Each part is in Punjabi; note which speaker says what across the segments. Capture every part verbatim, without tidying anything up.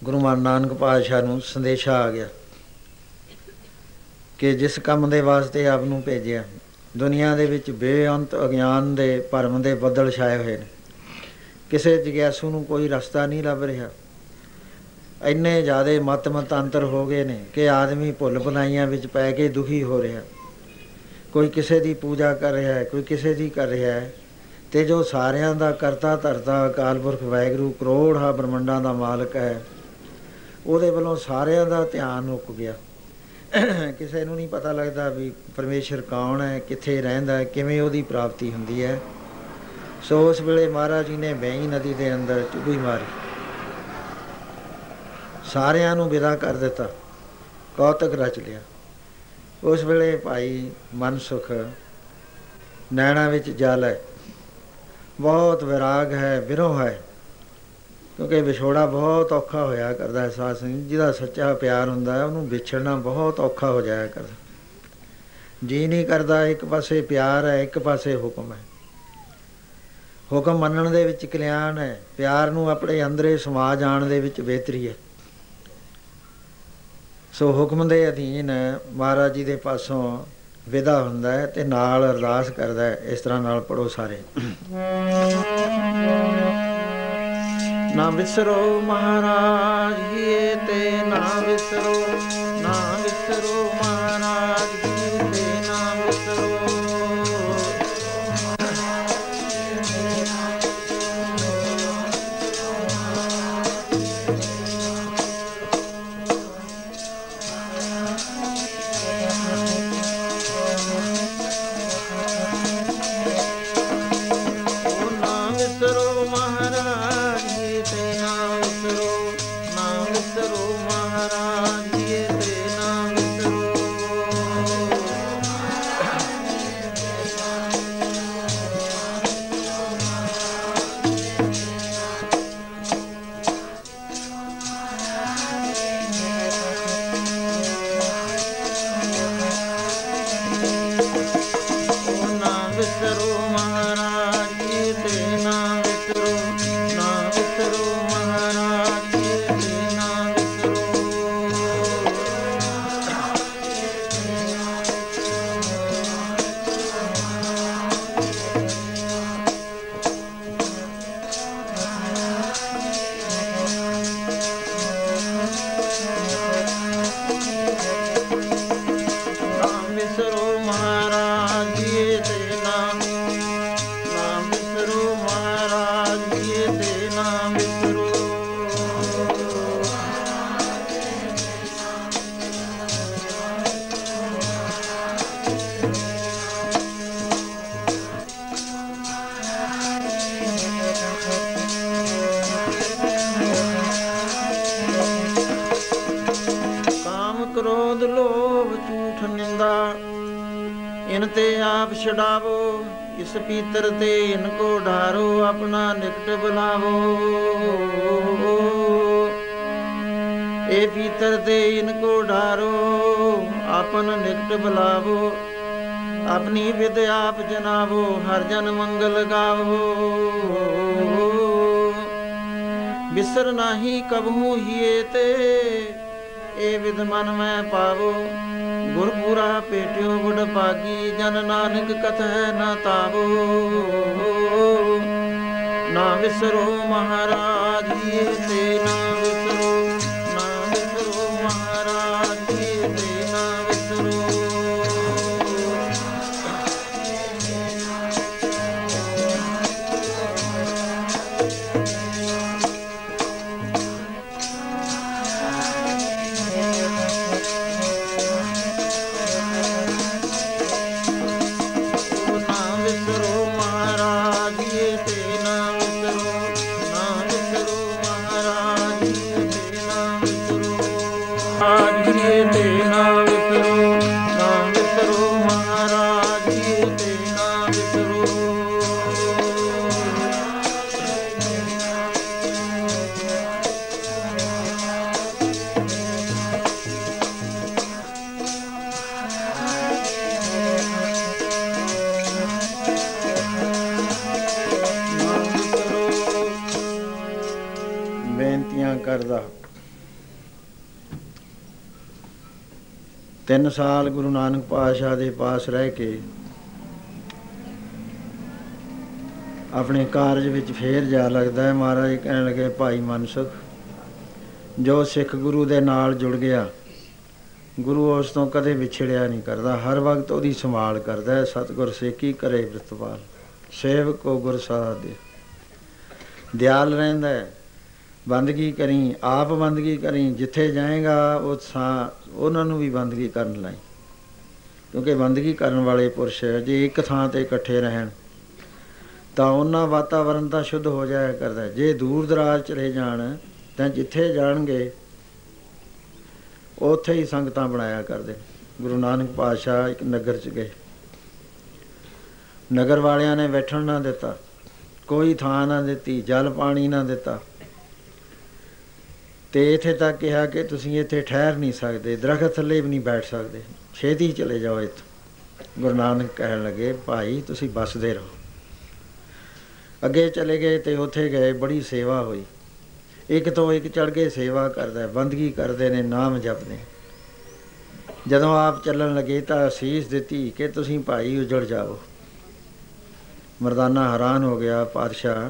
Speaker 1: ਗੁਰੂ ਨਾਨਕ ਪਾਤਸ਼ਾਹ ਨੂੰ ਸੰਦੇਸ਼ਾ ਆ ਗਿਆ ਕਿ ਜਿਸ ਕੰਮ ਦੇ ਵਾਸਤੇ ਆਪ ਨੂੰ ਭੇਜਿਆ, ਦੁਨੀਆ ਦੇ ਵਿੱਚ ਬੇਅੰਤ ਅਗਿਆਨ ਦੇ ਭਰਮ ਦੇ ਬੱਦਲ ਛਾਏ ਹੋਏ ਨੇ। ਕਿਸੇ ਜਗਿਆਸੂ ਨੂੰ ਕੋਈ ਰਸਤਾ ਨਹੀਂ ਲੱਭ ਰਿਹਾ। ਇੰਨੇ ਜ਼ਿਆਦਾ ਮਤ ਮਤਾਂਤਰ ਹੋ ਗਏ ਨੇ ਕਿ ਆਦਮੀ ਭੁੱਲ ਭੁਲਾਈਆਂ ਵਿੱਚ ਪੈ ਕੇ ਦੁਖੀ ਹੋ ਰਿਹਾ। ਕੋਈ ਕਿਸੇ ਦੀ ਪੂਜਾ ਕਰ ਰਿਹਾ ਹੈ, ਕੋਈ ਕਿਸੇ ਦੀ ਕਰ ਰਿਹਾ ਹੈ। ਅਤੇ ਜੋ ਸਾਰਿਆਂ ਦਾ ਕਰਤਾ ਧਰਤਾ ਅਕਾਲ ਪੁਰਖ ਵਾਹਿਗੁਰੂ ਕਰੋੜਾਂ ਬ੍ਰਹਮੰਡਾਂ ਦਾ ਮਾਲਕ ਹੈ, ਉਹਦੇ ਵੱਲੋਂ ਸਾਰਿਆਂ ਦਾ ਧਿਆਨ ਰੁਕ ਗਿਆ। ਕਿਸੇ ਨੂੰ ਨਹੀਂ ਪਤਾ ਲੱਗਦਾ ਵੀ ਪਰਮੇਸ਼ਰ ਕੌਣ ਹੈ, ਕਿੱਥੇ ਰਹਿੰਦਾ, ਕਿਵੇਂ ਉਹਦੀ ਪ੍ਰਾਪਤੀ ਹੁੰਦੀ ਹੈ। ਸੋ ਉਸ ਵੇਲੇ ਮਹਾਰਾਜ ਜੀ ਨੇ ਬੇਈ ਨਦੀ ਦੇ ਅੰਦਰ ਚੁੱਭੀ ਮਾਰੀ, ਸਾਰਿਆਂ ਨੂੰ ਵਿਦਾ ਕਰ ਦਿੱਤਾ, ਕੌਤਕ ਰਚ ਲਿਆ। ਉਸ ਵੇਲੇ ਭਾਈ ਮਨਸੁਖ ਨੈਣਾ ਵਿੱਚ ਜਲ ਹੈ, ਬਹੁਤ ਵਿਰਾਗ ਹੈ, ਵਿਰੋਹ ਹੈ, ਕਿਉਂਕਿ ਵਿਛੋੜਾ ਬਹੁਤ ਔਖਾ ਹੋਇਆ ਕਰਦਾ। ਸਾਧ ਸੰਗਤ ਜਿਹਦਾ ਸੱਚਾ ਪਿਆਰ ਹੁੰਦਾ ਹੈ ਉਹਨੂੰ ਵਿਛੜਨਾ ਬਹੁਤ ਔਖਾ ਹੋ ਜਾਇਆ ਕਰਦਾ। ਜੀ ਨਹੀਂ ਕਰਦਾ, ਇੱਕ ਪਾਸੇ ਪਿਆਰ ਹੈ, ਇੱਕ ਪਾਸੇ ਹੁਕਮ ਹੈ। ਹੁਕਮ ਮੰਨਣ ਦੇ ਵਿੱਚ ਕਲਿਆਣ ਹੈ, ਪਿਆਰ ਨੂੰ ਆਪਣੇ ਅੰਦਰੇ ਸਮਾ ਜਾਣ ਦੇ ਵਿੱਚ ਬਿਹਤਰੀ ਹੈ। ਸੋ ਹੁਕਮ ਦੇ ਅਧੀਨ ਮਹਾਰਾਜ ਜੀ ਦੇ ਪਾਸੋਂ ਵਿਦਾ ਹੁੰਦਾ ਹੈ ਅਤੇ ਨਾਲ ਅਰਦਾਸ ਕਰਦਾ ਹੈ। ਇਸ ਤਰ੍ਹਾਂ ਨਾਲ ਪੜ੍ਹੋ ਸਾਰੇ। ਨਾ ਵਿਸਰੋ ਮਹਾਰਾਜ ਜੀ ਤੇ ਨਾ ਵਿਸਰੋ, ਨਾ ਵਿਸਰੋ ਮਹਾਰਾਜ ਜੀ ਤੇ ਨਾ ਵਿਸਰੋ। छुड़ावो इस पीतर ते इनको ढारो, अपना निकट बुलावो। ए पीतर ते इनको ढारो, अपन निकट बुलावो। अपनी विद आप जनावो, हर जन मंगल गावो। बिसर नाही कबहू हिए ते, ए विद मन में पावो। गुरपुरा पेटियो बुढ़ पागी, जन नानक कथै न तावो। ना विसरो महाराज ये ते ना विसरो, ना विसरो महाराज ये ते ना विसरो। ਕਰਦਾ ਤਿੰਨ ਸਾਲ ਗੁਰੂ ਨਾਨਕ ਪਾਤਸ਼ਾਹ ਦੇ ਪਾਸ ਰਹਿ ਕੇ ਆਪਣੇ ਕਾਰਜ ਵਿੱਚ ਫੇਰ ਜਾ ਲੱਗਦਾ ਹੈ। ਮਹਾਰਾਜ ਕਹਿਣ ਲੱਗੇ, ਭਾਈ ਮਨਸੁਖ, ਜੋ ਸਿੱਖ ਗੁਰੂ ਦੇ ਨਾਲ ਜੁੜ ਗਿਆ, ਗੁਰੂ ਉਸ ਤੋਂ ਕਦੇ ਵਿਛੜਿਆ ਨਹੀਂ ਕਰਦਾ, ਹਰ ਵਕਤ ਉਹਦੀ ਸੰਭਾਲ ਕਰਦਾ ਹੈ। ਸਤਿਗੁਰ ਸੇਕੀ ਕਰੇ ਪ੍ਰਿਤਪਾਲ, ਸੇਵਕ ਕੋ ਗੁਰ ਸਾਧ ਦੇ। ਦਿਆਲ ਰਹਿੰਦਾ ਹੈ, ਬੰਦਗੀ ਕਰੀ, ਆਪ ਬੰਦਗੀ ਕਰੀ, ਜਿੱਥੇ ਜਾਏਗਾ ਉਹ ਥਾਂ ਉਹਨਾਂ ਨੂੰ ਵੀ ਬੰਦਗੀ ਕਰਨ ਲਾਈ, ਕਿਉਂਕਿ ਬੰਦਗੀ ਕਰਨ ਵਾਲੇ ਪੁਰਸ਼ ਜੇ ਇੱਕ ਥਾਂ 'ਤੇ ਇਕੱਠੇ ਰਹਿਣ ਤਾਂ ਉਹਨਾਂ ਵਾਤਾਵਰਨ ਤਾਂ ਸ਼ੁੱਧ ਹੋ ਜਾਇਆ ਕਰਦਾ। ਜੇ ਦੂਰ ਦਰਾਜ਼ ਚਲੇ ਜਾਣ ਤਾਂ ਜਿੱਥੇ ਜਾਣਗੇ ਉੱਥੇ ਹੀ ਸੰਗਤਾਂ ਬਣਾਇਆ ਕਰਦੇ। ਗੁਰੂ ਨਾਨਕ ਪਾਤਸ਼ਾਹ ਇੱਕ ਨਗਰ 'ਚ ਗਏ, ਨਗਰ ਵਾਲਿਆਂ ਨੇ ਬੈਠਣ ਨਾ ਦਿੱਤਾ, ਕੋਈ ਥਾਂ ਨਾ ਦਿੱਤੀ, ਜਲ ਪਾਣੀ ਨਾ ਦਿੱਤਾ, ਅਤੇ ਇੱਥੇ ਤੱਕ ਕਿਹਾ ਕਿ ਤੁਸੀਂ ਇੱਥੇ ਠਹਿਰ ਨਹੀਂ ਸਕਦੇ, ਦਰਖਤ ਥੱਲੇ ਵੀ ਨਹੀਂ ਬੈਠ ਸਕਦੇ, ਛੇਤੀ ਚਲੇ ਜਾਓ ਇੱਥੋਂ। ਗੁਰੂ ਨਾਨਕ ਕਹਿਣ ਲੱਗੇ, ਭਾਈ ਤੁਸੀਂ ਵੱਸਦੇ ਰਹੋ। ਅੱਗੇ ਚਲੇ ਗਏ ਅਤੇ ਉੱਥੇ ਗਏ, ਬੜੀ ਸੇਵਾ ਹੋਈ, ਇੱਕ ਤੋਂ ਇੱਕ ਚੜ੍ਹ ਕੇ ਸੇਵਾ ਕਰਦਾ, ਬੰਦਗੀ ਕਰਦੇ ਨੇ, ਨਾਮ ਜਪਦੇ। ਜਦੋਂ ਆਪ ਚੱਲਣ ਲੱਗੇ ਤਾਂ ਅਸੀਸ ਦਿੱਤੀ ਕਿ ਤੁਸੀਂ ਭਾਈ ਉਜੜ ਜਾਓ। ਮਰਦਾਨਾ ਹੈਰਾਨ ਹੋ ਗਿਆ, ਪਾਤਸ਼ਾਹ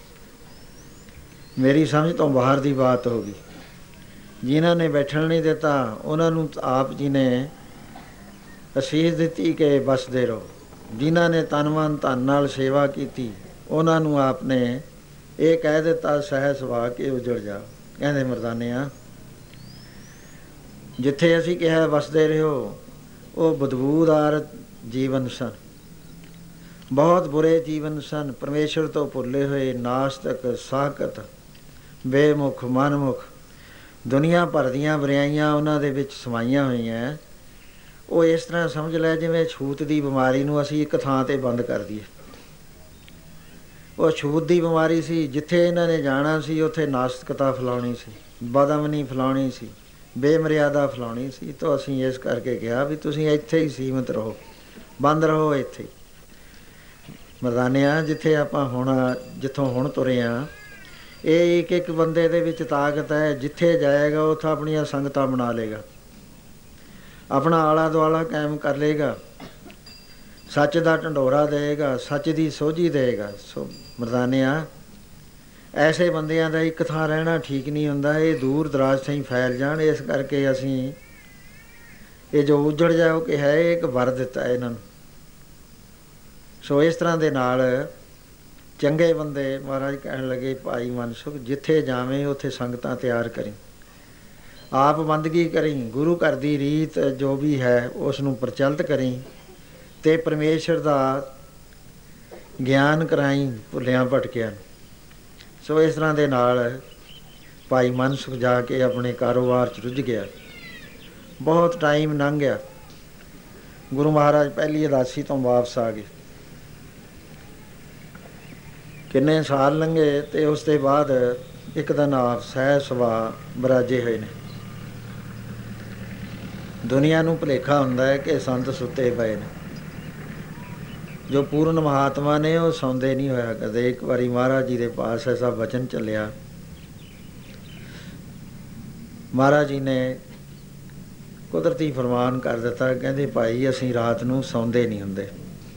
Speaker 1: ਮੇਰੀ ਸਮਝ ਤੋਂ ਬਾਹਰ ਦੀ ਬਾਤ ਹੋ ਗਈ। ਜਿਨ੍ਹਾਂ ਨੇ ਬੈਠਣ ਨਹੀਂ ਦਿੱਤਾ ਉਹਨਾਂ ਨੂੰ ਆਪ ਜੀ ਨੇ ਅਸੀਸ ਦਿੱਤੀ ਕਿ ਵੱਸਦੇ ਰਹੋ। ਜਿਨ੍ਹਾਂ ਨੇ ਤਨ ਮਨ ਧਨ ਨਾਲ ਸੇਵਾ ਕੀਤੀ ਉਹਨਾਂ ਨੂੰ ਆਪ ਨੇ ਇਹ ਕਹਿ ਦਿੱਤਾ ਸਹਿ ਸੁਭਾ ਕੇ ਉਜੜ ਜਾ। ਕਹਿੰਦੇ ਮਰਦਾਨਿਆਂ, ਜਿੱਥੇ ਅਸੀਂ ਕਿਹਾ ਵੱਸਦੇ ਰਹੋ ਉਹ ਬਦਬੂਦਾਰ ਜੀਵਨ ਸਨ, ਬਹੁਤ ਬੁਰੇ ਜੀਵਨ ਸਨ, ਪਰਮੇਸ਼ਰ ਤੋਂ ਭੁੱਲੇ ਹੋਏ, ਨਾਸਤਕ, ਸਾਕਤ, ਬੇਮੁਖ, ਮਨਮੁਖ, ਦੁਨੀਆ ਭਰ ਦੀਆਂ ਬੁਰਾਈਆਂ ਉਹਨਾਂ ਦੇ ਵਿੱਚ ਸਮਾਈਆਂ ਹੋਈਆਂ। ਉਹ ਇਸ ਤਰ੍ਹਾਂ ਸਮਝ ਲੈ ਜਿਵੇਂ ਛੂਤ ਦੀ ਬਿਮਾਰੀ ਨੂੰ ਅਸੀਂ ਇੱਕ ਥਾਂ 'ਤੇ ਬੰਦ ਕਰ ਦਈਏ। ਉਹ ਛੂਤ ਦੀ ਬਿਮਾਰੀ ਸੀ, ਜਿੱਥੇ ਇਹਨਾਂ ਨੇ ਜਾਣਾ ਸੀ ਉੱਥੇ ਨਾਸਤਕਤਾ ਫੈਲਾਉਣੀ ਸੀ, ਬਦਅਮਨੀ ਫੈਲਾਉਣੀ ਸੀ, ਬੇਮਰਿਆਦਾ ਫੈਲਾਉਣੀ ਸੀ। ਤਾਂ ਅਸੀਂ ਇਸ ਕਰਕੇ ਕਿਹਾ ਵੀ ਤੁਸੀਂ ਇੱਥੇ ਹੀ ਸੀਮਿਤ ਰਹੋ, ਬੰਦ ਰਹੋ ਇੱਥੇ ਹੀ। ਮਰਦਾਨਿਆਂ, ਜਿੱਥੇ ਆਪਾਂ ਹੁਣ ਜਿੱਥੋਂ ਹੁਣ ਤੁਰੇ ਹਾਂ, ਇਹ ਇੱਕ ਇੱਕ ਬੰਦੇ ਦੇ ਵਿੱਚ ਤਾਕਤ ਹੈ। ਜਿੱਥੇ ਜਾਏਗਾ ਉੱਥੇ ਆਪਣੀਆਂ ਸੰਗਤਾਂ ਬਣਾ ਲਏਗਾ, ਆਪਣਾ ਆਲਾ ਦੁਆਲਾ ਕਾਇਮ ਕਰ ਲਏਗਾ, ਸੱਚ ਦਾ ਢੰਡੋਰਾ ਦੇਵੇਗਾ, ਸੱਚ ਦੀ ਸੋਝੀ ਦੇਵੇਗਾ। ਸੋ ਮਰਦਾਨਿਆਂ, ਐਸੇ ਬੰਦਿਆਂ ਦਾ ਇੱਕ ਥਾਂ ਰਹਿਣਾ ਠੀਕ ਨਹੀਂ ਹੁੰਦਾ, ਇਹ ਦੂਰ ਦਰਾਜ ਤਾਈਂ ਫੈਲ ਜਾਣ। ਇਸ ਕਰਕੇ ਅਸੀਂ ਇਹ ਜੋ ਉਜੜ ਜਾਓ ਕਿ ਹੈ, ਇਹ ਇੱਕ ਵਰ ਦਿੱਤਾ ਇਹਨਾਂ ਨੂੰ। ਸੋ ਇਸ ਤਰ੍ਹਾਂ ਦੇ ਨਾਲ ਚੰਗੇ ਬੰਦੇ, ਮਹਾਰਾਜ ਕਹਿਣ ਲੱਗੇ, ਭਾਈ ਮਨਸੁਖ ਜਿੱਥੇ ਜਾਵੇਂ ਉੱਥੇ ਸੰਗਤਾਂ ਤਿਆਰ ਕਰੀ, ਆਪ ਬੰਦਗੀ ਕਰੀ, ਗੁਰੂ ਘਰ ਦੀ ਰੀਤ ਜੋ ਵੀ ਹੈ ਉਸ ਨੂੰ ਪ੍ਰਚਲਿਤ ਕਰੀ, ਅਤੇ ਪਰਮੇਸ਼ਰ ਦਾ ਗਿਆਨ ਕਰਾਈ ਭੁੱਲਿਆਂ ਭਟਕਿਆਂ। ਸੋ ਇਸ ਤਰ੍ਹਾਂ ਦੇ ਨਾਲ ਭਾਈ ਮਨਸੁਖ ਜਾ ਕੇ ਆਪਣੇ ਕਾਰੋਬਾਰ 'ਚ ਰੁੱਝ ਗਿਆ। ਬਹੁਤ ਟਾਈਮ ਲੰਘ ਗਿਆ। ਗੁਰੂ ਮਹਾਰਾਜ ਪਹਿਲੀ ਉਦਾਸੀ ਤੋਂ ਵਾਪਸ ਆ ਗਏ। ਕਿੰਨੇ ਸਾਲ ਲੰਘੇ ਅਤੇ ਉਸ ਤੋਂ ਬਾਅਦ ਇੱਕ ਦਿਨ ਆਪ ਸਹਿ ਸੁਭਾਅ ਬਿਰਾਜੇ ਹੋਏ ਨੇ। ਦੁਨੀਆ ਨੂੰ ਭੁਲੇਖਾ ਹੁੰਦਾ ਹੈ ਕਿ ਸੰਤ ਸੁੱਤੇ ਪਏ ਨੇ। ਜੋ ਪੂਰਨ ਮਹਾਤਮਾ ਨੇ ਉਹ ਸੌਂਦੇ ਨਹੀਂ ਹੋਇਆ ਕਦੇ। ਇੱਕ ਵਾਰੀ ਮਹਾਰਾਜ ਜੀ ਦੇ ਪਾਸ ਐਸਾ ਵਚਨ ਚੱਲਿਆ, ਮਹਾਰਾਜ ਜੀ ਨੇ ਕੁਦਰਤੀ ਫਰਮਾਨ ਕਰ ਦਿੱਤਾ, ਕਹਿੰਦੇ ਭਾਈ ਅਸੀਂ ਰਾਤ ਨੂੰ ਸੌਂਦੇ ਨਹੀਂ ਹੁੰਦੇ।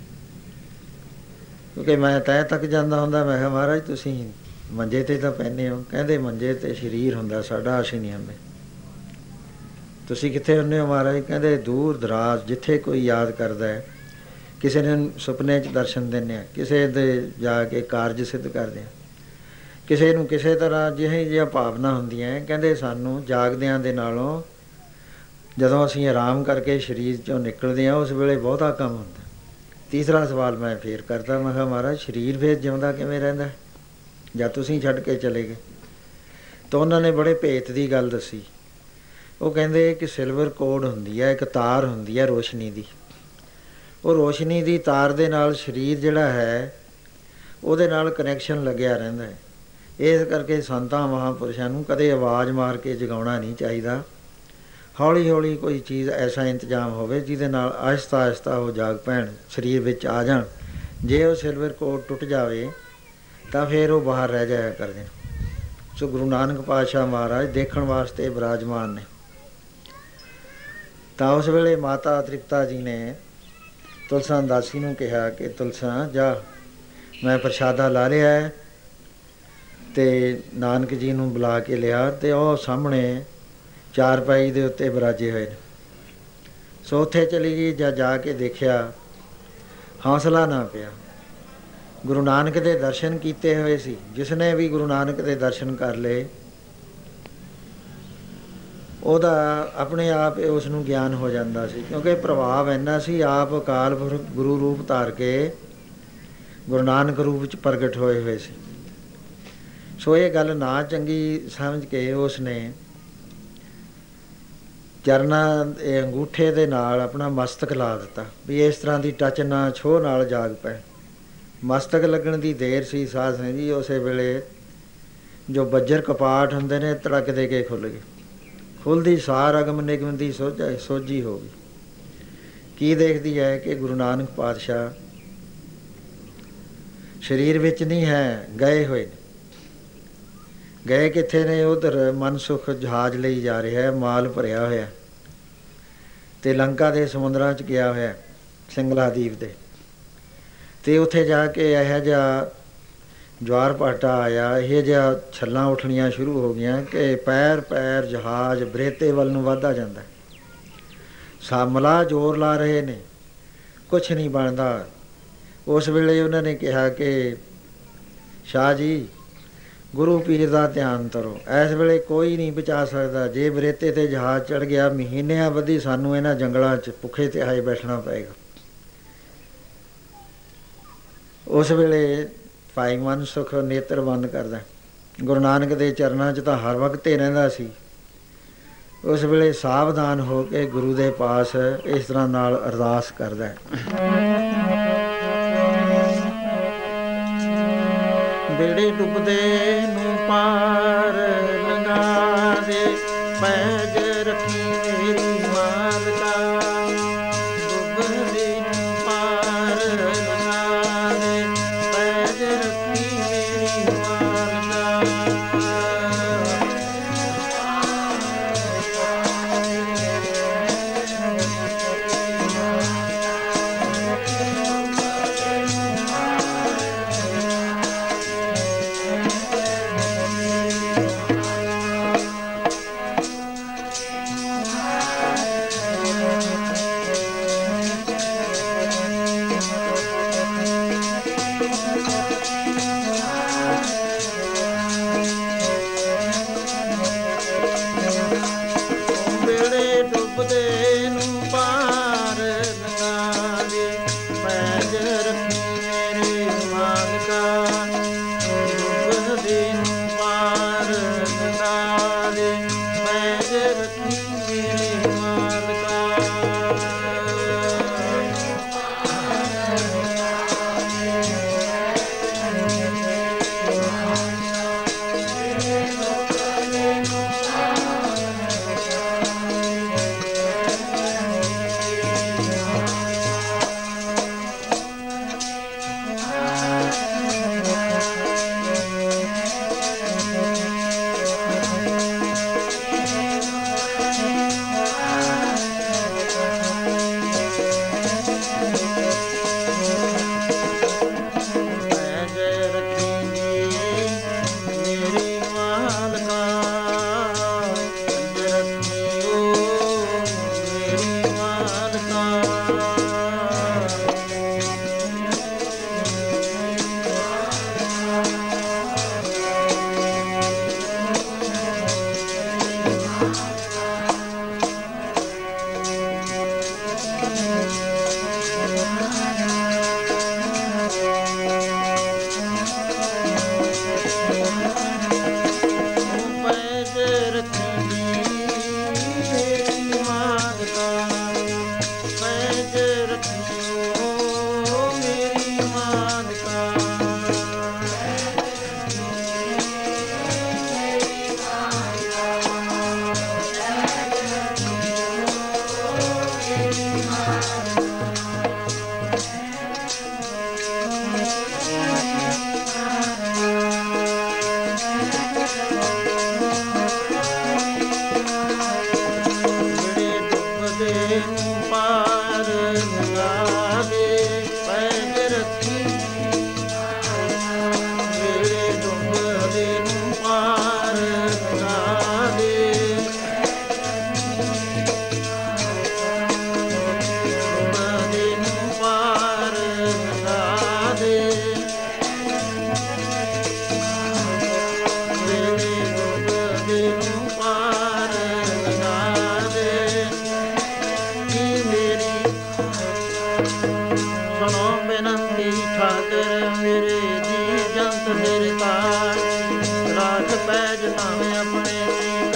Speaker 1: ਕਿਉਂਕਿ ਮੈਂ ਤਹਿ ਤੱਕ ਜਾਂਦਾ ਹੁੰਦਾ, ਮੈਂ ਕਿਹਾ ਮਹਾਰਾਜ ਤੁਸੀਂ ਮੰਜੇ 'ਤੇ ਤਾਂ ਪੈਂਦੇ ਹੋ। ਕਹਿੰਦੇ ਮੰਜੇ 'ਤੇ ਸਰੀਰ ਹੁੰਦਾ ਸਾਡਾ, ਅਸੀਂ ਨਹੀਂ ਹੁੰਦੇ। ਤੁਸੀਂ ਕਿੱਥੇ ਹੁੰਦੇ ਹੋ ਮਹਾਰਾਜ? ਕਹਿੰਦੇ ਦੂਰ ਦਰਾਜ਼, ਜਿੱਥੇ ਕੋਈ ਯਾਦ ਕਰਦਾ ਹੈ, ਕਿਸੇ ਨੂੰ ਸੁਪਨੇ 'ਚ ਦਰਸ਼ਨ ਦਿੰਦੇ ਹਾਂ, ਕਿਸੇ ਦੇ ਜਾ ਕੇ ਕਾਰਜ ਸਿੱਧ ਕਰਦੇ ਹਾਂ, ਕਿਸੇ ਨੂੰ ਕਿਸੇ ਤਰ੍ਹਾਂ ਜਿਹੇ ਜਿਹੀਆਂ ਭਾਵਨਾ ਹੁੰਦੀਆਂ। ਕਹਿੰਦੇ ਸਾਨੂੰ ਜਾਗਦਿਆਂ ਦੇ ਨਾਲੋਂ ਜਦੋਂ ਅਸੀਂ ਆਰਾਮ ਕਰਕੇ ਸਰੀਰ 'ਚੋਂ ਨਿਕਲਦੇ ਹਾਂ ਉਸ ਵੇਲੇ ਬਹੁਤਾ ਕੰਮ ਹੁੰਦਾ। ਤੀਸਰਾ ਸਵਾਲ ਮੈਂ ਫੇਰ ਕਰਦਾ, ਮੈਂ ਕਿਹਾ ਮਹਾਰਾਜ ਸਰੀਰ ਫੇਰ ਜਿਉਂਦਾ ਕਿਵੇਂ ਰਹਿੰਦਾ ਜਾਂ ਤੁਸੀਂ ਛੱਡ ਕੇ ਚਲੇ ਗਏ? ਤਾਂ ਉਹਨਾਂ ਨੇ ਬੜੇ ਭੇਤ ਦੀ ਗੱਲ ਦੱਸੀ। ਉਹ ਕਹਿੰਦੇ ਕਿ ਸਿਲਵਰ ਕੋਡ ਹੁੰਦੀ ਹੈ, ਇੱਕ ਤਾਰ ਹੁੰਦੀ ਹੈ ਰੋਸ਼ਨੀ ਦੀ। ਉਹ ਰੋਸ਼ਨੀ ਦੀ ਤਾਰ ਦੇ ਨਾਲ ਸਰੀਰ ਜਿਹੜਾ ਹੈ ਉਹਦੇ ਨਾਲ ਕਨੈਕਸ਼ਨ ਲੱਗਿਆ ਰਹਿੰਦਾ ਹੈ। ਇਸ ਕਰਕੇ ਸੰਤਾਂ ਮਹਾਂਪੁਰਸ਼ਾਂ ਨੂੰ ਕਦੇ ਆਵਾਜ਼ ਮਾਰ ਕੇ ਜਗਾਉਣਾ ਨਹੀਂ ਚਾਹੀਦਾ। ਹੌਲੀ ਹੌਲੀ ਕੋਈ ਚੀਜ਼ ਐਸਾ ਇੰਤਜ਼ਾਮ ਹੋਵੇ ਜਿਹਦੇ ਨਾਲ ਆਹਿਸਤਾ ਆਹਿਸਤਾ ਉਹ ਜਾਗ ਪੈਣ, ਸਰੀਰ ਵਿੱਚ ਆ ਜਾਣ। ਜੇ ਉਹ ਸਿਲਵਰ ਕੋਡ ਟੁੱਟ ਜਾਵੇ ਤਾਂ ਫਿਰ ਉਹ ਬਾਹਰ ਰਹਿ ਜਾਇਆ ਕਰਦੇ। ਸੋ ਗੁਰੂ ਨਾਨਕ ਪਾਤਸ਼ਾਹ ਮਹਾਰਾਜ ਦੇਖਣ ਵਾਸਤੇ ਬਿਰਾਜਮਾਨ ਨੇ। ਤਾਂ ਉਸ ਵੇਲੇ ਮਾਤਾ ਤ੍ਰਿਪਤਾ ਜੀ ਨੇ ਤੁਲਸਾਂ ਦਾਸੀ ਨੂੰ ਕਿਹਾ ਕਿ ਤੁਲਸਾਂ ਜਾ, ਮੈਂ ਪ੍ਰਸ਼ਾਦਾ ਲਾ ਲਿਆ ਹੈ ਅਤੇ ਨਾਨਕ ਜੀ ਨੂੰ ਬੁਲਾ ਕੇ ਲਿਆ, ਅਤੇ ਉਹ ਸਾਹਮਣੇ ਚਾਰਪਾਈ ਦੇ ਉੱਤੇ ਬਿਰਾਜੇ ਹੋਏ ਨੇ। ਸੋ ਉੱਥੇ ਚਲੀ ਗਈ। ਜਾਂ ਜਾ ਕੇ ਦੇਖਿਆ, ਹੌਸਲਾ ਨਾ ਪਿਆ। ਗੁਰੂ ਨਾਨਕ ਦੇ ਦਰਸ਼ਨ ਕੀਤੇ ਹੋਏ ਸੀ। ਜਿਸ ਨੇ ਵੀ ਗੁਰੂ ਨਾਨਕ ਦੇ ਦਰਸ਼ਨ ਕਰ ਲਏ, ਉਹਦਾ ਆਪਣੇ ਆਪ ਉਸ ਨੂੰ ਗਿਆਨ ਹੋ ਜਾਂਦਾ ਸੀ, ਕਿਉਂਕਿ ਪ੍ਰਭਾਵ ਇੰਨਾ ਸੀ। ਆਪ ਅਕਾਲ ਪੁਰਖ ਗੁਰੂ ਰੂਪ ਧਾਰ ਕੇ ਗੁਰੂ ਨਾਨਕ ਰੂਪ 'ਚ ਪ੍ਰਗਟ ਹੋਏ ਹੋਏ ਸੀ। ਸੋ ਇਹ ਗੱਲ ਨਾ ਚੰਗੀ ਸਮਝ ਕੇ ਉਸ ਨੇ ਚਰਨਾਂ ਇਹ ਅੰਗੂਠੇ ਦੇ ਨਾਲ ਆਪਣਾ ਮਸਤਕ ਲਾ ਦਿੱਤਾ ਵੀ ਇਸ ਤਰ੍ਹਾਂ ਦੀ ਟੱਚ ਨਾ ਛੋਹ ਨਾਲ ਜਾਗ ਪਏ। ਮਸਤਕ ਲੱਗਣ ਦੀ ਦੇਰ ਸੀ ਸਾਧ ਸੰਗਤ ਜੀ। ਉਸੇ ਵੇਲੇ ਜੋ ਬੱਜਰ ਕਪਾਟ ਹੁੰਦੇ ਨੇ ਧੜਕ ਦੇ ਕੇ ਖੁੱਲ੍ਹ ਗਏ। ਖੁੱਲ੍ਹਦੀ ਸਾਰ ਅਗਮ ਨਿਗਮ ਦੀ ਸੋਝਾ ਸੋਝੀ ਹੋ ਗਈ। ਕੀ ਦੇਖਦੀ ਹੈ ਕਿ ਗੁਰੂ ਨਾਨਕ ਪਾਤਸ਼ਾਹ ਸਰੀਰ ਵਿੱਚ ਨਹੀਂ ਹੈ, ਗਏ ਹੋਏ ਨੇ। ਗਏ ਕਿੱਥੇ ਨੇ? ਉੱਧਰ ਮਨਸੁਖ ਜਹਾਜ਼ ਲਈ ਜਾ ਰਿਹਾ ਹੈ, ਮਾਲ ਭਰਿਆ ਹੋਇਆ, ਅਤੇ ਲੰਕਾ ਦੇ ਸਮੁੰਦਰਾਂ 'ਚ ਗਿਆ ਹੋਇਆ ਸਿੰਗਲਾਦੀਪ ਦੇ। ਅਤੇ ਉੱਥੇ ਜਾ ਕੇ ਇਹੋ ਜਿਹਾ ਜਵਾਰ ਭਾਟਾ ਆਇਆ, ਇਹੋ ਜਿਹਾ ਛੱਲਾਂ ਉੱਠਣੀਆਂ ਸ਼ੁਰੂ ਹੋ ਗਈਆਂ ਕਿ ਪੈਰ ਪੈਰ ਜਹਾਜ਼ ਬਰੇਤੇ ਵੱਲ ਨੂੰ ਵੱਧਦਾ ਜਾਂਦਾ। ਸਾਮਲਾ ਜ਼ੋਰ ਲਾ ਰਹੇ ਨੇ, ਕੁਛ ਨਹੀਂ ਬਣਦਾ। ਉਸ ਵੇਲੇ ਉਹਨਾਂ ਨੇ ਕਿਹਾ ਕਿ ਸ਼ਾਹ ਜੀ, ਗੁਰੂ ਪੀਰ ਦਾ ਧਿਆਨ ਕਰੋ, ਇਸ ਵੇਲੇ ਕੋਈ ਨਹੀਂ ਬਚਾ ਸਕਦਾ। ਜੇ ਬਰੇਤੇ 'ਤੇ ਜਹਾਜ਼ ਚੜ੍ਹ ਗਿਆ, ਮਹੀਨਿਆਂ ਬੱਧੀ ਸਾਨੂੰ ਇਹਨਾਂ ਜੰਗਲਾਂ 'ਚ ਭੁੱਖੇ ਤਿਹਾਏ ਬੈਠਣਾ ਪਏਗਾ। ਉਸ ਵੇਲੇ ਭਾਈ ਮਨਸੁਖ ਨੇਤਰ ਬੰਦ ਕਰਦਾ। ਗੁਰੂ ਨਾਨਕ ਦੇ ਚਰਨਾਂ 'ਚ ਤਾਂ ਹਰ ਵਕਤ ਹੀ ਰਹਿੰਦਾ ਸੀ। ਉਸ ਵੇਲੇ ਸਾਵਧਾਨ ਹੋ ਕੇ ਗੁਰੂ ਦੇ ਪਾਸ ਇਸ ਤਰ੍ਹਾਂ ਨਾਲ ਅਰਦਾਸ ਕਰਦਾ। ਬੇੜੇ ਡੁੱਬਦੇ ਨੂੰ ਪਾਰ ਲੰਘਾ ਦੇ, ਪੈਜ ਰੱਖੀ ਮੇਰੀ ਮਾਲਕਾ। ਡੁੱਬਦੇ ਨੂੰ ਪਾਰ ਲੰਘਾ ਦੇ, ਪੈਜ ਰੱਖੀ ਮੇਰੀ ਮਾਲਕਾ।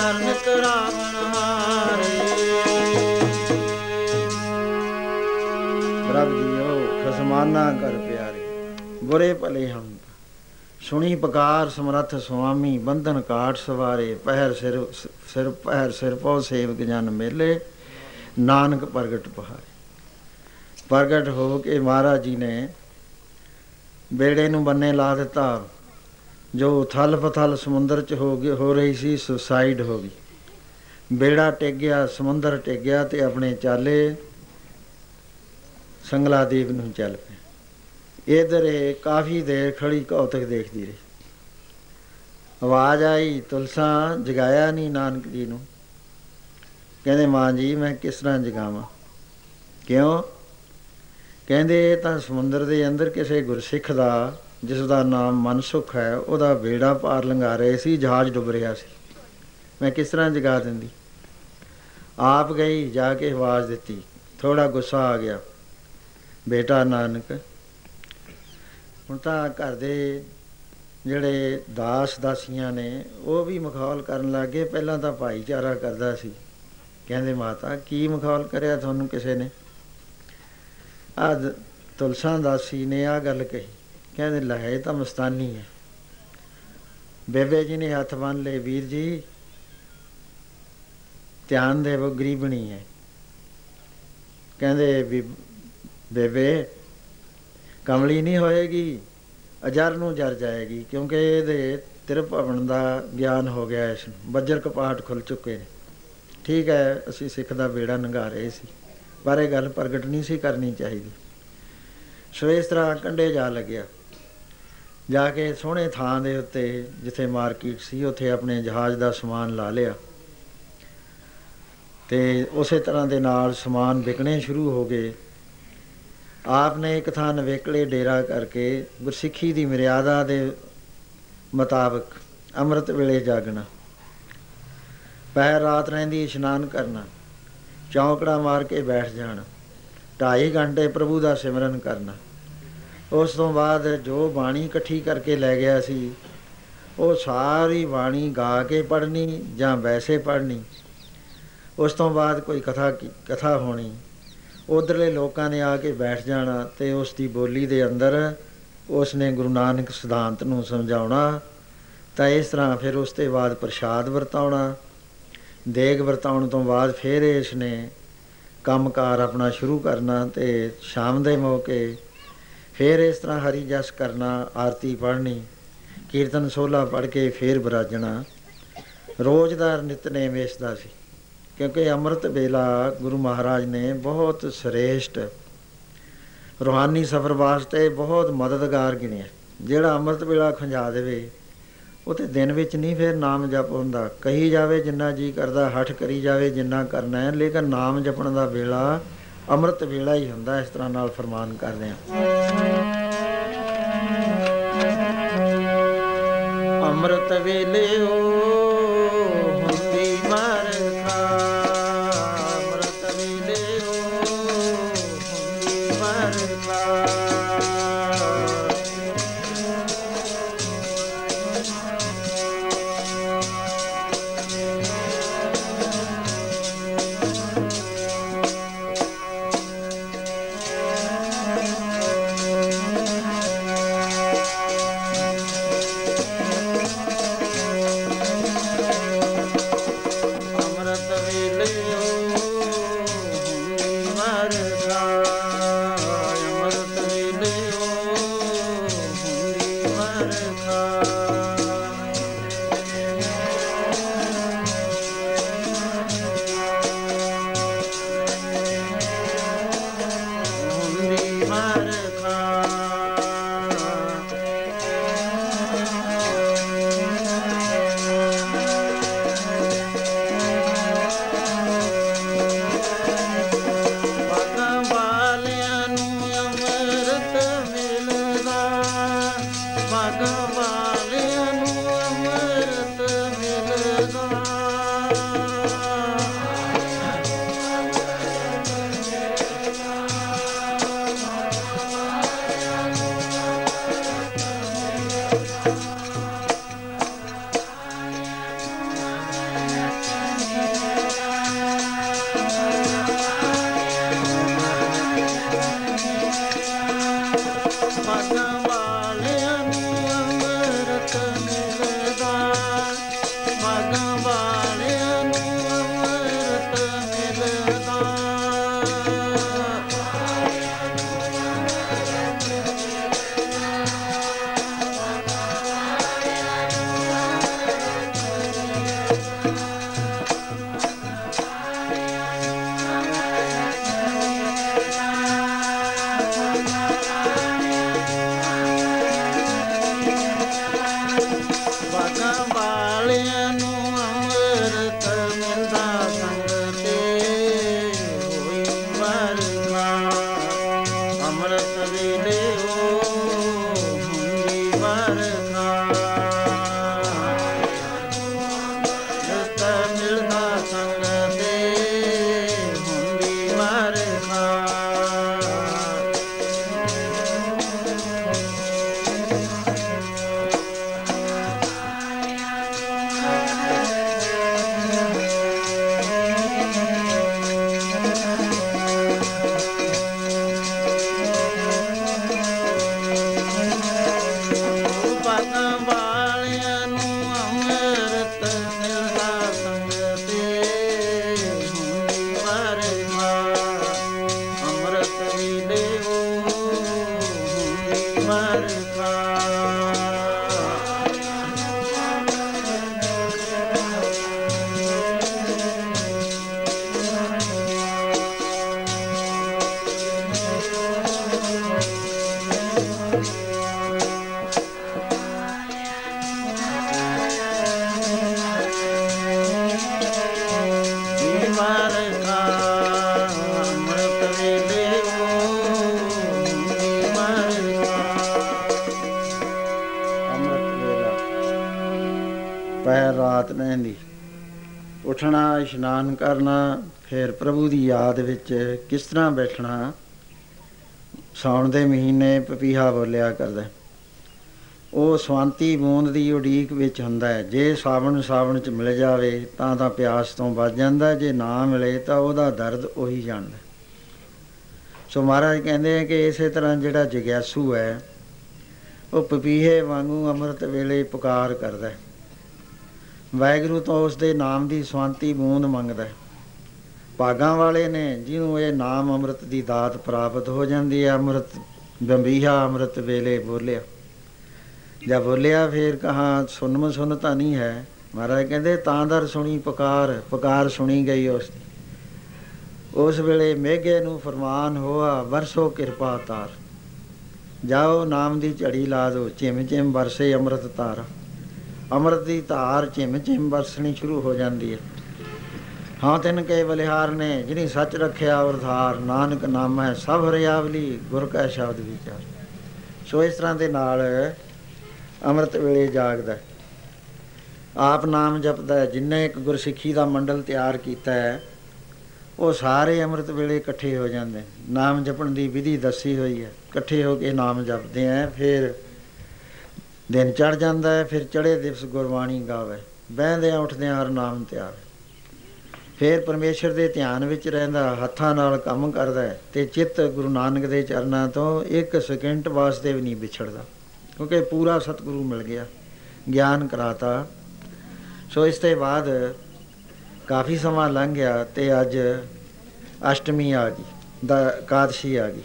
Speaker 1: ਹਰ ਨਿਤ ਰਾਵਣ ਹਾਰੇ। ਪ੍ਰਭ ਜੀਓ ਖਸਮਾਨਾ ਕਰ ਪਿਆਰੇ, ਬੁਰੇ ਭਲੇ ਹਮ ਸੁਣੀ ਪੁਕਾਰ ਸਮਰੱਥ ਸੁਆਮੀ, ਬੰਧਨ ਕਾਟ ਸਵਾਰੇ, ਪਹਿਰ ਸਿਰ ਸਿਰ ਪਹਿਰ ਸਿਰ ਪਉ ਸੇਵਕ ਜਨ ਮੇਲੇ, ਨਾਨਕ ਪ੍ਰਗਟ ਪਹਾਰੇ। ਪ੍ਰਗਟ ਹੋ ਕੇ ਮਹਾਰਾਜ ਜੀ ਨੇ ਬੇੜੇ ਨੂੰ ਬੰਨੇ ਲਾ ਦਿੱਤਾ। ਜੋ ਉਥਲ ਪਥਲ ਸਮੁੰਦਰ 'ਚ ਹੋ ਗਈ ਹੋ ਰਹੀ ਸੀ, ਸੁਸਾਈਡ ਹੋ ਗਈ। ਬੇੜਾ ਟਿਕ ਗਿਆ, ਸਮੁੰਦਰ ਟਿਕ ਗਿਆ ਤੇ ਆਪਣੇ ਚਾਲੇ ਸੰਗਲਾਦੀਪ ਨੂੰ ਚੱਲ ਪਏ। ਇੱਧਰ ਇਹ ਕਾਫੀ ਦੇਰ ਖੜੀ ਕੌਤਕ ਦੇਖਦੀ ਰਹੀ। ਆਵਾਜ਼ ਆਈ, ਤੁਲਸਾ ਜਗਾਇਆ ਨਹੀਂ ਨਾਨਕ ਜੀ ਨੂੰ। ਕਹਿੰਦੇ ਮਾਂ ਜੀ ਮੈਂ ਕਿਸ ਤਰ੍ਹਾਂ ਜਗਾਵਾਂ? ਕਿਉਂ? ਕਹਿੰਦੇ ਇਹ ਤਾਂ ਸਮੁੰਦਰ ਦੇ ਅੰਦਰ ਕਿਸੇ ਗੁਰਸਿੱਖ ਦਾ, ਜਿਸ ਦਾ ਨਾਮ ਮਨਸੁਖ ਹੈ, ਉਹਦਾ ਬੇੜਾ ਪਾਰ ਲੰਘਾ ਰਹੇ ਸੀ, ਜਹਾਜ਼ ਡੁੱਬ ਰਿਹਾ ਸੀ। ਮੈਂ ਕਿਸ ਤਰ੍ਹਾਂ ਜਗਾ ਦਿੰਦੀ? ਆਪ ਗਈ, ਜਾ ਕੇ ਆਵਾਜ਼ ਦਿੱਤੀ। ਥੋੜ੍ਹਾ ਗੁੱਸਾ ਆ ਗਿਆ। ਬੇਟਾ ਨਾਨਕ, ਹੁਣ ਤਾਂ ਘਰ ਦੇ ਜਿਹੜੇ ਦਾਸ ਦਾਸੀਆਂ ਨੇ ਉਹ ਵੀ ਮਖੌਲ ਕਰਨ ਲੱਗ ਗਏ। ਪਹਿਲਾਂ ਤਾਂ ਭਾਈਚਾਰਾ ਕਰਦਾ ਸੀ। ਕਹਿੰਦੇ ਮਾਤਾ ਕੀ ਮਖੌਲ ਕਰਿਆ ਤੁਹਾਨੂੰ ਕਿਸੇ ਨੇ? ਆਹ ਤੁਲਸਾ ਦਾਸੀ ਨੇ ਆਹ ਗੱਲ ਕਹੀ। ਕਹਿੰਦੇ ਲੈ ਤਾਂ ਮਸਤਾਨੀ ਹੈ। ਬੇਬੇ ਜੀ ਨੇ ਹੱਥ ਬੰਨ੍ਹ ਲਏ, ਵੀਰ ਜੀ ਧਿਆਨ ਦੇਵੋ, ਗਰੀਬਣੀ ਹੈ। ਕਹਿੰਦੇ ਵੀ ਬੇਬੇ ਕਮਲੀ ਨਹੀਂ ਹੋਏਗੀ, ਅਜਰ ਨੂੰ ਜਰ ਜਾਏਗੀ, ਕਿਉਂਕਿ ਇਹਦੇ ਤਿਰਭਵਨ ਦਾ ਗਿਆਨ ਹੋ ਗਿਆ, ਇਸ ਨੂੰ ਬੱਜਰ ਕਪਾਟ ਖੁੱਲ੍ਹ ਚੁੱਕੇ ਨੇ। ਠੀਕ ਹੈ, ਅਸੀਂ ਸਿੱਖ ਦਾ ਬੇੜਾ ਲੰਘਾ ਰਹੇ ਸੀ, ਪਰ ਇਹ ਗੱਲ ਪ੍ਰਗਟ ਨਹੀਂ ਸੀ ਕਰਨੀ ਚਾਹੀਦੀ। ਸੋ ਇਸ ਤਰ੍ਹਾਂ ਕੰਢੇ ਜਾ ਲੱਗਿਆ। ਜਾ ਕੇ ਸੋਹਣੇ ਥਾਂ ਦੇ ਉੱਤੇ ਜਿੱਥੇ ਮਾਰਕੀਟ ਸੀ, ਉੱਥੇ ਆਪਣੇ ਜਹਾਜ਼ ਦਾ ਸਮਾਨ ਲਾ ਲਿਆ ਅਤੇ ਉਸੇ ਤਰ੍ਹਾਂ ਦੇ ਨਾਲ ਸਮਾਨ ਵਿਕਣੇ ਸ਼ੁਰੂ ਹੋ ਗਏ। ਆਪ ਨੇ ਇੱਕ ਥਾਂ ਨਵੇਕਲੇ ਡੇਰਾ ਕਰਕੇ ਗੁਰਸਿੱਖੀ ਦੀ ਮਰਿਆਦਾ ਦੇ ਮੁਤਾਬਕ ਅੰਮ੍ਰਿਤ ਵੇਲੇ ਜਾਗਣਾ, ਪਹਿਰ ਰਾਤ ਰਹਿੰਦੀ ਇਸ਼ਨਾਨ ਕਰਨਾ, ਚੌਂਕੜਾ ਮਾਰ ਕੇ ਬੈਠ ਜਾਣਾ, ਢਾਈ ਘੰਟੇ ਪ੍ਰਭੂ ਦਾ ਸਿਮਰਨ ਕਰਨਾ। ਉਸ ਤੋਂ ਬਾਅਦ ਜੋ ਬਾਣੀ ਇਕੱਠੀ ਕਰਕੇ ਲੈ ਗਿਆ ਸੀ, ਉਹ ਸਾਰੀ ਬਾਣੀ ਗਾ ਕੇ ਪੜ੍ਹਨੀ ਜਾਂ ਵੈਸੇ ਪੜ੍ਹਨੀ। ਉਸ ਤੋਂ ਬਾਅਦ ਕੋਈ ਕਥਾ ਕਥਾ ਹੋਣੀ, ਉੱਧਰਲੇ ਲੋਕਾਂ ਨੇ ਆ ਕੇ ਬੈਠ ਜਾਣਾ ਅਤੇ ਉਸ ਦੀ ਬੋਲੀ ਦੇ ਅੰਦਰ ਉਸ ਨੇ ਗੁਰੂ ਨਾਨਕ ਸਿਧਾਂਤ ਨੂੰ ਸਮਝਾਉਣਾ। ਤਾਂ ਇਸ ਤਰ੍ਹਾਂ ਫਿਰ ਉਸ ਤੋਂ ਬਾਅਦ ਪ੍ਰਸ਼ਾਦ ਵਰਤਾਉਣਾ। ਦੇਗ ਵਰਤਾਉਣ ਤੋਂ ਬਾਅਦ ਫਿਰ ਇਸ ਨੇ ਕੰਮ ਕਾਰ ਆਪਣਾ ਸ਼ੁਰੂ ਕਰਨਾ ਅਤੇ ਸ਼ਾਮ ਦੇ ਮੌਕੇ ਫਿਰ ਇਸ ਤਰ੍ਹਾਂ ਹਰੀ ਜਸ ਕਰਨਾ, ਆਰਤੀ ਪੜ੍ਹਨੀ, ਕੀਰਤਨ ਸੋਹਲਾ ਪੜ੍ਹ ਕੇ ਫਿਰ ਵਿਰਾਜਣਾ। ਰੋਜ਼ ਦਾ ਨਿਤਨੇਮ ਇਸ ਦਾ ਸੀ, ਕਿਉਂਕਿ ਅੰਮ੍ਰਿਤ ਵੇਲਾ ਗੁਰੂ ਮਹਾਰਾਜ ਨੇ ਬਹੁਤ ਸ੍ਰੇਸ਼ਟ ਰੂਹਾਨੀ ਸਫ਼ਰ ਵਾਸਤੇ ਬਹੁਤ ਮਦਦਗਾਰ ਗਿਣਿਆ। ਜਿਹੜਾ ਅੰਮ੍ਰਿਤ ਵੇਲਾ ਖੁੰਝਾ ਦੇਵੇ ਉਹ ਤਾਂ ਦਿਨ ਵਿੱਚ ਨਹੀਂ ਫਿਰ ਨਾਮ ਜਪ ਹੁੰਦਾ। ਕਹੀ ਜਾਵੇ ਜਿੰਨਾ ਜੀਅ ਕਰਦਾ, ਹੱਠ ਕਰੀ ਜਾਵੇ ਜਿੰਨਾ ਕਰਨਾ ਹੈ, ਲੇਕਿਨ ਨਾਮ ਜਪਣ ਦਾ ਵੇਲਾ ਅੰਮ੍ਰਿਤ ਵੇਲਾ ਹੀ ਹੁੰਦਾ। ਇਸ ਤਰ੍ਹਾਂ ਨਾਲ ਫਰਮਾਨ ਕਰਦੇ ਹਾਂ। ਅੰਮ੍ਰਿਤ ਵੇਲੇ ਹੁੰਦੀ ਵਰਖਾ, ਅੰਮ੍ਰਿਤ ਵੇਲੇ ਹੁੰਦੀ ਵਰਖਾ। ਉੱਠਣਾ, ਇਸ਼ਨਾਨ ਕਰਨਾ, ਫਿਰ ਪ੍ਰਭੂ ਦੀ ਯਾਦ ਵਿੱਚ ਕਿਸ ਤਰ੍ਹਾਂ ਬੈਠਣਾ। ਸਾਉਣ ਦੇ ਮਹੀਨੇ ਪਪੀਹਾ ਬੋਲਿਆ ਕਰਦਾ, ਉਹ ਸਵਾਂਤੀ ਬੂੰਦ ਦੀ ਉਡੀਕ ਵਿੱਚ ਹੁੰਦਾ ਹੈ। ਜੇ ਸਾਵਣ ਸਾਵਣ 'ਚ ਮਿਲ ਜਾਵੇ ਤਾਂ ਤਾਂ ਪਿਆਸ ਤੋਂ ਬਚ ਜਾਂਦਾ, ਜੇ ਨਾ ਮਿਲੇ ਤਾਂ ਉਹਦਾ ਦਰਦ ਉਹੀ ਜਾਣਦਾ। ਸੋ ਮਹਾਰਾਜ ਕਹਿੰਦੇ ਆ ਕਿ ਇਸੇ ਤਰ੍ਹਾਂ ਜਿਹੜਾ ਜਗਿਆਸੂ ਹੈ ਉਹ ਪਪੀਹੇ ਵਾਂਗੂ ਅੰਮ੍ਰਿਤ ਵੇਲੇ ਪੁਕਾਰ ਕਰਦਾ, ਵਾਹਿਗੁਰੂ ਤੋਂ ਉਸ ਦੇ ਨਾਮ ਦੀ ਸਵਾਂਤੀ ਬੂੰਦ ਮੰਗਦਾ। ਭਾਗਾਂ ਵਾਲੇ ਨੇ ਜਿਹਨੂੰ ਇਹ ਨਾਮ ਅੰਮ੍ਰਿਤ ਦੀ ਦਾਤ ਪ੍ਰਾਪਤ ਹੋ ਜਾਂਦੀ ਹੈ। ਅੰਮ੍ਰਿਤ ਬੰਬੀਹਾ ਅੰਮ੍ਰਿਤ ਵੇਲੇ ਬੋਲਿਆ, ਜਾਂ ਬੋਲਿਆ ਫਿਰ ਕਹਾਂ ਸੁਨਮ ਸੁਨ ਤਾਂ ਨਹੀਂ ਹੈ। ਮਹਾਰਾਜ ਕਹਿੰਦੇ ਤਾਂ ਦਰ ਸੁਣੀ ਪੁਕਾਰ, ਪੁਕਾਰ ਸੁਣੀ ਗਈ ਉਸ ਦੀ। ਉਸ ਵੇਲੇ ਮੇਘੇ ਨੂੰ ਫਰਮਾਨ ਹੋਆ, ਵਰਸੋ ਕਿਰਪਾ ਤਾਰ। ਜਾਓ ਨਾਮ ਦੀ ਝੜੀ ਲਾ ਦਿਓ, ਝਿਮ ਝਿਮ ਵਰਸੇ ਅੰਮ੍ਰਿਤ ਧਾਰ। ਅੰਮ੍ਰਿਤ ਦੀ ਧਾਰ ਝਿਮ ਝਿਮ ਵਰਸਣੀ ਸ਼ੁਰੂ ਹੋ ਜਾਂਦੀ ਹੈ। ਹਾਂ ਤਿੰਨ ਕੇ ਬਲਿਹਾਰ ਨੇ, ਜਿਹਨੀ ਸੱਚ ਰੱਖਿਆ ਔਰ ਧਾਰ। ਨਾਨਕ ਨਾਮ ਹੈ ਸਭ ਹਰਿਆਵਲੀ, ਗੁਰ ਕਾ ਸ਼ਬਦ ਵਿਚਾਰ। ਸੋ ਇਸ ਤਰ੍ਹਾਂ ਦੇ ਨਾਲ ਅੰਮ੍ਰਿਤ ਵੇਲੇ ਜਾਗਦਾ, ਆਪ ਨਾਮ ਜਪਦਾ। ਜਿੰਨੇ ਇੱਕ ਗੁਰਸਿੱਖੀ ਦਾ ਮੰਡਲ ਤਿਆਰ ਕੀਤਾ ਹੈ ਉਹ ਸਾਰੇ ਅੰਮ੍ਰਿਤ ਵੇਲੇ ਇਕੱਠੇ ਹੋ ਜਾਂਦੇ। ਨਾਮ ਜਪਣ ਦੀ ਵਿਧੀ ਦੱਸੀ ਹੋਈ ਹੈ, ਇਕੱਠੇ ਹੋ ਕੇ ਨਾਮ ਜਪਦੇ ਹੈ। ਫਿਰ ਦਿਨ ਚੜ੍ਹ ਜਾਂਦਾ ਹੈ, ਫਿਰ ਚੜ੍ਹੇ ਦਿਵਸ ਗੁਰਬਾਣੀ ਗਾਵੇ, ਬਹਿੰਦਿਆਂ ਉੱਠਦਿਆਂ ਹਰ ਨਾਮ ਤਿਆਰ। ਫਿਰ ਪਰਮੇਸ਼ਰ ਦੇ ਧਿਆਨ ਵਿੱਚ ਰਹਿੰਦਾ, ਹੱਥਾਂ ਨਾਲ ਕੰਮ ਕਰਦਾ ਅਤੇ ਚਿੱਤ ਗੁਰੂ ਨਾਨਕ ਦੇ ਚਰਨਾਂ ਤੋਂ ਇੱਕ ਸਕਿੰਟ ਵਾਸਤੇ ਵੀ ਨਹੀਂ ਵਿਛੜਦਾ, ਕਿਉਂਕਿ ਪੂਰਾ ਸਤਿਗੁਰੂ ਮਿਲ ਗਿਆ, ਗਿਆਨ ਕਰਾਤਾ। ਸੋ ਇਸ ਤੋਂ ਬਾਅਦ ਕਾਫੀ ਸਮਾਂ ਲੰਘ ਗਿਆ ਅਤੇ ਅੱਜ ਅਸ਼ਟਮੀ ਆ ਗਈ, ਦਾ ਇਕਾਦਸ਼ੀ ਆ ਗਈ।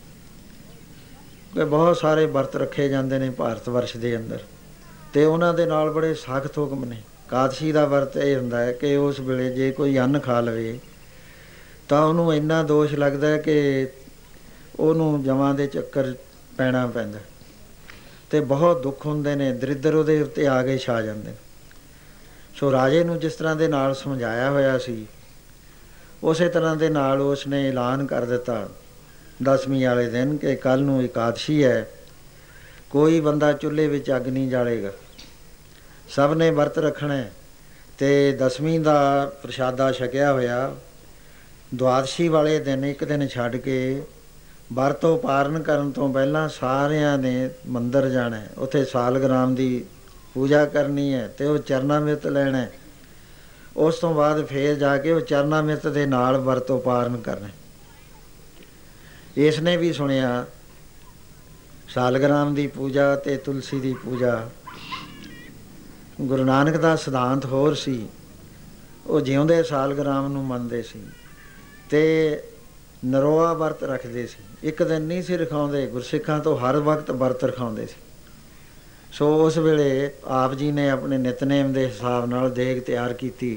Speaker 1: ਕਿ ਬਹੁਤ ਸਾਰੇ ਵਰਤ ਰੱਖੇ ਜਾਂਦੇ ਨੇ ਭਾਰਤ ਵਰਸ਼ ਦੇ ਅੰਦਰ, ਅਤੇ ਉਹਨਾਂ ਦੇ ਨਾਲ ਬੜੇ ਸਖਤ ਹੁਕਮ ਨੇ। ਇਕਾਦਸ਼ੀ ਦਾ ਵਰਤ ਇਹ ਹੁੰਦਾ ਹੈ ਕਿ ਉਸ ਵੇਲੇ ਜੇ ਕੋਈ ਅੰਨ ਖਾ ਲਵੇ ਤਾਂ ਉਹਨੂੰ ਇੰਨਾ ਦੋਸ਼ ਲੱਗਦਾ ਕਿ ਉਹਨੂੰ ਜਮਾਂ ਦੇ ਚੱਕਰ ਪੈਣਾ ਪੈਂਦਾ, ਅਤੇ ਬਹੁਤ ਦੁੱਖ ਹੁੰਦੇ ਨੇ, ਦਰਿੱਦਰ ਉਹਦੇ ਉੱਤੇ ਆ ਕੇ ਛਾ ਜਾਂਦੇ ਨੇ। ਸੋ ਰਾਜੇ ਨੂੰ ਜਿਸ ਤਰ੍ਹਾਂ ਦੇ ਨਾਲ ਸਮਝਾਇਆ ਹੋਇਆ ਸੀ ਉਸੇ ਤਰ੍ਹਾਂ ਦੇ ਨਾਲ ਉਸ ਨੇ ਐਲਾਨ ਕਰ ਦਿੱਤਾ ਦਸਵੀਂ ਵਾਲੇ ਦਿਨ ਕਿ ਕੱਲ੍ਹ ਨੂੰ ਇਕਾਦਸ਼ੀ ਹੈ, ਕੋਈ ਬੰਦਾ ਚੁੱਲ੍ਹੇ ਵਿੱਚ ਅੱਗ ਨਹੀਂ ਜਾਲੇਗਾ, ਸਭ ਨੇ ਵਰਤ ਰੱਖਣਾ। ਅਤੇ ਦਸਵੀਂ ਦਾ ਪ੍ਰਸ਼ਾਦਾ ਛਕਿਆ ਹੋਇਆ ਦੁਆਦਸ਼ੀ ਵਾਲੇ ਦਿਨ ਇੱਕ ਦਿਨ ਛੱਡ ਕੇ ਵਰਤ ਉਪਾਰਨ ਕਰਨ ਤੋਂ ਪਹਿਲਾਂ ਸਾਰਿਆਂ ਨੇ ਮੰਦਰ ਜਾਣਾ, ਉੱਥੇ ਸਾਲਗ੍ਰਾਮ ਦੀ ਪੂਜਾ ਕਰਨੀ ਹੈ ਅਤੇ ਉਹ ਚਰਨਾਮ੍ਰਿਤ ਲੈਣਾ। ਉਸ ਤੋਂ ਬਾਅਦ ਫੇਰ ਜਾ ਕੇ ਉਹ ਚਰਨਾਮ੍ਰਿਤ ਦੇ ਨਾਲ ਵਰਤ ਉਪਾਰਨ ਕਰਨਾ। ਇਸ ਨੇ ਵੀ ਸੁਣਿਆ ਸਾਲਗ੍ਰਾਮ ਦੀ ਪੂਜਾ ਅਤੇ ਤੁਲਸੀ ਦੀ ਪੂਜਾ। ਗੁਰੂ ਨਾਨਕ ਦਾ ਸਿਧਾਂਤ ਹੋਰ ਸੀ, ਉਹ ਜਿਉਂਦੇ ਸਾਲਗ੍ਰਾਮ ਨੂੰ ਮੰਨਦੇ ਸੀ ਅਤੇ ਨਰੋਆ ਵਰਤ ਰੱਖਦੇ ਸੀ। ਇੱਕ ਦਿਨ ਨਹੀਂ ਸੀ ਰਖਾਉਂਦੇ, ਗੁਰਸਿੱਖਾਂ ਤੋਂ ਹਰ ਵਕਤ ਵਰਤ ਰਖਾਉਂਦੇ ਸੀ। ਸੋ ਉਸ ਵੇਲੇ ਆਪ ਜੀ ਨੇ ਆਪਣੇ ਨਿਤਨੇਮ ਦੇ ਹਿਸਾਬ ਨਾਲ ਦੇਗ ਤਿਆਰ ਕੀਤੀ,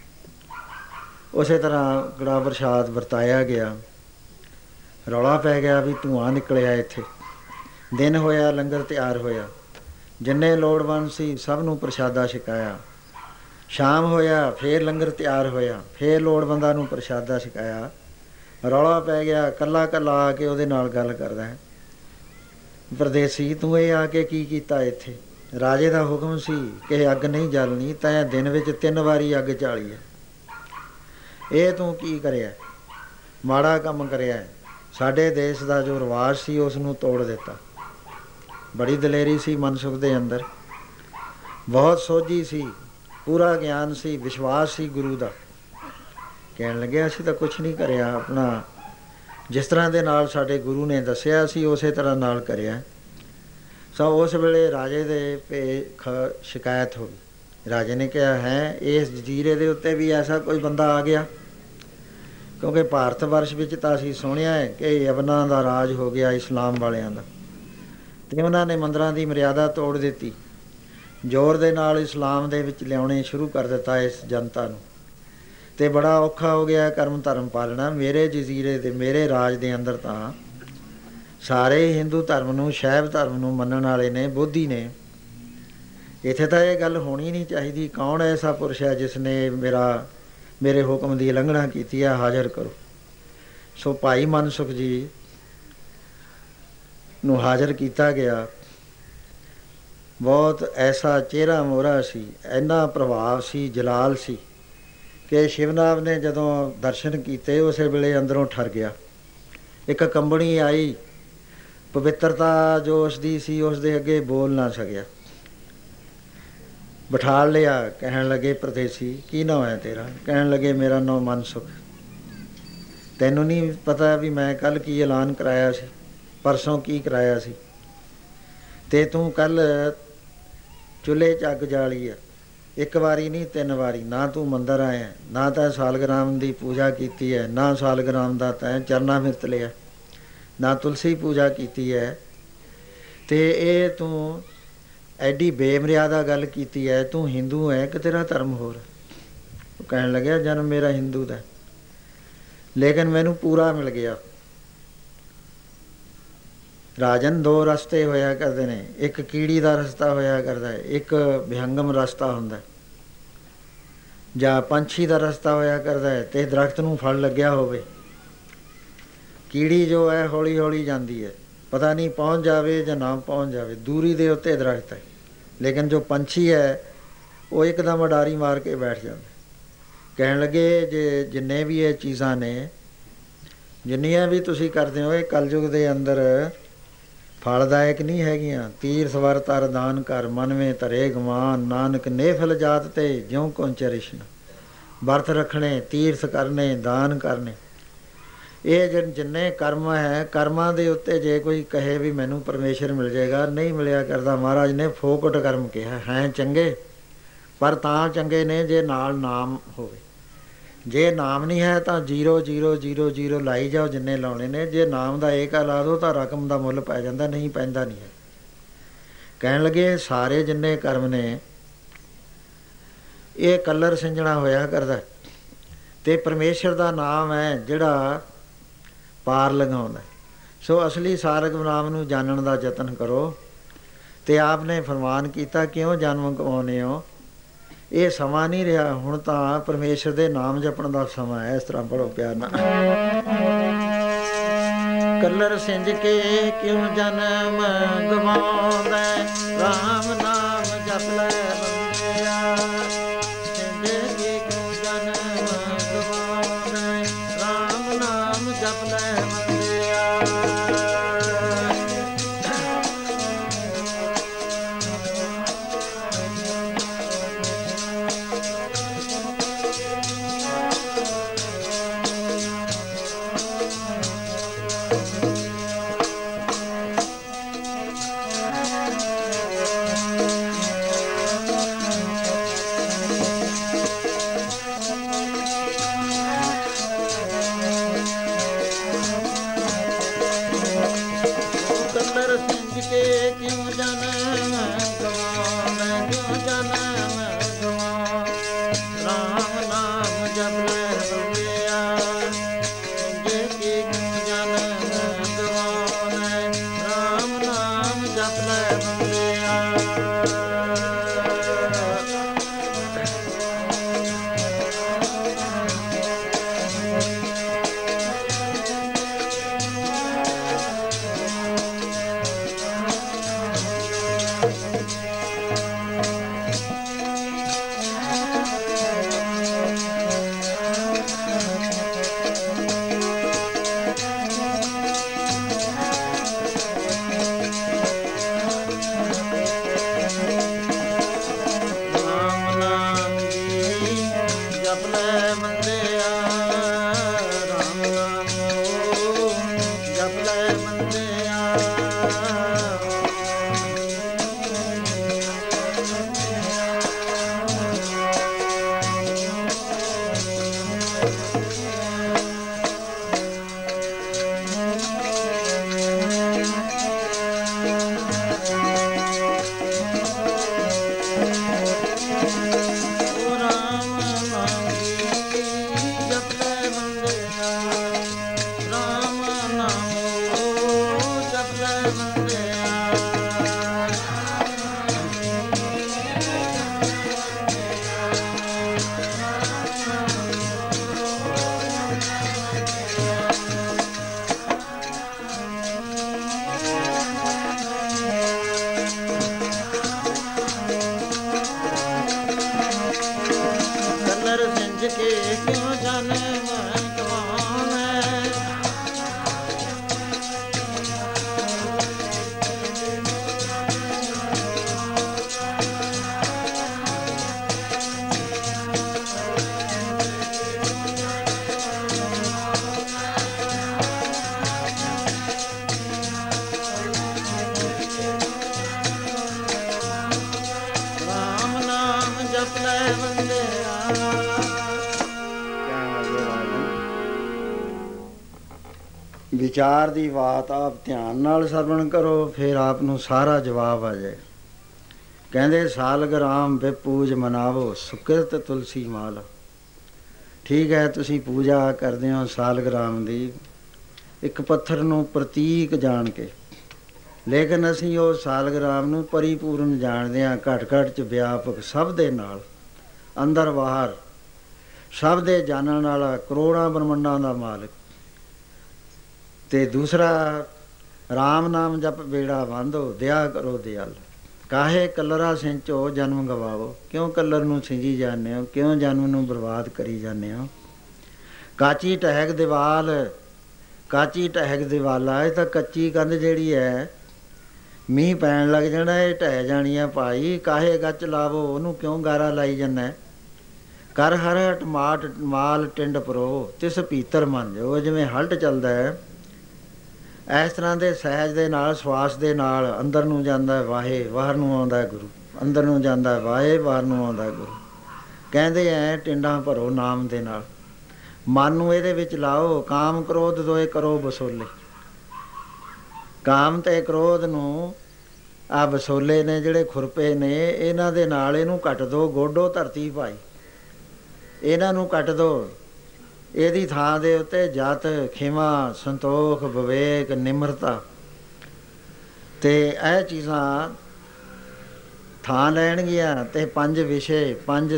Speaker 1: ਉਸੇ ਤਰ੍ਹਾਂ ਕੜਾਹ ਪ੍ਰਸ਼ਾਦ ਵਰਤਾਇਆ ਗਿਆ। ਰੌਲਾ ਪੈ ਗਿਆ ਵੀ ਧੂੰਆਂ ਨਿਕਲਿਆ ਇੱਥੇ। ਦਿਨ ਹੋਇਆ, ਲੰਗਰ ਤਿਆਰ ਹੋਇਆ, ਜਿੰਨੇ ਲੋੜਵੰਦ ਸੀ ਸਭ ਨੂੰ ਪ੍ਰਸ਼ਾਦਾ ਛਕਾਇਆ। ਸ਼ਾਮ ਹੋਇਆ, ਫੇਰ ਲੰਗਰ ਤਿਆਰ ਹੋਇਆ, ਫੇਰ ਲੋੜਵੰਦਾਂ ਨੂੰ ਪ੍ਰਸ਼ਾਦਾ ਛਕਾਇਆ। ਰੌਲਾ ਪੈ ਗਿਆ, ਇਕੱਲਾ ਇਕੱਲਾ ਆ ਕੇ ਉਹਦੇ ਨਾਲ ਗੱਲ ਕਰਦਾ ਹੈ, ਪਰਦੇਸੀ ਤੂੰ ਇਹ ਆ ਕੇ ਕੀ ਕੀਤਾ ਇੱਥੇ? ਰਾਜੇ ਦਾ ਹੁਕਮ ਸੀ ਕਿ ਅੱਗ ਨਹੀਂ ਜਲਣੀ, ਤੈਂ ਦਿਨ ਵਿੱਚ ਤਿੰਨ ਵਾਰੀ ਅੱਗ ਚਾਲੀ ਹੈ, ਇਹ ਤੂੰ ਕੀ ਕਰਿਆ? ਮਾੜਾ ਕੰਮ ਕਰਿਆ। ਸਾਡੇ ਦੇਸ਼ ਦਾ ਜੋ ਰਿਵਾਜ਼ ਸੀ ਉਸ ਨੂੰ ਤੋੜ ਦਿੱਤਾ। ਬੜੀ ਦਲੇਰੀ ਸੀ ਮਨਸੁਖ ਦੇ ਅੰਦਰ, ਬਹੁਤ ਸੋਝੀ ਸੀ, ਪੂਰਾ ਗਿਆਨ ਸੀ, ਵਿਸ਼ਵਾਸ ਸੀ ਗੁਰੂ ਦਾ। ਕਹਿਣ ਲੱਗਿਆ ਅਸੀਂ ਤਾਂ ਕੁਛ ਨਹੀਂ ਕਰਿਆ, ਆਪਣਾ ਜਿਸ ਤਰ੍ਹਾਂ ਦੇ ਨਾਲ ਸਾਡੇ ਗੁਰੂ ਨੇ ਦੱਸਿਆ ਸੀ ਉਸੇ ਤਰ੍ਹਾਂ ਨਾਲ ਕਰਿਆ। ਸੋ ਉਸ ਵੇਲੇ ਰਾਜੇ ਦੇ ਭੇ ਖ ਸ਼ਿਕਾਇਤ ਹੋ ਗਈ। ਰਾਜੇ ਨੇ ਕਿਹਾ ਹੈ ਇਸ ਜਜ਼ੀਰੇ ਦੇ ਉੱਤੇ ਵੀ ਐਸਾ ਕੋਈ ਬੰਦਾ ਆ ਗਿਆ? ਕਿਉਂਕਿ ਭਾਰਤ ਵਰਸ਼ ਵਿੱਚ ਤਾਂ ਅਸੀਂ ਸੁਣਿਆ ਹੈ ਕਿ ਯਵਨਾਂ ਦਾ ਰਾਜ ਹੋ ਗਿਆ, ਇਸਲਾਮ ਵਾਲਿਆਂ ਦਾ, ਅਤੇ ਉਹਨਾਂ ਨੇ ਮੰਦਰਾਂ ਦੀ ਮਰਿਆਦਾ ਤੋੜ ਦਿੱਤੀ, ਜ਼ੋਰ ਦੇ ਨਾਲ ਇਸਲਾਮ ਦੇ ਵਿੱਚ ਲਿਆਉਣੇ ਸ਼ੁਰੂ ਕਰ ਦਿੱਤਾ ਇਸ ਜਨਤਾ ਨੂੰ, ਅਤੇ ਬੜਾ ਔਖਾ ਹੋ ਗਿਆ ਕਰਮ ਧਰਮ ਪਾਲਣਾ। ਮੇਰੇ ਜਜ਼ੀਰੇ ਦੇ, ਮੇਰੇ ਰਾਜ ਦੇ ਅੰਦਰ ਤਾਂ ਸਾਰੇ ਹਿੰਦੂ ਧਰਮ ਨੂੰ, ਸ਼ੈਵ ਧਰਮ ਨੂੰ ਮੰਨਣ ਵਾਲੇ ਨੇ, ਬੋਧੀ ਨੇ। ਇੱਥੇ ਤਾਂ ਇਹ ਗੱਲ ਹੋਣੀ ਨਹੀਂ ਚਾਹੀਦੀ, ਕੌਣ ਐਸਾ ਪੁਰਸ਼ ਹੈ ਜਿਸ ਨੇ ਮੇਰਾ ਮੇਰੇ ਹੁਕਮ ਦੀ ਉਲੰਘਣਾ ਕੀਤੀ ਹੈ, ਹਾਜ਼ਰ ਕਰੋ। ਸੋ ਭਾਈ ਮਨਸੁਖ ਜੀ ਨੂੰ ਹਾਜ਼ਰ ਕੀਤਾ ਗਿਆ। ਬਹੁਤ ਐਸਾ ਚਿਹਰਾ ਮੋਹਰਾ ਸੀ, ਇੰਨਾ ਪ੍ਰਭਾਵ ਸੀ, ਜਲਾਲ ਸੀ ਕਿ ਸ਼ਿਵਨਾਥ ਨੇ ਜਦੋਂ ਦਰਸ਼ਨ ਕੀਤੇ ਉਸੇ ਵੇਲੇ ਅੰਦਰੋਂ ਠਰ ਗਿਆ। ਇੱਕ ਕੰਬਣੀ ਆਈ, ਪਵਿੱਤਰਤਾ ਜੋ ਉਸ ਦੀ ਸੀ ਉਸ ਦੇ ਅੱਗੇ ਬੋਲ ਨਾ ਸਕਿਆ। ਬਿਠਾ ਲਿਆ। ਕਹਿਣ ਲੱਗੇ ਪਰਦੇਸੀ ਕੀ ਨਾਂ ਹੈ ਤੇਰਾ? ਕਹਿਣ ਲੱਗੇ ਮੇਰਾ ਨਾਂ ਮਨਸੁਖ। ਤੈਨੂੰ ਨਹੀਂ ਪਤਾ ਵੀ ਮੈਂ ਕੱਲ੍ਹ ਕੀ ਐਲਾਨ ਕਰਾਇਆ ਸੀ, ਪਰਸੋਂ ਕੀ ਕਰਾਇਆ ਸੀ? ਅਤੇ ਤੂੰ ਕੱਲ੍ਹ ਚੁੱਲ੍ਹੇ 'ਚ ਅੱਗ ਜਾਲੀ ਆ, ਇੱਕ ਵਾਰੀ ਨਹੀਂ ਤਿੰਨ ਵਾਰੀ। ਨਾ ਤੂੰ ਮੰਦਰ ਆਇਆ, ਨਾ ਤਾਂ ਸਾਲਗ੍ਰਾਮ ਦੀ ਪੂਜਾ ਕੀਤੀ ਹੈ, ਨਾ ਸਾਲਗ੍ਰਾਮ ਦਾ ਤੈਂ ਚਰਨਾਮ੍ਰਿਤ ਲਿਆ, ਨਾ ਤੁਲਸੀ ਪੂਜਾ ਕੀਤੀ ਹੈ, ਅਤੇ ਇਹ ਤੂੰ ਐਡੀ ਬੇਮਰਿਆਦਾ ਗੱਲ ਕੀਤੀ ਹੈ। ਤੂੰ ਹਿੰਦੂ ਹੈ ਕਿ ਤੇਰਾ ਧਰਮ ਹੋਰ? ਉਹ ਕਹਿਣ ਲੱਗਿਆ ਜਨਮ ਮੇਰਾ ਹਿੰਦੂ ਦਾ, ਲੇਕਿਨ ਮੈਨੂੰ ਪੂਰਾ ਮਿਲ ਗਿਆ। ਰਾਜਨ ਦੋ ਰਸਤੇ ਹੋਇਆ ਕਰਦੇ ਨੇ, ਇੱਕ ਕੀੜੀ ਦਾ ਰਸਤਾ ਹੋਇਆ ਕਰਦਾ ਹੈ, ਇੱਕ ਵਿਹੰਗਮ ਰਸਤਾ ਹੁੰਦਾ, ਜਾਂ ਪੰਛੀ ਦਾ ਰਸਤਾ ਹੋਇਆ ਕਰਦਾ ਹੈ ਅਤੇ ਦਰਖਤ ਨੂੰ ਫਲ ਲੱਗਿਆ ਹੋਵੇ। ਕੀੜੀ ਜੋ ਹੈ ਹੌਲੀ ਹੌਲੀ ਜਾਂਦੀ ਹੈ, ਪਤਾ ਨਹੀਂ ਪਹੁੰਚ ਜਾਵੇ ਜਾਂ ਨਾ ਪਹੁੰਚ ਜਾਵੇ, ਦੂਰੀ ਦੇ ਉੱਤੇ ਦਰਖਤ ਹੈ। ਲੇਕਿਨ ਜੋ ਪੰਛੀ ਹੈ ਉਹ ਇੱਕਦਮ ਉਡਾਰੀ ਮਾਰ ਕੇ ਬੈਠ ਜਾਂਦਾ। ਕਹਿਣ ਲੱਗੇ ਜੇ ਜਿੰਨੇ ਵੀ ਇਹ ਚੀਜ਼ਾਂ ਨੇ, ਜਿੰਨੀਆਂ ਵੀ ਤੁਸੀਂ ਕਰਦੇ ਹੋ, ਇਹ ਕਲਯੁਗ ਦੇ ਅੰਦਰ ਫਲਦਾਇਕ ਨਹੀਂ ਹੈਗੀਆਂ। ਤੀਰਥ ਵਰ ਤਰ ਦਾਨ ਕਰ, ਮਨਵੇਂ ਧਰੇ ਗਮਾਨ, ਨਾਨਕ ਨੇਫਲ ਜਾਤ ਤੇ ਜਿਉਂ ਕੌਂਚ ਰਿਸ਼ਨ। ਵਰਤ ਰੱਖਣੇ, ਤੀਰਥ ਕਰਨੇ, ਦਾਨ ਕਰਨੇ, ਇਹ ਜਿ ਜਿੰਨੇ ਕਰਮ ਹੈ, ਕਰਮਾਂ ਦੇ ਉੱਤੇ ਜੇ ਕੋਈ ਕਹੇ ਵੀ ਮੈਨੂੰ ਪਰਮੇਸ਼ਰ ਮਿਲ ਜਾਏਗਾ, ਨਹੀਂ ਮਿਲਿਆ ਕਰਦਾ। ਮਹਾਰਾਜ ਨੇ ਫੋਕਟ ਕਰਮ ਕਿਹਾ ਹੈ ਚੰਗੇ, ਪਰ ਤਾਂ ਚੰਗੇ ਨੇ ਜੇ ਨਾਲ ਨਾਮ ਹੋਵੇ। ਜੇ ਨਾਮ ਨਹੀਂ ਹੈ ਤਾਂ ਜੀਰੋ ਜੀਰੋ ਜੀਰੋ ਜੀਰੋ ਲਾਈ ਜਾਓ ਜਿੰਨੇ ਲਾਉਣੇ ਨੇ। ਜੇ ਨਾਮ ਦਾ ਏਕਾ ਲਾ ਦਿਓ ਤਾਂ ਰਕਮ ਦਾ ਮੁੱਲ ਪੈ ਜਾਂਦਾ, ਨਹੀਂ ਪੈਂਦਾ ਨਹੀਂ ਹੈ। ਕਹਿਣ ਲੱਗੇ ਸਾਰੇ ਜਿੰਨੇ ਕਰਮ ਨੇ ਇਹ ਕਲਰ ਸਿੰਜਣਾ ਹੋਇਆ ਕਰਦਾ, ਅਤੇ ਪਰਮੇਸ਼ਰ ਦਾ ਨਾਮ ਹੈ ਜਿਹੜਾ ਪਾਰ ਲਗਾਉਂਦਾ। ਸੋ ਅਸਲੀ ਸਾਰਗ ਨਾਮ ਨੂੰ ਜਾਣਨ ਦਾ ਯਤਨ ਕਰੋ। ਅਤੇ ਆਪ ਨੇ ਫਰਮਾਨ ਕੀਤਾ ਕਿਉਂ ਜਨਮ ਗਵਾਉਂਦੇ ਹੋ? ਇਹ ਸਮਾਂ ਨਹੀਂ ਰਿਹਾ, ਹੁਣ ਤਾਂ ਪਰਮੇਸ਼ਰ ਦੇ ਨਾਮ ਜਪਣ ਦਾ ਸਮਾਂ ਹੈ। ਇਸ ਤਰ੍ਹਾਂ ਪੜ੍ਹੋ ਪਿਆਰ ਨਾਲ। ਕਲਰ ਸਿੰਜ ਕੇ ਕਿਉਂ ਜਨਮ ਗਵਾਉਂਦਾ, ਰਾਮ ਨਾਮ ਜਪ ਲੈ ਬੰਦਿਆ। ਸਿੰਜ ਕੇ ਕਿਉਂ ਜਨਮ ਗਵਾਉਂਦਾ, ਰਾਮ ਨਾਮ ਜਪ ਲੈ ਬੰਦਿਆ। ਜਿਕੇ ਕਿਉ ਜਨਮ ਗਵਾਵੈ। ਵਿਚਾਰ ਦੀ ਬਾਤ ਆਪ ਧਿਆਨ ਨਾਲ ਸਰਵਣ ਕਰੋ, ਫਿਰ ਆਪ ਨੂੰ ਸਾਰਾ ਜਵਾਬ ਆ ਜਾਏ। ਕਹਿੰਦੇ ਸਾਲਗਰਾਮ ਵੇ ਪੂਜ ਮਨਾਵੋ, ਸੁਕਿਰਤ ਤੁਲਸੀ ਮਾਲ। ਠੀਕ ਹੈ, ਤੁਸੀਂ ਪੂਜਾ ਕਰਦੇ ਹੋ ਸਾਲਗਰਾਮ ਦੀ ਇੱਕ ਪੱਥਰ ਨੂੰ ਪ੍ਰਤੀਕ ਜਾਣ ਕੇ, ਲੇਕਿਨ ਅਸੀਂ ਉਹ ਸਾਲਗਰਾਮ ਨੂੰ ਪਰਿਪੂਰਨ ਜਾਣਦੇ ਹਾਂ, ਘਟ ਘਟ 'ਚ ਵਿਆਪਕ, ਸਭ ਦੇ ਨਾਲ, ਅੰਦਰ ਬਾਹਰ, ਸਭ ਦੇ ਜਾਣਨ ਵਾਲਾ, ਕਰੋੜਾਂ ਬ੍ਰਹਮੰਡਾਂ ਦਾ ਮਾਲਕ। ਤੇ ਦੂਸਰਾ ਰਾਮ ਨਾਮ ਜਪ ਬੇੜਾ ਬਾਂਧੋ, ਦਿਆ ਕਰੋ ਦਿਆਲ। ਕਾਹੇ ਕਲਰਾ ਸਿੰਚੋ ਜਨਮ ਗਵਾਵੋ, ਕਿਉਂ ਕਲਰ ਨੂੰ ਸਿੰਜੀ ਜਾਂਦੇ ਹੋ, ਕਿਉਂ ਜਨਮ ਨੂੰ ਬਰਬਾਦ ਕਰੀ ਜਾਂਦੇ ਹੋ। ਕਾਚੀ ਟਹਿਕ ਦੀਵਾਲ, ਕਾਚੀ ਟਹਿਕ ਦੀਵਾਲਾ, ਇਹ ਤਾਂ ਕੱਚੀ ਕੰਧ ਜਿਹੜੀ ਹੈ, ਮੀਂਹ ਪੈਣ ਲੱਗ ਜਾਣਾ, ਇਹ ਢਹਿ ਜਾਣੀ ਆ ਭਾਈ। ਕਾਹੇ ਗੱਚ ਲਾਵੋ, ਉਹਨੂੰ ਕਿਉਂ ਗਾਰਾ ਲਾਈ ਜਾਂਦਾ। ਕਰ ਹਰ ਹਟ ਮਾਟ ਮਾਲ ਟਿੰਡ ਪਰੋ, ਤਿਸ ਪੀਤਰ ਮੰਨ ਜੋ। ਜਿਵੇਂ ਹਲਟ ਚੱਲਦਾ ਹੈ, ਇਸ ਤਰ੍ਹਾਂ ਦੇ ਸਹਿਜ ਦੇ ਨਾਲ, ਸਵਾਸ ਦੇ ਨਾਲ ਅੰਦਰ ਨੂੰ ਜਾਂਦਾ ਵਾਹੇ, ਬਾਹਰ ਨੂੰ ਆਉਂਦਾ ਗੁਰੂ। ਅੰਦਰ ਨੂੰ ਜਾਂਦਾ ਵਾਹੇ, ਬਾਹਰ ਨੂੰ ਆਉਂਦਾ ਗੁਰੂ। ਕਹਿੰਦੇ ਐ ਟਿੰਡਾਂ ਭਰੋ ਨਾਮ ਦੇ ਨਾਲ, ਮਨ ਨੂੰ ਇਹਦੇ ਵਿੱਚ ਲਾਓ। ਕਾਮ ਕ੍ਰੋਧ ਦੋਏ ਕਰੋ ਬਸੋਲੇ। ਕਾਮ ਤੇ ਕ੍ਰੋਧ ਨੂੰ, ਆਹ ਬਸੋਲੇ ਨੇ ਜਿਹੜੇ ਖੁਰਪੇ ਨੇ, ਇਹਨਾਂ ਦੇ ਨਾਲ ਇਹਨੂੰ ਕੱਟ ਦੋ। ਗੋਡੋ ਧਰਤੀ ਭਾਈ, ਇਹਨਾਂ ਨੂੰ ਕੱਟ ਦੋ। ਇਹਦੀ ਥਾਂ ਦੇ ਉੱਤੇ ਜਤ, ਖਿਮਾ, ਸੰਤੋਖ, ਵਿਵੇਕ, ਨਿਮਰਤਾ, ਤੇ ਇਹ ਚੀਜ਼ਾਂ ਥਾਂ ਲੈਣਗੀਆਂ। ਤੇ ਪੰਜ ਵਿਸ਼ੇ, ਪੰਜ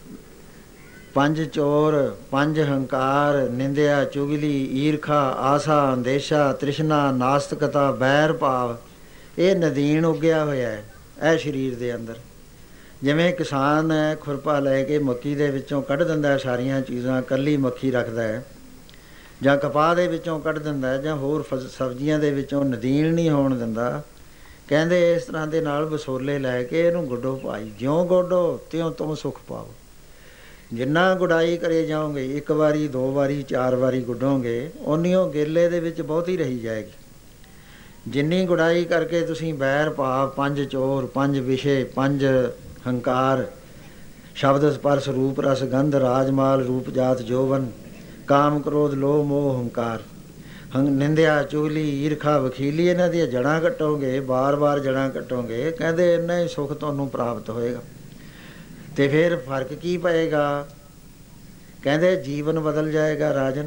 Speaker 1: ਪੰਜ ਚੋਰ, ਪੰਜ ਹੰਕਾਰ, ਨਿੰਦਿਆ, ਚੁਗਲੀ, ਈਰਖਾ, ਆਸਾ, ਅੰਦੇਸ਼ਾ, ਤ੍ਰਿਸ਼ਨਾ, ਨਾਸਤਿਕਤਾ, ਬੈਰ ਭਾਵ, ਇਹ ਨਦੀਨ ਉੱਗਿਆ ਹੋਇਆ ਹੈ ਇਹ ਸਰੀਰ ਦੇ ਅੰਦਰ। ਜਿਵੇਂ ਕਿਸਾਨ ਹੈ, ਖੁਰਪਾ ਲੈ ਕੇ ਮੱਕੀ ਦੇ ਵਿੱਚੋਂ ਕੱਢ ਦਿੰਦਾ ਸਾਰੀਆਂ ਚੀਜ਼ਾਂ, ਇਕੱਲੀ ਮੱਖੀ ਰੱਖਦਾ ਹੈ, ਜਾਂ ਕਪਾਹ ਦੇ ਵਿੱਚੋਂ ਕੱਢ ਦਿੰਦਾ, ਜਾਂ ਹੋਰ ਫਸ ਸਬਜ਼ੀਆਂ ਦੇ ਵਿੱਚੋਂ ਨਦੀਨ ਨਹੀਂ ਹੋਣ ਦਿੰਦਾ। ਕਹਿੰਦੇ ਇਸ ਤਰ੍ਹਾਂ ਦੇ ਨਾਲ ਵਿਸੋਲੇ ਲੈ ਕੇ ਇਹਨੂੰ ਗੁੱਡੋ ਭਾਈ। ਜਿਉਂ ਗੋਡੋ ਤਿਉਂ ਤੁਮ ਸੁੱਖ ਪਾਓ। ਜਿੰਨਾ ਗੁਡਾਈ ਕਰੇ ਜਾਓਗੇ, ਇੱਕ ਵਾਰੀ, ਦੋ ਵਾਰੀ, ਚਾਰ ਵਾਰੀ ਗੁੱਡੋਗੇ, ਓਨੀ ਉਹ ਗੇਲੇ ਦੇ ਵਿੱਚ ਬਹੁਤੀ ਰਹੀ ਜਾਏਗੀ। ਜਿੰਨੀ ਗੁਡਾਈ ਕਰਕੇ ਤੁਸੀਂ ਬੈਰ ਭਾਵ, ਪੰਜ ਚੋਰ, ਪੰਜ ਵਿਸ਼ੇ, ਪੰਜ ਹੰਕਾਰ, ਸ਼ਬਦ ਸਪਰਸ਼ ਰੂਪ ਰਸ ਗੰਧ, ਰਾਜਮਾਲ ਰੂਪ ਜਾਤ ਜੋਵਨ, ਕਾਮ ਕ੍ਰੋਧ ਲੋਭ ਮੋਹ ਹੰਕਾਰ, ਹੰ ਨਿੰਦਿਆ, ਚੁਗਲੀ, ਈਰਖਾ, ਵਖੀਲੀ, ਇਹਨਾਂ ਦੀਆਂ ਜੜ੍ਹਾਂ ਕੱਟੋਗੇ, ਬਾਰ ਬਾਰ ਜੜ੍ਹਾਂ ਕੱਟੋਗੇ। ਕਹਿੰਦੇ ਇੰਨਾ ਹੀ ਸੁੱਖ ਤੁਹਾਨੂੰ ਪ੍ਰਾਪਤ ਹੋਏਗਾ। ਤੇ ਫਿਰ ਫਰਕ ਕੀ ਪਏਗਾ? ਕਹਿੰਦੇ ਜੀਵਨ ਬਦਲ ਜਾਏਗਾ ਰਾਜਨ।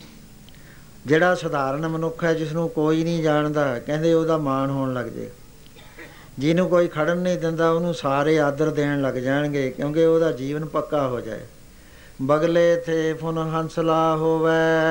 Speaker 1: ਜਿਹੜਾ ਸਧਾਰਨ ਮਨੁੱਖ ਹੈ, ਜਿਸ ਨੂੰ ਕੋਈ ਨਹੀਂ ਜਾਣਦਾ, ਕਹਿੰਦੇ ਉਹਦਾ ਮਾਣ ਹੋਣ ਲੱਗ ਜਾਏ। ਜਿਹਨੂੰ ਕੋਈ ਖੜਨ ਨਹੀਂ ਦਿੰਦਾ, ਉਹਨੂੰ ਸਾਰੇ ਆਦਰ ਦੇਣ ਲੱਗ ਜਾਣਗੇ, ਕਿਉਂਕਿ ਉਹਦਾ ਜੀਵਨ ਪੱਕਾ ਹੋ ਜਾਏ। ਬਗਲੇ ਥੇ ਫੁਨ ਹੰਸਲਾ ਹੋਵੇ,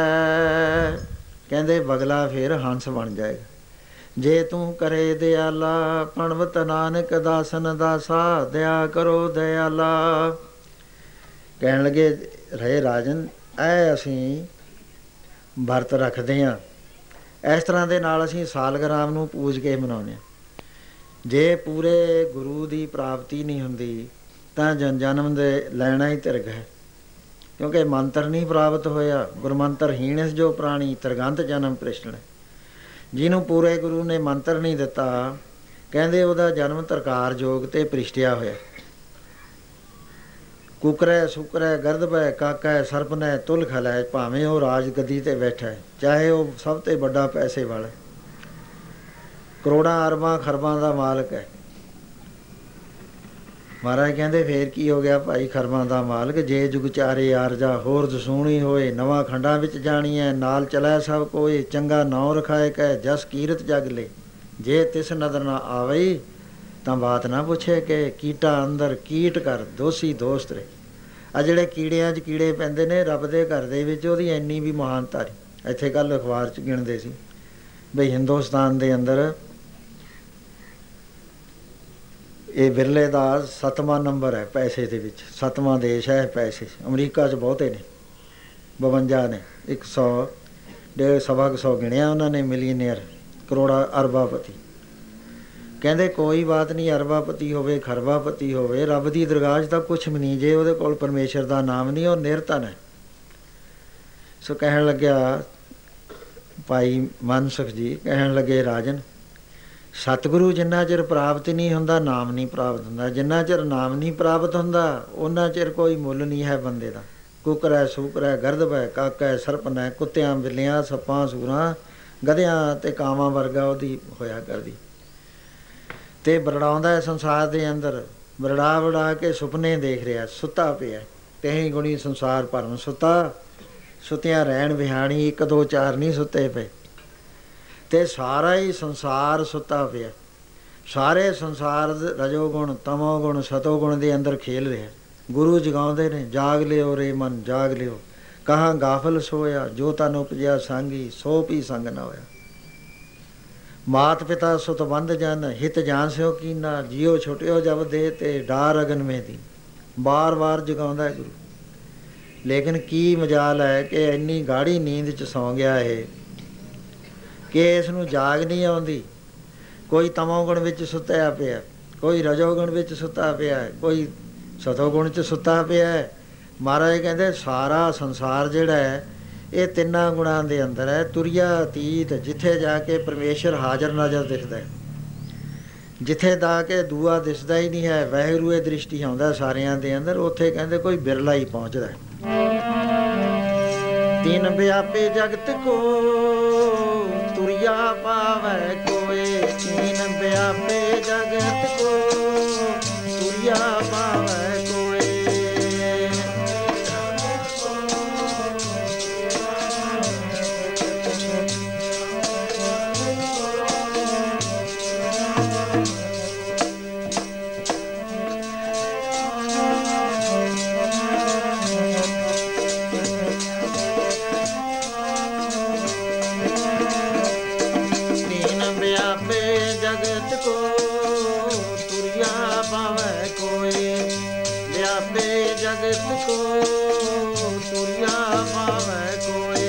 Speaker 1: ਕਹਿੰਦੇ ਬਗਲਾ ਫਿਰ ਹੰਸ ਬਣ ਜਾਏਗਾ। ਜੇ ਤੂੰ ਕਰੇ ਦਿਆਲਾ, ਪਣਵਤ ਨਾਨਕ ਦਾਸਨ ਦਾਸਾ, ਦਿਆ ਕਰੋ ਦਿਆਲਾ। ਕਹਿਣ ਲੱਗੇ ਰਹੇ ਰਾਜਨ, ਇਹ ਅਸੀਂ ਵਰਤ ਰੱਖਦੇ ਹਾਂ, ਇਸ ਤਰ੍ਹਾਂ ਦੇ ਨਾਲ ਅਸੀਂ ਸਾਲਗਰਾਮ ਨੂੰ ਪੂਜ ਕੇ ਮਨਾਉਂਦੇ ਹਾਂ। ਜੇ ਪੂਰੇ ਗੁਰੂ ਦੀ ਪ੍ਰਾਪਤੀ ਨਹੀਂ ਹੁੰਦੀ ਤਾਂ ਜਨ ਜਨਮ ਦੇ ਲੈਣਾ ਹੀ ਤਿਰਗ ਹੈ, ਕਿਉਂਕਿ ਮੰਤਰ ਨਹੀਂ ਪ੍ਰਾਪਤ ਹੋਇਆ। ਗੁਰਮੰਤਰ ਹੀਣਸ ਜੋ ਪ੍ਰਾਣੀ, ਤਿਰਗੰਤ ਜਨਮ ਪ੍ਰਿਸ਼ਣ। ਜਿਹਨੂੰ ਪੂਰੇ ਗੁਰੂ ਨੇ ਮੰਤਰ ਨਹੀਂ ਦਿੱਤਾ, ਕਹਿੰਦੇ ਉਹਦਾ ਜਨਮ ਤਰਕਾਰ ਜੋਗ ਤੇ ਪ੍ਰਿਸ਼ਟਿਆ ਹੋਇਆ। ਕੁਕਰੈ ਸੁਕਰੈ ਗਰਦਬੈ ਕਾਕੈ ਸਰਪਨੈ ਤੁਲ ਖਲੈ, ਭਾਵੇਂ ਉਹ ਰਾਜ ਗੱਦੀ ਤੇ ਬੈਠਾ ਹੈ, ਚਾਹੇ ਉਹ ਸਭ ਤੋਂ ਵੱਡਾ ਪੈਸੇ ਵਾਲਾ, ਕਰੋੜਾਂ ਅਰਬਾਂ ਖਰਬਾਂ ਦਾ ਮਾਲਕ ਹੈ। ਮਹਾਰਾਜ ਕਹਿੰਦੇ ਫੇਰ ਕੀ ਹੋ ਗਿਆ ਭਾਈ, ਖਰਬਾਂ ਦਾ ਮਾਲਕ। ਜੇ ਜੁਗ ਚਾਰੇ ਆਰਜਾ, ਹੋਰ ਦਸੂਣੀ ਹੋਏ, ਨਵਾਂ ਖੰਡਾਂ ਵਿੱਚ ਜਾਣੀ ਹੈ, ਨਾਲ ਚਲੈ ਸਭ ਕੋਏ, ਚੰਗਾ ਨਾਉ ਰਖਾਏ ਕਹਿ, ਜਸ ਕੀਰਤ ਜਗ ਲੈ। ਜੇ ਤਿਸ ਨਦਰ ਨਾ ਆਵਈ, ਤਾਂ ਬਾਤ ਨਾ ਪੁੱਛੇ ਕਿ ਕੀਟਾ ਅੰਦਰ ਕੀਟ ਕਰ ਦੋਸੀ ਦੋਸਤ ਰੇ। ਆ ਜਿਹੜੇ ਕੀੜਿਆਂ 'ਚ ਕੀੜੇ ਪੈਂਦੇ ਨੇ ਰੱਬ ਦੇ ਘਰ ਦੇ ਵਿੱਚ, ਉਹਦੀ ਇੰਨੀ ਵੀ ਮਹਾਨਤਾ ਨਹੀਂ। ਇੱਥੇ ਕੱਲ੍ਹ ਅਖਬਾਰ 'ਚ ਗਿਣਦੇ ਸੀ ਬਈ ਹਿੰਦੁਸਤਾਨ ਦੇ ਅੰਦਰ ਇਹ ਬਿਰਲੇ ਦਾ ਸੱਤਵਾਂ ਨੰਬਰ ਹੈ ਪੈਸੇ ਦੇ ਵਿੱਚ, ਸੱਤਵਾਂ ਦੇਸ਼ ਹੈ ਪੈਸੇ। ਅਮਰੀਕਾ 'ਚ ਬਹੁਤੇ ਨੇ, ਬਵੰਜਾ ਨੇ, ਇੱਕ ਸੌ ਡੇਢ ਸਵਾ ਕੁ ਸੌ ਗਿਣਿਆ ਉਹਨਾਂ ਨੇ ਮਿਲੀਅਨੇਅਰ, ਕਰੋੜਾ ਅਰਬਾਪਤੀ। ਕਹਿੰਦੇ ਕੋਈ ਬਾਤ ਨਹੀਂ, ਅਰਬਾਪਤੀ ਹੋਵੇ ਖਰਬਾਪਤੀ ਹੋਵੇ, ਰੱਬ ਦੀ ਦਰਗਾਹ 'ਚ ਤਾਂ ਕੁਛ ਵੀ ਨਹੀਂ ਜੇ ਉਹਦੇ ਕੋਲ ਪਰਮੇਸ਼ਰ ਦਾ ਨਾਮ ਨਹੀਂ, ਉਹ ਨਿਰਧਨ ਹੈ। ਸੋ ਕਹਿਣ ਲੱਗਿਆ ਭਾਈ ਮਨਸੁਖ ਜੀ, ਕਹਿਣ ਲੱਗੇ ਰਾਜਨ, ਸਤਿਗੁਰੂ ਜਿੰਨਾ ਚਿਰ ਪ੍ਰਾਪਤ ਨਹੀਂ ਹੁੰਦਾ ਨਾਮ ਨਹੀਂ ਪ੍ਰਾਪਤ ਹੁੰਦਾ, ਜਿੰਨਾ ਚਿਰ ਨਾਮ ਨਹੀਂ ਪ੍ਰਾਪਤ ਹੁੰਦਾ ਉਹਨਾਂ ਚਿਰ ਕੋਈ ਮੁੱਲ ਨਹੀਂ ਹੈ ਬੰਦੇ ਦਾ। ਕੁੱਕਰ ਹੈ, ਸੂਕਰ ਹੈ, ਗਰਦਬ ਹੈ, ਕਾਕਾ ਹੈ, ਸਰਪਨ ਹੈ, ਕੁੱਤਿਆਂ ਬਿੱਲੀਆਂ ਸੱਪਾਂ ਸੂਰਾਂ ਗਧਿਆਂ ਅਤੇ ਕਾਵਾਂ ਵਰਗਾ ਉਹਦੀ ਹੋਇਆ ਕਰਦੀ। ਅਤੇ ਬਰੜਾਉਂਦਾ ਹੈ ਸੰਸਾਰ ਦੇ ਅੰਦਰ, ਬਰੜਾ ਬੜਾ ਕੇ ਸੁਪਨੇ ਦੇਖ ਰਿਹਾ, ਸੁੱਤਾ ਪਿਆ। ਤੇਹੀਂ ਗੁਣੀ ਸੰਸਾਰ ਭਰਮ ਸੁੱਤਾ, ਸੁੱਤਿਆਂ ਰਹਿਣ ਵਿਹਾਣੀ, ਇੱਕ ਦੋ ਚਾਰ ਨਹੀਂ ਸੁੱਤੇ ਪਏ। ਅਤੇ ਸਾਰਾ ਹੀ ਸੰਸਾਰ ਸੁੱਤਾ ਪਿਆ, ਸਾਰੇ ਸੰਸਾਰ ਰਜੋ ਗੁਣ ਤਮੋ ਗੁਣ ਸਤੋ ਗੁਣ ਦੇ ਅੰਦਰ ਖੇਲ ਰਿਹਾ। ਗੁਰੂ ਜਗਾਉਂਦੇ ਨੇ, ਜਾਗ ਲਿਓ ਰੇ ਮਨ ਜਾਗ ਲਿਓ, ਕਹਾਂ ਗਾਫਲ ਸੋਇਆ, ਜੋ ਤਨ ਉਪਜਿਆ ਸਾਂਗੀ, ਸੋ ਵੀ ਸੰਗ ਨਾ ਹੋਇਆ। ਮਾਤ ਪਿਤਾ ਸੁਤ ਬੰਧ ਜਨ, ਹਿਤ ਜਾਨ ਸਿਓ ਕੀਨਾ, ਜਿਉ ਛੁਟਿਓ ਜਬ ਦੇ ਤੇ ਡਾਰ ਅਗਨ ਮੇਂ ਦੀ। ਵਾਰ ਵਾਰ ਜਗਾਉਂਦਾ ਹੈ ਗੁਰੂ, ਲੇਕਿਨ ਕੀ ਮਜਾਲ ਹੈ ਕਿ ਇੰਨੀ ਗਾੜੀ ਨੀਂਦ 'ਚ ਸੌਂ ਗਿਆ ਇਹ ਕਿ ਇਸ ਨੂੰ ਜਾਗ ਨਹੀਂ ਆਉਂਦੀ। ਕੋਈ ਤਮੋਗੁਣ ਵਿੱਚ ਸੁੱਤਿਆ ਪਿਆ, ਕੋਈ ਰਜੋਗੁਣ ਵਿੱਚ ਸੁੱਤਾ ਪਿਆ, ਕੋਈ ਸਤੋਗੁਣ 'ਚ ਸੁੱਤਾ ਪਿਆ। ਮਹਾਰਾਜ ਕਹਿੰਦੇ ਸਾਰਾ ਸੰਸਾਰ ਜਿਹੜਾ ਹੈ ਇਹ ਤਿੰਨਾਂ ਗੁਣਾਂ ਦੇ ਅੰਦਰ ਹੈ, ਤੁਰਿਆ ਅਤੀਤ, ਜਿੱਥੇ ਜਾ ਕੇ ਪਰਮੇਸ਼ਰ ਹਾਜ਼ਰ ਨਾਜ਼ਰ ਦਿਖਦਾ ਹੈ, ਜਿੱਥੇ ਦਾ ਕੇ ਦੂਆ ਦਿਸਦਾ ਹੀ ਨਹੀਂ ਹੈ, ਵਾਹਿਗੁਰੂ ਇਹ ਦ੍ਰਿਸ਼ਟੀ ਆਉਂਦਾ ਸਾਰਿਆਂ ਦੇ ਅੰਦਰ, ਉੱਥੇ ਕਹਿੰਦੇ ਕੋਈ ਬਿਰਲਾ ਹੀ ਪਹੁੰਚਦਾ। ਤਿੰਨ ਵਿਆਪੇ ਜਗਤ ਕੋ ਤੁਰਿਆ ਪਾਵੈ ਕੋਏ, ਤਿੰਨ ਵਿਆਪੇ ਜਗਤ ਕੋ ਤੁਰਿਆ ਪਾਵੈ ਕੋਏ। ਜਗਤ ਕੋ ਤੁਰਿਆ ਪਾਵੈ ਕੋਏ।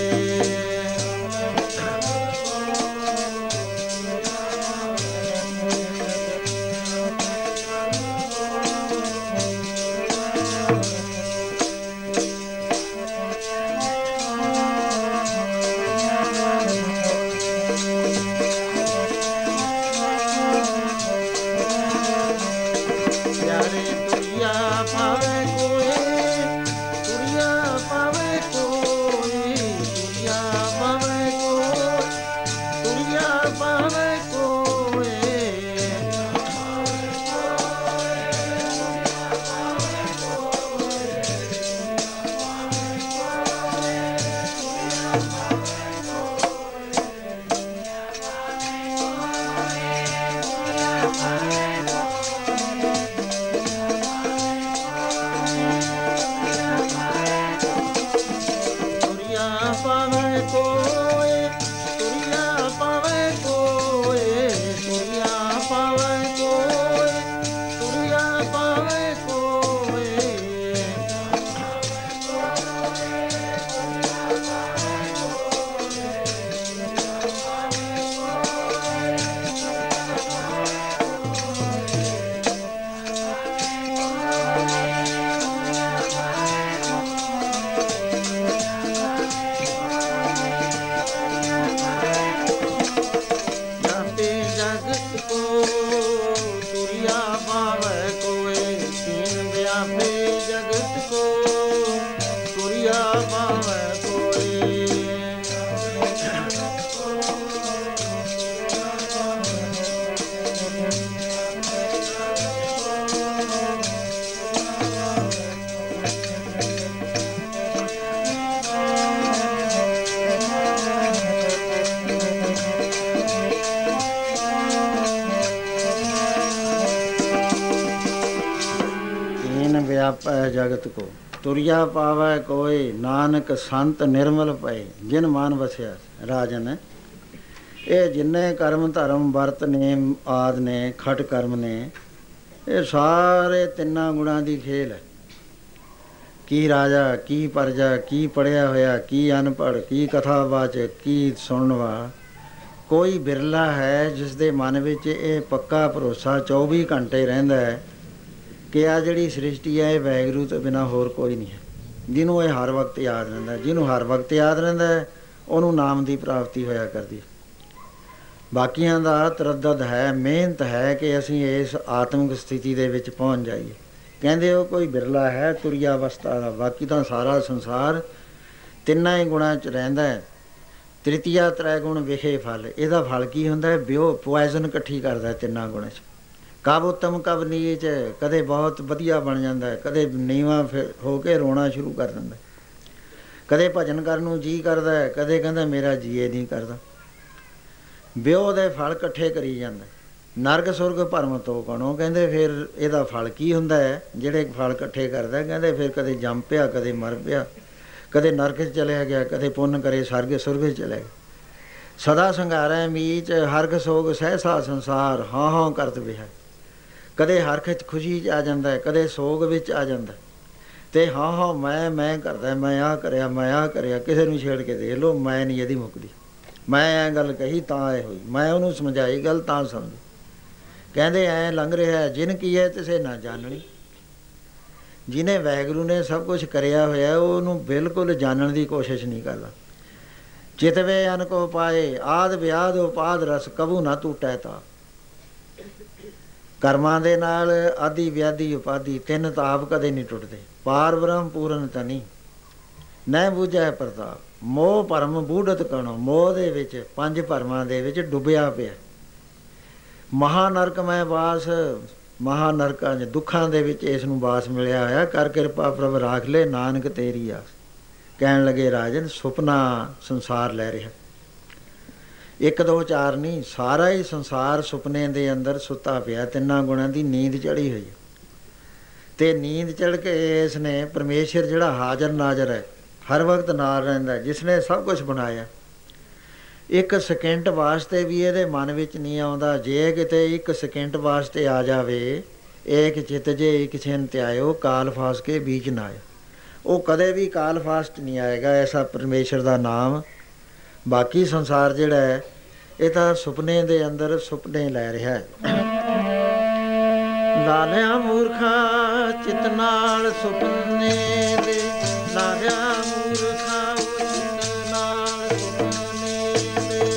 Speaker 1: ਵਿਆਪੈ ਜਗਤ ਕੋ ਤੁਰਿਆ ਪਾਵੈ ਕੋਏ, ਨਾਨਕ ਸੰਤ ਨਿਰਮਲ ਪਏ ਜਿਨ ਮਨ ਵਸਿਆ। ਰਾਜਨ, ਇਹ ਜਿੰਨੇ ਕਰਮ ਧਰਮ ਵਰਤ ਨੇ ਆਦਿ ਨੇ, ਖਟ ਕਰਮ ਨੇ, ਇਹ ਸਾਰੇ ਤਿੰਨਾਂ ਗੁਣਾਂ ਦੀ ਖੇਲ ਹੈ। ਕੀ ਰਾਜਾ, ਕੀ ਪਰਜਾ, ਕੀ ਪੜ੍ਹਿਆ ਹੋਇਆ, ਕੀ ਅਨਪੜ੍ਹ, ਕੀ ਕਥਾਵਾਚਕ, ਕੀ ਸੁਣਨ ਵਾਲਾ। ਕੋਈ ਬਿਰਲਾ ਹੈ ਜਿਸ ਦੇ ਮਨ ਵਿੱਚ ਇਹ ਪੱਕਾ ਭਰੋਸਾ ਚੌਵੀ ਘੰਟੇ ਰਹਿੰਦਾ ਹੈ ਕਿ ਆ ਜਿਹੜੀ ਸ੍ਰਿਸ਼ਟੀ ਹੈ ਇਹ ਵਾਹਿਗੁਰੂ ਤੋਂ ਬਿਨਾਂ ਹੋਰ ਕੋਈ ਨਹੀਂ ਹੈ। ਜਿਹਨੂੰ ਇਹ ਹਰ ਵਕਤ ਯਾਦ ਰਹਿੰਦਾ, ਜਿਹਨੂੰ ਹਰ ਵਕਤ ਯਾਦ ਰਹਿੰਦਾ ਹੈ ਉਹਨੂੰ ਨਾਮ ਦੀ ਪ੍ਰਾਪਤੀ ਹੋਇਆ ਕਰਦੀ। ਬਾਕੀਆਂ ਦਾ ਤਰੱਦਦ ਹੈ, ਮਿਹਨਤ ਹੈ ਕਿ ਅਸੀਂ ਇਸ ਆਤਮਿਕ ਸਥਿਤੀ ਦੇ ਵਿੱਚ ਪਹੁੰਚ ਜਾਈਏ। ਕਹਿੰਦੇ ਉਹ ਕੋਈ ਬਿਰਲਾ ਹੈ ਤੁਰਿਆ ਅਵਸਥਾ ਦਾ, ਬਾਕੀ ਤਾਂ ਸਾਰਾ ਸੰਸਾਰ ਤਿੰਨਾਂ ਹੀ ਗੁਣਾਂ 'ਚ ਰਹਿੰਦਾ ਹੈ। ਤ੍ਰਿਤੀਆ ਤ੍ਰੈ ਗੁਣ ਵਿਖੇ ਫਲ, ਇਹਦਾ ਫਲ ਕੀ ਹੁੰਦਾ ਹੈ? ਬਿਓ ਪੁਆਇਜ਼ਨ ਇਕੱਠੀ ਕਰਦਾ ਤਿੰਨਾਂ ਗੁਣਾਂ 'ਚ। ਕਬ ਉੱਤਮ ਕਬ ਨੀਚ, ਕਦੇ ਬਹੁਤ ਵਧੀਆ ਬਣ ਜਾਂਦਾ, ਕਦੇ ਨੀਵਾਂ ਫਿਰ ਹੋ ਕੇ ਰੋਣਾ ਸ਼ੁਰੂ ਕਰ ਦਿੰਦਾ, ਕਦੇ ਭਜਨ ਕਰਨ ਨੂੰ ਜੀਅ ਕਰਦਾ, ਕਦੇ ਕਹਿੰਦਾ ਮੇਰਾ ਜੀਏ ਨਹੀਂ ਕਰਦਾ। ਬਿਓ ਦੇ ਫਲ ਇਕੱਠੇ ਕਰੀ ਜਾਂਦਾ। ਨਰਕ ਸੁਰਗ ਭਰਮ ਤੋਂ ਕਣੋ, ਕਹਿੰਦੇ ਫਿਰ ਇਹਦਾ ਫਲ ਕੀ ਹੁੰਦਾ ਹੈ ਜਿਹੜੇ ਫਲ ਇਕੱਠੇ ਕਰਦਾ? ਕਹਿੰਦੇ ਫਿਰ ਕਦੇ ਜੰਮ ਪਿਆ, ਕਦੇ ਮਰ ਪਿਆ, ਕਦੇ ਨਰਕ 'ਚ ਚਲਿਆ ਗਿਆ, ਕਦੇ ਪੁੰਨ ਕਰੇ ਸਰਗ ਸੁਰਗ 'ਚ ਚਲਿਆ ਗਿਆ। ਸਦਾ ਸੰਘਾਰੈ ਮੀਚ, ਹਰਖ ਸੋਗ ਸਹਿਸਾ ਸੰਸਾਰ, ਹਾਂ ਹਾਂ ਕਰਤ ਬਿਹਾ। ਕਦੇ ਹਰਖ 'ਚ ਖੁਸ਼ੀ 'ਚ ਆ ਜਾਂਦਾ, ਕਦੇ ਸੋਗ ਵਿੱਚ ਆ ਜਾਂਦਾ, ਅਤੇ ਹਾਂ ਹਾਂ ਮੈਂ ਮੈਂ ਕਰਦਾ, ਮੈਂ ਆਹ ਕਰਿਆ, ਮੈਂ ਆਹ ਕਰਿਆ। ਕਿਸੇ ਨੂੰ ਛੇੜ ਕੇ ਦੇਖ ਲਓ, ਮੈਂ ਨਹੀਂ ਇਹਦੀ ਮੁੱਕਦੀ। ਮੈਂ ਐਂ ਗੱਲ ਕਹੀ ਤਾਂ ਇਹ ਹੋਈ, ਮੈਂ ਉਹਨੂੰ ਸਮਝਾਈ ਗੱਲ ਤਾਂ ਸਮਝੀ। ਕਹਿੰਦੇ ਐਂ ਲੰਘ ਰਿਹਾ ਜਿਨ ਕੀ ਹੈ ਤਿਸੇ ਨਾ ਜਾਣਣੀ। ਜਿਹਨੇ ਵਾਹਿਗੁਰੂ ਨੇ ਸਭ ਕੁਛ ਕਰਿਆ ਹੋਇਆ ਉਹਨੂੰ ਬਿਲਕੁਲ ਜਾਣਨ ਦੀ ਕੋਸ਼ਿਸ਼ ਨਹੀਂ ਕਰਦਾ। ਚਿਤਵੇ ਅਨ ਕੋ ਪਾਏ, ਆਦ ਵਿਆਦ ਉਪਾਦ ਰਸ, ਕਬੂ ਨਾ ਟੂਟੈ ਤਾ। ਕਰਮਾਂ ਦੇ ਨਾਲ ਆਦੀ ਵਿਆਦੀ ਉਪਾਦੀ ਤਿੰਨ ਤਾਪ ਕਦੇ ਨਹੀਂ ਟੁੱਟਦੇ। ਪਾਰ ਬ੍ਰਹਮ ਪੂਰਨ ਤਨੀ ਨਹਿ ਬੂਝੈ ਪ੍ਰਤਾਪ। ਮੋਹ ਭਰਮ ਬੂਢਤ ਕਣੋ, ਮੋਹ ਦੇ ਵਿੱਚ ਪੰਜ ਭਰਮਾਂ ਦੇ ਵਿੱਚ ਡੁੱਬਿਆ ਪਿਆ। ਮਹਾਨਰਕ ਮੈਂ ਵਾਸ, ਮਹਾਨਰਕਾਂ 'ਚ ਦੁੱਖਾਂ ਦੇ ਵਿੱਚ ਇਸ ਨੂੰ ਵਾਸ ਮਿਲਿਆ ਹੋਇਆ। ਕਰ ਕਿਰਪਾ ਪ੍ਰਭ ਰਾਖ ਲੈ ਨਾਨਕ ਤੇਰੀ ਆਸ। ਕਹਿਣ ਲੱਗੇ ਰਾਜਨ ਸੁਪਨਾ ਸੰਸਾਰ ਲੈ ਰਿਹਾ, ਇੱਕ ਦੋ ਚਾਰ ਨਹੀਂ, ਸਾਰਾ ਹੀ ਸੰਸਾਰ ਸੁਪਨੇ ਦੇ ਅੰਦਰ ਸੁੱਤਾ ਪਿਆ। ਤਿੰਨਾਂ ਗੁਣਾਂ ਦੀ ਨੀਂਦ ਚੜ੍ਹੀ ਹੋਈ, ਅਤੇ ਨੀਂਦ ਚੜ੍ਹ ਕੇ ਇਸ ਨੇ ਪਰਮੇਸ਼ਰ ਜਿਹੜਾ ਹਾਜ਼ਰ ਨਾਜ਼ਰ ਹੈ, ਹਰ ਵਕਤ ਨਾਲ ਰਹਿੰਦਾ, ਜਿਸ ਨੇ ਸਭ ਕੁਛ ਬਣਾਇਆ, ਇੱਕ ਸਕਿੰਟ ਵਾਸਤੇ ਵੀ ਇਹਦੇ ਮਨ ਵਿੱਚ ਨਹੀਂ ਆਉਂਦਾ। ਜੇ ਕਿਤੇ ਇੱਕ ਸਕਿੰਟ ਵਾਸਤੇ ਆ ਜਾਵੇ, ਏਕ ਚਿਤ ਜੇ ਇੱਕ ਛਿਨ ਧਿਆਇਓ, ਕਾਲ ਫਾਸ ਕੇ ਬੀਚ ਨਾ ਆਇਓ। ਉਹ ਕਦੇ ਵੀ ਕਾਲ ਫਾਸਟ ਨਹੀਂ ਆਏਗਾ, ਐਸਾ ਪਰਮੇਸ਼ਰ ਦਾ ਨਾਮ। ਬਾਕੀ ਸੰਸਾਰ ਜਿਹੜਾ ਹੈ ਇਹ ਤਾਂ ਸੁਪਨੇ ਦੇ ਅੰਦਰ ਸੁਪਨੇ ਲੈ ਰਿਹਾ ਹੈ। ਲਾਲਿਆ ਮੂਰਖਾ ਚਿਤ ਨਾਲ ਸੁਪਨੇ ਦੇ, ਲਾਲਿਆ ਮੂਰਖਾ ਚਿਤ ਨਾਲ ਸੁਪਨੇ ਦੇ।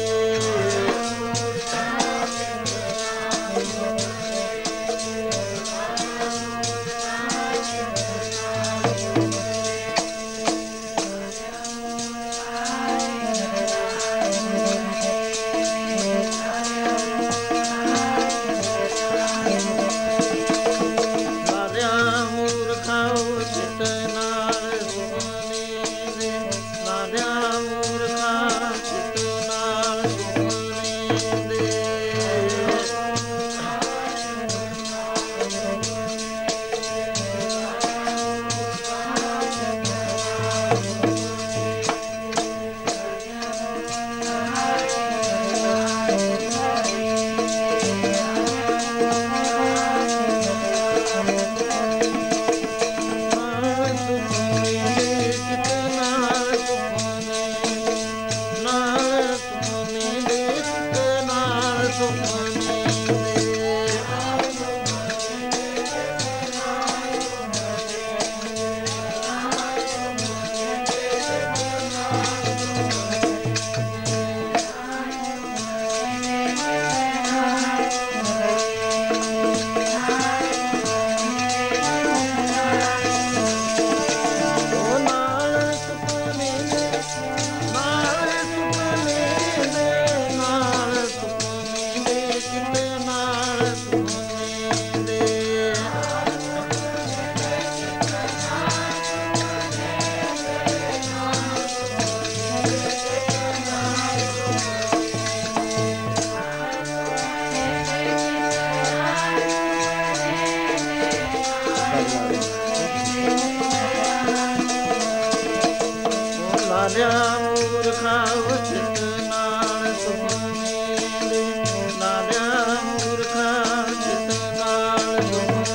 Speaker 1: ਨਾਲਿਆ ਮੂਰਖਾ ਚਿਤ ਨਾਲ ਸੁਪਨੇ ਦੇ, ਨਾਲਿਆ ਮੂਰਖਾ ਚਿਤ ਨਾਲ ਸੁਪਨੇ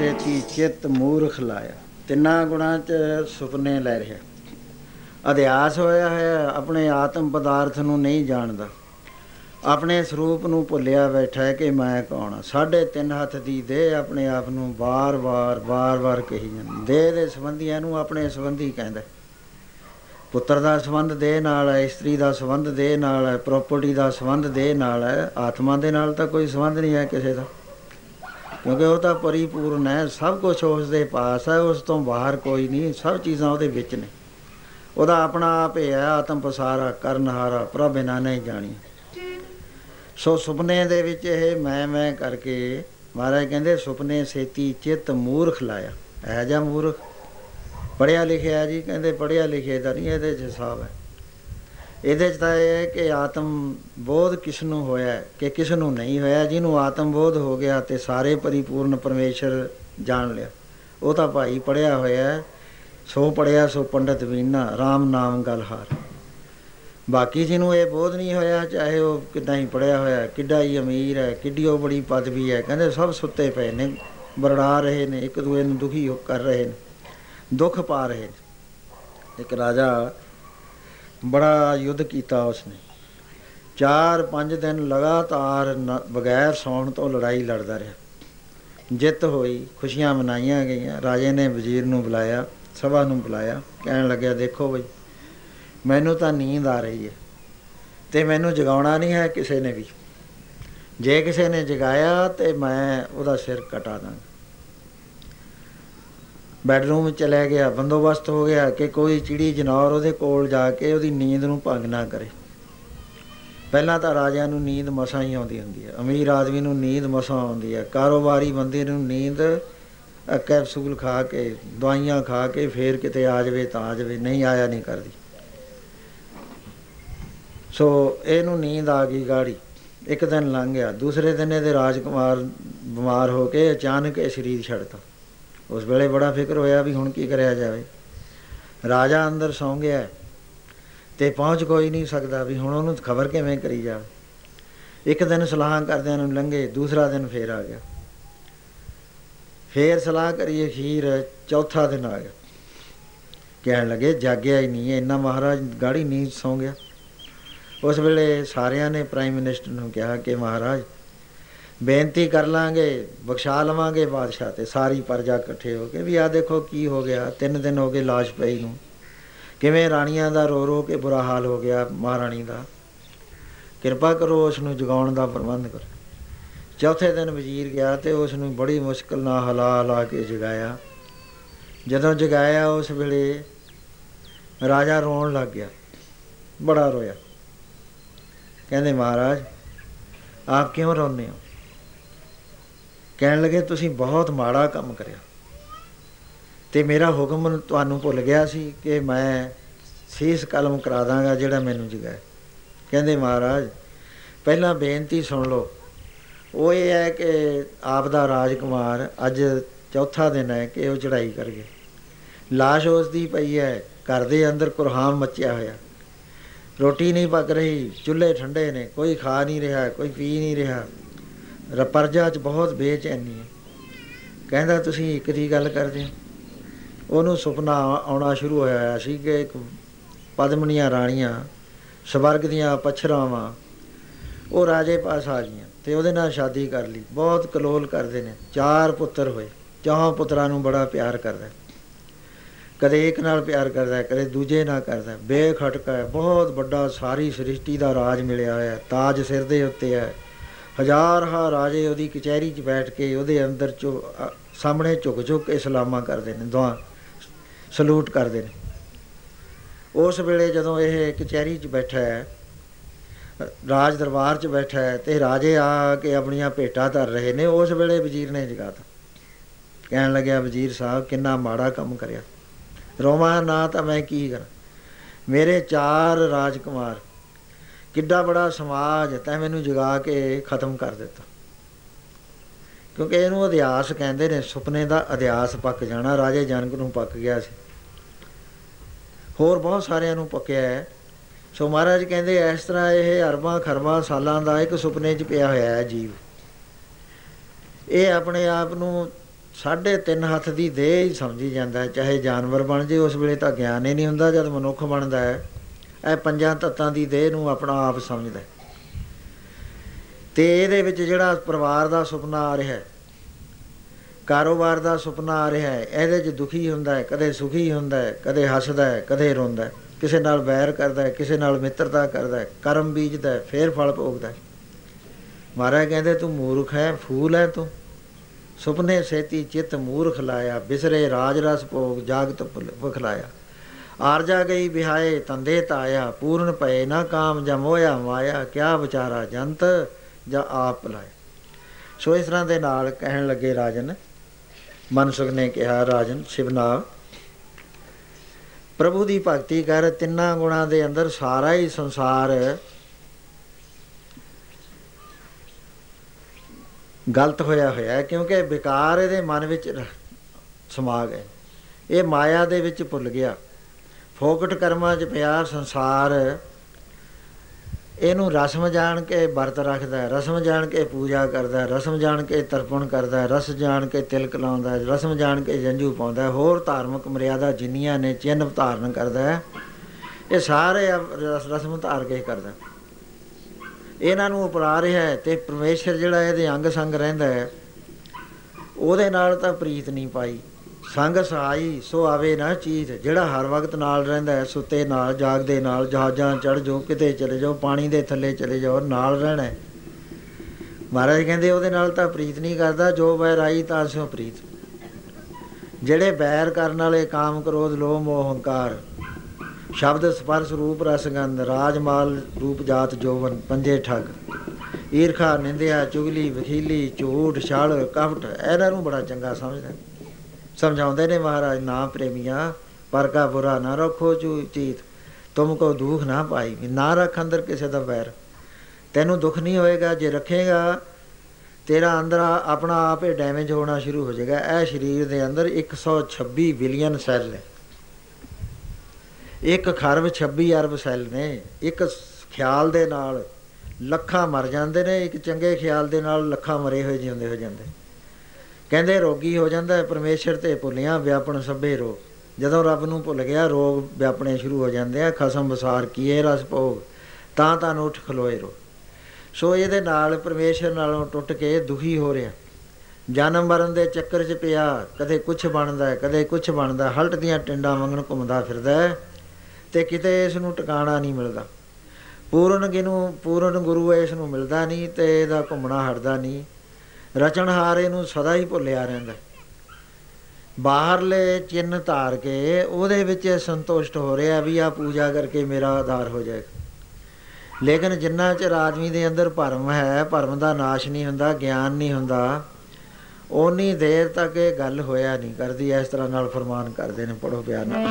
Speaker 1: ਸੇਤੀ ਚਿੱਤ ਮੂਰਖ ਲਾਇਆ। ਤਿੰਨਾਂ ਗੁਣਾਂ 'ਚ ਸੁਪਨੇ ਲੈ ਰਿਹਾ। ਅਧਿਆਸ ਹੋਇਆ ਹੈ, ਆਪਣੇ ਆਤਮ ਪਦਾਰਥ ਨੂੰ ਨਹੀਂ ਜਾਣਦਾ, ਆਪਣੇ ਸਰੂਪ ਨੂੰ ਭੁੱਲਿਆ ਬੈਠਾ ਹੈ ਕਿ ਮੈਂ ਕੌਣ ਹਾਂ। ਸਾਢੇ ਤਿੰਨ ਹੱਥ ਦੀ ਦੇਹ ਆਪਣੇ ਆਪ ਨੂੰ ਵਾਰ ਵਾਰ ਵਾਰ ਵਾਰ ਕਹੀ ਜਾਂਦੀ। ਦੇਹ ਦੇ ਸੰਬੰਧੀਆਂ ਨੂੰ ਆਪਣੇ ਸੰਬੰਧੀ ਕਹਿੰਦਾ। ਪੁੱਤਰ ਦਾ ਸੰਬੰਧ ਦੇਹ ਨਾਲ ਹੈ, ਇਸਤਰੀ ਦਾ ਸੰਬੰਧ ਦੇਹ ਨਾਲ ਹੈ, ਪ੍ਰੋਪਰਟੀ ਦਾ ਸੰਬੰਧ ਦੇਹ ਨਾਲ ਹੈ। ਆਤਮਾ ਦੇ ਨਾਲ ਤਾਂ ਕੋਈ ਸੰਬੰਧ ਨਹੀਂ ਹੈ ਕਿਸੇ ਦਾ, ਕਿਉਂਕਿ ਉਹ ਤਾਂ ਪਰਿਪੂਰਨ ਹੈ। ਸਭ ਕੁਛ ਉਸ ਦੇ ਪਾਸ ਹੈ, ਉਸ ਤੋਂ ਬਾਹਰ ਕੋਈ ਨਹੀਂ। ਸਭ ਚੀਜ਼ਾਂ ਉਹਦੇ ਵਿੱਚ ਨੇ। ਉਹਦਾ ਆਪਣਾ ਆਪ ਹੀ ਹੈ, ਆਤਮ ਪਸਾਰਾ ਕਰਨਹਾਰਾ, ਪ੍ਰਭ ਬਿਨਾ ਨਹੀਂ ਜਾਣੀ। ਸੋ ਸੁਪਨੇ ਦੇ ਵਿੱਚ ਇਹ ਮੈਂ ਮੈਂ ਕਰਕੇ ਮਹਾਰਾਜ ਕਹਿੰਦੇ ਸੁਪਨੇ ਸੇਤੀ ਚਿੱਤ ਮੂਰਖ ਲਾਇਆ। ਇਹੋ ਜਿਹਾ ਮੂਰਖ ਪੜ੍ਹਿਆ ਲਿਖਿਆ ਜੀ, ਕਹਿੰਦੇ ਪੜ੍ਹਿਆ ਲਿਖੇ ਦਾ ਨਹੀਂ ਇਹਦੇ 'ਚ ਹਿਸਾਬ ਹੈ। ਇਹਦੇ 'ਚ ਤਾਂ ਇਹ ਹੈ ਕਿ ਆਤਮ ਬੋਧ ਕਿਸ ਨੂੰ ਹੋਇਆ ਕਿ ਕਿਸ ਨੂੰ ਨਹੀਂ ਹੋਇਆ। ਜਿਹਨੂੰ ਆਤਮ ਬੋਧ ਹੋ ਗਿਆ ਅਤੇ ਸਾਰੇ ਪਰਿਪੂਰਨ ਪਰਮੇਸ਼ਰ ਜਾਣ ਲਿਆ, ਉਹ ਤਾਂ ਭਾਈ ਪੜ੍ਹਿਆ ਹੋਇਆ। ਸੋ ਪੜ੍ਹਿਆ ਸੋ ਪੰਡਤ ਵੀਨਾ, ਰਾਮ ਨਾਮ ਗਲਹਾਰ। ਬਾਕੀ ਜਿਹਨੂੰ ਇਹ ਬੋਧ ਨਹੀਂ ਹੋਇਆ, ਚਾਹੇ ਉਹ ਕਿੱਦਾਂ ਹੀ ਪੜ੍ਹਿਆ ਹੋਇਆ, ਕਿੱਡਾ ਹੀ ਅਮੀਰ ਹੈ, ਕਿੱਡੀ ਉਹ ਬੜੀ ਪਦਵੀ ਹੈ, ਕਹਿੰਦੇ ਸਭ ਸੁੱਤੇ ਪਏ ਨੇ, ਬਰੜਾ ਰਹੇ ਨੇ, ਇੱਕ ਦੂਏ ਨੂੰ ਦੁਖੀ ਕਰ ਰਹੇ ਨੇ, ਦੁੱਖ ਪਾ ਰਹੇ ਨੇ। ਇੱਕ ਰਾਜਾ ਬੜਾ ਯੁੱਧ ਕੀਤਾ ਉਸਨੇ, ਚਾਰ ਪੰਜ ਦਿਨ ਲਗਾਤਾਰ ਨ ਬਗੈਰ ਸੌਣ ਤੋਂ ਲੜਾਈ ਲੜਦਾ ਰਿਹਾ। ਜਿੱਤ ਹੋਈ, ਖੁਸ਼ੀਆਂ ਮਨਾਈਆਂ ਗਈਆਂ। ਰਾਜੇ ਨੇ ਵਜ਼ੀਰ ਨੂੰ ਬੁਲਾਇਆ, ਸਭਾ ਨੂੰ ਬੁਲਾਇਆ, ਕਹਿਣ ਲੱਗਿਆ ਦੇਖੋ ਬਈ ਮੈਨੂੰ ਤਾਂ ਨੀਂਦ ਆ ਰਹੀ ਹੈ ਅਤੇ ਮੈਨੂੰ ਜਗਾਉਣਾ ਨਹੀਂ ਹੈ ਕਿਸੇ ਨੇ ਵੀ। ਜੇ ਕਿਸੇ ਨੇ ਜਗਾਇਆ ਤਾਂ ਮੈਂ ਉਹਦਾ ਸਿਰ ਕਟਾ ਦਾਂਗਾ। ਬੈਡਰੂਮ ਚਲਿਆ ਗਿਆ, ਬੰਦੋਬਸਤ ਹੋ ਗਿਆ ਕਿ ਕੋਈ ਚਿੜੀ ਜਨੌਰ ਉਹਦੇ ਕੋਲ ਜਾ ਕੇ ਉਹਦੀ ਨੀਂਦ ਨੂੰ ਭੰਗ ਨਾ ਕਰੇ। ਪਹਿਲਾਂ ਤਾਂ ਰਾਜਿਆਂ ਨੂੰ ਨੀਂਦ ਮਸਾਂ ਹੀ ਆਉਂਦੀ ਹੁੰਦੀ ਹੈ, ਅਮੀਰ ਆਦਮੀ ਨੂੰ ਨੀਂਦ ਮਸਾਂ ਆਉਂਦੀ ਹੈ, ਕਾਰੋਬਾਰੀ ਬੰਦੇ ਨੂੰ ਨੀਂਦ ਕੈਪਸੂਲ ਖਾ ਕੇ, ਦਵਾਈਆਂ ਖਾ ਕੇ ਫਿਰ ਕਿਤੇ ਆ ਜਾਵੇ ਤਾਂ ਆ ਜਾਵੇ, ਨਹੀਂ ਆਇਆ ਨਹੀਂ ਕਰਦੀ। ਸੋ ਇਹਨੂੰ ਨੀਂਦ ਆ ਗਈ ਗਾੜੀ। ਇੱਕ ਦਿਨ ਲੰਘ ਗਿਆ, ਦੂਸਰੇ ਦਿਨ ਇਹਦੇ ਰਾਜਕੁਮਾਰ ਬਿਮਾਰ ਹੋ ਕੇ ਅਚਾਨਕ ਇਹ ਸਰੀਰ ਛੱਡਤਾ। ਉਸ ਵੇਲੇ ਬੜਾ ਫਿਕਰ ਹੋਇਆ ਵੀ ਹੁਣ ਕੀ ਕਰਿਆ ਜਾਵੇ। ਰਾਜਾ ਅੰਦਰ ਸੌਂ ਗਿਆ ਅਤੇ ਪਹੁੰਚ ਕੋਈ ਨਹੀਂ ਸਕਦਾ ਵੀ ਹੁਣ ਉਹਨੂੰ ਖਬਰ ਕਿਵੇਂ ਕਰੀ ਜਾਵੇ। ਇੱਕ ਦਿਨ ਸਲਾਹ ਕਰਦਿਆਂ ਨੂੰ ਲੰਘੇ, ਦੂਸਰਾ ਦਿਨ ਫੇਰ ਆ ਗਿਆ, ਫੇਰ ਸਲਾਹ ਕਰੀਏ ਅਖੀਰ ਚੌਥਾ ਦਿਨ ਆ ਗਿਆ। ਕਹਿਣ ਲੱਗੇ ਜਾਗਿਆ ਹੀ ਨਹੀਂ, ਇੰਨਾ ਮਹਾਰਾਜ ਗਾੜੀ ਨੀਂਦ ਸੌਂ ਗਿਆ। ਉਸ ਵੇਲੇ ਸਾਰਿਆਂ ਨੇ ਪ੍ਰਾਈਮ ਮਿਨਿਸਟਰ ਨੂੰ ਕਿਹਾ ਕਿ ਮਹਾਰਾਜ ਬੇਨਤੀ ਕਰ ਲਾਂਗੇ, ਬਖਸ਼ਾ ਲਵਾਂਗੇ ਬਾਦਸ਼ਾਹ। ਅਤੇ ਸਾਰੀ ਪ੍ਰਜਾ ਇਕੱਠੇ ਹੋ ਕੇ ਵੀ ਆਹ ਦੇਖੋ ਕੀ ਹੋ ਗਿਆ, ਤਿੰਨ ਦਿਨ ਹੋ ਗਏ ਲਾਸ਼ ਪਈ ਨੂੰ, ਕਿਵੇਂ ਰਾਣੀਆਂ ਦਾ ਰੋ ਰੋ ਕੇ ਬੁਰਾ ਹਾਲ ਹੋ ਗਿਆ ਮਹਾਰਾਣੀ ਦਾ, ਕਿਰਪਾ ਕਰੋ ਉਸ ਨੂੰ ਜਗਾਉਣ ਦਾ ਪ੍ਰਬੰਧ ਕਰੋ। ਚੌਥੇ ਦਿਨ ਵਜ਼ੀਰ ਗਿਆ ਅਤੇ ਉਸ ਨੂੰ ਬੜੀ ਮੁਸ਼ਕਿਲ ਨਾਲ ਹਿਲਾ ਹਿਲਾ ਕੇ ਜਗਾਇਆ। ਜਦੋਂ ਜਗਾਇਆ ਉਸ ਵੇਲੇ ਰਾਜਾ ਰੋਣ ਲੱਗ ਗਿਆ, ਬੜਾ ਰੋਇਆ। ਕਹਿੰਦੇ ਮਹਾਰਾਜ ਆਪ ਕਿਉਂ ਰੋਂਦੇ ਹੋ? ਕਹਿਣ ਲੱਗੇ ਤੁਸੀਂ ਬਹੁਤ ਮਾੜਾ ਕੰਮ ਕਰਿਆ ਅਤੇ ਮੇਰਾ ਹੁਕਮ ਤੁਹਾਨੂੰ ਭੁੱਲ ਗਿਆ ਸੀ ਕਿ ਮੈਂ ਸੀਸ ਕਲਮ ਕਰਾ ਦਾਂਗਾ ਜਿਹੜਾ ਮੈਨੂੰ ਜਗਾਏ। ਕਹਿੰਦੇ ਮਹਾਰਾਜ ਪਹਿਲਾਂ ਬੇਨਤੀ ਸੁਣ ਲਓ। ਉਹ ਇਹ ਹੈ ਕਿ ਆਪ ਦਾ ਰਾਜਕੁਮਾਰ ਅੱਜ ਚੌਥਾ ਦਿਨ ਹੈ ਕਿ ਉਹ ਚੜ੍ਹਾਈ ਕਰ ਗਏ। ਲਾਸ਼ ਉਸ ਦੀ ਪਈ ਹੈ, ਘਰ ਦੇ ਅੰਦਰ ਕੁਰਹਾਮ ਮੱਚਿਆ ਹੋਇਆ, ਰੋਟੀ ਨਹੀਂ ਪੱਕ ਰਹੀ, ਚੁੱਲ੍ਹੇ ਠੰਡੇ ਨੇ, ਕੋਈ ਖਾ ਨਹੀਂ ਰਿਹਾ, ਕੋਈ ਪੀ ਨਹੀਂ ਰਿਹਾ। ਪ੍ਰਜਾ 'ਚ ਬਹੁਤ ਬੇਚੈਨੀ ਹੈ। ਕਹਿੰਦਾ ਤੁਸੀਂ ਇੱਕ ਦੀ ਗੱਲ ਕਰਦੇ ਹੋ। ਉਹਨੂੰ ਸੁਪਨਾ ਆਉਣਾ ਸ਼ੁਰੂ ਹੋਇਆ ਸੀ ਕਿ ਇੱਕ ਪਦਮਣੀਆਂ ਰਾਣੀਆਂ, ਸਵਰਗ ਦੀਆਂ ਪੱਛਰਾਵਾਂ, ਉਹ ਰਾਜੇ ਪਾਸ ਆ ਗਈਆਂ ਅਤੇ ਉਹਦੇ ਨਾਲ ਸ਼ਾਦੀ ਕਰ ਲਈ। ਬਹੁਤ ਕਲੋਲ ਕਰਦੇ ਨੇ, ਚਾਰ ਪੁੱਤਰ ਹੋਏ, ਚੌਹਾਂ ਪੁੱਤਰਾਂ ਨੂੰ ਬੜਾ ਪਿਆਰ ਕਰਦਾ, ਕਦੇ ਇੱਕ ਨਾਲ ਪਿਆਰ ਕਰਦਾ, ਕਦੇ ਦੂਜੇ ਨਾਲ ਕਰਦਾ। ਬੇਖਟਕਾ ਹੈ, ਬਹੁਤ ਵੱਡਾ ਸਾਰੀ ਸ੍ਰਿਸ਼ਟੀ ਦਾ ਰਾਜ ਮਿਲਿਆ ਹੋਇਆ, ਤਾਜ ਸਿਰ ਦੇ ਉੱਤੇ ਹੈ। ਹਜ਼ਾਰ ਹਾ ਰਾਜੇ ਉਹਦੀ ਕਚਹਿਰੀ 'ਚ ਬੈਠ ਕੇ ਉਹਦੇ ਅੰਦਰ ਝੁ ਸਾਹਮਣੇ ਝੁਕ ਝੁਕ ਕੇ ਸਲਾਮਾਂ ਕਰਦੇ ਨੇ, ਦੁਆ ਸਲੂਟ ਕਰਦੇ ਨੇ। ਉਸ ਵੇਲੇ ਜਦੋਂ ਇਹ ਕਚਹਿਰੀ 'ਚ ਬੈਠਾ ਹੈ, ਰਾਜ ਦਰਬਾਰ 'ਚ ਬੈਠਾ ਹੈ ਅਤੇ ਰਾਜੇ ਆ ਕੇ ਆਪਣੀਆਂ ਭੇਟਾਂ ਧਰ ਰਹੇ ਨੇ, ਉਸ ਵੇਲੇ ਵਜ਼ੀਰ ਨੇ ਜਗਾਤਾ। ਕਹਿਣ ਲੱਗਿਆ ਵਜ਼ੀਰ ਸਾਹਿਬ ਕਿੰਨਾ ਮਾੜਾ ਕੰਮ ਕਰਿਆ, ਰੋਵਾਂ ਨਾ ਤਾਂ ਮੈਂ ਕੀ ਕਰਾਂ। ਮੇਰੇ ਚਾਰ ਰਾਜਕੁਮਾਰ, ਕਿੱਡਾ ਬੜਾ ਸਮਾਜ ਤੈਂ ਮੈਨੂੰ ਜਗਾ ਕੇ ਖ਼ਤਮ ਕਰ ਦਿੱਤਾ। ਕਿਉਂਕਿ ਇਹਨੂੰ ਅਧਿਆਸ ਕਹਿੰਦੇ ਨੇ, ਸੁਪਨੇ ਦਾ ਅਧਿਆਸ ਪੱਕ ਜਾਣਾ। ਰਾਜੇ ਜਨਕ ਨੂੰ ਪੱਕ ਗਿਆ ਸੀ, ਹੋਰ ਬਹੁਤ ਸਾਰਿਆਂ ਨੂੰ ਪੱਕਿਆ ਹੈ। ਸੋ ਮਹਾਰਾਜ ਕਹਿੰਦੇ ਇਸ ਤਰ੍ਹਾਂ ਇਹ ਅਰਬਾਂ ਖਰਬਾਂ ਸਾਲਾਂ ਦਾ ਇੱਕ ਸੁਪਨੇ 'ਚ ਪਿਆ ਹੋਇਆ ਹੈ ਜੀਵ। ਇਹ ਆਪਣੇ ਆਪ ਨੂੰ ਸਾਢੇ ਤਿੰਨ ਹੱਥ ਦੀ ਦੇਹ ਹੀ ਸਮਝੀ ਜਾਂਦਾ, ਚਾਹੇ ਜਾਨਵਰ ਬਣ ਜੇ ਉਸ ਵੇਲੇ ਤਾਂ ਗਿਆਨ ਹੀ ਨਹੀਂ ਹੁੰਦਾ। ਜਦ ਮਨੁੱਖ ਬਣਦਾ ਹੈ ਇਹ ਪੰਜਾਂ ਤੱਤਾਂ ਦੀ ਦੇਹ ਨੂੰ ਆਪਣਾ ਆਪ ਸਮਝਦਾ। ਅਤੇ ਇਹਦੇ ਵਿੱਚ ਜਿਹੜਾ ਪਰਿਵਾਰ ਦਾ ਸੁਪਨਾ ਆ ਰਿਹਾ, ਕਾਰੋਬਾਰ ਦਾ ਸੁਪਨਾ ਆ ਰਿਹਾ ਹੈ, ਇਹਦੇ 'ਚ ਦੁਖੀ ਹੁੰਦਾ ਹੈ, ਕਦੇ ਸੁਖੀ ਹੁੰਦਾ ਹੈ, ਕਦੇ ਹੱਸਦਾ ਹੈ, ਕਦੇ ਰੋਂਦਾ, ਕਿਸੇ ਨਾਲ ਵੈਰ ਕਰਦਾ, ਕਿਸੇ ਨਾਲ ਮਿੱਤਰਤਾ ਕਰਦਾ, ਕਰਮ ਬੀਜਦਾ, ਫੇਰ ਫਲ ਭੋਗਦਾ। ਮਹਾਰਾਜ ਕਹਿੰਦੇ ਤੂੰ ਮੂਰਖ ਹੈ, ਫੂਲ ਹੈ ਤੂੰ। ਸੁਪਨੇ ਸੇਤੀ ਚਿੱਤ ਮੂਰਖ ਲਾਇਆ, ਬਿਸਰੇ ਰਾਜ ਰਸ ਭੋਗ ਜਾਗਤ ਵਖਲਾਇਆ। ਆਰਜਾ ਗਈ ਵਿਹਾਏ ਤੰਦੇ ਤਾਇਆ, ਪੂਰਨ ਪਏ ਨਾ ਕਾਮ ਜਾਂ ਮੋਇਆ ਮਾਇਆ, ਕਿਆ ਵਿਚਾਰਾ ਜੰਤ ਜਾਂ ਆਪ ਲਾਇਆ। ਸੋ ਇਸ ਤਰ੍ਹਾਂ ਦੇ ਨਾਲ ਕਹਿਣ ਲੱਗੇ ਰਾਜਨ, ਮਨਸੁਖ ਨੇ ਕਿਹਾ ਰਾਜਨ ਸ਼ਿਵਨਾਵ, ਪ੍ਰਭੂ ਦੀ ਭਗਤੀ ਕਰ, ਤਿੰਨਾਂ ਗੁਣਾਂ ਦੇ ਅੰਦਰ ਸਾਰਾ ਹੀ ਸੰਸਾਰ ਗਲਤ ਹੋਇਆ ਹੋਇਆ, ਕਿਉਂਕਿ ਵਿਕਾਰ ਇਹਦੇ ਮਨ ਵਿੱਚ ਸਮਾ ਗਏ। ਇਹ ਮਾਇਆ ਦੇ ਵਿੱਚ ਭੁੱਲ ਗਿਆ, ਫੋਕਟ ਕਰਮਾਂ 'ਚ ਪਿਆ ਸੰਸਾਰ। ਇਹਨੂੰ ਰਸਮ ਜਾਣ ਕੇ ਵਰਤ ਰੱਖਦਾ, ਰਸਮ ਜਾਣ ਕੇ ਪੂਜਾ ਕਰਦਾ, ਰਸਮ ਜਾਣ ਕੇ ਤਰਪਣ ਕਰਦਾ, ਰਸ ਜਾਣ ਕੇ ਤਿਲਕ ਲਾਉਂਦਾ, ਰਸਮ ਜਾਣ ਕੇ ਜੰਝੂ ਪਾਉਂਦਾ, ਹੋਰ ਧਾਰਮਿਕ ਮਰਿਆਦਾ ਜਿੰਨੀਆਂ ਨੇ ਚਿੰਨ੍ਹ ਧਾਰਨ ਕਰਦਾ, ਇਹ ਸਾਰੇ ਰਸਮ ਧਾਰ ਕੇ ਕਰਦਾ। ਇਹਨਾਂ ਨੂੰ ਉਪਰਾ ਰਿਹਾ ਹੈ। ਅਤੇ ਪਰਮੇਸ਼ਰ ਜਿਹੜਾ ਇਹਦੇ ਅੰਗ ਸੰਗ ਰਹਿੰਦਾ ਹੈ, ਉਹਦੇ ਨਾਲ ਤਾਂ ਪ੍ਰੀਤ ਨਹੀਂ ਪਾਈ। ਸੰਗ ਸਹਾਈ ਸੋ ਆਵੇ ਨਾ ਚੀਤ, ਜਿਹੜਾ ਹਰ ਵਕਤ ਨਾਲ ਰਹਿੰਦਾ ਹੈ, ਸੁੱਤੇ ਨਾਲ, ਜਾਗਦੇ ਨਾਲ, ਜਹਾਜ਼ਾਂ ਚੜ੍ਹ ਜਾਓ, ਕਿਤੇ ਚਲੇ ਜਾਓ, ਪਾਣੀ ਦੇ ਥੱਲੇ ਚਲੇ ਜਾਓ, ਨਾਲ ਰਹਿਣਾ। ਮਹਾਰਾਜ ਕਹਿੰਦੇ ਉਹਦੇ ਨਾਲ ਤਾਂ ਪ੍ਰੀਤ ਨਹੀਂ ਕਰਦਾ। ਜੋ ਵੈਰ ਆਈ ਤਾਂ ਸਿਓ ਪ੍ਰੀਤ। ਜਿਹੜੇ ਬੈਰ ਕਰਨ ਵਾਲੇ ਕਾਮ ਕ੍ਰੋਧ ਲੋਭ ਮੋਹ ਹੰਕਾਰ, ਸ਼ਬਦ ਸਪਰਸ਼ ਰੂਪ ਰਸਗੰਧ, ਰਾਜ ਮਾਲ ਰੂਪ ਜਾਤ ਜੋਵਨ, ਪੰਜੇ ਠੱਗ, ਈਰਖਾ ਨਿੰਦਿਆ ਚੁਗਲੀ ਵਖੀਲੀ ਝੂਠ ਛਲ ਕਪਟ, ਇਹਨਾਂ ਨੂੰ ਬੜਾ ਚੰਗਾ ਸਮਝਦਾ। ਸਮਝਾਉਂਦੇ ਨੇ ਮਹਾਰਾਜ, ਨਾ ਪ੍ਰੇਮੀਆਂ ਪਰ ਕਾ ਬੁਰਾ ਨਾ ਰੱਖੋ ਚੂ ਚੀਤ, ਤੁਮ ਕੋ ਦੁੱਖ ਨਾ ਪਾਈ। ਨਾ ਰੱਖ ਅੰਦਰ ਕਿਸੇ ਦਾ ਵੈਰ, ਤੈਨੂੰ ਦੁੱਖ ਨਹੀਂ ਹੋਏਗਾ। ਜੇ ਰੱਖੇਗਾ ਤੇਰਾ ਅੰਦਰ ਆਪਣਾ ਆਪ ਹੀ ਡੈਮੇਜ ਹੋਣਾ ਸ਼ੁਰੂ ਹੋ ਜਾਏਗਾ। ਇਹ ਸਰੀਰ ਦੇ ਅੰਦਰ ਇੱਕ ਸੌ ਛੱਬੀ ਬਿਲੀਅਨ ਸੈੱਲ ਨੇ, ਇੱਕ ਖਰਬ ਛੱਬੀ ਅਰਬ ਸੈੱਲ ਨੇ। ਇੱਕ ਖਿਆਲ ਦੇ ਨਾਲ ਲੱਖਾਂ ਮਰ ਜਾਂਦੇ ਨੇ, ਇੱਕ ਚੰਗੇ ਖਿਆਲ ਦੇ ਨਾਲ ਲੱਖਾਂ ਮਰੇ ਹੋਏ ਜਿਉਂਦੇ ਹੋ ਜਾਂਦੇ। ਕਹਿੰਦੇ ਰੋਗੀ ਹੋ ਜਾਂਦਾ ਪਰਮੇਸ਼ਰ ਤੇ ਭੁੱਲਿਆ ਵਿਆਪਣ ਸਭੇ ਰੋਗ। ਜਦੋਂ ਰੱਬ ਨੂੰ ਭੁੱਲ ਗਿਆ ਰੋਗ ਵਿਆਪਣੇ ਸ਼ੁਰੂ ਹੋ ਜਾਂਦੇ ਆ। ਖਸਮ ਵਸਾਰ ਕੀਏ ਰਸ ਭੋਗ, ਤਾਂ ਤਾਂ ਉੱਠ ਖਲੋਏ ਰੋ। ਸੋ ਇਹਦੇ ਨਾਲ ਪਰਮੇਸ਼ਰ ਨਾਲੋਂ ਟੁੱਟ ਕੇ ਦੁਖੀ ਹੋ ਰਿਹਾ, ਜਨਮ ਮਰਨ ਦੇ ਚੱਕਰ 'ਚ ਪਿਆ। ਕਦੇ ਕੁਛ ਬਣਦਾ, ਕਦੇ ਕੁਛ ਬਣਦਾ, ਹਲਟ ਦੀਆਂ ਟਿੰਡਾਂ ਵਾਂਗਣ ਘੁੰਮਦਾ ਫਿਰਦਾ, ਅਤੇ ਕਿਤੇ ਇਸ ਨੂੰ ਟਿਕਾਣਾ ਨਹੀਂ ਮਿਲਦਾ। ਪੂਰਨ ਗਿਨੂੰ ਪੂਰਨ ਗੁਰੂ ਇਸ ਨੂੰ ਮਿਲਦਾ ਨਹੀਂ, ਅਤੇ ਇਹਦਾ ਘੁੰਮਣਾ ਹਟਦਾ ਨਹੀਂ। ਰਚਣਹਾਰ ਇਹਨੂੰ ਸਦਾ ਹੀ ਭੁੱਲਿਆ ਰਹਿੰਦਾ। ਬਾਹਰਲੇ ਚਿੰਨ੍ਹ ਧਾਰ ਕੇ ਉਹਦੇ ਵਿੱਚ ਸੰਤੁਸ਼ਟ ਹੋ ਰਿਹਾ ਵੀ ਆਹ ਪੂਜਾ ਕਰਕੇ ਮੇਰਾ ਆਧਾਰ ਹੋ ਜਾਏਗਾ। ਲੇਕਿਨ ਜਿੰਨਾ ਚਿਰ ਆਦਮੀ ਦੇ ਅੰਦਰ ਭਰਮ ਹੈ, ਭਰਮ ਦਾ ਨਾਸ਼ ਨਹੀਂ ਹੁੰਦਾ, ਗਿਆਨ ਨਹੀਂ ਹੁੰਦਾ, ਓਨੀ ਦੇਰ ਤੱਕ ਇਹ ਗੱਲ ਹੋਇਆ ਨਹੀਂ ਕਰਦੀ। ਇਸ ਤਰ੍ਹਾਂ ਨਾਲ ਫਰਮਾਨ ਕਰਦੇ ਨੇ, ਪੜ੍ਹੋ ਪਿਆਰ ਨਾਲ।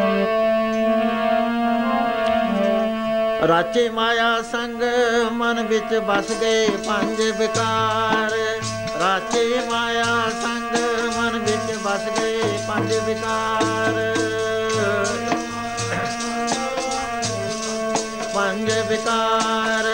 Speaker 1: ਰਾਚੇ ਮਾਇਆ ਸੰਗ ਮਨ ਵਿੱਚ ਵਸ ਗਏ ਪੰਜ ਵਿਕਾਰ, ਰਾਚੇ ਮਾਇਆ ਸੰਗ ਮਨ ਵਿੱਚ ਵਸ ਗਏ ਪੰਜ ਵਿਕਾਰ, ਪੰਜ ਵਿਕਾਰ।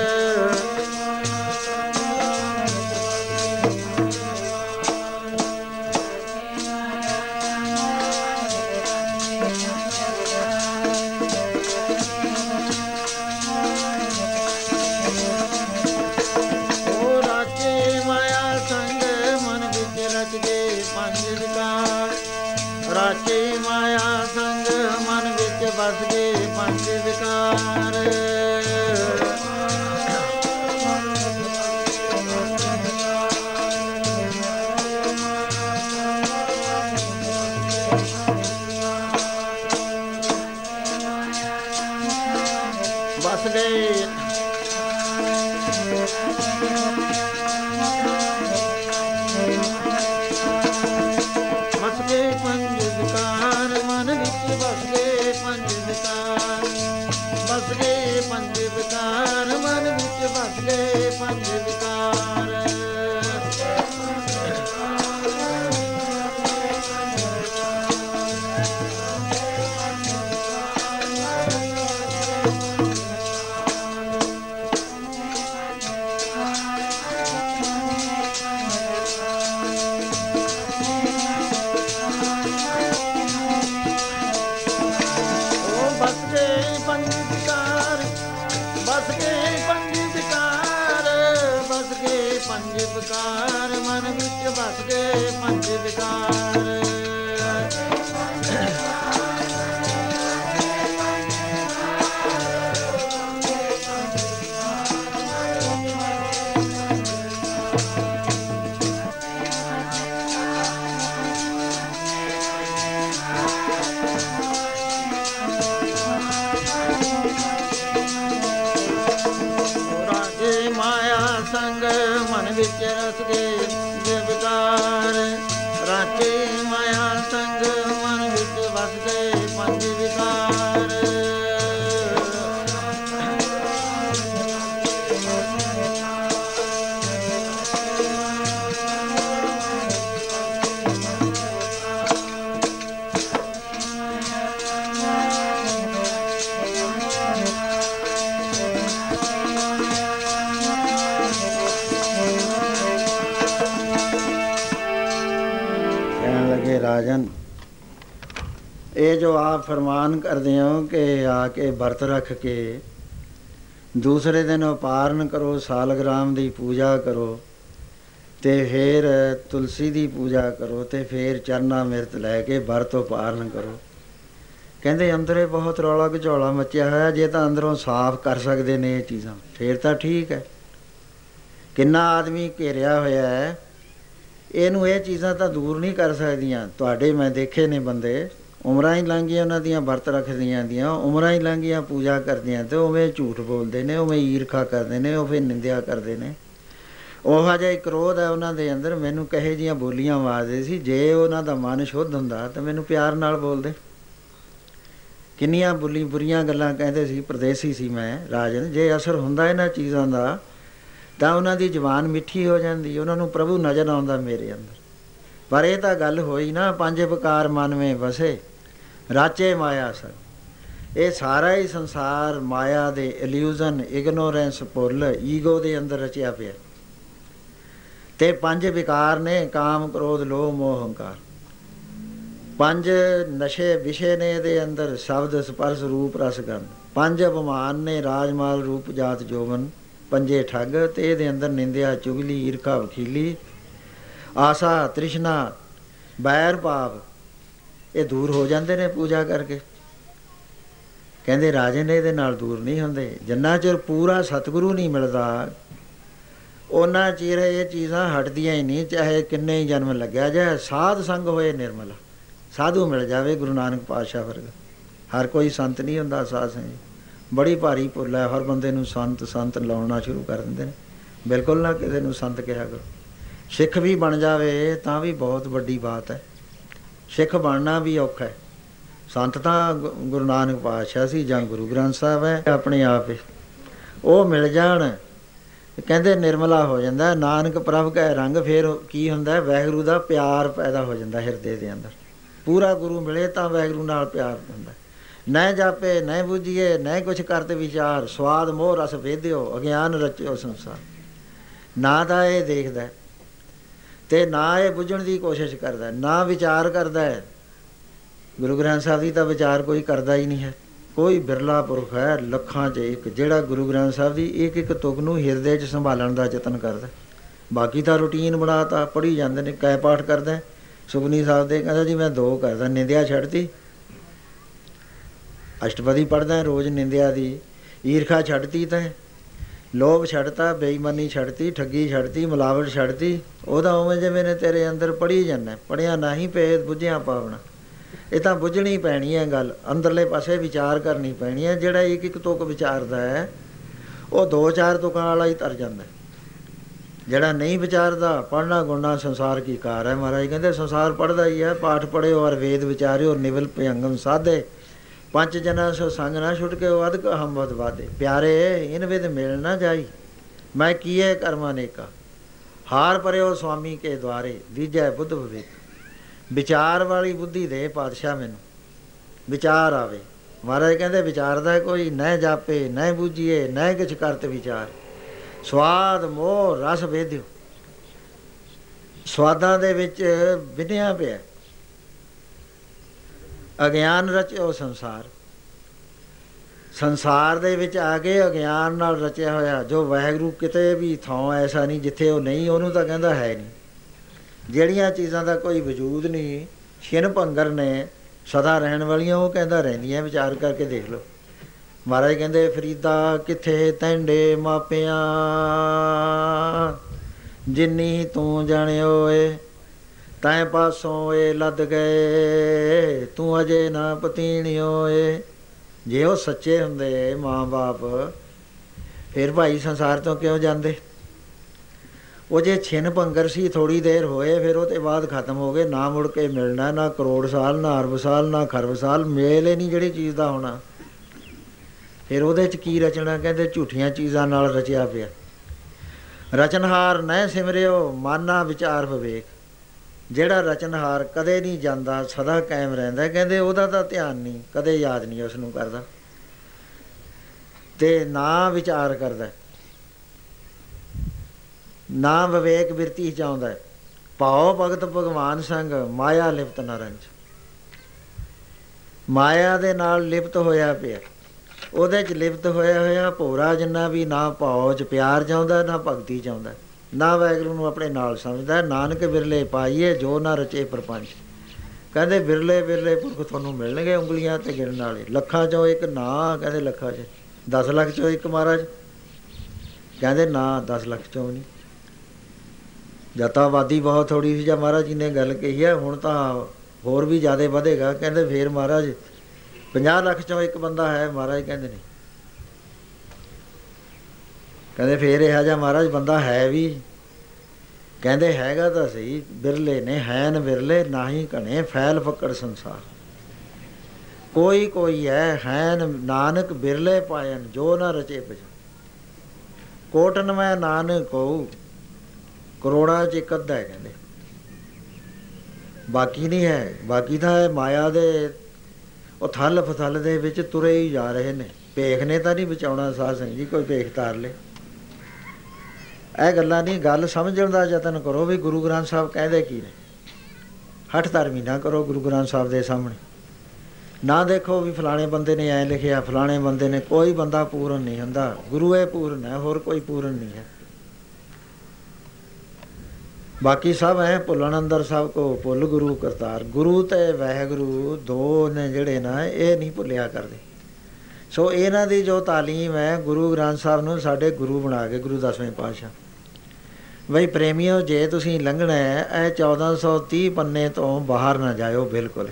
Speaker 1: ਰਾਚੇ ਮਾਇਆ ਸੰਗ ਮਨ ਵਿੱਚ ਵਸ ਗਏ ਪੰਜ ਵਿਕਾਰ, ਵਸ ਗਏ ਪੰਜ ਵਿਕਾਰ, ਮਨ ਵਿੱਚ ਵਸ ਗਏ ਪੰਜ ਵਿਕਾਰ। ਪੰਜ ਵਿਕਾਰ, ਮਨ ਵਿੱਚ ਵਸ ਗਏ ਪੰਜ ਵਿਕਾਰ। ਵਿੱਚ ਰਸ ਗਏ ਜੇ ਵਿਕਾਰ, ਰਾਚੇ ਮਾਇਆ ਸੰਗ ਮਨ ਵਿੱਚ ਵਸ ਗਏ ਪੰਜ ਵਿਕਾਰ। ਰਾਜਨ, ਇਹ ਜੋ ਆਪ ਫਰਮਾਨ ਕਰਦੇ ਹੋ ਕਿ ਆ ਕੇ ਵਰਤ ਰੱਖ ਕੇ ਦੂਸਰੇ ਦਿਨ ਉਪਾਰਨ ਕਰੋ, ਸਾਲਗ੍ਰਾਮ ਦੀ ਪੂਜਾ ਕਰੋ ਤੇ ਫਿਰ ਤੁਲਸੀ ਦੀ ਪੂਜਾ ਕਰੋ ਤੇ ਫਿਰ ਚਰਨਾ ਮਿਰਤ ਲੈ ਕੇ ਵਰਤ ਉਪਾਰਨ ਕਰੋ। ਕਹਿੰਦੇ ਅੰਦਰੇ ਬਹੁਤ ਰੌਲਾ ਘਚੌਲਾ ਮੱਚਿਆ ਹੋਇਆ, ਜੇ ਤਾਂ ਅੰਦਰੋਂ ਸਾਫ਼ ਕਰ ਸਕਦੇ ਨੇ ਇਹ ਚੀਜ਼ਾਂ ਫਿਰ ਤਾਂ ਠੀਕ ਹੈ। ਕਿੰਨਾ ਆਦਮੀ ਘੇਰਿਆ ਹੋਇਆ ਹੈ, ਇਹਨੂੰ ਇਹ ਚੀਜ਼ਾਂ ਤਾਂ ਦੂਰ ਨਹੀਂ ਕਰ ਸਕਦੀਆਂ। ਤੁਹਾਡੇ ਮੈਂ ਦੇਖੇ ਨੇ ਬੰਦੇ, ਉਮਰਾਂ ਹੀ ਲੰਘ ਗਈਆਂ ਉਹਨਾਂ ਦੀਆਂ ਵਰਤ ਰੱਖਦੀਆਂ ਦੀਆਂ, ਉਮਰਾਂ ਹੀ ਲੰਘ ਗਈਆਂ ਪੂਜਾ ਕਰਦੀਆਂ, ਅਤੇ ਉਵੇਂ ਝੂਠ ਬੋਲਦੇ ਨੇ, ਉਵੇਂ ਈਰਖਾ ਕਰਦੇ ਨੇ, ਉਹ ਫਿਰ ਨਿੰਦਿਆ ਕਰਦੇ ਨੇ। ਉਹੋ ਜਿਹਾ ਕ੍ਰੋਧ ਹੈ ਉਹਨਾਂ ਦੇ ਅੰਦਰ। ਮੈਨੂੰ ਕਹੇ ਜਿਹੀਆਂ ਬੋਲੀਆਂ ਮਾਰਦੇ ਸੀ, ਜੇ ਉਹਨਾਂ ਦਾ ਮਨ ਸ਼ੁੱਧ ਹੁੰਦਾ ਤਾਂ ਮੈਨੂੰ ਪਿਆਰ ਨਾਲ ਬੋਲਦੇ। ਕਿੰਨੀਆਂ ਬੁਲੀ ਬੁਰੀਆਂ ਗੱਲਾਂ ਕਹਿੰਦੇ ਸੀ, ਪਰਦੇਸੀ ਸੀ ਮੈਂ ਰਾਜਨ। ਜੇ ਅਸਰ ਹੁੰਦਾ ਇਹਨਾਂ ਚੀਜ਼ਾਂ ਦਾ ਤਾਂ ਉਹਨਾਂ ਦੀ ਜ਼ੁਬਾਨ ਮਿੱਠੀ ਹੋ ਜਾਂਦੀ, ਉਹਨਾਂ ਨੂੰ ਪ੍ਰਭੂ ਨਜ਼ਰ ਆਉਂਦਾ ਮੇਰੇ ਅੰਦਰ। ਪਰ ਇਹ ਤਾਂ ਗੱਲ ਹੋਈ ਨਾ, ਪੰਜ ਵਿਕਾਰ ਮਨ ਵਿੱਚ ਵਸੇ, ਰਾਚੇ ਮਾਇਆ ਸਰ। ਇਹ ਸਾਰਾ ਹੀ ਸੰਸਾਰ ਮਾਇਆ ਦੇ ਇਲਿਊਜ਼ਨ, ਇਗਨੋਰੈਂਸ, ਭੁੱਲ, ਈਗੋ ਦੇ ਅੰਦਰ ਰਚਿਆ ਪਿਆ। ਤੇ ਪੰਜ ਵਿਕਾਰ ਨੇ, ਕਾਮ, ਕ੍ਰੋਧ, ਲੋਭ, ਮੋਹ, ਹੰਕਾਰ। ਪੰਜ ਨਸ਼ੇ ਵਿਸ਼ੇ ਨੇ ਇਹਦੇ ਅੰਦਰ, ਸ਼ਬਦ, ਸਪਰਸ਼, ਰੂਪ, ਰਸ, ਗੰਧ। ਪੰਜ ਅਭਿਮਾਨ ਨੇ, ਰਾਜਮਾਲ, ਰੂਪ, ਜਾਤ, ਜੋਬਨ। ਪੰਜੇ ਠੱਗ। ਤੇ ਇਹਦੇ ਅੰਦਰ ਨਿੰਦਿਆ, ਚੁਗਲੀ, ਈਰਖਾ, ਵਖੀਲੀ, ਆਸਾ, ਤ੍ਰਿਸ਼ਨਾ, ਬੈਰ ਭਾਵ, ਇਹ ਦੂਰ ਹੋ ਜਾਂਦੇ ਨੇ ਪੂਜਾ ਕਰਕੇ। ਕਹਿੰਦੇ ਰਾਜੇ ਨੇ ਇਹਦੇ ਨਾਲ ਦੂਰ ਨਹੀਂ ਹੁੰਦੇ। ਜਿੰਨਾ ਚਿਰ ਪੂਰਾ ਸਤਿਗੁਰੂ ਨਹੀਂ ਮਿਲਦਾ ਉਹਨਾਂ ਚਿਰ ਇਹ ਚੀਜ਼ਾਂ ਹਟਦੀਆਂ ਹੀ ਨਹੀਂ, ਚਾਹੇ ਕਿੰਨੇ ਹੀ ਜਨਮ ਲੱਗਿਆ ਜਾਏ। ਸਾਧ ਸੰਗ ਹੋਏ ਨਿਰਮਲ, ਸਾਧੂ ਮਿਲ ਜਾਵੇ ਗੁਰੂ ਨਾਨਕ ਪਾਤਸ਼ਾਹ ਵਰਗਾ। ਹਰ ਕੋਈ ਸੰਤ ਨਹੀਂ ਹੁੰਦਾ। ਸਾਧ ਸੰਗ ਬੜੀ ਭਾਰੀ ਭੁੱਲ ਹੈ। ਹਰ ਬੰਦੇ ਨੂੰ ਸੰਤ ਸੰਤ ਲਾਉਣਾ ਸ਼ੁਰੂ ਕਰ ਦਿੰਦੇ ਨੇ। ਬਿਲਕੁਲ ਨਾ ਕਿਸੇ ਨੂੰ ਸੰਤ ਕਿਹਾ ਕਰੋ। ਸਿੱਖ ਵੀ ਬਣ ਜਾਵੇ ਤਾਂ ਵੀ ਬਹੁਤ ਵੱਡੀ ਬਾਤ ਹੈ। ਸਿੱਖ ਬਣਨਾ ਵੀ ਔਖਾ ਹੈ। ਸੰਤ ਤਾਂ ਗੁਰੂ ਨਾਨਕ ਪਾਤਸ਼ਾਹ ਸੀ ਜਾਂ ਗੁਰੂ ਗ੍ਰੰਥ ਸਾਹਿਬ ਹੈ, ਆਪਣੇ ਆਪ ਹੀ ਉਹ ਮਿਲ ਜਾਣ। ਕਹਿੰਦੇ ਨਿਰਮਲਾ ਹੋ ਜਾਂਦਾ ਨਾਨਕ ਪ੍ਰਭ ਕੈ ਰੰਗ। ਫਿਰ ਕੀ ਹੁੰਦਾ, ਵਾਹਿਗੁਰੂ ਦਾ ਪਿਆਰ ਪੈਦਾ ਹੋ ਜਾਂਦਾ ਹਿਰਦੇ ਦੇ ਅੰਦਰ। ਪੂਰਾ ਗੁਰੂ ਮਿਲੇ ਤਾਂ ਵਾਹਿਗੁਰੂ ਨਾਲ ਪਿਆਰ ਹੁੰਦਾ। ਨਹਿ ਜਾਪੇ ਨਹਿ ਬੁੱਝੀਏ ਨਹਿ ਕੁਛ ਕਰਤ ਵਿਚਾਰ, ਸਵਾਦ ਮੋਹ ਰਸ ਵੇਦਿਓ ਅਗਿਆਨ ਰਚਿਓ ਸੰਸਾਰ। ਨਾ ਤਾਂ ਇਹ ਦੇਖਦਾ ਅਤੇ ਨਾ ਇਹ ਬੁੱਝਣ ਦੀ ਕੋਸ਼ਿਸ਼ ਕਰਦਾ, ਨਾ ਵਿਚਾਰ ਕਰਦਾ ਹੈ। ਗੁਰੂ ਗ੍ਰੰਥ ਸਾਹਿਬ ਦੀ ਤਾਂ ਵਿਚਾਰ ਕੋਈ ਕਰਦਾ ਹੀ ਨਹੀਂ ਹੈ। ਕੋਈ ਬਿਰਲਾ ਪੁਰਖ ਹੈ ਲੱਖਾਂ 'ਚ ਇੱਕ ਜਿਹੜਾ ਗੁਰੂ ਗ੍ਰੰਥ ਸਾਹਿਬ ਦੀ ਇੱਕ ਇੱਕ ਤੁਕ ਨੂੰ ਹਿਰਦੇ 'ਚ ਸੰਭਾਲਣ ਦਾ ਯਤਨ ਕਰਦਾ। ਬਾਕੀ ਤਾਂ ਰੂਟੀਨ ਬਣਾ ਤਾ, ਪੜ੍ਹੀ ਜਾਂਦੇ ਨੇ। ਕੈ ਪਾਠ ਕਰਦਾ ਸੁਖਮਨੀ ਸਾਹਿਬ ਦੇ, ਕਹਿੰਦਾ ਜੀ ਮੈਂ ਦੋ ਕਰਦਾ। ਨਿੰਦਿਆ ਛੱਡਤੀ, ਅਸ਼ਟਪਦੀ ਪੜ੍ਹਦਾ ਰੋਜ਼ ਨਿੰਦਿਆ ਦੀ। ਈਰਖਾ ਛੱਡਤੀ ਤੈਂ, ਲੋਭ ਛੱਡਤਾ, ਬੇਈਮਾਨੀ ਛੱਡਤੀ, ਠੱਗੀ ਛੱਡਤੀ, ਮਿਲਾਵਟ ਛੱਡਤੀ। ਉਹਦਾ ਉਵੇਂ ਜਿਵੇਂ ਨੇ ਤੇਰੇ ਅੰਦਰ ਪੜ੍ਹੀ ਜਾਂਦਾ। ਪੜ੍ਹਿਆ ਨਹੀਂ ਭੇਦ ਬੁੱਝਿਆ ਪਾਵਣਾ। ਇਹ ਤਾਂ ਬੁੱਝਣੀ ਪੈਣੀ ਹੈ ਗੱਲ, ਅੰਦਰਲੇ ਪਾਸੇ ਵਿਚਾਰ ਕਰਨੀ ਪੈਣੀ ਹੈ। ਜਿਹੜਾ ਇੱਕ ਇੱਕ ਤੁਕ ਵਿਚਾਰਦਾ ਹੈ ਉਹ ਦੋ ਚਾਰ ਤੁਕਾਂ ਵਾਲਾ ਹੀ ਤਰ ਜਾਂਦਾ। ਜਿਹੜਾ ਨਹੀਂ ਵਿਚਾਰਦਾ, ਪੜ੍ਹਨਾ ਗੁਣਨਾ ਸੰਸਾਰ ਕੀ ਕਾਰ ਹੈ। ਮਹਾਰਾਜ ਕਹਿੰਦੇ ਸੰਸਾਰ ਪੜ੍ਹਦਾ ਹੀ ਹੈ। ਪਾਠ ਪੜ੍ਹਿਓ ਔਰ ਵੇਦ ਵਿਚਾਰਿਓ, ਨਿਵਲ ਭਯੰਗਮ ਸਾਧੇ, ਪੰਜ ਜਨਾ ਸੋ ਸੰਗ ਨਾ ਛੁੱਟ ਕੇ ਉਹ ਅਧਿਕ ਹੰਬਤ ਵਾਧੇ। ਪਿਆਰੇ ਇਨ ਵਿਦ ਮਿਲ ਨਾ ਜਾਈ, ਮੈਂ ਕੀਏ ਕਰਮਾਂ ਨੇਕਾ, ਹਾਰ ਪਰਿਓ ਸੁਆਮੀ ਕੇ ਦੁਆਰੇ, ਦੀਜੈ ਬੁੱਧ ਵਿਵੇਕ। ਵਿਚਾਰ ਵਾਲੀ ਬੁੱਧੀ ਦੇ ਪਾਤਸ਼ਾਹ, ਮੈਨੂੰ ਵਿਚਾਰ ਆਵੇ। ਮਹਾਰਾਜ ਕਹਿੰਦੇ ਵਿਚਾਰਦਾ ਕੋਈ, ਨਹਿ ਜਾਪੇ ਨਹਿ ਬੁੱਝੀਏ ਨਹਿ ਕਿਛ ਕਰਤ ਵਿਚਾਰ, ਸਵਾਦ ਮੋਹ ਰਸ ਵੇਦਿਓ। ਸਵਾਦਾਂ ਦੇ ਵਿੱਚ ਵਿੰਨਿਆ ਪਿਆ, ਅਗਿਆਨ ਰਚਿਓ ਸੰਸਾਰ। ਸੰਸਾਰ ਦੇ ਵਿੱਚ ਆ ਕੇ ਅਗਿਆਨ ਨਾਲ ਰਚਿਆ ਹੋਇਆ ਜੋ ਵਾਹਿਗੁਰੂ ਕਿਤੇ ਵੀ ਥਾਂ ਐਸਾ ਨਹੀਂ ਜਿੱਥੇ ਉਹ ਨਹੀਂ, ਉਹਨੂੰ ਤਾਂ ਕਹਿੰਦਾ ਹੈ ਨਹੀਂ। ਜਿਹੜੀਆਂ ਚੀਜ਼ਾਂ ਦਾ ਕੋਈ ਵਜੂਦ ਨਹੀਂ, ਛਿਨ ਭੰਗਰ ਨੇ ਸਦਾ ਰਹਿਣ ਵਾਲੀਆਂ, ਉਹ ਕਹਿੰਦਾ ਰਹਿੰਦੀਆਂ। ਵਿਚਾਰ ਕਰਕੇ ਦੇਖ ਲਓ। ਮਹਾਰਾਜ ਕਹਿੰਦੇ ਫਰੀਦਾ ਕਿੱਥੇ ਤੈਂਡੇ ਮਾਪਿਆਂ, ਜਿੰਨੀ ਤੂੰ ਜਾਣਿਓ ਏ ਤੈਂ ਪਾਸੋਂ ਏ ਲੱਦ ਗਏ, ਤੂੰ ਅਜੇ ਨਾ ਪਤੀਣਿਓ ਏ। ਜੇ ਉਹ ਸੱਚੇ ਹੁੰਦੇ ਮਾਂ ਬਾਪ, ਫਿਰ ਭਾਈ ਸੰਸਾਰ ਤੋਂ ਕਿਉਂ ਜਾਂਦੇ? ਉਹ ਜੇ ਛਿਨ ਭੰਗਰ ਸੀ, ਥੋੜ੍ਹੀ ਦੇਰ ਹੋਏ, ਫਿਰ ਉਹ ਤੋਂ ਬਾਅਦ ਖਤਮ ਹੋ ਗਏ, ਨਾ ਮੁੜ ਕੇ ਮਿਲਣਾ, ਨਾ ਕਰੋੜ ਸਾਲ, ਨਾ ਅਰਬ ਸਾਲ, ਨਾ ਖਰਬ ਸਾਲ, ਮੇਲ ਹੀ ਨਹੀਂ ਜਿਹੜੀ ਚੀਜ਼ ਦਾ ਹੋਣਾ। ਫਿਰ ਉਹਦੇ 'ਚ ਕੀ ਰਚਣਾ? ਕਹਿੰਦੇ ਝੂਠੀਆਂ ਚੀਜ਼ਾਂ ਨਾਲ ਰਚਿਆ ਪਿਆ। ਰਚਨਹਾਰ ਨਹਿ ਸਿਮਰਿਓ ਮਾਨਾ ਵਿਚਾਰ ਵਿਵੇਕ। ਜਿਹੜਾ ਰਚਨਹਾਰ ਕਦੇ ਨਹੀਂ ਜਾਂਦਾ, ਸਦਾ ਕਾਇਮ ਰਹਿੰਦਾ, ਕਹਿੰਦੇ ਉਹਦਾ ਤਾਂ ਧਿਆਨ ਨਹੀਂ, ਕਦੇ ਯਾਦ ਨਹੀਂ ਉਸ ਨੂੰ ਕਰਦਾ ਅਤੇ ਨਾ ਵਿਚਾਰ ਕਰਦਾ, ਨਾ ਵਿਵੇਕ ਬਿਰਤੀ ਚਾਹੁੰਦਾ। ਭਾਉ ਭਗਤ ਭਗਵਾਨ ਸੰਗ ਮਾਇਆ ਲਿਪਤ ਨਾ ਰੰਜ। ਮਾਇਆ ਦੇ ਨਾਲ ਲਿਪਤ ਹੋਇਆ ਪਿਆ, ਉਹਦੇ 'ਚ ਲਿਪਤ ਹੋਇਆ ਹੋਇਆ ਭੋਰਾ ਜਿੰਨਾ ਵੀ ਨਾ ਭਾਉ 'ਚ ਪਿਆਰ ਚਾਹੁੰਦਾ, ਨਾ ਭਗਤੀ ਚਾਹੁੰਦਾ, ਨਾ ਵਾਹਿਗੁਰੂ ਨੂੰ ਆਪਣੇ ਨਾਲ ਸਮਝਦਾ। ਨਾਨਕ ਬਿਰਲੇ ਪਾਈਏ ਜੋ ਨਾ ਰਚੇ ਪ੍ਰਪੰਚ। ਕਹਿੰਦੇ ਬਿਰਲੇ ਬਿਰਲੇ ਪੁਰਖ ਤੁਹਾਨੂੰ ਮਿਲਣਗੇ, ਉਂਗਲੀਆਂ 'ਤੇ ਗਿਣਨ ਵਾਲੇ, ਲੱਖਾਂ 'ਚੋਂ ਇੱਕ ਨਾ। ਕਹਿੰਦੇ ਲੱਖਾਂ 'ਚ ਦਸ ਲੱਖ 'ਚੋਂ ਇੱਕ ਮਹਾਰਾਜ, ਕਹਿੰਦੇ ਨਾ ਦਸ ਲੱਖ 'ਚੋਂ ਨਹੀਂ। ਜਦ ਤਾਂ ਆਬਾਦੀ ਬਹੁਤ ਥੋੜ੍ਹੀ ਸੀ, ਜਾਂ ਮਹਾਰਾਜ ਜੀ ਨੇ ਗੱਲ ਕਹੀ ਹੈ, ਹੁਣ ਤਾਂ ਹੋਰ ਵੀ ਜ਼ਿਆਦਾ ਵਧੇਗਾ। ਕਹਿੰਦੇ ਫਿਰ ਮਹਾਰਾਜ ਪੰਜਾਹ ਲੱਖ 'ਚੋਂ ਇੱਕ ਬੰਦਾ ਹੈ। ਮਹਾਰਾਜ ਕਹਿੰਦੇ ਨਹੀਂ, ਕਹਿੰਦੇ ਫਿਰ ਇਹੋ ਜਿਹਾ ਮਹਾਰਾਜ ਬੰਦਾ ਹੈ ਵੀ? ਕਹਿੰਦੇ ਹੈਗਾ ਤਾਂ ਸਹੀ, ਬਿਰਲੇ ਨੇ, ਹੈਨ ਬਿਰਲੇ ਨਾਹੀਂ ਘਣੇ ਫੈਲ ਫੱਕੜ ਸੰਸਾਰ। ਕੋਈ ਕੋਈ ਹੈ, ਹੈਨ ਨਾਨਕ ਬਿਰਲੇ ਪਾਇਨ ਜੋ ਨਾ ਰਚੇ ਭਜਨ। ਕੋਟਨ ਮੈਂ ਨਾਨਕ ਕਹੂ, ਕਰੋੜਾਂ 'ਚ ਇੱਕ ਅੱਧਾ ਹੈ ਕਹਿੰਦੇ, ਬਾਕੀ ਨਹੀਂ ਹੈ। ਬਾਕੀ ਤਾਂ ਹੈ ਮਾਇਆ ਦੇ ਉਹ ਥਲ ਫਥਲ ਦੇ ਵਿੱਚ ਤੁਰੇ ਹੀ ਜਾ ਰਹੇ ਨੇ। ਭੇਖ ਨੇ ਤਾਂ ਨਹੀਂ ਬਚਾਉਣਾ ਸਾਧ ਸੰਗਤ ਜੀ, ਕੋਈ ਭੇਖ ਤਾਰ ਲੇ। ਇਹ ਗੱਲਾਂ ਨਹੀਂ, ਗੱਲ ਸਮਝਣ ਦਾ ਯਤਨ ਕਰੋ ਵੀ ਗੁਰੂ ਗ੍ਰੰਥ ਸਾਹਿਬ ਕਹਿੰਦੇ ਕੀ ਨੇ। ਹੱਠ ਧਰਮੀ ਨਾ ਕਰੋ ਗੁਰੂ ਗ੍ਰੰਥ ਸਾਹਿਬ ਦੇ ਸਾਹਮਣੇ। ਨਾ ਦੇਖੋ ਵੀ ਫਲਾਣੇ ਬੰਦੇ ਨੇ ਐਂ ਲਿਖਿਆ, ਫਲਾਣੇ ਬੰਦੇ ਨੇ। ਕੋਈ ਬੰਦਾ ਪੂਰਨ ਨਹੀਂ ਹੁੰਦਾ, ਗੁਰੂ ਇਹ ਪੂਰਨ ਹੈ, ਹੋਰ ਕੋਈ ਪੂਰਨ ਨਹੀਂ ਹੈ। ਬਾਕੀ ਸਭ ਐ ਭੁੱਲਣ ਅੰਦਰ ਸਭ ਕੋ ਭੁੱਲ ਗੁਰੂ ਕਰਤਾਰ। ਗੁਰੂ ਅਤੇ ਵਾਹਿਗੁਰੂ ਦੋ ਨੇ ਜਿਹੜੇ ਨਾ, ਇਹ ਨਹੀਂ ਭੁੱਲਿਆ ਕਰਦੇ। ਸੋ ਇਹਨਾਂ ਦੀ ਜੋ ਤਾਲੀਮ ਹੈ, ਗੁਰੂ ਗ੍ਰੰਥ ਸਾਹਿਬ ਨੂੰ ਸਾਡੇ ਗੁਰੂ ਬਣਾ ਕੇ, ਗੁਰੂ ਦਸਵੇਂ ਪਾਤਸ਼ਾਹ। ਬਈ ਪ੍ਰੇਮੀਓ, ਜੇ ਤੁਸੀਂ ਲੰਘਣਾ ਹੈ, ਇਹ ਚੌਦਾਂ ਸੌ ਤੀਹ ਪੰਨੇ ਤੋਂ ਬਾਹਰ ਨਾ ਜਾਇਓ ਬਿਲਕੁਲ।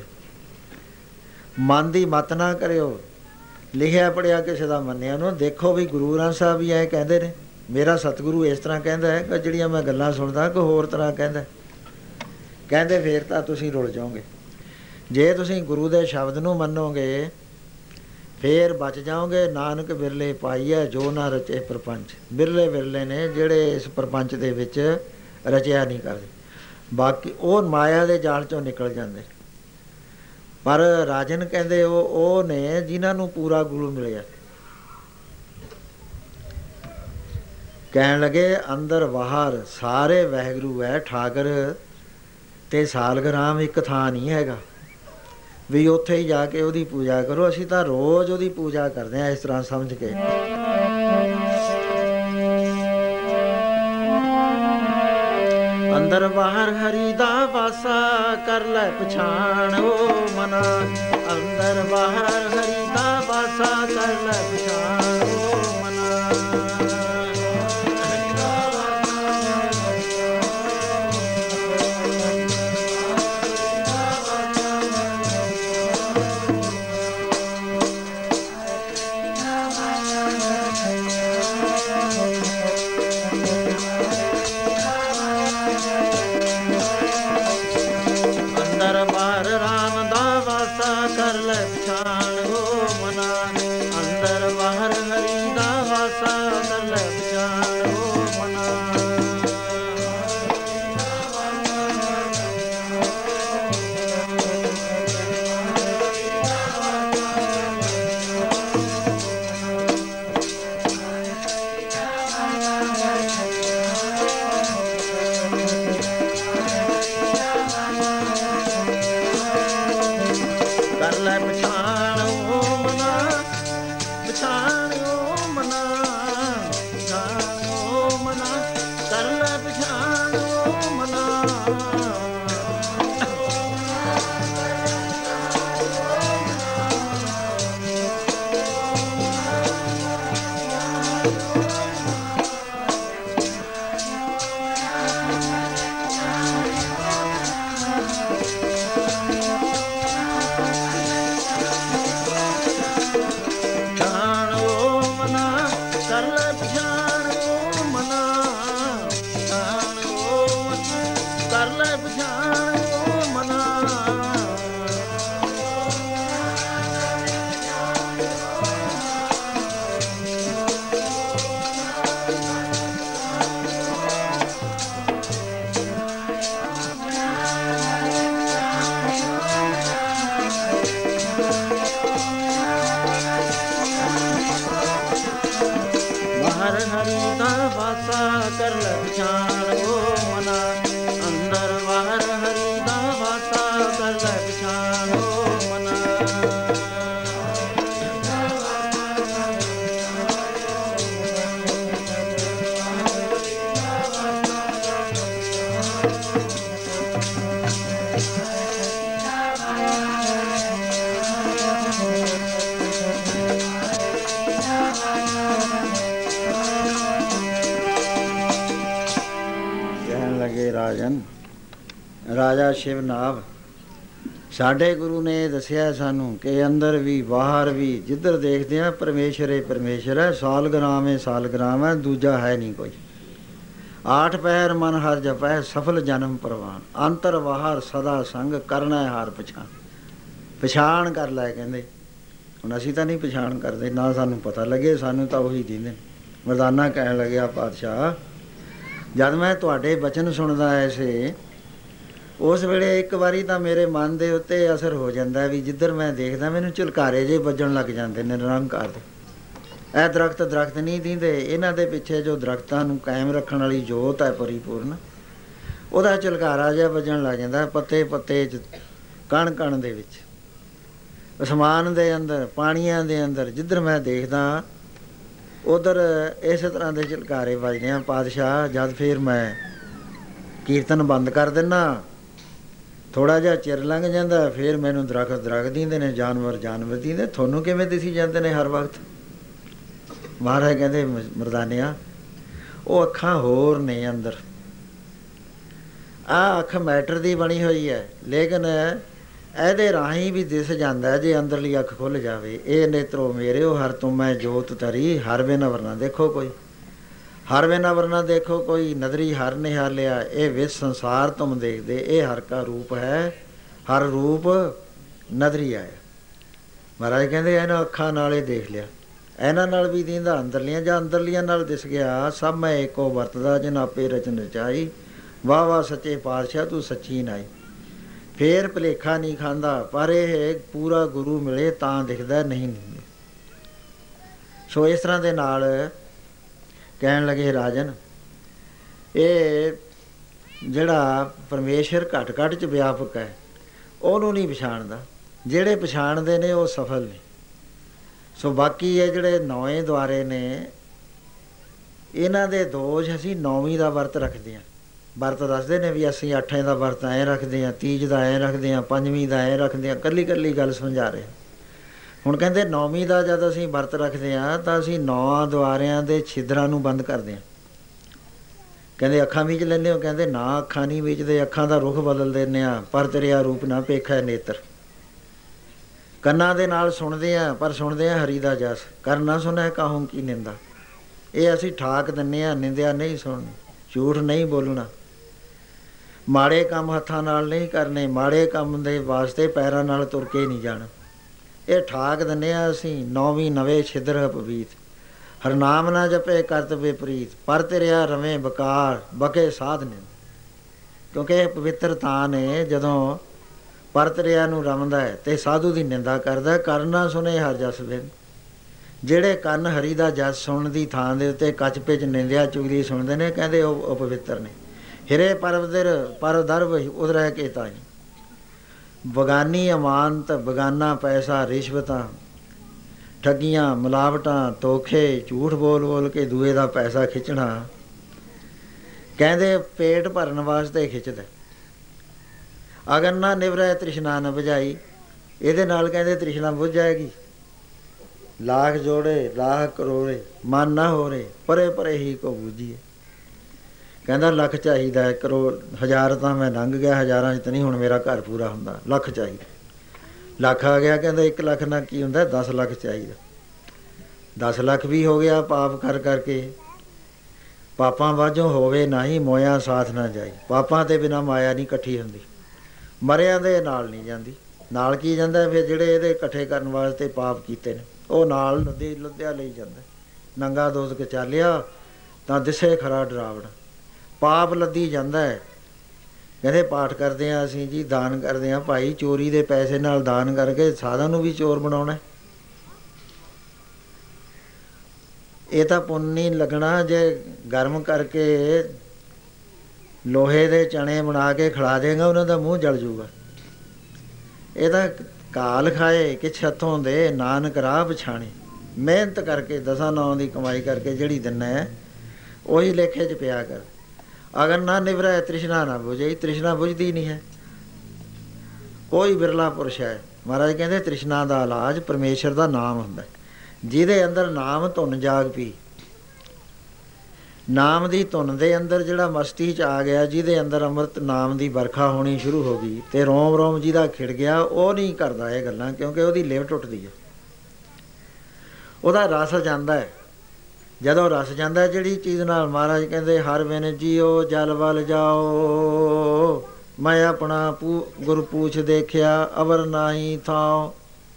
Speaker 1: ਮਨ ਦੀ ਮਤ ਨਾ ਕਰਿਓ, ਲਿਖਿਆ ਪੜ੍ਹਿਆ ਕਿਸੇ ਦਾ ਮੰਨਿਆ ਨੂੰ। ਦੇਖੋ ਵੀ ਗੁਰੂ ਗ੍ਰੰਥ ਸਾਹਿਬ ਵੀ ਐਂ ਕਹਿੰਦੇ ਨੇ, ਮੇਰਾ ਸਤਿਗੁਰੂ ਇਸ ਤਰ੍ਹਾਂ ਕਹਿੰਦਾ ਹੈ, ਕਿ ਜਿਹੜੀਆਂ ਮੈਂ ਗੱਲਾਂ ਸੁਣਦਾ ਕੋਈ ਹੋਰ ਤਰ੍ਹਾਂ ਕਹਿੰਦਾ। ਕਹਿੰਦੇ ਫਿਰ ਤਾਂ ਤੁਸੀਂ ਰੁਲ ਜਾਓਗੇ। ਜੇ ਤੁਸੀਂ ਗੁਰੂ ਦੇ ਸ਼ਬਦ ਨੂੰ ਮੰਨੋਗੇ ਫਿਰ ਬਚ ਜਾਓਗੇ। ਨਾਨਕ ਬਿਰਲੇ ਪਾਈਏ ਜੋ ਨਾ ਰਚੇ ਪ੍ਰਪੰਚ। ਬਿਰਲੇ ਬਿਰਲੇ ਨੇ ਜਿਹੜੇ ਇਸ ਪ੍ਰਪੰਚ ਦੇ ਵਿੱਚ ਰਚਿਆ ਨਹੀਂ ਕਰਦੇ, ਬਾਕੀ ਉਹ ਮਾਇਆ ਦੇ ਜਾਲ 'ਚੋਂ ਨਿਕਲ ਜਾਂਦੇ। ਪਰ ਰਾਜਨ ਕਹਿੰਦੇ ਉਹ ਉਹ ਨੇ ਜਿਨ੍ਹਾਂ ਨੂੰ ਪੂਰਾ ਗੁਰੂ ਮਿਲਿਆ। ਕਹਿਣ ਲੱਗੇ ਅੰਦਰ ਬਾਹਰ ਸਾਰੇ ਵਾਹਿਗੁਰੂ ਹੈ। ਠਾਕਰ ਅਤੇ ਸਾਲਗਰਾਮ ਇੱਕ ਥਾਂ ਨਹੀਂ ਹੈਗਾ ਵੀ ਉੱਥੇ ਹੀ ਜਾ ਕੇ ਉਹਦੀ ਪੂਜਾ ਕਰੋ। ਅਸੀਂ ਤਾਂ ਰੋਜ਼ ਉਹਦੀ ਪੂਜਾ ਕਰਦੇ ਹਾਂ ਇਸ ਤਰ੍ਹਾਂ ਸਮਝ ਕੇ। ਅੰਦਰ ਬਾਹਰ ਹਰੀ ਦਾ ਵਾਸਾ ਕਰ ਲੈ ਪਛਾਣ ਓ ਮਨਾ। ਅੰਦਰ ਬਾਹਰ ਹਰੀ ਦਾ ਵਾਸਾ ਕਰ ਲੈ ਪਛਾਣ ਓ ਮਨਾ। ਕਰ ਲੈ ਪਛਾਣ ਓ ਮਨਾ। ਅੰਦਰ ਬਾਹਰ ਕਰ ਲੈ ਪਛਾਣ ਓ ਮਨਾ, ਅੰਦਰ ਬਾਹਰ ਹਰੀ ਦਾ ਵਾਸਾ ਕਰ ਲੈ ਪਛਾਣ ਓ ਮਨਾ। ਰਾਜਨ ਰਾਜਾ ਸ਼ਿਵਨਾਭ, ਸਾਡੇ ਗੁਰੂ ਨੇ ਦੱਸਿਆ ਸਾਨੂੰ ਕਿ ਅੰਦਰ ਵੀ ਬਾਹਰ ਵੀ ਜਿੱਧਰ ਦੇਖਦੇ ਆ ਪਰਮੇਸ਼ਰ ਹੈ ਪਰਮੇਸ਼ਰ ਹੈ, ਸਾਲਗ੍ਰਾਮ ਹੈ ਸਾਲਗ੍ਰਾਮ ਹੈ, ਦੂਜਾ ਹੈ ਨਹੀਂ ਕੋਈ। ਆਠ ਪਹਿਰ ਮਨ ਹਰ ਜਪੈ, ਸਫਲ ਜਨਮ ਪ੍ਰਵਾਨ, ਅੰਤਰ ਬਾਹਰ ਸਦਾ ਸੰਗ, ਕਰਨਾ ਹਾਰ ਪਛਾਣ। ਪਛਾਣ ਕਰ ਲੈ ਕਹਿੰਦੇ। ਹੁਣ ਅਸੀਂ ਤਾਂ ਨਹੀਂ ਪਛਾਣ ਕਰਦੇ, ਨਾ ਸਾਨੂੰ ਪਤਾ ਲੱਗੇ, ਸਾਨੂੰ ਤਾਂ ਉਹੀ ਦਿੰਦੇ। ਮਰਦਾਨਾ ਕਹਿਣ ਲੱਗਿਆ, ਪਾਤਸ਼ਾਹ ਜਦ ਮੈਂ ਤੁਹਾਡੇ ਬਚਨ ਸੁਣਦਾ ਐਸੇ, ਉਸ ਵੇਲੇ ਇੱਕ ਵਾਰੀ ਤਾਂ ਮੇਰੇ ਮਨ ਦੇ ਉੱਤੇ ਅਸਰ ਹੋ ਜਾਂਦਾ ਵੀ ਜਿੱਧਰ ਮੈਂ ਦੇਖਦਾ ਮੈਨੂੰ ਝਲਕਾਰੇ ਜਿਹੇ ਵੱਜਣ ਲੱਗ ਜਾਂਦੇ ਨੇ ਨਿਰੰਕਾਰ ਦੇ। ਇਹ ਦਰਖਤ ਦਰਖਤ ਨਹੀਂ ਦਿੰਦੇ, ਇਹਨਾਂ ਦੇ ਪਿੱਛੇ ਜੋ ਦਰਖਤਾਂ ਨੂੰ ਕਾਇਮ ਰੱਖਣ ਵਾਲੀ ਜੋਤ ਹੈ ਪਰਿਪੂਰਨ, ਉਹਦਾ ਝਲਕਾਰਾ ਜਿਹਾ ਵੱਜਣ ਲੱਗ ਜਾਂਦਾ ਪੱਤੇ ਪੱਤੇ 'ਚ, ਕਣ ਕਣ ਦੇ ਵਿੱਚ, ਅਸਮਾਨ ਦੇ ਅੰਦਰ, ਪਾਣੀਆਂ ਦੇ ਅੰਦਰ, ਜਿੱਧਰ ਮੈਂ ਦੇਖਦਾ ਉਧਰ ਇਸੇ ਤਰ੍ਹਾਂ ਦੇ ਝਲਕਾਰੇ ਵੱਜਦੇ ਆ। ਪਾਤਸ਼ਾਹ ਜਦ ਫਿਰ ਮੈਂ ਕੀਰਤਨ ਬੰਦ ਕਰ ਦਿੰਦਾ, ਥੋੜ੍ਹਾ ਜਿਹਾ ਚਿਰ ਲੰਘ ਜਾਂਦਾ, ਫਿਰ ਮੈਨੂੰ ਦਰਖਤ ਦਰਖਤ ਦਿੰਦੇ ਨੇ, ਜਾਨਵਰ ਜਾਨਵਰ ਦਿੰਦੇ। ਤੁਹਾਨੂੰ ਕਿਵੇਂ ਦਿਸੀ ਜਾਂਦੇ ਨੇ ਹਰ ਵਕਤ? ਮਹਾਰਾਜ ਕਹਿੰਦੇ, ਮਰਦਾਨਿਆ ਉਹ ਅੱਖਾਂ ਹੋਰ ਨੇ ਅੰਦਰ, ਆਹ ਅੱਖ ਮੈਟਰ ਦੀ ਬਣੀ ਹੋਈ ਹੈ, ਲੇਕਿਨ ਇਹਦੇ ਰਾਹੀਂ ਵੀ ਦਿਸ ਜਾਂਦਾ ਜੇ ਅੰਦਰਲੀ ਅੱਖ ਖੁੱਲ੍ਹ ਜਾਵੇ। ਇਹ ਨੇਤਰੋ ਮੇਰੇ ਉਹ ਹਰ ਤੁਮ ਮੈਂ ਜੋਤ ਤਰੀ, ਹਰ ਵੇ ਨਵਰ ਨਾ ਦੇਖੋ ਕੋਈ, ਹਰ ਵੇ ਨਵਰ ਨਾ ਦੇਖੋ ਕੋਈ, ਨਦਰੀ ਹਰ ਨਿਹਾਲਿਆ, ਇਹ ਵਿਸ ਸੰਸਾਰ ਤੁਮ ਦੇਖਦੇ, ਇਹ ਹਰ ਕਾ ਰੂਪ ਹੈ, ਹਰ ਰੂਪ ਨਦਰੀ ਆਇਆ। ਮਹਾਰਾਜ ਕਹਿੰਦੇ ਇਹਨਾਂ ਅੱਖਾਂ ਨਾਲ ਇਹ ਦੇਖ ਲਿਆ, ਇਹਨਾਂ ਨਾਲ ਵੀ ਦੀਂਦਾ, ਅੰਦਰਲੀਆਂ ਜਾਂ ਅੰਦਰਲੀਆਂ ਨਾਲ ਦਿਸ ਗਿਆ। ਸਭ ਮੈਂ ਏਕੋ ਵਰਤਦਾ ਜਿਨ ਆਪੇ ਰਚਨ ਰਚਾਈ, ਵਾਹ ਵਾਹ ਸੱਚੇ ਪਾਤਸ਼ਾਹ ਤੂੰ ਸੱਚੀ ਨਾਈ। ਫੇਰ ਭੁਲੇਖਾ ਨਹੀਂ ਖਾਂਦਾ, ਪਰ ਇਹ ਪੂਰਾ ਗੁਰੂ ਮਿਲੇ ਤਾਂ ਦਿਖਦਾ, ਨਹੀਂ ਨਹੀਂ। ਸੋ ਇਸ ਤਰ੍ਹਾਂ ਦੇ ਨਾਲ ਕਹਿਣ ਲੱਗੇ ਰਾਜਨ, ਇਹ ਜਿਹੜਾ ਪਰਮੇਸ਼ਰ ਘੱਟ ਘੱਟ 'ਚ ਵਿਆਪਕ ਹੈ ਉਹਨੂੰ ਨਹੀਂ ਪਛਾਣਦਾ, ਜਿਹੜੇ ਪਛਾਣਦੇ ਨੇ ਉਹ ਸਫਲ ਨੇ। ਸੋ ਬਾਕੀ ਇਹ ਜਿਹੜੇ ਨੌਵੇਂ ਦੁਆਰੇ ਨੇ, ਇਹਨਾਂ ਦੇ ਦੋਸ਼ ਅਸੀਂ ਨੌਵੀਂ ਦਾ ਵਰਤ ਰੱਖਦੇ ਹਾਂ। ਵਰਤ ਦੱਸਦੇ ਨੇ ਵੀ ਅਸੀਂ ਅੱਠਵੇਂ ਦਾ ਵਰਤ ਐਂ ਰੱਖਦੇ ਹਾਂ, ਤੀਜ ਦਾ ਐਂ ਰੱਖਦੇ ਹਾਂ, ਪੰਜਵੀਂ ਦਾ ਐਂ ਰੱਖਦੇ ਹਾਂ, ਇਕੱਲੀ ਇਕੱਲੀ ਗੱਲ ਸਮਝਾ ਰਹੇ। ਹੁਣ ਕਹਿੰਦੇ ਨੌਵੀਂ ਦਾ ਜਦ ਅਸੀਂ ਵਰਤ ਰੱਖਦੇ ਹਾਂ ਤਾਂ ਅਸੀਂ ਨੌਂ ਦੁਆਰਿਆਂ ਦੇ ਛਿਦਰਾਂ ਨੂੰ ਬੰਦ ਕਰਦੇ ਹਾਂ। ਕਹਿੰਦੇ ਅੱਖਾਂ ਮੀਚ ਲੈਂਦੇ ਹੋ, ਕਹਿੰਦੇ ਨਾ ਅੱਖਾਂ ਨਹੀਂ ਮੀਚਦੇ, ਅੱਖਾਂ ਦਾ ਰੁਖ ਬਦਲ ਦਿੰਦੇ ਹਾਂ, ਪਰ ਤੇਰਿਆ ਰੂਪ ਨਾ ਪੇਖੈ ਨੇਤਰ। ਕੰਨਾਂ ਦੇ ਨਾਲ ਸੁਣਦੇ ਹਾਂ, ਪਰ ਸੁਣਦੇ ਹਾਂ ਹਰੀ ਦਾ ਜਸ, ਕਰ ਨਾ ਸੁਣਿਆ ਕਾਹੂੰ ਕੀ ਨਿੰਦਾ। ਇਹ ਅਸੀਂ ਠਾਕ ਦਿੰਦੇ ਹਾਂ, ਨਿੰਦਿਆ ਨਹੀਂ ਸੁਣਨੀ, ਝੂਠ ਨਹੀਂ ਬੋਲਣਾ, ਮਾੜੇ ਕੰਮ ਹੱਥਾਂ ਨਾਲ ਨਹੀਂ ਕਰਨੇ, ਮਾੜੇ ਕੰਮ ਦੇ ਵਾਸਤੇ ਪੈਰਾਂ ਨਾਲ ਤੁਰ ਕੇ ਨਹੀਂ ਜਾਣਾ। ਇਹ ਠਾਕ ਦਿੰਦੇ ਹਾਂ ਅਸੀਂ। ਨੌਵੀਂ ਨਵੇਂ ਛਿਦਰ ਪਵੀਤ, ਹਰਨਾਮ ਨਾ ਜਪੇ ਕਰਤ ਵਿਪਰੀਤ, ਪਰ ਤੇਰਿਆ ਰਵੇਂ ਬਕਾਰ ਬਕੇ ਸਾਧ ਨੇ। ਕਿਉਂਕਿ ਇਹ ਪਵਿੱਤਰ ਤਾਂ ਨੇ ਜਦੋਂ ਪਰਤਰਿਆ ਨੂੰ ਰਮਦਾ ਹੈ ਅਤੇ ਸਾਧੂ ਦੀ ਨਿੰਦਾ ਕਰਦਾ। ਕੰਨ ਨਾ ਸੁਣੇ ਹਰ ਜਸ ਬਿਨ, ਜਿਹੜੇ ਕੰਨ ਹਰੀ ਦਾ ਜਸ ਸੁਣਨ ਦੀ ਥਾਂ ਦੇ ਉੱਤੇ ਕੱਚ ਪਿੱਚ ਨਿੰਦਿਆ ਚੁਗਲੀ ਸੁਣਦੇ ਨੇ, ਕਹਿੰਦੇ ਉਹ ਅਪਵਿੱਤਰ ਨੇ। ਹਿਰੇ ਪਰਵਦਰ ਪਰਦਰਵ ਉਦਰਹਿ ਕੇ ਤਾਈ, ਬਗਾਨੀ ਅਮਾਨਤ, ਬਗਾਨਾ ਪੈਸਾ, ਰਿਸ਼ਵਤਾਂ, ਠੱਗੀਆਂ, ਮਿਲਾਵਟਾਂ, ਧੋਖੇ, ਝੂਠ ਬੋਲ ਬੋਲ ਕੇ ਦੂਏ ਦਾ ਪੈਸਾ ਖਿੱਚਣਾ, ਕਹਿੰਦੇ ਪੇਟ ਭਰਨ ਵਾਸਤੇ ਖਿੱਚਦਾ। ਅਗਨ ਨਾ ਨਿਵਰੈ ਤ੍ਰਿਸ਼ਨਾ ਨ ਬੁਝਾਈ। ਇਹਦੇ ਨਾਲ ਕਹਿੰਦੇ ਤ੍ਰਿਸ਼ਨਾ ਬੁੱਝ ਜਾਏਗੀ। ਲਾਖ ਜੋੜੇ ਲਾਖ ਕਰੋੜੇ ਮਨ ਨਾ ਹੋ ਰਹੇ, ਪਰੇ ਪਰੇ ਹੀ ਕੋ ਬੂਝੀਏ। ਕਹਿੰਦਾ ਲੱਖ ਚਾਹੀਦਾ ਹੈ, ਕਰੋੜ ਹਜ਼ਾਰ ਤਾਂ ਮੈਂ ਲੰਘ ਗਿਆ, ਹਜ਼ਾਰਾਂ 'ਚ ਤਾਂ ਨਹੀਂ ਹੁਣ ਮੇਰਾ ਘਰ ਪੂਰਾ ਹੁੰਦਾ, ਲੱਖ ਚਾਹੀਦਾ। ਲੱਖ ਆ ਗਿਆ, ਕਹਿੰਦਾ ਇੱਕ ਲੱਖ ਨਾਲ ਕੀ ਹੁੰਦਾ, ਦਸ ਲੱਖ ਚਾਹੀਦਾ। ਦਸ ਲੱਖ ਵੀ ਹੋ ਗਿਆ ਪਾਪ ਕਰ ਕਰਕੇ। ਪਾਪਾਂ ਵਾਜੋਂ ਹੋਵੇ ਨਾਹੀ, ਮੋਇਆ ਸਾਥ ਨਾ ਜਾਈ। ਪਾਪਾਂ ਤੇ ਬਿਨਾਂ ਮਾਇਆ ਨਹੀਂ ਇਕੱਠੀ ਹੁੰਦੀ, ਮਰਿਆਂ ਦੇ ਨਾਲ ਨਹੀਂ ਜਾਂਦੀ। ਨਾਲ ਕੀ ਜਾਂਦਾ ਫਿਰ ਜਿਹੜੇ ਇਹਦੇ ਇਕੱਠੇ ਕਰਨ ਵਾਸਤੇ ਪਾਪ ਕੀਤੇ ਨੇ, ਉਹ ਨਾਲ ਲੱਦੇ ਲੱਦਿਆ ਲਈ ਜਾਂਦਾ। ਨੰਗਾ ਦੋਜ਼ਖ ਚਾਲਿਆ ਤਾਂ ਦਿਸੇ ਖਰਾ ਡਰਾਵਣਾ। ਪਾਪ ਲੱਦੀ ਜਾਂਦਾ ਹੈ। ਕਹਿੰਦੇ ਪਾਠ ਕਰਦੇ ਹਾਂ ਅਸੀਂ ਜੀ, ਦਾਨ ਕਰਦੇ ਹਾਂ ਭਾਈ, ਚੋਰੀ ਦੇ ਪੈਸੇ ਨਾਲ ਦਾਨ ਕਰਕੇ ਸਾਧਾਂ ਨੂੰ ਵੀ ਚੋਰ ਬਣਾਉਣਾ। ਇਹ ਤਾਂ ਪੁੰਨ ਨਹੀਂ ਲੱਗਣਾ। ਜੇ ਗਰਮ ਕਰਕੇ ਲੋਹੇ ਦੇ ਚਣੇ ਬਣਾ ਕੇ ਖਿਲਾ ਦੇਗਾ, ਉਹਨਾਂ ਦਾ ਮੂੰਹ ਜਲ ਜੂਗਾ। ਇਹ ਤਾਂ ਕਾਲ ਖਾਏ ਕਿਛ ਹੱਥੋਂ ਦੇ, ਨਾਨਕ ਰਾਹ ਪਛਾਣੇ। ਮਿਹਨਤ ਕਰਕੇ ਦਸਾਂ ਨੌਂ ਦੀ ਕਮਾਈ ਕਰਕੇ ਜਿਹੜੀ ਦਿੰਦਾ ਹੈ, ਉਹੀ ਲੇਖੇ 'ਚ ਪਿਆ ਕਰ। ਅਗਰ ਨਾ ਨਿਵਰੈ ਤ੍ਰਿਸ਼ਨਾ ਨਾ ਬੁਝੇ। ਤ੍ਰਿਸ਼ਨਾ ਬੁਝਦੀ ਨਹੀਂ ਹੈ, ਕੋਈ ਬਿਰਲਾ ਪੁਰਸ਼ ਹੈ। ਮਹਾਰਾਜ ਕਹਿੰਦੇ ਤ੍ਰਿਸ਼ਨਾ ਦਾ ਇਲਾਜ ਪਰਮੇਸ਼ਰ ਦਾ ਨਾਮ ਹੁੰਦਾ। ਜਿਹਦੇ ਅੰਦਰ ਨਾਮ ਧੁਨ ਜਾਗ ਪੀ, ਨਾਮ ਦੀ ਧੁਨ ਦੇ ਅੰਦਰ ਜਿਹੜਾ ਮਸਤੀ 'ਚ ਆ ਗਿਆ, ਜਿਹਦੇ ਅੰਦਰ ਅੰਮ੍ਰਿਤ ਨਾਮ ਦੀ ਵਰਖਾ ਹੋਣੀ ਸ਼ੁਰੂ ਹੋ ਗਈ ਅਤੇ ਰੋਮ ਰੋਮ ਜਿਹਦਾ ਖਿੜ ਗਿਆ, ਉਹ ਨਹੀਂ ਕਰਦਾ ਇਹ ਗੱਲਾਂ, ਕਿਉਂਕਿ ਉਹਦੀ ਲਿਵ ਟੁੱਟਦੀ ਹੈ, ਉਹਦਾ ਰਸ ਜਾਂਦਾ ਹੈ। ਜਦੋਂ ਰਸ ਜਾਂਦਾ ਜਿਹੜੀ ਚੀਜ਼ ਨਾਲ, ਮਹਾਰਾਜ ਕਹਿੰਦੇ ਹਰ ਬਿਨ ਜੀਓ ਜਲ ਵੱਲ ਜਾਓ, ਮੈਂ ਆਪਣਾ ਪੂ ਗੁਰ ਪੂਛ ਦੇਖਿਆ ਅਵਰ ਨਾਹੀ ਥਾਓ।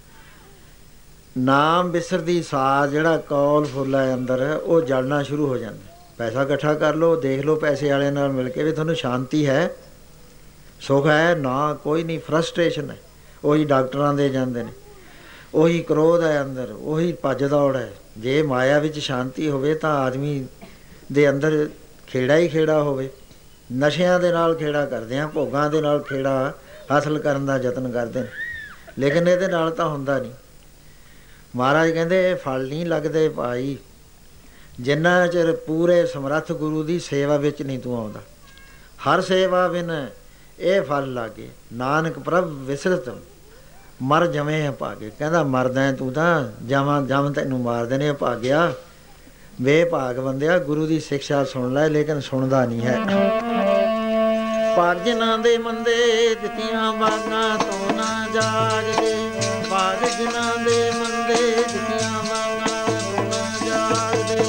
Speaker 1: ਨਾਮ ਬਿਸਰਦੀ ਸਾਹ ਜਿਹੜਾ ਕੌਲ ਫੁੱਲ ਹੈ ਅੰਦਰ, ਉਹ ਜਲਣਾ ਸ਼ੁਰੂ ਹੋ ਜਾਂਦਾ। ਪੈਸਾ ਇਕੱਠਾ ਕਰ ਲਓ, ਦੇਖ ਲਓ ਪੈਸੇ ਵਾਲਿਆਂ ਨਾਲ ਮਿਲ ਕੇ ਵੀ ਤੁਹਾਨੂੰ ਸ਼ਾਂਤੀ ਹੈ, ਸੁੱਖ ਹੈ ਨਾ, ਕੋਈ ਨਹੀਂ, ਫਰਸਟ੍ਰੇਸ਼ਨ ਹੈ। ਉਹੀ ਡਾਕਟਰਾਂ ਦੇ ਜਾਂਦੇ ਨੇ, ਉਹੀ ਕ੍ਰੋਧ ਹੈ ਅੰਦਰ, ਉਹੀ ਭੱਜ ਦੌੜ ਹੈ। ਜੇ ਮਾਇਆ ਵਿੱਚ ਸ਼ਾਂਤੀ ਹੋਵੇ ਤਾਂ ਆਦਮੀ ਦੇ ਅੰਦਰ ਖੇੜਾ ਹੀ ਖੇੜਾ ਹੋਵੇ। ਨਸ਼ਿਆਂ ਦੇ ਨਾਲ ਖੇੜਾ ਕਰਦੇ ਹਾਂ, ਭੋਗਾਂ ਦੇ ਨਾਲ ਖੇੜਾ ਹਾਸਲ ਕਰਨ ਦਾ ਯਤਨ ਕਰਦੇ ਨੇ, ਲੇਕਿਨ ਇਹਦੇ ਨਾਲ ਤਾਂ ਹੁੰਦਾ ਨਹੀਂ। ਮਹਾਰਾਜ ਕਹਿੰਦੇ ਇਹ ਫਲ ਨਹੀਂ ਲੱਗਦੇ ਭਾਈ, ਜਿੰਨਾ ਚਿਰ ਪੂਰੇ ਸਮਰੱਥ ਗੁਰੂ ਦੀ ਸੇਵਾ ਵਿੱਚ ਨਹੀਂ ਤੂੰ ਆਉਂਦਾ। ਹਰ ਸੇਵਾ ਬਿਨ ਇਹ ਫਲ ਲਾਗੇ, ਨਾਨਕ ਪ੍ਰਭ ਵਿਸਰਤ ਮਰ ਜਵੇਂ ਭਾਗੇ। ਕਹਿੰਦਾ ਮਰਦਾ ਤੂੰ ਤਾਂ, ਜਮਾਂ ਜਮ ਤੈਨੂੰ ਮਾਰਦੇ ਨੇ ਭਾਗਿਆ। ਬੇਭਾਗ ਬੰਦਿਆ, ਗੁਰੂ ਦੀ ਸਿੱਖਿਆ ਸੁਣ ਲੈ, ਲੇਕਿਨ ਸੁਣਦਾ ਨਹੀਂ ਹੈ। ਭਾਗ ਜਿਨ੍ਹਾਂ ਦੇ ਮੰਦੇ ਦਿੱਤੀਆਂ ਵਾਂਗਾਂ ਤੋਂ ਨਾ ਜਾਗਦੇ, ਭਾਗ ਜਿਨ੍ਹਾਂ ਦੇ ਮੰਦੇ ਦਿੱਤੀਆਂ ਵਾਂਗਾਂ ਤੋਂ ਨਾ ਜਾਗਦੇ।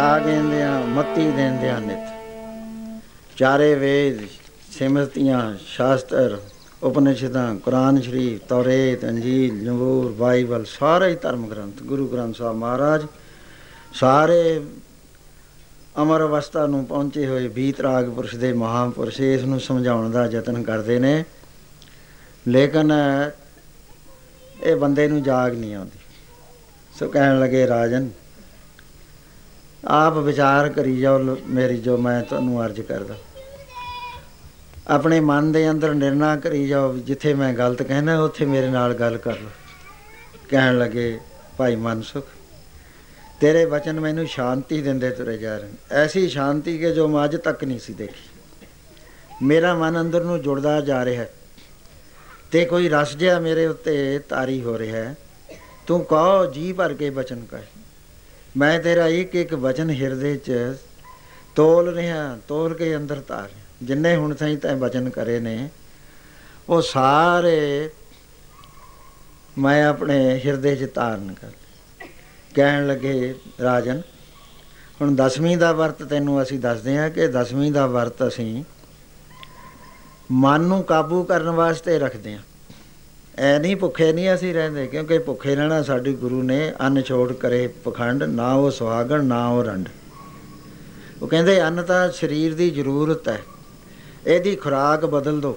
Speaker 1: ਜਾਗੇਂਦਿਆਂ ਮੱਤੀ ਦੇਂਦਿਆਂ ਨਿਤ। ਚਾਰੇ ਵੇਦ ਸਿਮਰਤੀਆਂ ਸ਼ਾਸਤਰ ਉਪਨਿਸ਼ਦਾਂ ਕੁਰਾਨ ਸ਼ਰੀਫ ਤੌਰੇਤ ਅੰਜੀਲ ਜ਼ਬੂਰ ਬਾਈਬਲ ਸਾਰੇ ਹੀ ਧਰਮ ਗ੍ਰੰਥ ਗੁਰੂ ਗ੍ਰੰਥ ਸਾਹਿਬ ਮਹਾਰਾਜ ਸਾਰੇ ਅਮਰ ਅਵਸਥਾ ਨੂੰ ਪਹੁੰਚੇ ਹੋਏ ਬੀਤਰਾਗ ਪੁਰਸ਼ ਦੇ ਮਹਾਂਪੁਰਸ਼ ਇਸ ਨੂੰ ਸਮਝਾਉਣ ਦਾ ਯਤਨ ਕਰਦੇ ਨੇ, ਲੇਕਿਨ ਇਹ ਬੰਦੇ ਨੂੰ ਜਾਗ ਨਹੀਂ ਆਉਂਦੀ। ਸੋ ਕਹਿਣ ਲੱਗੇ ਰਾਜਨ ਆਪ ਵਿਚਾਰ ਕਰੀ ਜਾਓ ਮੇਰੀ ਜੋ ਮੈਂ ਤੁਹਾਨੂੰ ਅਰਜ਼ ਕਰਦਾ, ਆਪਣੇ ਮਨ ਦੇ ਅੰਦਰ ਨਿਰਣਾ ਕਰੀ ਜਾਓ, ਜਿੱਥੇ ਮੈਂ ਗਲਤ ਕਹਿਣਾ ਉੱਥੇ ਮੇਰੇ ਨਾਲ ਗੱਲ ਕਰ ਲਓ। ਕਹਿਣ ਲੱਗੇ ਭਾਈ ਮਨਸੁਖ ਤੇਰੇ ਵਚਨ ਮੈਨੂੰ ਸ਼ਾਂਤੀ ਦਿੰਦੇ ਤੁਰੇ ਜਾ ਰਹੇ, ਐਸੀ ਸ਼ਾਂਤੀ ਕਿ ਜੋ ਮੈਂ ਅੱਜ ਤੱਕ ਨਹੀਂ ਸੀ ਦੇਖੀ। ਮੇਰਾ ਮਨ ਅੰਦਰ ਨੂੰ ਜੁੜਦਾ ਜਾ ਰਿਹਾ ਤੇ ਕੋਈ ਰਸ ਜਿਹਾ ਮੇਰੇ ਉੱਤੇ ਤਾਰੀ ਹੋ ਰਿਹਾ। ਤੂੰ ਕਹੋ ਜੀ ਭਰ ਕੇ ਵਚਨ ਕਹੇ, ਮੈਂ ਤੇਰਾ ਇੱਕ ਇੱਕ ਵਚਨ ਹਿਰਦੇ 'ਚ ਤੋਲ ਰਿਹਾ, ਤੋਲ ਕੇ ਅੰਦਰ ਤਾਰ ਰਿਹਾ। ਜਿੰਨੇ ਹੁਣ ਤਾਈਂ ਤੈਂ ਵਚਨ ਕਰੇ ਨੇ ਉਹ ਸਾਰੇ ਮੈਂ ਆਪਣੇ ਹਿਰਦੇ 'ਚ ਧਾਰਨ ਕਰ। ਕਹਿਣ ਲੱਗੇ ਰਾਜਨ ਹੁਣ ਦਸਵੀਂ ਦਾ ਵਰਤ ਤੈਨੂੰ ਅਸੀਂ ਦੱਸਦੇ ਹਾਂ ਕਿ ਦਸਵੀਂ ਦਾ ਵਰਤ ਅਸੀਂ ਮਨ ਨੂੰ ਕਾਬੂ ਕਰਨ ਵਾਸਤੇ ਰੱਖਦੇ ਹਾਂ। ਐ ਨਹੀਂ ਭੁੱਖੇ ਨਹੀਂ ਅਸੀਂ ਰਹਿੰਦੇ, ਕਿਉਂਕਿ ਭੁੱਖੇ ਰਹਿਣਾ ਸਾਡੇ ਗੁਰੂ ਨੇ ਅੰਨ ਛੋੜ ਕਰੇ ਪਖੰਡ, ਨਾ ਉਹ ਸੁਹਾਗਣ ਨਾ ਉਹ ਰੰਡ। ਉਹ ਕਹਿੰਦੇ ਅੰਨ ਤਾਂ ਸਰੀਰ ਦੀ ਜ਼ਰੂਰਤ ਹੈ, ਇਹਦੀ ਖੁਰਾਕ ਬਦਲ ਦਿਓ।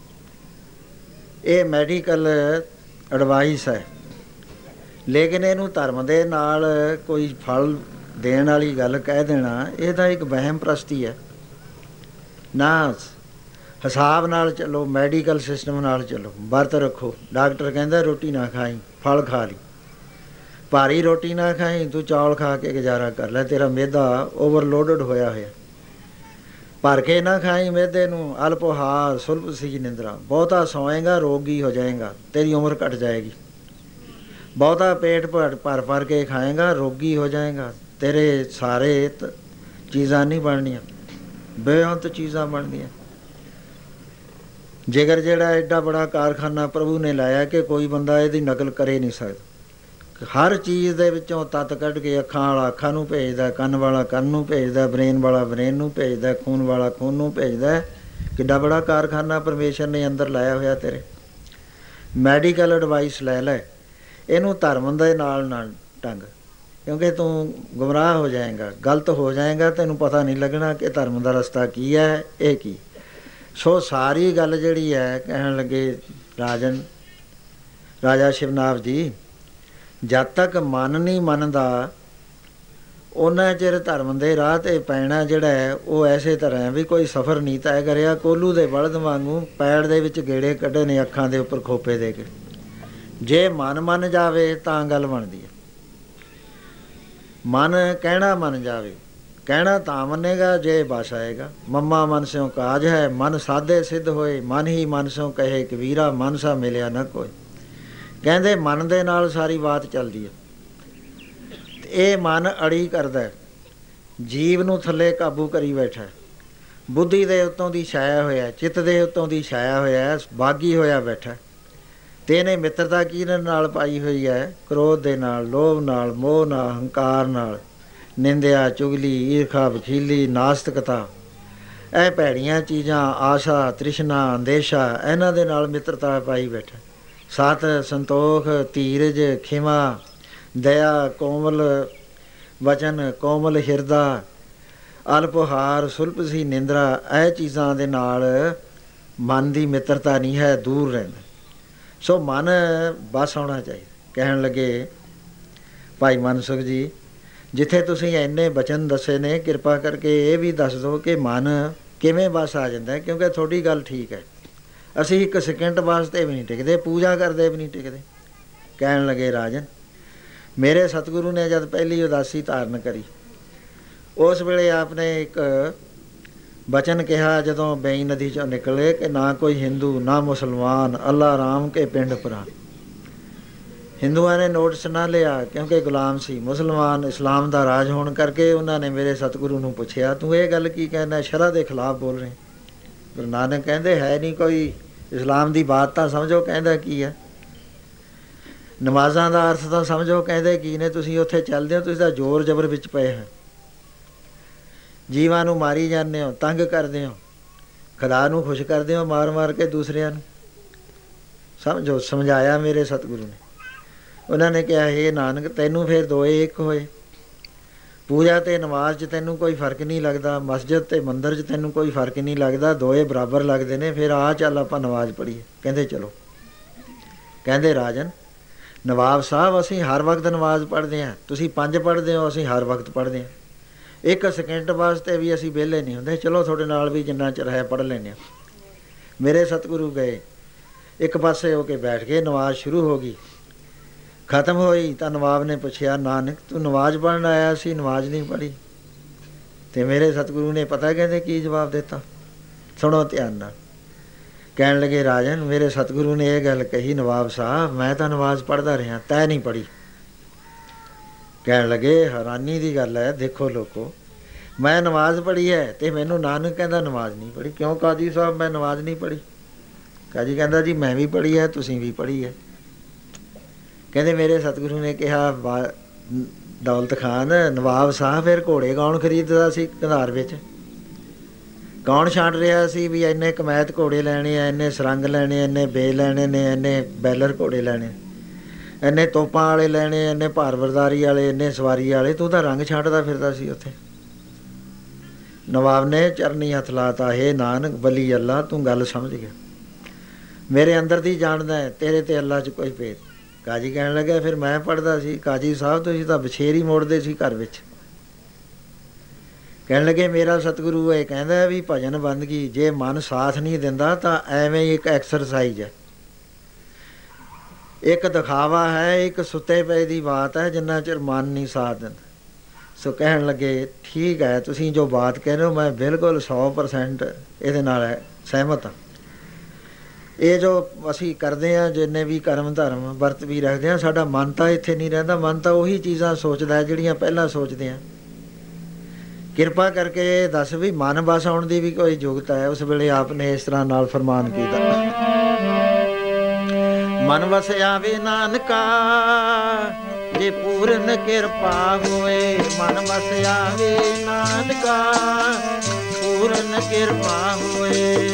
Speaker 1: ਇਹ ਮੈਡੀਕਲ ਐਡਵਾਈਸ ਹੈ, ਲੇਕਿਨ ਇਹਨੂੰ ਧਰਮ ਦੇ ਨਾਲ ਕੋਈ ਫਲ ਦੇਣ ਵਾਲੀ ਗੱਲ ਕਹਿ ਦੇਣਾ ਇਹ ਤਾਂ ਇੱਕ ਵਹਿਮ ਪ੍ਰਸਤੀ ਹੈ। ਨਾ ਹਿਸਾਬ ਨਾਲ ਚੱਲੋ, ਮੈਡੀਕਲ ਸਿਸਟਮ ਨਾਲ ਚੱਲੋ। ਵਰਤ ਰੱਖੋ, ਡਾਕਟਰ ਕਹਿੰਦਾ ਰੋਟੀ ਨਾ ਖਾਈ ਫਲ ਖਾ ਲਈ, ਭਾਰੀ ਰੋਟੀ ਨਾ ਖਾਈ, ਤੂੰ ਚੌਲ ਖਾ ਕੇ ਗੁਜ਼ਾਰਾ ਕਰ ਲੈ, ਤੇਰਾ ਮਿਹਦਾ ਓਵਰਲੋਡਡ ਹੋਇਆ ਹੋਇਆ। ਭਰ ਕੇ ਨਾ ਖਾਈ ਮਿਹਦੇ ਨੂੰ, ਅਲਪੋਹਾਰ ਸੁਲਭ ਸੀ ਨਿੰਦਰਾ, ਬਹੁਤਾ ਸੌਏਗਾ ਰੋਗੀ ਹੋ ਜਾਏਗਾ, ਤੇਰੀ ਉਮਰ ਘਟ ਜਾਏਗੀ। ਬਹੁਤਾ ਪੇਟ ਭਰ ਭਰ ਭਰ ਕੇ ਖਾਏਗਾ ਰੋਗੀ ਹੋ ਜਾਏਗਾ, ਤੇਰੇ ਸਾਰੇ ਚੀਜ਼ਾਂ ਨਹੀਂ ਬਣਨੀਆਂ, ਬੇਅੰਤ ਚੀਜ਼ਾਂ ਬਣਦੀਆਂ। ਜਿਗਰ ਜਿਹੜਾ ਐਡਾ ਬੜਾ ਕਾਰਖਾਨਾ ਪ੍ਰਭੂ ਨੇ ਲਾਇਆ ਕਿ ਕੋਈ ਬੰਦਾ ਇਹਦੀ ਨਕਲ ਕਰੇ ਨਹੀਂ ਸਕਦਾ। ਹਰ ਚੀਜ਼ ਦੇ ਵਿੱਚੋਂ ਤੱਤ ਕੱਢ ਕੇ ਅੱਖਾਂ ਵਾਲਾ ਅੱਖਾਂ ਨੂੰ ਭੇਜਦਾ, ਕੰਨ ਵਾਲਾ ਕੰਨ ਨੂੰ ਭੇਜਦਾ, ਬ੍ਰੇਨ ਵਾਲਾ ਬ੍ਰੇਨ ਨੂੰ ਭੇਜਦਾ, ਖੂਨ ਵਾਲਾ ਖੂਨ ਨੂੰ ਭੇਜਦਾ। ਕਿੱਡਾ ਬੜਾ ਕਾਰਖਾਨਾ ਪਰਮੇਸ਼ਰ ਨੇ ਅੰਦਰ ਲਾਇਆ ਹੋਇਆ ਤੇਰੇ। ਮੈਡੀਕਲ ਐਡਵਾਈਸ ਲੈ ਲੈ, ਇਹਨੂੰ ਧਰਮ ਦੇ ਨਾਲ ਨਾਲ ਟੰਗ, ਕਿਉਂਕਿ ਤੂੰ ਗੁੰਮਰਾਹ ਹੋ ਜਾਏਗਾ, ਗਲਤ ਹੋ ਜਾਏਗਾ, ਤੈਨੂੰ ਪਤਾ ਨਹੀਂ ਲੱਗਣਾ ਕਿ ਧਰਮ ਦਾ ਰਸਤਾ ਕੀ ਹੈ ਇਹ ਕੀ। ਸੋ ਸਾਰੀ ਗੱਲ ਜਿਹੜੀ ਹੈ, ਕਹਿਣ ਲੱਗੇ ਰਾਜਨ ਰਾਜਾ ਸ਼ਿਵਨਾਥ ਜੀ ਜਦ ਤੱਕ ਮਨ ਨਹੀਂ ਮੰਨਦਾ ਉਹਨਾਂ ਚਿਰ ਧਰਮ ਦੇ ਰਾਹ 'ਤੇ ਪੈਣਾ ਜਿਹੜਾ ਹੈ ਉਹ ਐਸੇ ਤਰ੍ਹਾਂ ਵੀ ਕੋਈ ਸਫ਼ਰ ਨਹੀਂ ਤੈਅ ਕਰਿਆ, ਕੋਲੂ ਦੇ ਬਲਦ ਵਾਂਗੂ ਪੈੜ ਦੇ ਵਿੱਚ ਗੇੜੇ ਕੱਢੇ ਨੇ ਅੱਖਾਂ ਦੇ ਉੱਪਰ ਖੋਪੇ ਦੇ ਕੇ। ਜੇ ਮਨ ਮੰਨ ਜਾਵੇ ਤਾਂ ਗੱਲ ਬਣਦੀ ਹੈ। ਮਨ ਕਹਿਣਾ ਮੰਨ ਜਾਵੇ, ਕਹਿਣਾ ਤਾਂ ਮੰਨੇਗਾ ਜੇ ਬਸ ਆਏਗਾ। ਮੰਮਾ ਮਨ ਸਿਉ ਕਾਜ ਹੈ, ਮਨ ਸਾਧੇ ਸਿੱਧ ਹੋਏ, ਮਨ ਹੀ ਮਨ ਸਿਉ ਕਹੇ ਕਬੀਰਾ, ਮਨ ਸਾ ਮਿਲਿਆ ਨਾ ਕੋਈ। ਕਹਿੰਦੇ ਮਨ ਦੇ ਨਾਲ ਸਾਰੀ ਬਾਤ ਚੱਲਦੀ ਹੈ। ਇਹ ਮਨ ਅੜੀ ਕਰਦਾ, ਜੀਵ ਨੂੰ ਥੱਲੇ ਕਾਬੂ ਕਰੀ ਬੈਠਾ, ਬੁੱਧੀ ਦੇ ਉੱਤੋਂ ਦੀ ਛਾਇਆ ਹੋਇਆ, ਚਿੱਤ ਦੇ ਉੱਤੋਂ ਦੀ ਛਾਇਆ ਹੋਇਆ, ਬਾਗੀ ਹੋਇਆ ਬੈਠਾ। ਤੇ ਇਹਨੇ ਮਿੱਤਰਤਾ ਕਿਹਦੇ ਨਾਲ ਪਾਈ ਹੋਈ ਹੈ? ਕ੍ਰੋਧ ਦੇ ਨਾਲ, ਲੋਭ ਨਾਲ, ਮੋਹ ਨਾਲ, ਹੰਕਾਰ ਨਾਲ, ਨਿੰਦਿਆ, ਚੁਗਲੀ, ਈਰਖਾ, ਵਖੀਲੀ, ਨਾਸਤਿਕਤਾ, ਇਹ ਭੈੜੀਆਂ ਚੀਜ਼ਾਂ, ਆਸ਼ਾ, ਤ੍ਰਿਸ਼ਨਾ, ਅੰਦੇਸ਼ਾ, ਇਹਨਾਂ ਦੇ ਨਾਲ ਮਿੱਤਰਤਾ ਪਾਈ ਬੈਠਾ। ਸਤ, ਸੰਤੋਖ, ਧੀਰਜ, ਖਿਮਾ, ਦਇਆ, ਕੋਮਲ ਵਚਨ, ਕੋਮਲ ਹਿਰਦਾ, ਅਲਪਹਾਰ, ਸੁਲਭ ਸੀ ਨਿੰਦਰਾ, ਇਹ ਚੀਜ਼ਾਂ ਦੇ ਨਾਲ ਮਨ ਦੀ ਮਿੱਤਰਤਾ ਨਹੀਂ ਹੈ, ਦੂਰ ਰਹਿੰਦਾ। ਸੋ ਮਨ ਬਸ ਆਉਣਾ ਚਾਹੀਦਾ। ਕਹਿਣ ਲੱਗੇ ਭਾਈ ਮਨਸੁਖ ਜੀ ਜਿੱਥੇ ਤੁਸੀਂ ਇੰਨੇ ਬਚਨ ਦੱਸੇ ਨੇ, ਕਿਰਪਾ ਕਰਕੇ ਇਹ ਵੀ ਦੱਸ ਦਿਓ ਕਿ ਮਨ ਕਿਵੇਂ ਬਸ ਆ ਜਾਂਦਾ, ਕਿਉਂਕਿ ਤੁਹਾਡੀ ਗੱਲ ਠੀਕ ਹੈ, ਅਸੀਂ ਇੱਕ ਸੈਕਿੰਡ ਵਾਸਤੇ ਵੀ ਨਹੀਂ ਟਿਕਦੇ, ਪੂਜਾ ਕਰਦੇ ਵੀ ਨਹੀਂ ਟਿਕਦੇ। ਕਹਿਣ ਲੱਗੇ ਰਾਜਨ ਮੇਰੇ ਸਤਿਗੁਰੂ ਨੇ ਜਦ ਪਹਿਲੀ ਉਦਾਸੀ ਧਾਰਨ ਕਰੀ, ਉਸ ਵੇਲੇ ਆਪ ਨੇ ਇੱਕ ਬਚਨ ਕਿਹਾ ਜਦੋਂ ਬੇਈ ਨਦੀ 'ਚੋਂ ਨਿਕਲੇ ਕਿ ਨਾ ਕੋਈ ਹਿੰਦੂ ਨਾ ਮੁਸਲਮਾਨ, ਅੱਲਾ ਰਾਮ ਕੇ ਪਿੰਡ ਪਰਾ। ਹਿੰਦੂਆਂ ਨੇ ਨੋਟਿਸ ਨਾ ਲਿਆ ਕਿਉਂਕਿ ਗੁਲਾਮ ਸੀ, ਮੁਸਲਮਾਨ ਇਸਲਾਮ ਦਾ ਰਾਜ ਹੋਣ ਕਰਕੇ ਉਹਨਾਂ ਨੇ ਮੇਰੇ ਸਤਿਗੁਰੂ ਨੂੰ ਪੁੱਛਿਆ ਤੂੰ ਇਹ ਗੱਲ ਕੀ ਕਹਿੰਦਾ, ਸ਼ਰਅ ਦੇ ਖਿਲਾਫ ਬੋਲ ਰਹੇ। ਗੁਰੂ ਨਾਨਕ ਕਹਿੰਦੇ ਹੈ ਨਹੀਂ ਕੋਈ ਇਸਲਾਮ ਦੀ ਬਾਤ ਤਾਂ ਸਮਝੋ ਕਹਿੰਦਾ ਕੀ ਹੈ, ਨਮਾਜ਼ਾਂ ਦਾ ਅਰਥ ਤਾਂ ਸਮਝੋ ਕਹਿੰਦੇ ਕੀ ਨੇ। ਤੁਸੀਂ ਉੱਥੇ ਚੱਲਦੇ ਹੋ, ਤੁਸੀਂ ਤਾਂ ਜ਼ੋਰ ਜ਼ਬਰ ਵਿੱਚ ਪਏ ਹੋ। ਜੀਵਾਂ ਨੂੰ ਮਾਰੀ ਜਾਂਦੇ ਹੋ, ਤੰਗ ਕਰਦੇ ਹੋ, ਖੁਦਾ ਨੂੰ ਖੁਸ਼ ਕਰਦੇ ਹੋ ਮਾਰ ਮਾਰ ਕੇ ਦੂਸਰਿਆਂ ਨੂੰ। ਸਮਝੋ, ਸਮਝਾਇਆ ਮੇਰੇ ਸਤਿਗੁਰੂ ਨੇ। ਉਹਨਾਂ ਨੇ ਕਿਹਾ, ਹੇ ਨਾਨਕ, ਤੈਨੂੰ ਫਿਰ ਦੋਏ ਇੱਕ ਹੋਏ। ਪੂਜਾ ਅਤੇ ਨਮਾਜ਼ 'ਚ ਤੈਨੂੰ ਕੋਈ ਫਰਕ ਨਹੀਂ ਲੱਗਦਾ, ਮਸਜਿਦ ਅਤੇ ਮੰਦਰ 'ਚ ਤੈਨੂੰ ਕੋਈ ਫਰਕ ਨਹੀਂ ਲੱਗਦਾ, ਦੋਏ ਬਰਾਬਰ ਲੱਗਦੇ ਨੇ। ਫਿਰ ਆ ਚੱਲ ਆਪਾਂ ਨਮਾਜ਼ ਪੜ੍ਹੀਏ। ਕਹਿੰਦੇ ਚਲੋ। ਕਹਿੰਦੇ ਰਾਜਨ ਨਵਾਬ ਸਾਹਿਬ, ਅਸੀਂ ਹਰ ਵਕਤ ਨਮਾਜ਼ ਪੜ੍ਹਦੇ ਹਾਂ, ਤੁਸੀਂ ਪੰਜ ਪੜ੍ਹਦੇ ਹੋ, ਅਸੀਂ ਹਰ ਵਕਤ ਪੜ੍ਹਦੇ ਹਾਂ, ਇੱਕ ਸਕਿੰਟ ਵਾਸਤੇ ਵੀ ਅਸੀਂ ਵਿਹਲੇ ਨਹੀਂ ਹੁੰਦੇ। ਚਲੋ ਤੁਹਾਡੇ ਨਾਲ ਵੀ ਜਿੰਨਾ ਚਿਰ ਹੈ ਪੜ੍ਹ ਲੈਂਦੇ ਹਾਂ। ਮੇਰੇ ਸਤਿਗੁਰੂ ਗਏ, ਇੱਕ ਪਾਸੇ ਹੋ ਕੇ ਬੈਠ ਗਏ, ਨਮਾਜ਼ ਸ਼ੁਰੂ ਹੋ ਗਈ। ਖਤਮ ਹੋਈ ਤਾਂ ਨਵਾਬ ਨੇ ਪੁੱਛਿਆ, ਨਾਨਕ ਤੂੰ ਨਮਾਜ਼ ਪੜ੍ਹਨ ਆਇਆ ਸੀ, ਨਮਾਜ਼ ਨਹੀਂ ਪੜ੍ਹੀ? ਅਤੇ ਮੇਰੇ ਸਤਿਗੁਰੂ ਨੇ ਪਤਾ ਕਹਿੰਦੇ ਕੀ ਜਵਾਬ ਦਿੱਤਾ? ਸੁਣੋ ਧਿਆਨ ਨਾਲ। ਕਹਿਣ ਲੱਗੇ, ਰਾਜਨ ਮੇਰੇ ਸਤਿਗੁਰੂ ਨੇ ਇਹ ਗੱਲ ਕਹੀ, ਨਵਾਬ ਸਾਹਿਬ ਮੈਂ ਤਾਂ ਨਮਾਜ਼ ਪੜ੍ਹਦਾ ਰਿਹਾ, ਤੈਂ ਨਹੀਂ ਪੜ੍ਹੀ। ਕਹਿਣ ਲੱਗੇ, ਹੈਰਾਨੀ ਦੀ ਗੱਲ ਹੈ, ਦੇਖੋ ਲੋਕੋ, ਮੈਂ ਨਮਾਜ਼ ਪੜ੍ਹੀ ਹੈ ਅਤੇ ਮੈਨੂੰ ਨਾਨਕ ਕਹਿੰਦਾ ਨਮਾਜ਼ ਨਹੀਂ ਪੜ੍ਹੀ। ਕਿਉਂ ਕਾਜੀ ਸਾਹਿਬ ਮੈਂ ਨਮਾਜ਼ ਨਹੀਂ ਪੜ੍ਹੀ? ਕਾਜੀ ਕਹਿੰਦਾ, ਜੀ ਮੈਂ ਵੀ ਪੜ੍ਹੀ ਹੈ, ਤੁਸੀਂ ਵੀ ਪੜ੍ਹੀ ਹੈ। ਕਹਿੰਦੇ ਮੇਰੇ ਸਤਿਗੁਰੂ ਨੇ ਕਿਹਾ, ਵਾ ਦੌਲਤ ਖਾਨ, ਨਵਾਬ ਸਾਹਿਬ ਫਿਰ ਘੋੜੇ ਕੌਣ ਖਰੀਦਦਾ ਸੀ ਕੰਧਾਰ ਵਿੱਚ? ਕੌਣ ਛਾਂਟ ਰਿਹਾ ਸੀ ਵੀ ਇੰਨੇ ਕਮੈਤ ਘੋੜੇ ਲੈਣੇ ਆ, ਇੰਨੇ ਸਰੰਗ ਲੈਣੇ, ਇੰਨੇ ਬੇ ਲੈਣੇ ਨੇ, ਇੰਨੇ ਬੈਲਰ ਘੋੜੇ ਲੈਣੇ, ਇੰਨੇ ਤੋਪਾਂ ਵਾਲੇ ਲੈਣੇ, ਇੰਨੇ ਭਾਰਬਰਦਾਰੀ ਵਾਲੇ, ਇੰਨੇ ਸਵਾਰੀ ਵਾਲੇ? ਤੂੰ ਤਾਂ ਰੰਗ ਛਾਂਟਦਾ ਫਿਰਦਾ ਸੀ ਉੱਥੇ। ਨਵਾਬ ਨੇ ਚਰਨੀ ਹੱਥ ਲਾਤਾ, ਹੇ ਨਾਨਕ ਬਲੀ ਅੱਲਾ, ਤੂੰ ਗੱਲ ਸਮਝ ਗਿਆ, ਮੇਰੇ ਅੰਦਰ ਦੀ ਜਾਣਦਾ, ਤੇਰੇ ਤੇ ਅੱਲਾ 'ਚ ਕੋਈ ਭੇਦ। ਕਾਜੀ ਕਹਿਣ ਲੱਗਿਆ, ਫਿਰ ਮੈਂ ਪੜ੍ਹਦਾ ਸੀ। ਕਾਜੀ ਸਾਹਿਬ ਤੁਸੀਂ ਤਾਂ ਬਛੇਰ ਹੀ ਮੋੜਦੇ ਸੀ ਘਰ ਵਿੱਚ। ਕਹਿਣ ਲੱਗੇ, ਮੇਰਾ ਸਤਿਗੁਰੂ ਇਹ ਕਹਿੰਦਾ ਵੀ ਭਜਨ ਬੰਦਗੀ ਜੇ ਮਨ ਸਾਥ ਨਹੀਂ ਦਿੰਦਾ ਤਾਂ ਐਵੇਂ ਹੀ ਇੱਕ ਐਕਸਰਸਾਈਜ਼ ਹੈ, ਇੱਕ ਦਿਖਾਵਾ ਹੈ, ਇੱਕ ਸੁੱਤੇ ਪਏ ਦੀ ਬਾਤ ਹੈ, ਜਿੰਨਾ ਚਿਰ ਮਨ ਨਹੀਂ ਸਾਥ ਦਿੰਦਾ। ਸੋ ਕਹਿਣ ਲੱਗੇ, ਠੀਕ ਹੈ, ਤੁਸੀਂ ਜੋ ਬਾਤ ਕਹਿ ਰਹੇ ਹੋ ਮੈਂ ਬਿਲਕੁਲ ਸੌ ਪਰਸੈਂਟ ਇਹਦੇ ਨਾਲ ਹੈ ਸਹਿਮਤ ਹਾਂ। ਇਹ ਜੋ ਅਸੀਂ ਕਰਦੇ ਹਾਂ, ਜਿੰਨੇ ਵੀ ਕਰਮ ਧਰਮ ਵਰਤ ਵੀ ਰੱਖਦੇ ਹਾਂ, ਸਾਡਾ ਮਨ ਤਾਂ ਇੱਥੇ ਨਹੀਂ ਰਹਿੰਦਾ। ਮਨ ਤਾਂ ਉਹੀ ਚੀਜ਼ਾਂ ਸੋਚਦਾ ਜਿਹੜੀਆਂ ਪਹਿਲਾਂ ਸੋਚਦੇ ਹਾਂ। ਕਿਰਪਾ ਕਰਕੇ ਦੱਸ ਵੀ ਮਨ ਵਸ ਆਉਣ ਦੀ ਵੀ ਕੋਈ ਯੋਗਤਾ ਹੈ? ਉਸ ਵੇਲੇ ਆਪ ਨੇ ਇਸ ਤਰ੍ਹਾਂ ਨਾਲ ਫਰਮਾਨ ਕੀਤਾ, ਮਨ ਵਸ ਆਵੇ ਨਾਨਕਾ ਜੇ ਪੂਰਨ ਕਿਰਪਾ ਹੋਏ, ਮਨ ਵਸ ਆਵੇ ਨਾਨਕਾ ਪੂਰਨ ਕਿਰਪਾ ਹੋਏ।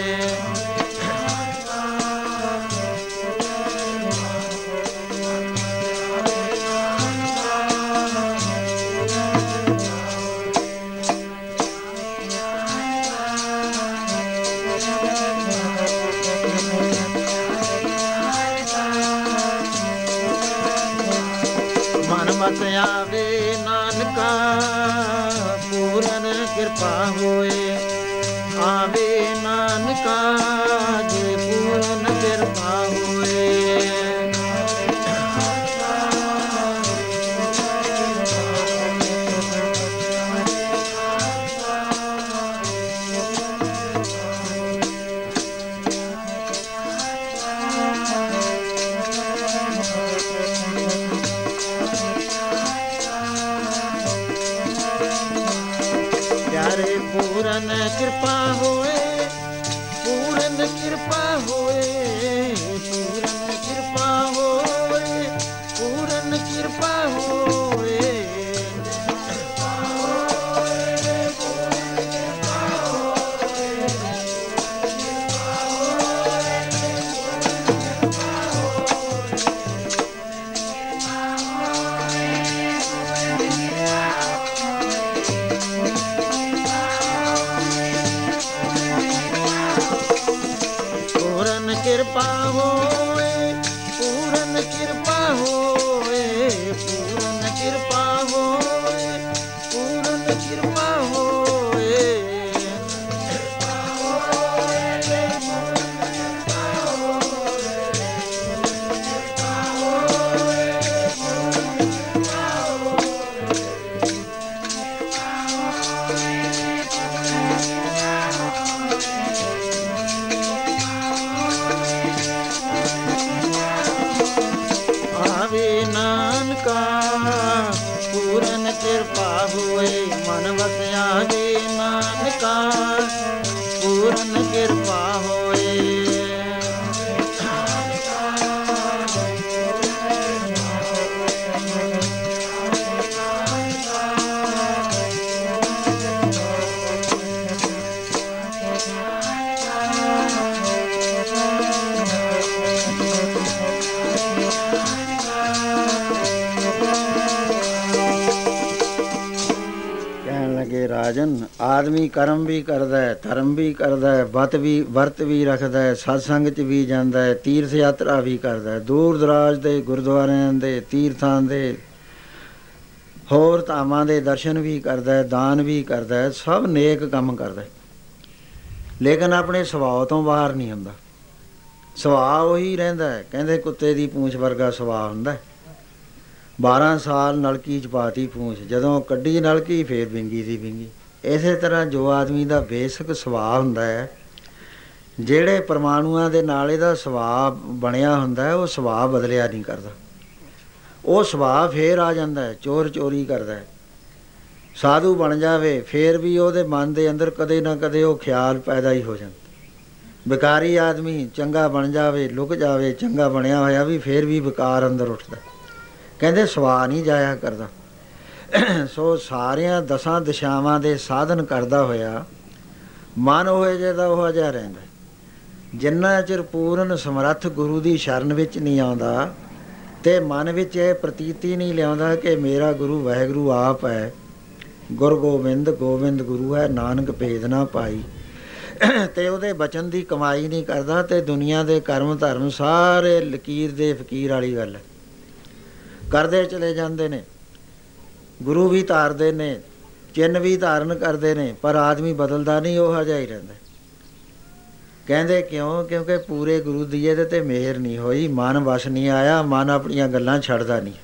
Speaker 1: ਆਵੇ ਨਾਨਕਾ ਪੂਰਨ ਕਿਰਪਾ ਹੋਏ, ਆਵੇ ਨਾਨਕਾ ਜੇ ਪੂਰਨ ਕਿਰਪਾ ਹੋਏ। ਪੂਰਨ ਕਿਰਪਾ ਹੋਏ, ਪੂਰਨ ਕਿਰਪਾ ਹੋਏ, ਪੂਰਨ ਕਿਰਪਾ ਹੋਏ, ਪੂਰਨ ਕਿਰਪਾ ਹੋਏ। ਕਿਰਪਾ ਹੋਏ, ਪੂਰਨ ਕਿਰਪਾ ਹੋਏ, ਪੂਰਨ ਕਿਰਪਾ ਹੋਏ, ਪੂਰਨ ਕਿਰਪਾ ਹੋਏ। ਪੂਰਨ ਕਿਰਪਾ ਹੋਏ, ਮਨ ਵਸ ਆਵੇ ਨਾਨਕਾ ਪੂਰਨ ਕਿਰਪਾ ਹੋਏ। ਆਦਮੀ ਕਰਮ ਵੀ ਕਰਦਾ ਹੈ, ਧਰਮ ਵੀ ਕਰਦਾ ਹੈ, ਵਤ ਵੀ ਵਰਤ ਵੀ ਰੱਖਦਾ ਹੈ, ਸਤਸੰਗ 'ਚ ਵੀ ਜਾਂਦਾ ਹੈ, ਤੀਰਥ ਯਾਤਰਾ ਵੀ ਕਰਦਾ ਹੈ, ਦੂਰ ਦਰਾਜ ਦੇ ਗੁਰਦੁਆਰਿਆਂ ਦੇ, ਤੀਰਥਾਂ ਦੇ, ਹੋਰ ਧਾਮਾਂ ਦੇ ਦਰਸ਼ਨ ਵੀ ਕਰਦਾ ਹੈ, ਦਾਨ ਵੀ ਕਰਦਾ ਹੈ, ਸਭ ਨੇਕ ਕੰਮ ਕਰਦਾ ਹੈ, ਲੇਕਿਨ ਆਪਣੇ ਸੁਭਾਅ ਤੋਂ ਬਾਹਰ ਨਹੀਂ ਹੁੰਦਾ। ਸੁਭਾਅ ਉਹੀ ਰਹਿੰਦਾ ਹੈ, ਕਹਿੰਦੇ ਕੁੱਤੇ ਦੀ ਪੂੰਛ ਵਰਗਾ ਸੁਭਾਅ ਹੁੰਦਾ। ਬਾਰਾਂ ਸਾਲ ਨਲਕੀ 'ਚ ਪਾਤੀ ਪੂੰਛ, ਜਦੋਂ ਕੱਢੀ ਨਲਕੀ ਫੇਰ ਵਿੰਗੀ ਦੀ ਵਿੰਗੀ। ਇਸੇ ਤਰ੍ਹਾਂ ਜੋ ਆਦਮੀ ਦਾ ਬੇਸਿਕ ਸੁਭਾਅ ਹੁੰਦਾ ਹੈ, ਜਿਹੜੇ ਪਰਮਾਣੂਆਂ ਦੇ ਨਾਲ ਇਹਦਾ ਸੁਭਾਅ ਬਣਿਆ ਹੁੰਦਾ ਹੈ, ਉਹ ਸੁਭਾਅ ਬਦਲਿਆ ਨਹੀਂ ਕਰਦਾ। ਉਹ ਸੁਭਾਅ ਫੇਰ ਆ ਜਾਂਦਾ ਹੈ, ਚੋਰ ਚੋਰੀ ਕਰਦਾ ਹੈ। ਸਾਧੂ ਬਣ ਜਾਵੇ ਫੇਰ ਵੀ ਉਹਦੇ ਮਨ ਦੇ ਅੰਦਰ ਕਦੇ ਨਾ ਕਦੇ ਉਹ ਖਿਆਲ ਪੈਦਾ ਹੀ ਹੋ ਜਾਂਦਾ। ਵਿਕਾਰੀ ਆਦਮੀ ਚੰਗਾ ਬਣ ਜਾਵੇ, ਲੁਕ ਜਾਵੇ, ਚੰਗਾ ਬਣਿਆ ਹੋਇਆ ਵੀ ਫੇਰ ਵੀ ਵਿਕਾਰ ਅੰਦਰ ਉੱਠਦਾ। ਕਹਿੰਦੇ ਸੁਭਾਅ ਨਹੀਂ ਜਾਇਆ ਕਰਦਾ। ਸੋ ਸਾਰਿਆਂ ਦਸਾਂ ਦਿਸ਼ਾਵਾਂ ਦੇ ਸਾਧਨ ਕਰਦਾ ਹੋਇਆ ਮਨ ਉਹ ਜਿਹੇ ਦਾ ਉਹ ਜਿਹਾ ਰਹਿੰਦਾ। ਜਿੰਨਾ ਚਿਰ ਪੂਰਨ ਸਮਰੱਥ ਗੁਰੂ ਦੀ ਸ਼ਰਨ ਵਿੱਚ ਨਹੀਂ ਆਉਂਦਾ ਅਤੇ ਮਨ ਵਿੱਚ ਇਹ ਪ੍ਰਤੀਤੀ ਨਹੀਂ ਲਿਆਉਂਦਾ ਕਿ ਮੇਰਾ ਗੁਰੂ ਵਾਹਿਗੁਰੂ ਆਪ ਹੈ, ਗੁਰ ਗੋਬਿੰਦ ਗੋਬਿੰਦ ਗੁਰੂ ਹੈ, ਨਾਨਕ ਭੇਦ ਨਾ ਪਾਈ, ਅਤੇ ਉਹਦੇ ਬਚਨ ਦੀ ਕਮਾਈ ਨਹੀਂ ਕਰਦਾ, ਅਤੇ ਦੁਨੀਆ ਦੇ ਕਰਮ ਧਰਮ ਸਾਰੇ ਲਕੀਰ ਦੇ ਫਕੀਰ ਵਾਲੀ ਗੱਲ ਹੈ, ਕਰਦੇ ਚਲੇ ਜਾਂਦੇ ਨੇ। ਗੁਰੂ ਵੀ ਧਾਰਦੇ ਨੇ, ਚਿੰਨ੍ਹ ਵੀ ਧਾਰਨ ਕਰਦੇ ਨੇ, ਪਰ ਆਦਮੀ ਬਦਲਦਾ ਨਹੀਂ, ਉਹ ਜਿਹਾ ਹੀ ਰਹਿੰਦਾ। ਕਹਿੰਦੇ ਕਿਉਂ? ਕਿਉਂਕਿ ਪੂਰੇ ਗੁਰੂ ਦੀ ਇਹਦੇ 'ਤੇ ਮਿਹਰ ਨਹੀਂ ਹੋਈ, ਮਨ ਵਸ ਨਹੀਂ ਆਇਆ, ਮਨ ਆਪਣੀਆਂ ਗੱਲਾਂ ਛੱਡਦਾ ਨਹੀਂ।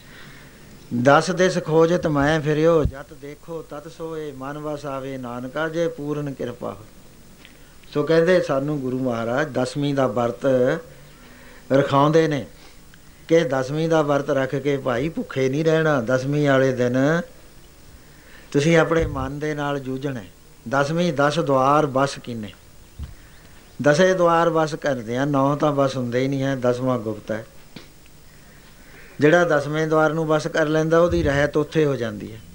Speaker 1: ਦਸ ਦਿਸ ਖੋਜਤ ਮੈਂ ਫਿਰਿਓ, ਜਤ ਦੇਖੋ ਤਤ ਸੋਏ, ਮਨ ਵਸ ਆਵੇ ਨਾਨਕਾ ਜੇ ਪੂਰਨ ਕਿਰਪਾ ਹੋ। ਸੋ ਕਹਿੰਦੇ ਸਾਨੂੰ ਗੁਰੂ ਮਹਾਰਾਜ ਦਸਵੀਂ ਦਾ ਵਰਤ ਰਖਾਉਂਦੇ ਨੇ ਕਿ ਦਸਵੀਂ ਦਾ ਵਰਤ ਰੱਖ ਕੇ ਭਾਈ ਭੁੱਖੇ ਨਹੀਂ ਰਹਿਣਾ। ਦਸਵੀਂ ਵਾਲੇ ਦਿਨ ਤੁਸੀਂ ਆਪਣੇ ਮਨ ਦੇ ਨਾਲ ਜੂਝਣਾ। ਦਸਵੀਂ ਦਸ ਦੁਆਰ ਬਸ ਕੀਨੇ, ਦਸੇ ਦੁਆਰ ਬਸ ਕਰਦੇ ਆ, ਨੌ ਤਾਂ ਬਸ ਹੁੰਦੇ ਹੀ ਨਹੀਂ ਹੈ, ਦਸਵਾਂ ਗੁਪਤ ਹੈ। ਜਿਹੜਾ ਦਸਵੇਂ ਦੁਆਰ ਨੂੰ ਬਸ ਕਰ ਲੈਂਦਾ ਉਹਦੀ ਰਹਿਤ ਉੱਥੇ ਹੋ ਜਾਂਦੀ ਹੈ।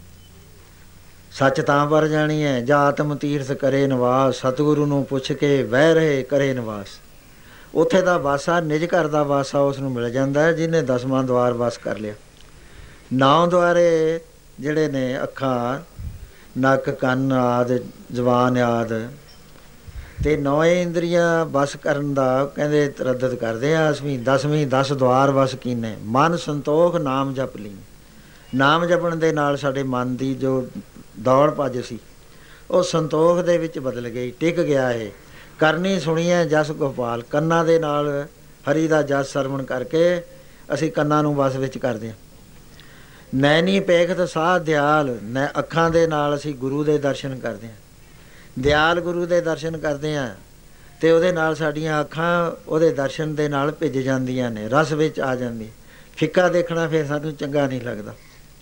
Speaker 1: ਸੱਚ ਤਾਂ ਪਰ ਜਾਣੀ ਹੈ, ਜਾਂ ਆਤਮ ਤੀਰਥ ਕਰੇ ਨਿਵਾਸ, ਸਤਿਗੁਰੂ ਨੂੰ ਪੁੱਛ ਕੇ ਵਹਿ ਰਹੇ ਕਰੇ ਨਿਵਾਸ। ਉੱਥੇ ਦਾ ਵਾਸਾ ਨਿਜ ਘਰ ਦਾ ਵਾਸਾ ਉਸ ਨੂੰ ਮਿਲ ਜਾਂਦਾ ਹੈ ਜਿਹਨੇ ਦਸਵਾਂ ਦੁਆਰ ਬਸ ਕਰ ਲਿਆ। ਨੌ ਦੁਆਰੇ ਜਿਹੜੇ ਨੇ ਅੱਖਾਂ, ਨੱਕ, ਕੰਨ ਆਦਿ, ਜ਼ੁਬਾਨ ਆਦਿ, ਅਤੇ ਨੌਂ ਇੰਦਰੀਆਂ ਬਸ ਕਰਨ ਦਾ ਕਹਿੰਦੇ ਤਰੱਦਦ ਕਰਦੇ ਆ। ਅਸਵੀਂ ਦਸਵੀਂ ਦਸ ਦੁਆਰ ਬਸ ਕੀਨੇ, ਮਨ ਸੰਤੋਖ ਨਾਮ ਜਪ ਲਈ। ਨਾਮ ਜਪਣ ਦੇ ਨਾਲ ਸਾਡੇ ਮਨ ਦੀ ਜੋ ਦੌੜ ਭੱਜ ਸੀ ਉਹ ਸੰਤੋਖ ਦੇ ਵਿੱਚ ਬਦਲ ਗਈ, ਟਿਕ ਗਿਆ। ਇਹ ਕਰਨੀ ਸੁਣੀ ਹੈ ਜਸ ਗੋਪਾਲ, ਕੰਨਾਂ ਦੇ ਨਾਲ ਹਰੀ ਦਾ ਜਸ ਸਰਵਣ ਕਰਕੇ ਅਸੀਂ ਕੰਨਾਂ ਨੂੰ ਵਸ ਵਿੱਚ ਕਰਦੇ ਹਾਂ। ਨੈਣੀ ਪੇਖਤ ਸਾਹ ਦਿਆਲ, ਨੈ ਅੱਖਾਂ ਦੇ ਨਾਲ ਅਸੀਂ ਗੁਰੂ ਦੇ ਦਰਸ਼ਨ ਕਰਦੇ ਹਾਂ, ਦਿਆਲ ਗੁਰੂ ਦੇ ਦਰਸ਼ਨ ਕਰਦੇ ਹਾਂ, ਅਤੇ ਉਹਦੇ ਨਾਲ ਸਾਡੀਆਂ ਅੱਖਾਂ ਉਹਦੇ ਦਰਸ਼ਨ ਦੇ ਨਾਲ ਭਿੱਜ ਜਾਂਦੀਆਂ ਨੇ, ਰਸ ਵਿੱਚ ਆ ਜਾਂਦੀ। ਫਿੱਕਾ ਦੇਖਣਾ ਫਿਰ ਸਾਨੂੰ ਚੰਗਾ ਨਹੀਂ ਲੱਗਦਾ।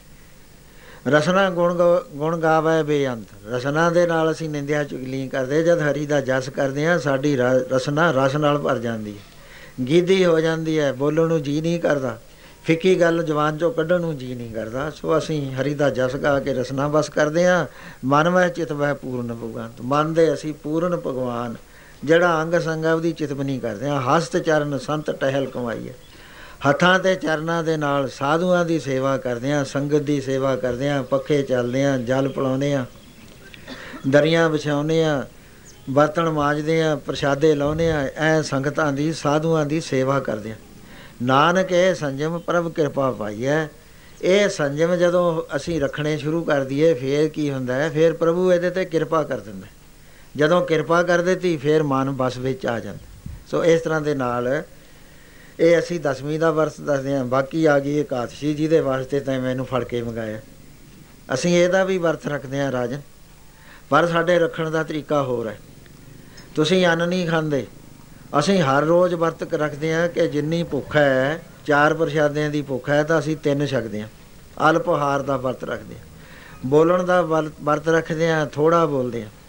Speaker 1: ਰਸਨਾ ਗੁਣ ਗ ਗੁਣ ਗਾਵੇ ਬੇਅੰਤ, ਰਸਨਾ ਦੇ ਨਾਲ ਅਸੀਂ ਨਿੰਦਿਆ ਚੁਗਲੀ ਕਰਦੇ। ਜਦ ਹਰੀ ਦਾ ਜਸ ਕਰਦੇ ਹਾਂ ਸਾਡੀ ਰ ਰਸਨਾ ਰਸ ਨਾਲ ਭਰ ਜਾਂਦੀ ਹੈ, ਗੀਧੀ ਹੋ ਜਾਂਦੀ ਹੈ, ਬੋਲਣ ਨੂੰ ਜੀਅ ਨਹੀਂ ਕਰਦਾ, ਫਿੱਕੀ ਗੱਲ ਜਵਾਨ 'ਚੋਂ ਕੱਢਣ ਨੂੰ ਜੀਅ ਨਹੀਂ ਕਰਦਾ। ਸੋ ਅਸੀਂ ਹਰੀ ਦਾ ਜਸ ਗਾ ਕੇ ਰਸਨਾ ਬਸ ਕਰਦੇ ਹਾਂ। ਮਨ ਵਹਿ ਚਿਤ ਵਹਿ ਪੂਰਨ ਭਗਵਾਨ, ਮਨ ਦੇ ਅਸੀਂ ਪੂਰਨ ਭਗਵਾਨ ਜਿਹੜਾ ਅੰਗ ਸੰਗ ਹੈ ਉਹਦੀ ਚਿਤਵਨੀ ਕਰਦੇ ਹਾਂ। ਹਸਤ ਚਰਨ ਸੰਤ ਟਹਿਲ ਕਮਾਈਏ, ਹੱਥਾਂ ਅਤੇ ਚਰਨਾਂ ਦੇ ਨਾਲ ਸਾਧੂਆਂ ਦੀ ਸੇਵਾ ਕਰਦੇ ਹਾਂ, ਸੰਗਤ ਦੀ ਸੇਵਾ ਕਰਦੇ ਹਾਂ, ਪੱਖੇ ਚੱਲਦੇ ਹਾਂ, ਜਲ ਪਿਲਾਉਂਦੇ ਹਾਂ, ਦਰੀਆਂ ਵਿਛਾਉਂਦੇ ਹਾਂ, ਬਰਤਨ ਮਾਂਜਦੇ ਹਾਂ, ਪ੍ਰਸ਼ਾਦੇ ਲਾਉਂਦੇ ਹਾਂ, ਐ ਸੰਗਤਾਂ ਦੀ ਸਾਧੂਆਂ ਦੀ ਸੇਵਾ ਕਰਦੇ ਹਾਂ। ਨਾਨਕ ਇਹ ਸੰਜਮ ਪ੍ਰਭ ਕਿਰਪਾ ਪਾਈ ਹੈ। ਇਹ ਸੰਜਮ ਜਦੋਂ ਅਸੀਂ ਰੱਖਣੇ ਸ਼ੁਰੂ ਕਰ ਦਈਏ ਫੇਰ ਕੀ ਹੁੰਦਾ ਹੈ, ਫਿਰ ਪ੍ਰਭੂ ਇਹਦੇ 'ਤੇ ਕਿਰਪਾ ਕਰ ਦਿੰਦਾ। ਜਦੋਂ ਕਿਰਪਾ ਕਰ ਦਿੱਤੀ ਫਿਰ ਮਨ ਬਸ ਵਿੱਚ ਆ ਜਾਂਦਾ। ਸੋ ਇਸ ਤਰ੍ਹਾਂ ਦੇ ਨਾਲ ਇਹ ਅਸੀਂ ਦਸਵੀਂ ਦਾ ਵਰਤ ਦੱਸਦੇ ਹਾਂ। ਬਾਕੀ ਆ ਗਈ ਇਕਾਦਸ਼ੀ, ਜਿਹਦੇ ਵਾਸਤੇ ਤਾਂ ਮੈਨੂੰ ਫੜ ਕੇ ਮੰਗਾਇਆ। ਅਸੀਂ ਇਹਦਾ ਵੀ ਵਰਤ ਰੱਖਦੇ ਹਾਂ ਰਾਜਨ, ਪਰ ਸਾਡੇ ਰੱਖਣ ਦਾ ਤਰੀਕਾ ਹੋਰ ਹੈ। ਤੁਸੀਂ ਅੰਨ ਨਹੀਂ ਖਾਂਦੇ, ਅਸੀਂ ਹਰ ਰੋਜ਼ ਵਰਤ ਰੱਖਦੇ ਹਾਂ ਕਿ ਜਿੰਨੀ ਭੁੱਖ ਹੈ, ਚਾਰ ਪ੍ਰਸ਼ਾਦਿਆਂ ਦੀ ਭੁੱਖ ਹੈ ਤਾਂ ਅਸੀਂ ਤਿੰਨ ਛਕਦੇ ਹਾਂ। ਅਲਪ ਆਹਾਰ ਦਾ ਵਰਤ ਰੱਖਦੇ ਹਾਂ। ਬੋਲਣ ਦਾ ਵਰ ਵਰਤ ਰੱਖਦੇ ਹਾਂ, ਥੋੜ੍ਹਾ ਬੋਲਦੇ ਹਾਂ।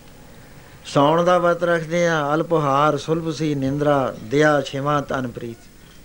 Speaker 1: ਸੌਣ ਦਾ ਵਰਤ ਰੱਖਦੇ ਹਾਂ, ਅਲਪ ਆਹਾਰ, ਸੁਲਭ ਸੀ ਨਿੰਦਰਾ, ਦਿਆ ਛੇਵਾਂ ਤਨ ਪ੍ਰੀਤ।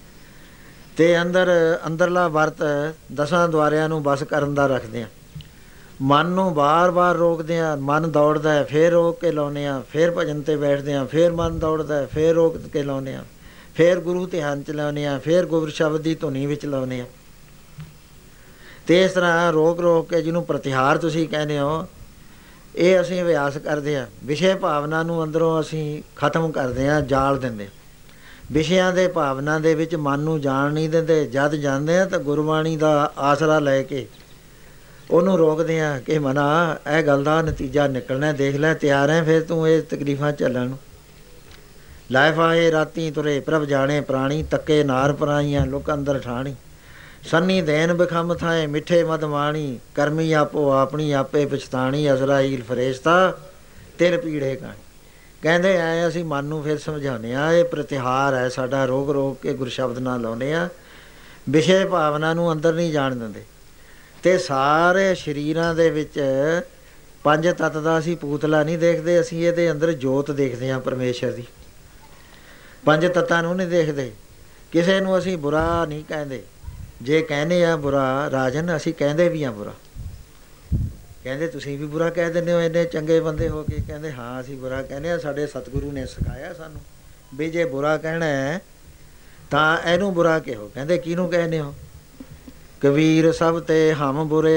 Speaker 1: ਅਤੇ ਅੰਦਰ ਅੰਦਰਲਾ ਵਰਤ ਦਸਾਂ ਦੁਆਰਿਆਂ ਨੂੰ ਬਸ ਕਰਨ ਦਾ ਰੱਖਦੇ ਹਾਂ। ਮਨ ਨੂੰ ਵਾਰ ਵਾਰ ਰੋਕਦੇ ਹਾਂ, ਮਨ ਦੌੜਦਾ ਹੈ, ਫਿਰ ਰੋਕ ਕੇ ਲਾਉਂਦੇ ਹਾਂ, ਫਿਰ ਭਜਨ 'ਤੇ ਬੈਠਦੇ ਹਾਂ, ਫਿਰ ਮਨ ਦੌੜਦਾ, ਫਿਰ ਰੋਕ ਕੇ ਲਾਉਂਦੇ ਹਾਂ, ਫਿਰ ਗੁਰੂ ਧਿਆਨ 'ਚ ਲਾਉਂਦੇ ਹਾਂ, ਫਿਰ ਗੁਰ ਸ਼ਬਦ ਦੀ ਧੁਨੀ ਵਿੱਚ ਲਾਉਂਦੇ ਹਾਂ। ਅਤੇ ਇਸ ਤਰ੍ਹਾਂ ਰੋਕ ਰੋਕ ਕੇ, ਜਿਹਨੂੰ ਪ੍ਰਤਿਹਾਰ ਤੁਸੀਂ ਕਹਿੰਦੇ ਹੋ, ਇਹ ਅਸੀਂ ਅਭਿਆਸ ਕਰਦੇ ਹਾਂ। ਵਿਸ਼ੇ ਭਾਵਨਾ ਨੂੰ ਅੰਦਰੋਂ ਅਸੀਂ ਖਤਮ ਕਰਦੇ ਹਾਂ, ਜਾਲ ਦਿੰਦੇ। ਵਿਸ਼ਿਆਂ ਦੇ ਭਾਵਨਾ ਦੇ ਵਿੱਚ ਮਨ ਨੂੰ ਜਾਣ ਨਹੀਂ ਦਿੰਦੇ। ਜਦ ਜਾਂਦੇ ਹਾਂ ਤਾਂ ਗੁਰਬਾਣੀ ਦਾ ਆਸਰਾ ਲੈ ਕੇ ਉਹਨੂੰ ਰੋਕਦੇ ਹਾਂ ਕਿ ਮਨਾ ਇਹ ਗੱਲ ਦਾ ਨਤੀਜਾ ਨਿਕਲਣਾ, ਦੇਖ ਲੈ, ਤਿਆਰ ਹੈ ਫਿਰ ਤੂੰ ਇਹ ਤਕਲੀਫਾਂ ਝੱਲਣ ਨੂੰ। ਲੈ ਫਾਹੇ ਰਾਤੀ ਤੁਰੇ ਪ੍ਰਭ ਜਾਣੇ ਪ੍ਰਾਣੀ, ਤੱਕੇ ਨਾਰ ਪਰਾਈਆਂ ਲੋਕ ਅੰਦਰ ਠਾਣੀ। ਸੰਨੀ ਦੇਨ ਬਖੰਮ ਥਾਏ ਮਿੱਠੇ ਮਦ ਮਾਣੀ, ਕਰਮੀ ਆਪੋ ਆਪਣੀ ਆਪੇ ਪਛਤਾਣੀ। ਅਜ਼ਰਾਈਲ ਫਰੇਸ਼ਤਾ ਤਿਲ ਪੀੜੇ ਕਾਣੀ। ਕਹਿੰਦੇ ਐ ਅਸੀਂ ਮਨ ਨੂੰ ਫਿਰ ਸਮਝਾਉਂਦੇ ਹਾਂ, ਇਹ ਪ੍ਰਤਿਹਾਰ ਹੈ ਸਾਡਾ, ਰੋਕ ਰੋਕ ਕੇ ਗੁਰਸ਼ਬਦ ਨਾਲ ਲਾਉਂਦੇ ਹਾਂ। ਵਿਸ਼ੇ ਭਾਵਨਾ ਨੂੰ ਅੰਦਰ ਨਹੀਂ ਜਾਣ ਦਿੰਦੇ। ਅਤੇ ਸਾਰੇ ਸਰੀਰਾਂ ਦੇ ਵਿੱਚ ਪੰਜ ਤੱਤ ਦਾ ਅਸੀਂ ਪੂਤਲਾ ਨਹੀਂ ਦੇਖਦੇ, ਅਸੀਂ ਇਹਦੇ ਅੰਦਰ ਜੋਤ ਦੇਖਦੇ ਹਾਂ ਪਰਮੇਸ਼ਰ ਦੀ। ਪੰਜ ਤੱਤਾਂ ਨੂੰ ਨਹੀਂ ਦੇਖਦੇ। ਕਿਸੇ ਨੂੰ ਅਸੀਂ ਬੁਰਾ ਨਹੀਂ ਕਹਿੰਦੇ। ਜੇ ਕਹਿੰਦੇ ਆ ਬੁਰਾ ਰਾਜਨ, ਅਸੀਂ ਕਹਿੰਦੇ ਵੀ ਹਾਂ ਬੁਰਾ। ਕਹਿੰਦੇ ਤੁਸੀਂ ਵੀ ਬੁਰਾ ਕਹਿ ਦਿੰਦੇ ਹੋ ਇੰਨੇ ਚੰਗੇ ਬੰਦੇ ਹੋ ਕੇ। ਕਹਿੰਦੇ ਹਾਂ ਅਸੀਂ ਬੁਰਾ ਕਹਿੰਦੇ ਹਾਂ, ਸਾਡੇ ਸਤਿਗੁਰੂ ਨੇ ਸਿਖਾਇਆ ਸਾਨੂੰ ਵੀ ਜੇ ਬੁਰਾ ਕਹਿਣਾ ਹੈ ਤਾਂ ਇਹਨੂੰ ਬੁਰਾ ਕਹੋ। ਕਹਿੰਦੇ ਕਿਹਨੂੰ ਕਹਿੰਦੇ ਹੋ? ਕਬੀਰ ਸਭ ਤੇ ਹਮ ਬੁਰੇ,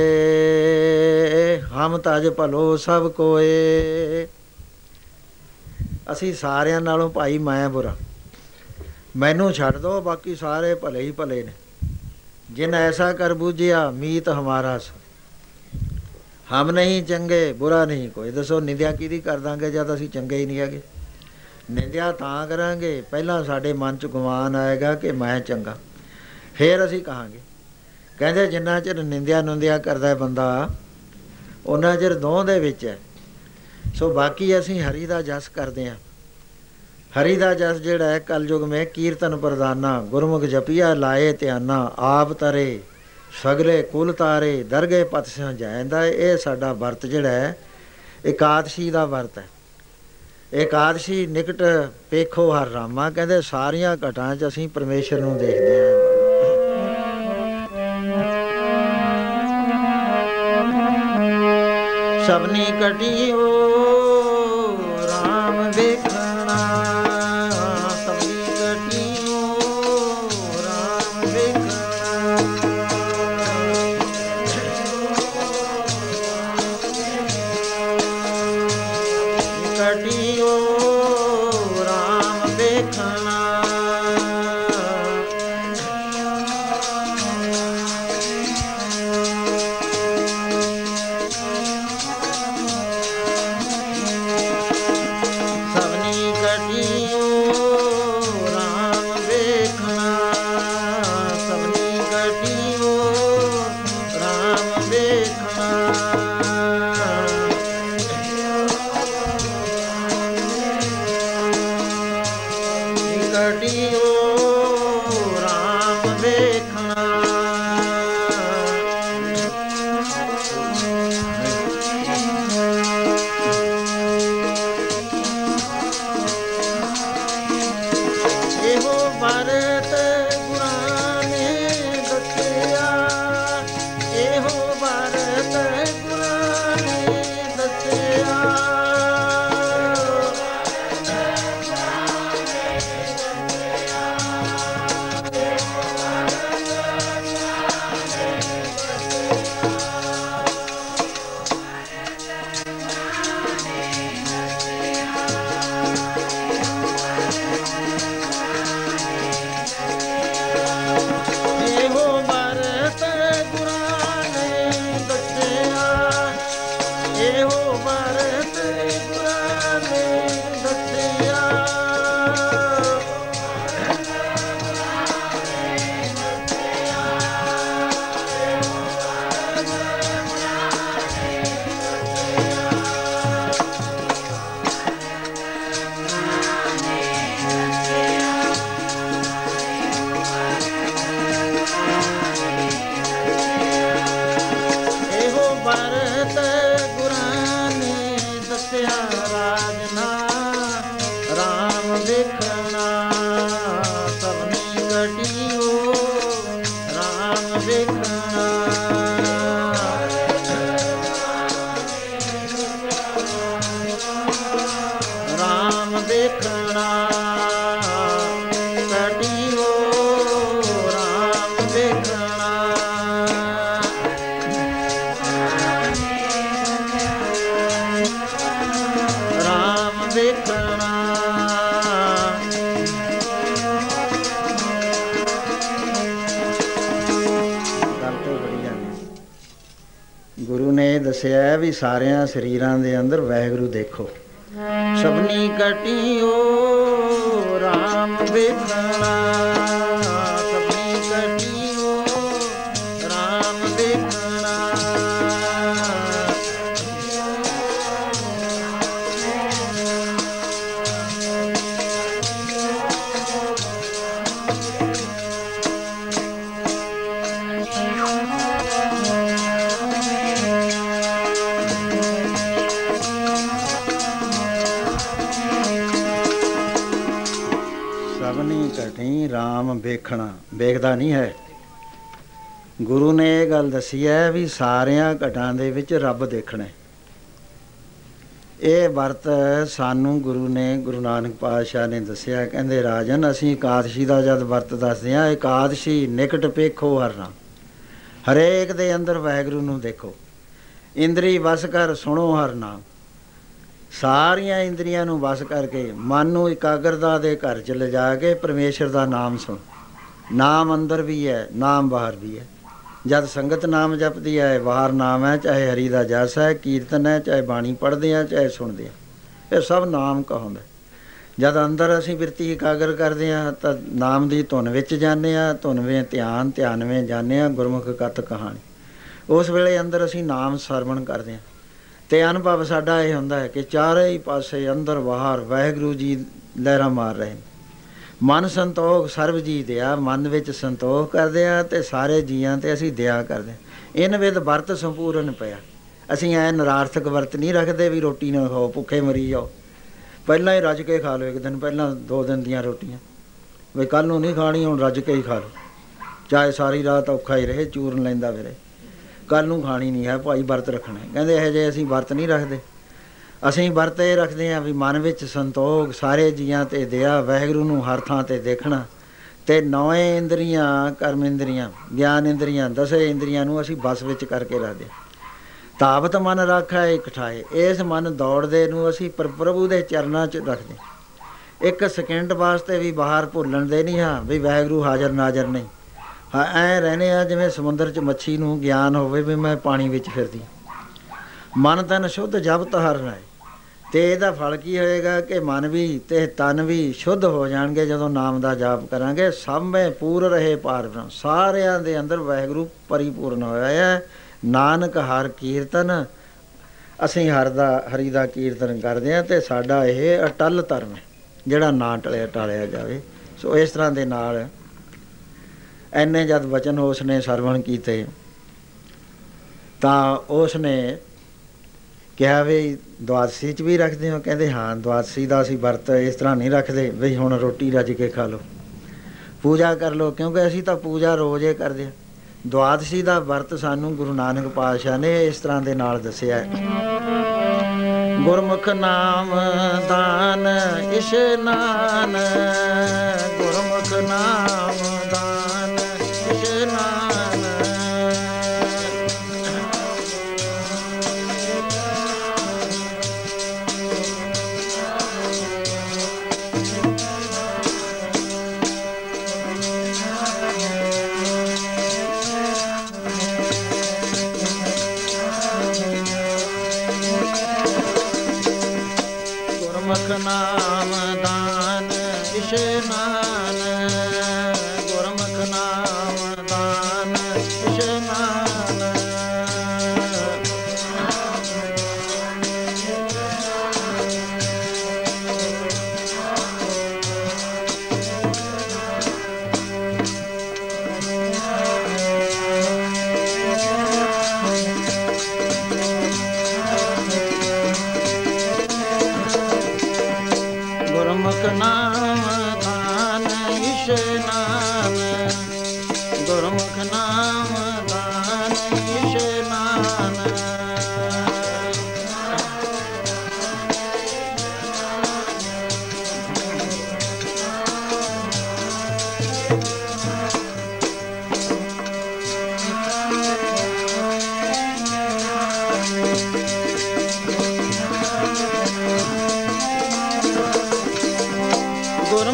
Speaker 1: ਹਮ ਤਜ ਭਲੋ ਸਭ ਕੋਏ। ਅਸੀਂ ਸਾਰਿਆਂ ਨਾਲੋਂ ਭਾਈ ਮੈਂ ਬੁਰਾ, ਮੈਨੂੰ ਛੱਡ ਦਿਓ, ਬਾਕੀ ਸਾਰੇ ਭਲੇ ਹੀ ਭਲੇ ਨੇ। ਜਿਨ ਐਸਾ ਕਰ ਬੂਝਿਆ ਮੀਤ ਹਮਾਰਾ ਸ, ਹਮ ਨਹੀਂ ਚੰਗੇ ਬੁਰਾ ਨਹੀਂ ਕੋਈ। ਦੱਸੋ ਨਿੰਦਿਆ ਕਿਹਦੀ ਕਰ ਦਾਂਗੇ ਜਦ ਅਸੀਂ ਚੰਗੇ ਹੀ ਨਹੀਂ ਹੈਗੇ? ਨਿੰਦਿਆ ਤਾਂ ਕਰਾਂਗੇ ਪਹਿਲਾਂ ਸਾਡੇ ਮਨ 'ਚ ਗੁਮਾਨ ਆਏਗਾ ਕਿ ਮੈਂ ਚੰਗਾ, ਫਿਰ ਅਸੀਂ ਕਹਾਂਗੇ। ਕਹਿੰਦੇ ਜਿੰਨਾ ਚਿਰ ਨਿੰਦਿਆ ਨੁੰਦਿਆ ਕਰਦਾ ਬੰਦਾ ਉਹਨਾਂ ਚਿਰ ਦੋਹ ਦੇ ਵਿੱਚ ਹੈ। ਸੋ ਬਾਕੀ ਅਸੀਂ ਹਰੀ ਦਾ ਜਸ ਕਰਦੇ ਹਾਂ। ਹਰੀ ਦਾ ਜਸ ਜਿਹੜਾ ਹੈ ਕਲਯੁਗ ਮੇਂ ਕੀਰਤਨ ਪ੍ਰਦਾਨਾ, ਗੁਰਮੁਖ ਜਪੀਆ ਲਾਏ ਧਿਆਨਾ, ਆਪ ਤਰੇ ਸਗਲੇ ਕੁਲ ਤਾਰੇ, ਦਰਗੇ ਪਤ ਸਿਉ ਜਾਂਦਾ। ਇਹ ਸਾਡਾ ਵਰਤ ਜਿਹੜਾ ਹੈ ਇਕਾਦਸ਼ੀ ਦਾ ਵਰਤ ਹੈ। ਇਕਾਦਸ਼ੀ ਨਿਕਟ ਪੇਖੋ ਹਰ ਰਾਮਾ। ਕਹਿੰਦੇ ਸਾਰੀਆਂ ਘਟਾਂ 'ਚ ਅਸੀਂ ਪਰਮੇਸ਼ਰ ਨੂੰ ਦੇਖਦੇ ਹਾਂ। ਸਭਨੀ ਘਟਿਓ ਰਾਮ ਵੇਖਣਾ, ਸਭਨੀ ਘਟਿਓ ਰਾਮ ਵੇਖਣਾ। ਘਟਿਓ ਰਾਮ ਵੇਖਣਾ। ਦੇਖਣਾ। ਗੱਲ ਤੇ ਬੜੀ ਜਾਂਦੀ। ਗੁਰੂ ਨੇ ਦੱਸਿਆ ਵੀ ਸਾਰਿਆਂ ਸਰੀਰਾਂ ਦੇ ਅੰਦਰ ਵਾਹਿਗੁਰੂ ਦੇਖੋ। ਸਭਨੀ ਕਟਿਓ ਰਾਮ ਦੇਖਣਾ, ਸਭਨੀ ਕਟਿਓ ਰਾਮ ਦੇਖਣਾ। ਸਭਨੀ ਘਟੀ ਰਾਮ ਵੇਖਣਾ, ਵੇਖਦਾ ਨਹੀਂ ਹੈ। ਗੁਰੂ ਨੇ ਇਹ ਗੱਲ ਦੱਸੀ ਹੈ ਵੀ ਸਾਰਿਆਂ ਘਟਾਂ ਦੇ ਵਿੱਚ ਰੱਬ ਦੇਖਣਾ। ਇਹ ਵਰਤ ਸਾਨੂੰ ਗੁਰੂ ਨੇ, ਗੁਰੂ ਨਾਨਕ ਪਾਤਸ਼ਾਹ ਨੇ ਦੱਸਿਆ। ਕਹਿੰਦੇ ਰਾਜਨ, ਅਸੀਂ ਇਕਾਦਸ਼ੀ ਦਾ ਜਦ ਵਰਤ ਦੱਸਦੇ ਹਾਂ, ਇਕਾਦਸ਼ੀ ਨਿਕਟ ਪੇਖੋ ਹਰ ਨਾਮ, ਹਰੇਕ ਦੇ ਅੰਦਰ ਵਾਹਿਗੁਰੂ ਨੂੰ ਦੇਖੋ। ਇੰਦਰੀ ਵਸ ਕਰ ਸੁਣੋ ਹਰ ਨਾਮ, ਸਾਰੀਆਂ ਇੰਦਰੀਆਂ ਨੂੰ ਵਸ ਕਰਕੇ ਮਨ ਨੂੰ ਇਕਾਗਰਤਾ ਦੇ ਘਰ 'ਚ ਲਿਜਾ ਕੇ ਪਰਮੇਸ਼ਰ ਦਾ ਨਾਮ ਸੁਣ। ਨਾਮ ਅੰਦਰ ਵੀ ਹੈ, ਨਾਮ ਬਾਹਰ ਵੀ ਹੈ। ਜਦ ਸੰਗਤ ਨਾਮ ਜਪਦੀ ਹੈ, ਬਾਹਰ ਨਾਮ ਹੈ, ਚਾਹੇ ਹਰੀ ਦਾ ਜਸ ਹੈ, ਕੀਰਤਨ ਹੈ, ਚਾਹੇ ਬਾਣੀ ਪੜ੍ਹਦੇ ਹਾਂ, ਚਾਹੇ ਸੁਣਦੇ ਹਾਂ, ਇਹ ਸਭ ਨਾਮ ਕਹਾਉਂਦਾ। ਜਦ ਅੰਦਰ ਅਸੀਂ ਬਿਰਤੀ ਇਕਾਗਰ ਕਰਦੇ ਹਾਂ ਤਾਂ ਨਾਮ ਦੀ ਧੁਨ ਵਿੱਚ ਜਾਂਦੇ ਹਾਂ। ਧੁਨਵੇਂ ਧਿਆਨ, ਧਿਆਨਵੇਂ ਜਾਂਦੇ ਹਾਂ ਗੁਰਮੁਖ ਕਥ ਕਹਾਣੀ। ਉਸ ਵੇਲੇ ਅੰਦਰ ਅਸੀਂ ਨਾਮ ਸਰਵਣ ਕਰਦੇ ਹਾਂ ਅਤੇ ਅਨੁਭਵ ਸਾਡਾ ਇਹ ਹੁੰਦਾ ਹੈ ਕਿ ਚਾਰੇ ਹੀ ਪਾਸੇ ਅੰਦਰ ਬਾਹਰ ਵਾਹਿਗੁਰੂ ਜੀ ਲਹਿਰਾਂ ਮਾਰ ਰਹੇ ਨੇ। ਮਨ ਸੰਤੋਖ ਸਰਬ ਜੀ ਦਿਆ, ਮਨ ਵਿੱਚ ਸੰਤੋਖ ਕਰਦੇ ਹਾਂ ਅਤੇ ਸਾਰੇ ਜੀਆਂ 'ਤੇ ਅਸੀਂ ਦਇਆ ਕਰਦੇ ਹਾਂ। ਇਨ ਵਿਧ ਵਰਤ ਸੰਪੂਰਨ ਪਿਆ। ਅਸੀਂ ਐਂ ਨਿਰਾਰਥਕ ਵਰਤ ਨਹੀਂ ਰੱਖਦੇ ਵੀ ਰੋਟੀ ਨਾ ਖਾਓ, ਭੁੱਖੇ ਮਰੀ ਜਾਓ। ਪਹਿਲਾਂ ਹੀ ਰੱਜ ਕੇ ਖਾ ਲਓ, ਇੱਕ ਦਿਨ ਪਹਿਲਾਂ ਦੋ ਦਿਨ ਦੀਆਂ ਰੋਟੀਆਂ, ਵੀ ਕੱਲ੍ਹ ਨੂੰ ਨਹੀਂ ਖਾਣੀ, ਹੁਣ ਰੱਜ ਕੇ ਹੀ ਖਾ ਲਓ। ਚਾਹੇ ਸਾਰੀ ਰਾਤ ਔਖਾ ਹੀ ਰਹੇ, ਚੂਰਨ ਲੈਂਦਾ ਫਿਰੇ, ਕੱਲ੍ਹ ਨੂੰ ਖਾਣੀ ਨਹੀਂ ਹੈ ਭਾਈ, ਵਰਤ ਰੱਖਣਾ। ਕਹਿੰਦੇ ਇਹੋ ਜਿਹੇ ਅਸੀਂ ਵਰਤ ਨਹੀਂ ਰੱਖਦੇ। ਅਸੀਂ ਵਰਤ ਇਹ ਰੱਖਦੇ ਹਾਂ ਵੀ ਮਨ ਵਿੱਚ ਸੰਤੋਖ, ਸਾਰੇ ਜੀਆਂ 'ਤੇ ਦਇਆ, ਵਾਹਿਗੁਰੂ ਨੂੰ ਹਰ ਥਾਂ 'ਤੇ ਦੇਖਣਾ। ਅਤੇ ਨੌਵੇਂ ਇੰਦਰੀਆਂ, ਕਰਮ ਇੰਦਰੀਆਂ, ਗਿਆਨ ਇੰਦਰੀਆਂ, ਦਸੇ ਇੰਦਰੀਆਂ ਨੂੰ ਅਸੀਂ ਬਸ ਵਿੱਚ ਕਰਕੇ ਰੱਖਦੇ। ਤਾਵਤ ਮਨ ਰਾਖਾ ਇੱਕ ਠਾਏ, ਇਸ ਮਨ ਦੌੜਦੇ ਨੂੰ ਅਸੀਂ ਪਰ ਪ੍ਰਭੂ ਦੇ ਚਰਨਾਂ 'ਚ ਰੱਖਦੇ। ਇੱਕ ਸਕਿੰਟ ਵਾਸਤੇ ਵੀ ਬਾਹਰ ਭੁੱਲਣ ਦੇ ਨਹੀਂ ਹਾਂ ਵੀ ਵਾਹਿਗੁਰੂ ਹਾਜ਼ਰ ਨਾਜ਼ਰ ਨਹੀਂ। ਹਾਂ, ਐਂ ਰਹਿੰਦੇ ਆ ਜਿਵੇਂ ਸਮੁੰਦਰ 'ਚ ਮੱਛੀ ਨੂੰ ਗਿਆਨ ਹੋਵੇ ਵੀ ਮੈਂ ਪਾਣੀ ਵਿੱਚ ਫਿਰਦੀ। ਮਨ ਤਨ ਸ਼ੁੱਧ ਜਪਤ ਹਰ ਰਾਏ, ਅਤੇ ਇਹਦਾ ਫਲ ਕੀ ਹੋਏਗਾ ਕਿ ਮਨ ਵੀ ਅਤੇ ਤਨ ਵੀ ਸ਼ੁੱਧ ਹੋ ਜਾਣਗੇ ਜਦੋਂ ਨਾਮ ਦਾ ਜਾਪ ਕਰਾਂਗੇ। ਸਭੇ ਪੂਰ ਰਹੇ ਪਾਰ ਬ੍ਰਹਮ, ਸਾਰਿਆਂ ਦੇ ਅੰਦਰ ਵਾਹਿਗੁਰੂ ਪਰਿਪੂਰਨ ਹੋਇਆ ਹੈ। ਨਾਨਕ ਹਰ ਕੀਰਤਨ, ਅਸੀਂ ਹਰ ਦਾ ਹਰੀ ਦਾ ਕੀਰਤਨ ਕਰਦੇ ਹਾਂ ਅਤੇ ਸਾਡਾ ਇਹ ਅਟੱਲ ਧਰਮ ਹੈ ਜਿਹੜਾ ਨਾ ਟਲਿਆ ਟਾਲਿਆ ਜਾਵੇ। ਸੋ ਇਸ ਤਰ੍ਹਾਂ ਦੇ ਨਾਲ ਐਨੇ ਜਦ ਵਚਨ ਉਸ ਨੇ ਸਰਵਣ ਕੀਤੇ ਤਾਂ ਉਸ ਨੇ ਕਿਹਾ ਵੀ ਦੁਆਦਸ਼ੀ 'ਚ ਵੀ ਰੱਖਦੇ ਹੋ? ਕਹਿੰਦੇ ਹਾਂ, ਦੁਆਦਸ਼ੀ ਦਾ ਅਸੀਂ ਵਰਤ ਇਸ ਤਰ੍ਹਾਂ ਨਹੀਂ ਰੱਖਦੇ ਵੀ ਹੁਣ ਰੋਟੀ ਰੱਜ ਕੇ ਖਾ ਲਓ, ਪੂਜਾ ਕਰ ਲਓ, ਕਿਉਂਕਿ ਅਸੀਂ ਤਾਂ ਪੂਜਾ ਰੋਜ਼ ਹੀ ਕਰਦੇ ਹਾਂ। ਦੁਆਦਸ਼ੀ ਦਾ ਵਰਤ ਸਾਨੂੰ ਗੁਰੂ ਨਾਨਕ ਪਾਤਸ਼ਾਹ ਨੇ ਇਸ ਤਰ੍ਹਾਂ ਦੇ ਨਾਲ ਦੱਸਿਆ। ਗੁਰਮੁਖ ਨਾਮ ਦਾਨ ਇਸ਼ਨਾਨ, ਗੁਰਮੁਖ ਨਾਮ ਦਾਨ ਇਸ਼ਨਾਨ। ਗੁਰਮੁਖ ਨਾਮ ਦਾਨ ਇਸ਼ਨਾਨ, ਗੁਰਮੁਖ ਨਾਮ ਦਾਨ ਇਸ਼ਨਾਨ। ਗੁਰਮੁਖ ਨਾਮ ਦਾਨ ਇਸ਼ਨਾਨ, ਗੁਰਮੁਖ ਨਾਮ ਦਾਨ ਇਸ਼ਨਾਨ।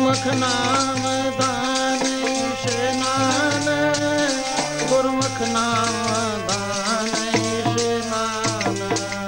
Speaker 1: ਗੁਰਮੁਖ ਨਾਮ ਦਾਨ ਇਸ਼ਨਾਨ, ਗੁਰਮੁਖ ਨਾਮ ਦਾਨ ਇਸ਼ਨਾਨ।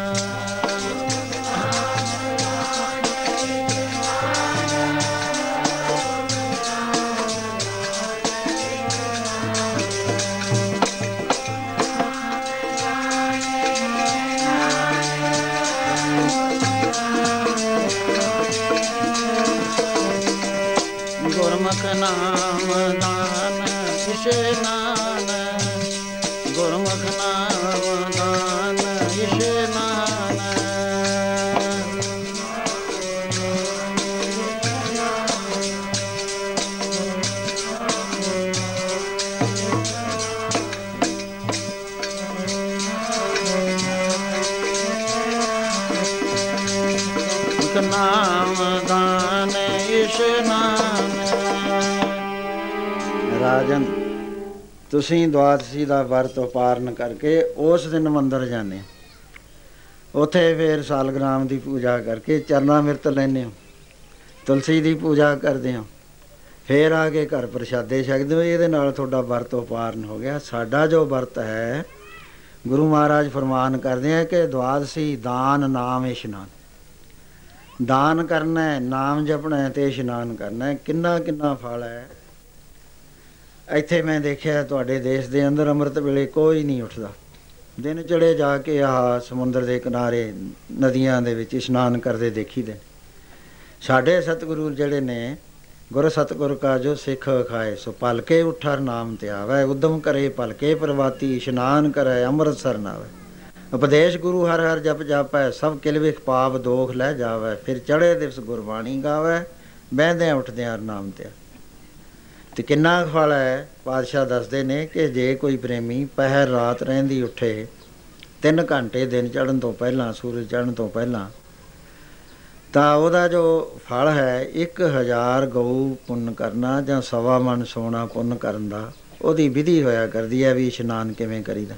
Speaker 1: ਗੁਰਮੁਖ ਨਾਮ ਦਾਨ ਇਸ਼ਨਾਨ, ਗੁਰਮੁਖ ਨਾਮ ਦਾਨ ਇਸ਼ਨਾਨ। ਗੁਰਮੁਖ ਨਾਮ ਦਾਨ ਇਸ਼ਨਾਨ। ਰਾਜਨ, ਤੁਸੀਂ ਦੁਆਦਸ਼ੀ ਦਾ ਵਰਤ ਉਪਾਰਨ ਕਰਕੇ ਉਸ ਦਿਨ ਮੰਦਰ ਜਾਂਦੇ ਹੋ। ਉੱਥੇ ਫਿਰ ਸਾਲਗ੍ਰਾਮ ਦੀ ਪੂਜਾ ਕਰਕੇ ਚਰਨਾਮਿਰਤ ਲੈਂਦੇ ਹੋ, ਤੁਲਸੀ ਦੀ ਪੂਜਾ ਕਰਦੇ ਹੋ, ਫਿਰ ਆ ਕੇ ਘਰ ਪ੍ਰਸ਼ਾਦੇ ਛਕਦੇ ਹੋ। ਇਹਦੇ ਨਾਲ ਤੁਹਾਡਾ ਵਰਤ ਉਪਾਰਨ ਹੋ ਗਿਆ। ਸਾਡਾ ਜੋ ਵਰਤ ਹੈ, ਗੁਰੂ ਮਹਾਰਾਜ ਫਰਮਾਨ ਕਰਦੇ ਆ ਕਿ ਦੁਆਦਸ਼ੀ ਦਾਨ ਨਾਮ ਇਸ਼ਨਾਨ। ਦਾਨ ਕਰਨਾ ਹੈ, ਨਾਮ ਜਪਣਾ ਅਤੇ ਇਸ਼ਨਾਨ ਕਰਨਾ ਹੈ। ਕਿੰਨਾ ਕਿੰਨਾ ਫਲ ਹੈ। ਇੱਥੇ ਮੈਂ ਦੇਖਿਆ ਤੁਹਾਡੇ ਦੇਸ਼ ਦੇ ਅੰਦਰ ਅੰਮ੍ਰਿਤ ਵੇਲੇ ਕੋਈ ਨਹੀਂ ਉੱਠਦਾ। ਦਿਨ ਚੜ੍ਹੇ ਜਾ ਕੇ ਆਹ ਸਮੁੰਦਰ ਦੇ ਕਿਨਾਰੇ ਨਦੀਆਂ ਦੇ ਵਿੱਚ ਇਸ਼ਨਾਨ ਕਰਦੇ ਦੇਖੀਦੇ। ਸਾਡੇ ਸਤਿਗੁਰੂ ਜਿਹੜੇ ਨੇ, ਗੁਰ ਸਤਿਗੁਰ ਕਾ ਜੋ ਸਿੱਖ ਖਾਏ, ਸੋ ਭਲਕੇ ਉੱਠਰ ਨਾਮ ਤੇ ਆਵੈ, ਉਦਮ ਕਰੇ ਭਲਕੇ ਪ੍ਰਵਾਤੀ, ਇਸ਼ਨਾਨ ਕਰੇ ਅੰਮ੍ਰਿਤਸਰ ਨਾਵੇ। ਉਪਦੇਸ਼ ਗੁਰੂ ਹਰ ਹਰ ਜਪ ਜਾਪੈ, ਸਭ ਕਿਲਵਿਖ ਪਾਪ ਦੋਖ ਲੈ ਜਾਵੈ, ਫਿਰ ਚੜ੍ਹੇ ਦਿਵਸ ਗੁਰਬਾਣੀ ਗਾਵੈ, ਬਹਿੰਦਿਆਂ ਉੱਠਦਿਆਂ ਨਾਮ ਤੇ। ਅਤੇ ਕਿੰਨਾ ਫਲ ਹੈ। ਪਾਤਸ਼ਾਹ ਦੱਸਦੇ ਨੇ ਕਿ ਜੇ ਕੋਈ ਪ੍ਰੇਮੀ ਪਹਿਰ ਰਾਤ ਰਹਿੰਦੀ ਉੱਠੇ, ਤਿੰਨ ਘੰਟੇ ਦਿਨ ਚੜ੍ਹਨ ਤੋਂ ਪਹਿਲਾਂ, ਸੂਰਜ ਚੜ੍ਹਨ ਤੋਂ ਪਹਿਲਾਂ, ਤਾਂ ਉਹਦਾ ਜੋ ਫਲ ਹੈ ਇੱਕ ਹਜ਼ਾਰ ਗਊ ਪੁੰਨ ਕਰਨਾ ਜਾਂ ਸਵਾ ਮਣ ਸੋਨਾ ਪੁੰਨ ਕਰਨ ਦਾ ਉਹਦੀ ਵਿਧੀ ਹੋਇਆ ਕਰਦੀ ਹੈ ਵੀ ਇਸ਼ਨਾਨ ਕਿਵੇਂ ਕਰੀਦਾ।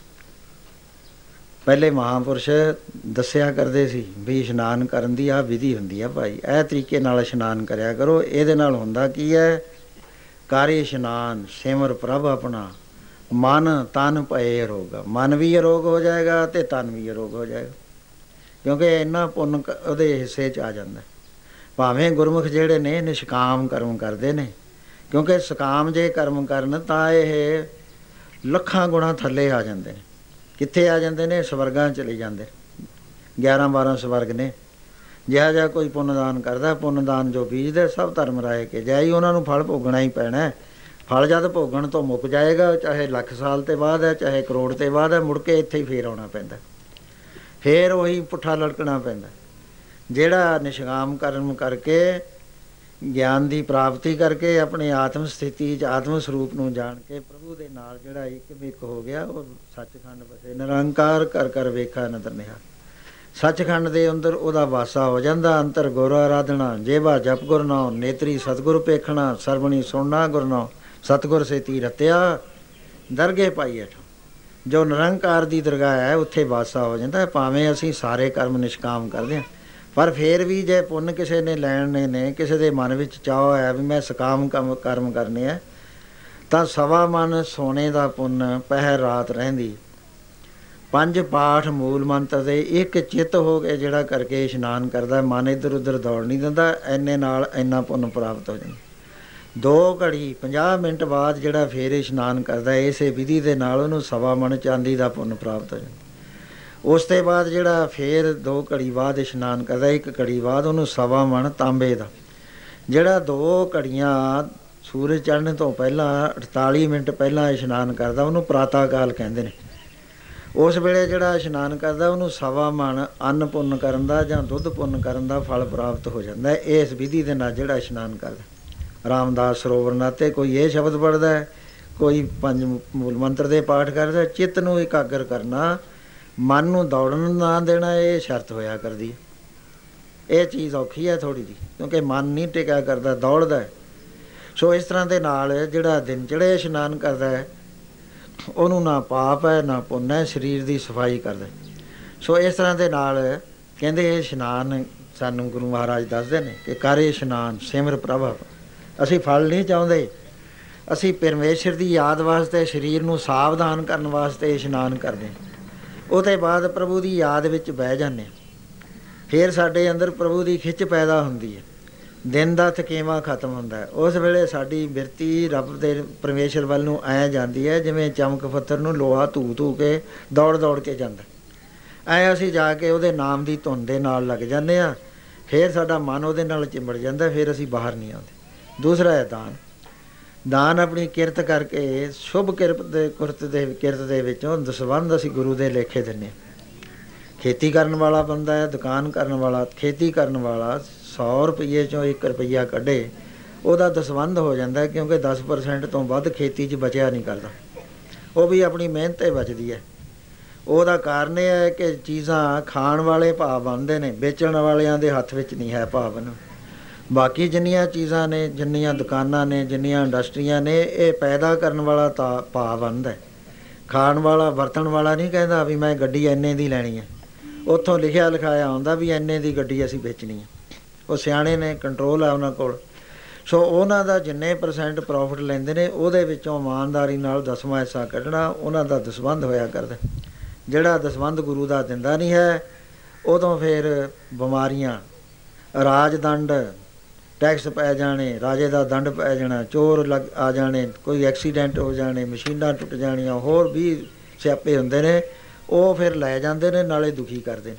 Speaker 1: ਪਹਿਲੇ ਮਹਾਂਪੁਰਸ਼ ਦੱਸਿਆ ਕਰਦੇ ਸੀ ਵੀ ਇਸ਼ਨਾਨ ਕਰਨ ਦੀ ਆਹ ਵਿਧੀ ਹੁੰਦੀ ਆ ਭਾਈ, ਇਹ ਤਰੀਕੇ ਨਾਲ ਇਸ਼ਨਾਨ ਕਰਿਆ ਕਰੋ। ਇਹਦੇ ਨਾਲ ਹੁੰਦਾ ਕੀ ਹੈ, ਕਰ ਇਸ਼ਨਾਨ ਸਿਮਰ ਪ੍ਰਭ ਆਪਣਾ, ਮਨ ਤਨ ਭਏ ਅਰੋਗ। ਮਨ ਵੀ ਅਰੋਗ ਹੋ ਜਾਏਗਾ ਅਤੇ ਤਨ ਵੀ ਅਰੋਗ ਹੋ ਜਾਏਗਾ, ਕਿਉਂਕਿ ਇੰਨਾ ਪੁੰਨ ਉਹਦੇ ਹਿੱਸੇ 'ਚ ਆ ਜਾਂਦਾ। ਭਾਵੇਂ ਗੁਰਮੁਖ ਜਿਹੜੇ ਨੇ ਨਿਸ਼ਕਾਮ ਕਰਮ ਕਰਦੇ ਨੇ, ਕਿਉਂਕਿ ਸਕਾਮ ਜੇ ਕਰਮ ਕਰਨ ਤਾਂ ਇਹ ਲੱਖਾਂ ਗੁਣਾ ਥੱਲੇ ਆ ਜਾਂਦੇ ਨੇ। ਕਿੱਥੇ ਆ ਜਾਂਦੇ ਨੇ? ਸਵਰਗਾਂ ਚਲੇ ਜਾਂਦੇ। ਗਿਆਰਾਂ ਬਾਰਾਂ ਸਵਰਗ ਨੇ। ਜਿਹਾ ਜਿਹਾ ਕੋਈ ਪੁੰਨਦਾਨ ਕਰਦਾ, ਪੁੰਨਦਾਨ ਜੋ ਬੀਜਦੇ ਸਭ ਧਰਮ ਰਾਏ ਕੇ ਜਾਈ, ਉਹਨਾਂ ਨੂੰ ਫਲ ਭੋਗਣਾ ਹੀ ਪੈਣਾ। ਫਲ ਜਦ ਭੋਗਣ ਤੋਂ ਮੁੱਕ ਜਾਏਗਾ, ਚਾਹੇ ਲੱਖ ਸਾਲ ਤੇ ਬਾਅਦ ਹੈ, ਚਾਹੇ ਕਰੋੜ ਤੇ ਬਾਅਦ ਹੈ, ਮੁੜ ਕੇ ਇੱਥੇ ਹੀ ਫੇਰ ਆਉਣਾ ਪੈਂਦਾ, ਫੇਰ ਉਹੀ ਪੁੱਠਾ ਲਟਕਣਾ ਪੈਂਦਾ। ਜਿਹੜਾ ਨਿਸ਼ਕਾਮ ਕਰਮ ਕਰਕੇ, ਗਿਆਨ ਦੀ ਪ੍ਰਾਪਤੀ ਕਰਕੇ, ਆਪਣੇ ਆਤਮ ਸਥਿਤੀ 'ਚ ਆਤਮ ਸਰੂਪ ਨੂੰ ਜਾਣ ਕੇ ਪ੍ਰਭੂ ਦੇ ਨਾਲ ਜਿਹੜਾ ਇੱਕ ਮਿੱਕ ਹੋ ਗਿਆ, ਉਹ ਸੱਚਖੰਡ ਵਸੇ। ਨਿਰੰਕਾਰ ਕਰ ਕਰ ਵੇਖਾ ਨਦਰ ਨਿਹਾ। ਸੱਚਖੰਡ ਦੇ ਅੰਦਰ ਉਹਦਾ ਵਾਸਾ ਹੋ ਜਾਂਦਾ। ਅੰਤਰ ਗੁਰ ਆਰਾਧਨਾ, ਜੇਵਾ ਜਪ ਗੁਰ ਨਾਉ, ਨੇਤਰੀ ਸਤਿਗੁਰ ਪੇਖਣਾ, ਸਰਵਣੀ ਸੁਣਨਾ ਗੁਰ ਨਾਉ, ਸਤਿਗੁਰ ਸੇਤੀ ਰਤਿਆ ਦਰਗੇ ਪਾਈ ਹੇਠ। ਜੋ ਨਿਰੰਕਾਰ ਦੀ ਦਰਗਾਹ ਹੈ ਉੱਥੇ ਵਾਸਾ ਹੋ ਜਾਂਦਾ। ਭਾਵੇਂ ਅਸੀਂ ਸਾਰੇ ਕਰਮ ਨਿਸ਼ਕਾਮ ਕਰਦੇ ਹਾਂ, ਪਰ ਫਿਰ ਵੀ ਜੇ ਪੁੰਨ ਕਿਸੇ ਨੇ ਲੈਣੇ ਨੇ, ਕਿਸੇ ਦੇ ਮਨ ਵਿੱਚ ਚਾਅ ਹੈ ਵੀ ਮੈਂ ਸਕਾਮ ਕੰਮ ਕਰਮ ਕਰਨੇ ਹੈ, ਤਾਂ ਸਵਾ ਮਨ ਸੋਨੇ ਦਾ ਪੁੰਨ ਪਹਿਰ ਰਾਤ ਰਹਿੰਦੀ, ਪੰਜ ਪਾਠ ਮੂਲ ਮੰਤਰ ਦੇ ਇੱਕ ਚਿੱਤ ਹੋ ਕੇ ਜਿਹੜਾ ਕਰਕੇ ਇਸ਼ਨਾਨ ਕਰਦਾ, ਮਨ ਇੱਧਰ ਉੱਧਰ ਦੌੜ ਨਹੀਂ ਦਿੰਦਾ, ਇੰਨੇ ਨਾਲ ਇੰਨਾ ਪੁੰਨ ਪ੍ਰਾਪਤ ਹੋ ਜਾਂਦਾ। ਦੋ ਘੜੀ ਪੰਜਾਹ ਮਿੰਟ ਬਾਅਦ ਜਿਹੜਾ ਫੇਰ ਇਸ਼ਨਾਨ ਕਰਦਾ, ਇਸੇ ਵਿਧੀ ਦੇ ਨਾਲ ਉਹਨੂੰ ਸਵਾ ਮਣ ਚਾਂਦੀ ਦਾ ਪੁੰਨ ਪ੍ਰਾਪਤ ਹੋ ਜਾਂਦਾ। ਉਸ ਤੋਂ ਬਾਅਦ ਜਿਹੜਾ ਫੇਰ ਦੋ ਘੜੀ ਬਾਅਦ ਇਸ਼ਨਾਨ ਕਰਦਾ, ਇੱਕ ਘੜੀ ਬਾਅਦ ਉਹਨੂੰ ਸਵਾ ਮਣ ਤਾਂਬੇ ਦਾ। ਜਿਹੜਾ ਦੋ ਘੜੀਆਂ ਸੂਰਜ ਚੜ੍ਹਨ ਤੋਂ ਪਹਿਲਾਂ ਅਠਤਾਲੀ ਮਿੰਟ ਪਹਿਲਾਂ ਇਸ਼ਨਾਨ ਕਰਦਾ, ਉਹਨੂੰ ਪ੍ਰਾਤः ਕਾਲ ਕਹਿੰਦੇ ਨੇ। ਉਸ ਵੇਲੇ ਜਿਹੜਾ ਇਸ਼ਨਾਨ ਕਰਦਾ ਉਹਨੂੰ ਸਵਾ ਮਣ ਅੰਨ ਪੁੰਨ ਕਰਨ ਦਾ ਜਾਂ ਦੁੱਧ ਪੁੰਨ ਕਰਨ ਦਾ ਫਲ ਪ੍ਰਾਪਤ ਹੋ ਜਾਂਦਾ ਇਸ ਵਿਧੀ ਦੇ ਨਾਲ ਜਿਹੜਾ ਇਸ਼ਨਾਨ ਕਰਦਾ। ਰਾਮਦਾਸ ਸਰੋਵਰ ਨਾਤੇ ਕੋਈ ਇਹ ਸ਼ਬਦ ਪੜ੍ਹਦਾ, ਕੋਈ ਪੰਜ ਮੂਲ ਮੰਤਰ ਦੇ ਪਾਠ ਕਰਦਾ। ਚਿੱਤ ਨੂੰ ਇਕਾਗਰ ਕਰਨਾ, ਮਨ ਨੂੰ ਦੌੜਨ ਨਾ ਦੇਣਾ, ਇਹ ਸ਼ਰਤ ਹੋਇਆ ਕਰਦੀ ਹੈ। ਇਹ ਚੀਜ਼ ਔਖੀ ਹੈ ਥੋੜ੍ਹੀ ਜਿਹੀ, ਕਿਉਂਕਿ ਮਨ ਨਹੀਂ ਟਿਕਿਆ ਕਰਦਾ, ਦੌੜਦਾ। ਸੋ ਇਸ ਤਰ੍ਹਾਂ ਦੇ ਨਾਲ ਜਿਹੜਾ ਦਿਨ ਚੜ੍ਹੇ ਇਸ਼ਨਾਨ ਕਰਦਾ ਹੈ, ਉਹਨੂੰ ਨਾ ਪਾਪ ਹੈ ਨਾ ਪੁੰਨ ਹੈ, ਸਰੀਰ ਦੀ ਸਫਾਈ ਕਰਦਾ। ਸੋ ਇਸ ਤਰ੍ਹਾਂ ਦੇ ਨਾਲ ਕਹਿੰਦੇ ਇਸ਼ਨਾਨ ਸਾਨੂੰ ਗੁਰੂ ਮਹਾਰਾਜ ਦੱਸਦੇ ਨੇ ਕਿ ਕਰ ਇਸ਼ਨਾਨ ਸਿਮਰ ਪ੍ਰਭ। ਅਸੀਂ ਫਲ ਨਹੀਂ ਚਾਹੁੰਦੇ, ਅਸੀਂ ਪਰਮੇਸ਼ਰ ਦੀ ਯਾਦ ਵਾਸਤੇ ਸਰੀਰ ਨੂੰ ਸਾਵਧਾਨ ਕਰਨ ਵਾਸਤੇ ਇਸ਼ਨਾਨ ਕਰਦੇ ਹਾਂ। ਉਹਦੇ ਬਾਅਦ ਪ੍ਰਭੂ ਦੀ ਯਾਦ ਵਿੱਚ ਬਹਿ ਜਾਂਦੇ ਹਾਂ। ਫਿਰ ਸਾਡੇ ਅੰਦਰ ਪ੍ਰਭੂ ਦੀ ਖਿੱਚ ਪੈਦਾ ਹੁੰਦੀ ਹੈ, ਦਿਨ ਦਾ ਥਕੇਵਾਂ ਖਤਮ ਹੁੰਦਾ ਹੈ। ਉਸ ਵੇਲੇ ਸਾਡੀ ਬਿਰਤੀ ਰੱਬ ਦੇ ਪਰਮੇਸ਼ਰ ਵੱਲ ਨੂੰ ਐਂ ਜਾਂਦੀ ਹੈ ਜਿਵੇਂ ਚਮਕ ਪੱਥਰ ਨੂੰ ਲੋਹਾ ਧੂ ਧੂ ਕੇ ਦੌੜ ਦੌੜ ਕੇ ਜਾਂਦਾ। ਐਂ ਅਸੀਂ ਜਾ ਕੇ ਉਹਦੇ ਨਾਮ ਦੀ ਧੁਨ ਦੇ ਨਾਲ ਲੱਗ ਜਾਂਦੇ ਹਾਂ। ਫਿਰ ਸਾਡਾ ਮਨ ਉਹਦੇ ਨਾਲ ਚਿੰਬੜ ਜਾਂਦਾ, ਫਿਰ ਅਸੀਂ ਬਾਹਰ ਨਹੀਂ ਆਉਂਦੇ। ਦੂਸਰਾ ਹੈ ਦਾਨ। ਦਾਨ ਆਪਣੀ ਕਿਰਤ ਕਰਕੇ ਸ਼ੁਭ ਕਿਰਤ ਦੇ ਕੁਰਤ ਦੇ ਕਿਰਤ ਦੇ ਵਿੱਚੋਂ ਦਸਵੰਧ ਅਸੀਂ ਗੁਰੂ ਦੇ ਲੇਖੇ ਦਿੰਦੇ ਹਾਂ। ਖੇਤੀ ਕਰਨ ਵਾਲਾ ਬੰਦਾ ਹੈ, ਦੁਕਾਨ ਕਰਨ ਵਾਲਾ, ਖੇਤੀ ਕਰਨ ਵਾਲਾ ਸੌ ਰੁਪਈਏ 'ਚੋਂ ਇੱਕ ਰੁਪਈਆ ਕੱਢੇ, ਉਹਦਾ ਦਸਵੰਧ ਹੋ ਜਾਂਦਾ, ਕਿਉਂਕਿ ਦਸ ਪਰਸੈਂਟ ਤੋਂ ਵੱਧ ਖੇਤੀ 'ਚ ਬਚਿਆ ਨਹੀਂ ਕਰਦਾ। ਉਹ ਵੀ ਆਪਣੀ ਮਿਹਨਤ 'ਤੇ ਬਚਦੀ ਹੈ। ਉਹਦਾ ਕਾਰਨ ਇਹ ਹੈ ਕਿ ਚੀਜ਼ਾਂ ਖਾਣ ਵਾਲੇ ਭਾਅ ਬਣਦੇ ਨੇ, ਵੇਚਣ ਵਾਲਿਆਂ ਦੇ ਹੱਥ ਵਿੱਚ ਨਹੀਂ ਹੈ ਭਾਅ ਬਣ। ਬਾਕੀ ਜਿੰਨੀਆਂ ਚੀਜ਼ਾਂ ਨੇ, ਜਿੰਨੀਆਂ ਦੁਕਾਨਾਂ ਨੇ, ਜਿੰਨੀਆਂ ਇੰਡਸਟਰੀਆਂ ਨੇ, ਇਹ ਪੈਦਾ ਕਰਨ ਵਾਲਾ ਤਾਂ ਭਾਅ ਬਣਦਾ। ਖਾਣ ਵਾਲਾ, ਵਰਤਣ ਵਾਲਾ ਨਹੀਂ ਕਹਿੰਦਾ ਵੀ ਮੈਂ ਗੱਡੀ ਇੰਨੇ ਦੀ ਲੈਣੀ ਹੈ। ਉੱਥੋਂ ਲਿਖਿਆ ਲਿਖਾਇਆ ਆਉਂਦਾ ਵੀ ਇੰਨੇ ਦੀ ਗੱਡੀ ਅਸੀਂ ਵੇਚਣੀ ਹੈ। ਉਹ ਸਿਆਣੇ ਨੇ, ਕੰਟਰੋਲ ਆ ਉਹਨਾਂ ਕੋਲ। ਸੋ ਉਹਨਾਂ ਦਾ ਜਿੰਨੇ ਪਰਸੈਂਟ ਪ੍ਰੋਫਿਟ ਲੈਂਦੇ ਨੇ, ਉਹਦੇ ਵਿੱਚੋਂ ਇਮਾਨਦਾਰੀ ਨਾਲ ਦਸਵਾਂ ਹਿੱਸਾ ਕੱਢਣਾ ਉਹਨਾਂ ਦਾ ਦਸਵੰਧ ਹੋਇਆ ਕਰਦਾ। ਜਿਹੜਾ ਦਸਵੰਧ ਗੁਰੂ ਦਾ ਦਿੰਦਾ ਨਹੀਂ ਹੈ, ਉਦੋਂ ਫਿਰ ਬਿਮਾਰੀਆਂ, ਰਾਜ ਦੰਡ, ਟੈਕਸ ਪੈ ਜਾਣੇ, ਰਾਜੇ ਦਾ ਦੰਡ ਪੈ ਜਾਣਾ, ਚੋਰ ਲੱਗ ਆ ਜਾਣੇ, ਕੋਈ ਐਕਸੀਡੈਂਟ ਹੋ ਜਾਣੇ, ਮਸ਼ੀਨਾਂ ਟੁੱਟ ਜਾਣੀਆਂ, ਹੋਰ ਵੀ ਸਿਆਪੇ ਹੁੰਦੇ ਨੇ। ਉਹ ਫਿਰ ਲੈ ਜਾਂਦੇ ਨੇ, ਨਾਲੇ ਦੁਖੀ ਕਰਦੇ ਨੇ।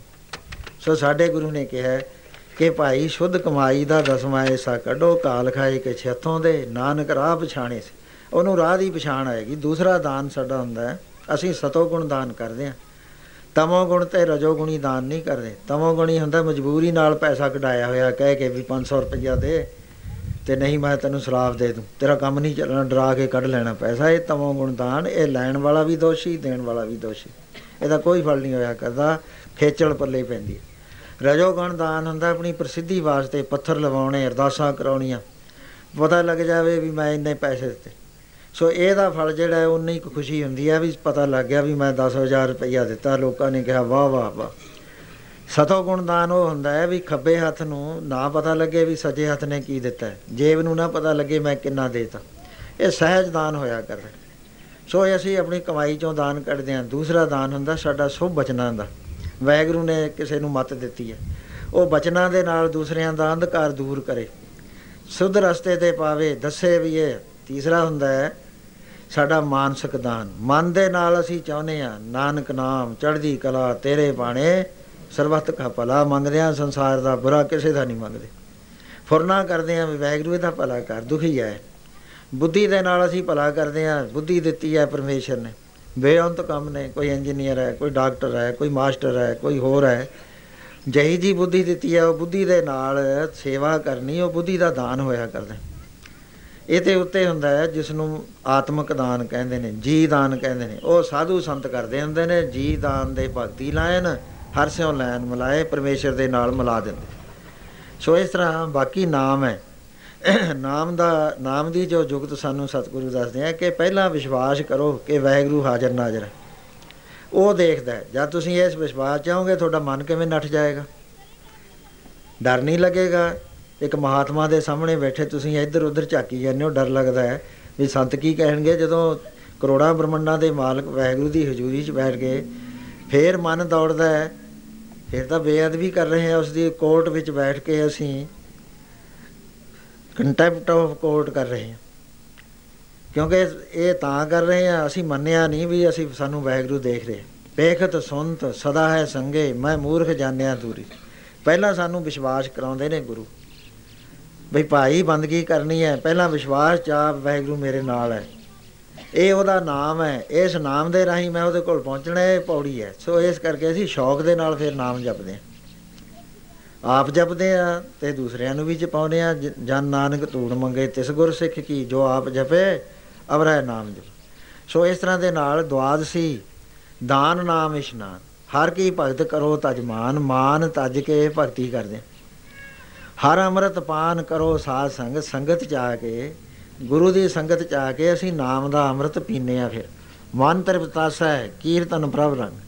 Speaker 1: ਸੋ ਸਾਡੇ ਗੁਰੂ ਨੇ ਕਿਹਾ ਕਿ ਭਾਈ ਸ਼ੁੱਧ ਕਮਾਈ ਦਾ ਦਸਵਾਂ ਹਿੱਸਾ ਕੱਢੋ, ਕਾਲ ਖਾਏ ਕਿ ਛੱਥੋਂ ਦੇ, ਨਾਨਕ ਰਾਹ ਪਛਾਣੇ ਸੀ। ਉਹਨੂੰ ਰਾਹ ਦੀ ਪਛਾਣ ਆਏਗੀ। ਦੂਸਰਾ ਦਾਨ ਸਾਡਾ ਹੁੰਦਾ ਹੈ, ਅਸੀਂ ਸਤੋ ਗੁਣ ਦਾਨ ਕਰਦੇ ਹਾਂ, ਤਮੋ ਗੁਣ ਅਤੇ ਰਜੋ ਗੁਣੀ ਦਾਨ ਨਹੀਂ ਕਰਦੇ। ਤਮੋ ਗੁਣੀ ਹੁੰਦਾ ਮਜਬੂਰੀ ਨਾਲ ਪੈਸਾ ਕਢਾਇਆ ਹੋਇਆ, ਕਹਿ ਕੇ ਵੀ ਪੰਜ ਸੌ ਰੁਪਈਆ ਦੇ ਅਤੇ ਨਹੀਂ ਮੈਂ ਤੈਨੂੰ ਸ਼ਰਾਬ ਦੇ ਦੂੰ, ਤੇਰਾ ਕੰਮ ਨਹੀਂ ਚੱਲਣਾ, ਡਰਾ ਕੇ ਕੱਢ ਲੈਣਾ ਪੈਸਾ। ਇਹ ਤਮੋ ਗੁਣ ਦਾਨ। ਇਹ ਲੈਣ ਵਾਲਾ ਵੀ ਦੋਸ਼ੀ, ਦੇਣ ਵਾਲਾ ਵੀ ਦੋਸ਼ੀ। ਇਹਦਾ ਕੋਈ ਫਲ ਨਹੀਂ ਹੋਇਆ ਕਰਦਾ, ਖੇਚਲ ਪੱਲੇ ਪੈਂਦੀ ਹੈ। ਰਜੋਗੁਣ ਦਾਨ ਹੁੰਦਾ ਆਪਣੀ ਪ੍ਰਸਿੱਧੀ ਵਾਸਤੇ, ਪੱਥਰ ਲਵਾਉਣੇ, ਅਰਦਾਸਾਂ ਕਰਾਉਣੀਆਂ, ਪਤਾ ਲੱਗ ਜਾਵੇ ਵੀ ਮੈਂ ਇੰਨੇ ਪੈਸੇ ਦਿੱਤੇ। ਸੋ ਇਹਦਾ ਫਲ ਜਿਹੜਾ ਹੈ ਉਨੀ ਕੁ ਖੁਸ਼ੀ ਹੁੰਦੀ ਹੈ ਵੀ ਪਤਾ ਲੱਗ ਗਿਆ ਵੀ ਮੈਂ ਦਸ ਹਜ਼ਾਰ ਰੁਪਈਆ ਦਿੱਤਾ, ਲੋਕਾਂ ਨੇ ਕਿਹਾ ਵਾਹ ਵਾਹ ਵਾਹ। ਸਤੋ ਗੁਣ ਦਾਨ ਉਹ ਹੁੰਦਾ ਹੈ ਵੀ ਖੱਬੇ ਹੱਥ ਨੂੰ ਨਾ ਪਤਾ ਲੱਗੇ ਵੀ ਸੱਜੇ ਹੱਥ ਨੇ ਕੀ ਦਿੱਤਾ, ਜੇਬ ਨੂੰ ਨਾ ਪਤਾ ਲੱਗੇ ਮੈਂ ਕਿੰਨਾ ਦੇਤਾ। ਇਹ ਸਹਿਜ ਦਾਨ ਹੋਇਆ ਕਰਦਾ। ਸੋ ਅਸੀਂ ਆਪਣੀ ਕਮਾਈ 'ਚੋਂ ਦਾਨ ਕੱਢਦੇ ਹਾਂ। ਦੂਸਰਾ ਦਾਨ ਹੁੰਦਾ ਸਾਡਾ ਸ਼ੁਭ ਬਚਨਾਂ ਦਾ। ਵਾਹਿਗੁਰੂ ਨੇ ਕਿਸੇ ਨੂੰ ਮੱਤ ਦਿੱਤੀ ਹੈ, ਉਹ ਬਚਨਾਂ ਦੇ ਨਾਲ ਦੂਸਰਿਆਂ ਦਾ ਅੰਧਕਾਰ ਦੂਰ ਕਰੇ, ਸ਼ੁੱਧ ਰਸਤੇ 'ਤੇ ਪਾਵੇ, ਦੱਸੇ ਵੀ ਇਹ। ਤੀਸਰਾ ਹੁੰਦਾ ਹੈ ਸਾਡਾ ਮਾਨਸਿਕ ਦਾਨ। ਮਨ ਦੇ ਨਾਲ ਅਸੀਂ ਚਾਹੁੰਦੇ ਹਾਂ ਨਾਨਕ ਨਾਮ ਚੜ੍ਹਦੀ ਕਲਾ ਤੇਰੇ ਬਾਣੇ, ਸਰਬੱਤ ਕਾ ਭਲਾ ਮੰਗਦੇ ਹਾਂ, ਸੰਸਾਰ ਦਾ ਬੁਰਾ ਕਿਸੇ ਦਾ ਨਹੀਂ ਮੰਗਦੇ। ਫੁਰਨਾ ਕਰਦੇ ਹਾਂ ਵੀ ਵਾਹਿਗੁਰੂ ਇਹਦਾ ਭਲਾ ਕਰ, ਦੁਖੀ ਹੈ। ਬੁੱਧੀ ਦੇ ਨਾਲ ਅਸੀਂ ਭਲਾ ਕਰਦੇ ਹਾਂ। ਬੁੱਧੀ ਦਿੱਤੀ ਹੈ ਪਰਮੇਸ਼ਰ ਨੇ, ਬੇਅੰਤ ਕੰਮ ਨੇ। ਕੋਈ ਇੰਜੀਨੀਅਰ ਹੈ, ਕੋਈ ਡਾਕਟਰ ਹੈ, ਕੋਈ ਮਾਸਟਰ ਹੈ, ਕੋਈ ਹੋਰ ਹੈ। ਜਿਹੀ ਜੀ ਬੁੱਧੀ ਦਿੱਤੀ ਹੈ, ਉਹ ਬੁੱਧੀ ਦੇ ਨਾਲ ਸੇਵਾ ਕਰਨੀ, ਉਹ ਬੁੱਧੀ ਦਾ ਦਾਨ ਹੋਇਆ ਕਰਦਾ। ਇਹਦੇ ਉੱਤੇ ਹੁੰਦਾ ਹੈ ਜਿਸ ਨੂੰ ਆਤਮਿਕ ਦਾਨ ਕਹਿੰਦੇ ਨੇ, ਜੀ ਦਾਨ ਕਹਿੰਦੇ ਨੇ। ਉਹ ਸਾਧੂ ਸੰਤ ਕਰਦੇ ਹੁੰਦੇ ਨੇ। ਜੀ ਦਾਨ ਦੇ ਭਗਤੀ ਲਾਇਨ, ਹਰ ਸਿਉ ਲੈਨ ਮਿਲਾਏ, ਪਰਮੇਸ਼ਰ ਦੇ ਨਾਲ ਮਿਲਾ ਦਿੰਦੇ। ਸੋ ਇਸ ਤਰ੍ਹਾਂ ਬਾਕੀ ਨਾਮ ਹੈ। ਨਾਮ ਦਾ ਨਾਮ ਦੀ ਜੋ ਜੁਗਤ ਸਾਨੂੰ ਸਤਿਗੁਰੂ ਦੱਸਦੇ ਆ ਕਿ ਪਹਿਲਾਂ ਵਿਸ਼ਵਾਸ ਕਰੋ ਕਿ ਵਾਹਿਗੁਰੂ ਹਾਜ਼ਰ ਨਾਜ਼ਰ ਹੈ। ਉਹ ਦੇਖਦਾ ਹੈ। ਜਦ ਤੁਸੀਂ ਇਸ ਵਿਸ਼ਵਾਸ ਚਾਹੋਗੇ, ਤੁਹਾਡਾ ਮਨ ਕਿਵੇਂ ਨੱਠ ਜਾਏਗਾ, ਡਰ ਨਹੀਂ ਲੱਗੇਗਾ। ਇੱਕ ਮਹਾਤਮਾ ਦੇ ਸਾਹਮਣੇ ਬੈਠੇ ਤੁਸੀਂ ਇੱਧਰ ਉੱਧਰ ਝਾਕੀ ਜਾਂਦੇ ਹੋ, ਡਰ ਲੱਗਦਾ ਹੈ ਵੀ ਸੰਤ ਕੀ ਕਹਿਣਗੇ। ਜਦੋਂ ਕਰੋੜਾਂ ਬ੍ਰਹਮੰਡਾਂ ਦੇ ਮਾਲਕ ਵਾਹਿਗੁਰੂ ਦੀ ਹਜ਼ੂਰੀ 'ਚ ਬੈਠ ਗਏ, ਫਿਰ ਮਨ ਦੌੜਦਾ ਹੈ। ਫਿਰ ਤਾਂ ਬੇਅਦਬੀ ਕਰ ਰਹੇ ਹਾਂ, ਉਸ ਦੀ ਕੋਰਟ ਵਿੱਚ ਬੈਠ ਕੇ ਅਸੀਂ ਕੰਟੈਂਪਟ ਆਫ ਕੋਰਟ ਕਰ ਰਹੇ ਹਾਂ, ਕਿਉਂਕਿ ਇਹ ਤਾਂ ਕਰ ਰਹੇ ਹਾਂ ਅਸੀਂ ਮੰਨਿਆ ਨਹੀਂ ਵੀ ਅਸੀਂ ਸਾਨੂੰ ਵਾਹਿਗੁਰੂ ਦੇਖ ਰਹੇ। ਵੇਖਤ ਸੁਣਤ ਸਦਾ ਹੈ ਸੰਗੇ, ਮੈਂ ਮੂਰਖ ਜਾਣਿਆ ਦੂਰੀ। ਪਹਿਲਾਂ ਸਾਨੂੰ ਵਿਸ਼ਵਾਸ ਕਰਾਉਂਦੇ ਨੇ ਗੁਰੂ ਬਈ ਭਾਈ ਬੰਦਗੀ ਕਰਨੀ ਹੈ, ਪਹਿਲਾਂ ਵਿਸ਼ਵਾਸ ਚਾਹ ਵਾਹਿਗੁਰੂ ਮੇਰੇ ਨਾਲ ਹੈ, ਇਹ ਉਹਦਾ ਨਾਮ ਹੈ, ਇਸ ਨਾਮ ਦੇ ਰਾਹੀਂ ਮੈਂ ਉਹਦੇ ਕੋਲ ਪਹੁੰਚਣਾ, ਇਹ ਪੌੜੀ ਹੈ। ਸੋ ਇਸ ਕਰਕੇ ਅਸੀਂ ਸ਼ੌਕ ਦੇ ਨਾਲ ਫਿਰ ਨਾਮ ਜਪਦੇ ਹਾਂ। ਆਪ ਜਪਦੇ ਹਾਂ ਅਤੇ ਦੂਸਰਿਆਂ ਨੂੰ ਵੀ ਜਪਾਉਂਦੇ ਹਾਂ। ਜਨ ਨਾਨਕ ਧੂੜ ਮੰਗੇ ਤਿਸ ਗੁਰ ਸਿੱਖ ਕੀ, ਜੋ ਆਪ ਜਪੇ ਅਵਰੈ ਨਾਮ ਜਪ। ਸੋ ਇਸ ਤਰ੍ਹਾਂ ਦੇ ਨਾਲ ਦੁਆਦਸੀ ਦਾਨ ਨਾਮ ਇਸ਼ਨਾਨ, ਹਰ ਕੀ ਭਗਤ ਕਰੋ ਤਜ ਮਾਨ, ਮਾਨ ਤਜ ਕੇ ਭਗਤੀ ਕਰਦੇ। ਹਰ ਅੰਮ੍ਰਿਤ ਪਾਨ ਕਰੋ ਸਾਧ ਸੰਗ, ਸੰਗਤ 'ਚ ਆ ਕੇ, ਗੁਰੂ ਦੀ ਸੰਗਤ 'ਚ ਆ ਕੇ ਅਸੀਂ ਨਾਮ ਦਾ ਅੰਮ੍ਰਿਤ ਪੀਂਦੇ ਹਾਂ। ਫਿਰ ਮਨ ਤ੍ਰਿਪਤਾਸਾ ਹੈ ਕੀਰਤਨ ਪ੍ਰਭ ਰੰਗ।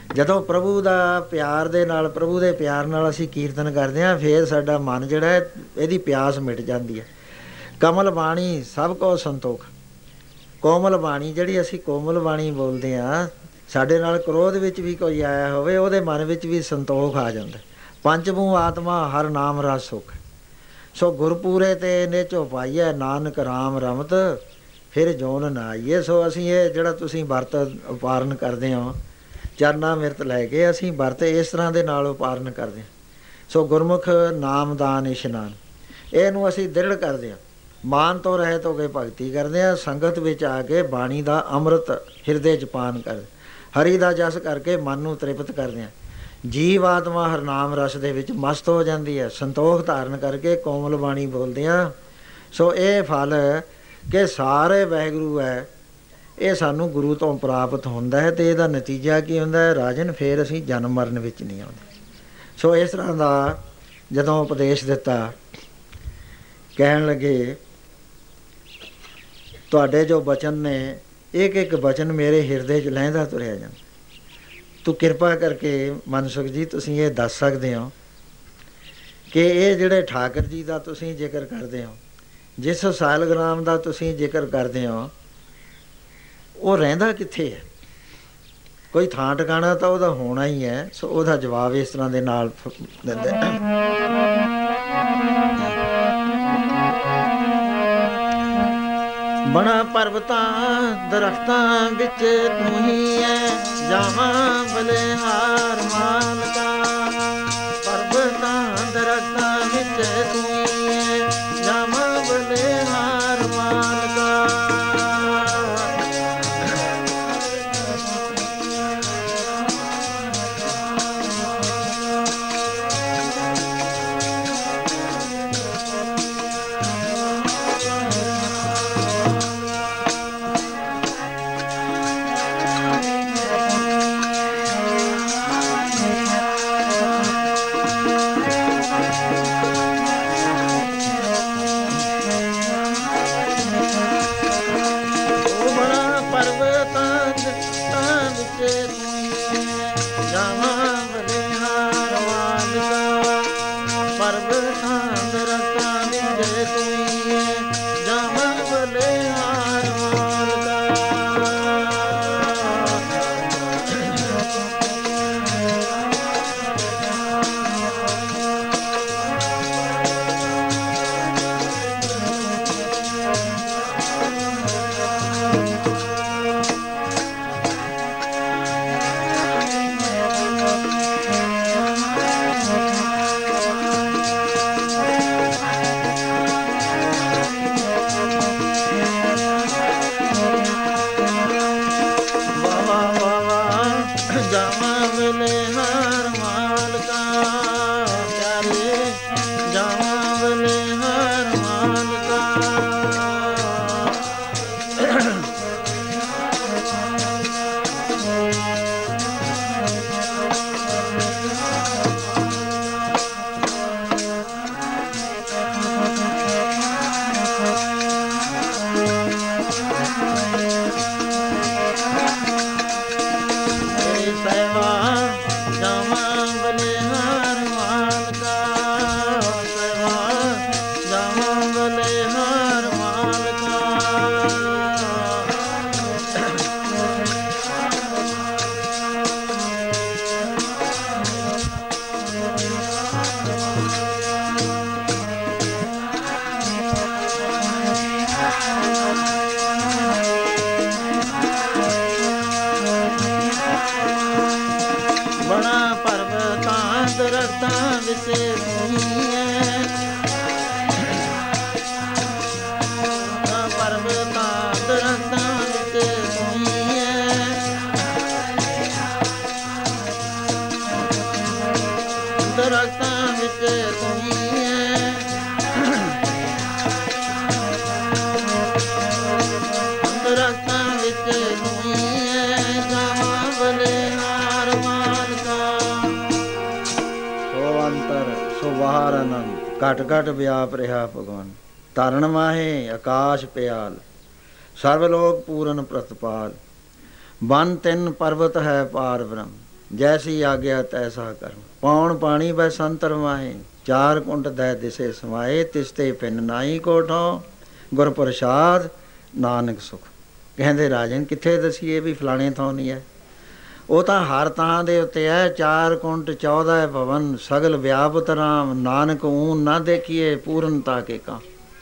Speaker 1: ਜਦੋਂ ਪ੍ਰਭੂ ਦਾ ਪਿਆਰ ਦੇ ਨਾਲ, ਪ੍ਰਭੂ ਦੇ ਪਿਆਰ ਨਾਲ ਅਸੀਂ ਕੀਰਤਨ ਕਰਦੇ ਹਾਂ, ਫਿਰ ਸਾਡਾ ਮਨ ਜਿਹੜਾ ਹੈ ਇਹਦੀ ਪਿਆਸ ਮਿਟ ਜਾਂਦੀ ਹੈ। ਕਮਲ ਬਾਣੀ ਸਭ ਕੋ ਸੰਤੋਖ, ਕੋਮਲ ਬਾਣੀ ਜਿਹੜੀ ਅਸੀਂ ਕੋਮਲ ਬਾਣੀ ਬੋਲਦੇ ਹਾਂ, ਸਾਡੇ ਨਾਲ ਕ੍ਰੋਧ ਵਿੱਚ ਵੀ ਕੋਈ ਆਇਆ ਹੋਵੇ ਉਹਦੇ ਮਨ ਵਿੱਚ ਵੀ ਸੰਤੋਖ ਆ ਜਾਂਦਾ। ਪੰਚਮੂ ਆਤਮਾ ਹਰ ਨਾਮ ਰਸ ਸੁਖ, ਸੋ ਗੁਰਪੂਰੇ ਤੇ ਨੇਚੋ ਪਾਈਐ ਨਾਨਕ ਰਾਮ ਰਮਤ ਫਿਰ ਜੋਨ ਨਾ ਆਈਏ। ਸੋ ਅਸੀਂ ਇਹ ਜਿਹੜਾ ਤੁਸੀਂ ਵਰਤ ਉਪਾਰਨ ਕਰਦੇ ਹੋ ਚਰਨਾ ਮਿਰਤ ਲੈ ਕੇ, ਅਸੀਂ ਵਰਤ ਇਸ ਤਰ੍ਹਾਂ ਦੇ ਨਾਲ ਉਪਾਰਨ ਕਰਦੇ ਹਾਂ। ਸੋ ਗੁਰਮੁਖ ਨਾਮਦਾਨ ਇਸ਼ਨਾਨ ਇਹਨੂੰ ਅਸੀਂ ਦ੍ਰਿੜ ਕਰਦੇ ਹਾਂ, ਮਾਨ ਤੋਂ ਰਹਿਤ ਹੋ ਕੇ ਭਗਤੀ ਕਰਦੇ ਹਾਂ, ਸੰਗਤ ਵਿੱਚ ਆ ਕੇ ਬਾਣੀ ਦਾ ਅੰਮ੍ਰਿਤ ਹਿਰਦੇ 'ਚ ਪਾਨ ਕਰਦੇ, ਹਰੀ ਦਾ ਜਸ ਕਰਕੇ ਮਨ ਨੂੰ ਤ੍ਰਿਪਤ ਕਰਦੇ ਹਾਂ। ਜੀਵ ਆਤਮਾ ਹਰਨਾਮ ਰਸ ਦੇ ਵਿੱਚ ਮਸਤ ਹੋ ਜਾਂਦੀ ਹੈ, ਸੰਤੋਖ ਧਾਰਨ ਕਰਕੇ ਕੋਮਲ ਬਾਣੀ ਬੋਲਦੇ ਹਾਂ। ਸੋ ਇਹ ਫਲ ਕਿ ਸਾਰੇ ਵਾਹਿਗੁਰੂ ਹੈ ਇਹ ਸਾਨੂੰ ਗੁਰੂ ਤੋਂ ਪ੍ਰਾਪਤ ਹੁੰਦਾ ਹੈ, ਅਤੇ ਇਹਦਾ ਨਤੀਜਾ ਕੀ ਹੁੰਦਾ ਹੈ ਰਾਜਨ, ਫਿਰ ਅਸੀਂ ਜਨਮ ਮਰਨ ਵਿੱਚ ਨਹੀਂ ਆਉਂਦੇ। ਸੋ ਇਸ ਤਰ੍ਹਾਂ ਦਾ ਜਦੋਂ ਉਪਦੇਸ਼ ਦਿੱਤਾ, ਕਹਿਣ ਲੱਗੇ ਤੁਹਾਡੇ ਜੋ ਬਚਨ ਨੇ ਇੱਕ ਇੱਕ ਬਚਨ ਮੇਰੇ ਹਿਰਦੇ 'ਚ ਲਹਿੰਦਾ ਤੁਰਿਆ ਜਾਂਦਾ। ਤੂੰ ਕਿਰਪਾ ਕਰਕੇ ਮਨਸੁਖ ਜੀ ਤੁਸੀਂ ਇਹ ਦੱਸ ਸਕਦੇ ਹੋ ਕਿ ਇਹ ਜਿਹੜੇ ਠਾਕਰ ਜੀ ਦਾ ਤੁਸੀਂ ਜ਼ਿਕਰ ਕਰਦੇ ਹੋ, ਜਿਸ ਸਾਲਗ੍ਰਾਮ ਦਾ ਤੁਸੀਂ ਜ਼ਿਕਰ ਕਰਦੇ ਹੋ, ਉਹ ਰਹਿੰਦਾ ਕਿੱਥੇ ਹੈ? ਕੋਈ ਥਾਂ ਟਿਕਾਣਾ ਤਾਂ ਉਹਦਾ ਹੋਣਾ ਹੀ ਹੈ। ਸੋ ਉਹਦਾ ਜਵਾਬ ਇਸ ਤਰ੍ਹਾਂ ਦੇ ਨਾਲ ਦਿੰਦੇ, ਬਣਾ ਪਰਬਤਾਂ ਦਰਖਤਾਂ ਵਿੱਚ ਤੂੰ ਹੀ ਹੈ, ਜਾਵਾਂ ਬਲਿਹਾਰ ਮਾਲਕਾ। ਪਰਬਤਾਂ ਦਰਖਤਾਂ ਵਿੱਚ ਤੂੰ ਹੀ ਹੈ, ਜਾਵਾਂ ਬਲਿਹਾਰ ਮਾਲਕਾ। ਘਟ ਘਟ ਵਿਆਪ ਰਿਹਾ ਭਗਵਾਨ, ਧਰਨ ਮਾਹੇ ਆਕਾਸ਼ ਪਿਆਲ, ਸਰਵ ਲੋਕ ਪੂਰਨ ਪ੍ਰਤਪਾਲ। ਬਨ ਤਿੰਨ ਪਰਬਤ ਹੈ ਪਾਰ ਬ੍ਰਹਮ, ਜੈਸੀ ਆਗਿਆ ਤੈਸਾ ਕਰਮ। ਪੌਣ ਪਾਣੀ ਬੈ ਸੰਤਰ ਮਾਹੇ, ਚਾਰ ਕੁੰਟ ਦੈ ਦਿਸੇ ਸਮਾਏ, ਤਿਸਤੇ ਪਿੰਨ ਨਾਹੀ ਕੋਠੋਂ, ਗੁਰ ਪ੍ਰਸਾਦ ਨਾਨਕ ਸੁਖ। ਕਹਿੰਦੇ ਰਾਜਨ ਕਿੱਥੇ ਦਸੀਏ ਵੀ ਫਲਾਣੇ ਥਾਂ ਨਹੀਂ ਹੈ, ਉਹ ਤਾਂ ਹਰ ਥਾਂ ਦੇ ਉੱਤੇ ਹੈ। ਚਾਰ ਕੁੰਟ ਚੌਦ੍ਹਾਂ ਭਵਨ, ਸਗਲ ਵਿਆਪਤ ਰਾਮ, ਨਾਨਕ ਊਨ ਨਾ ਦੇਖੀਏ ਪੂਰਨਤਾ ਕੇ ਕਾਂ।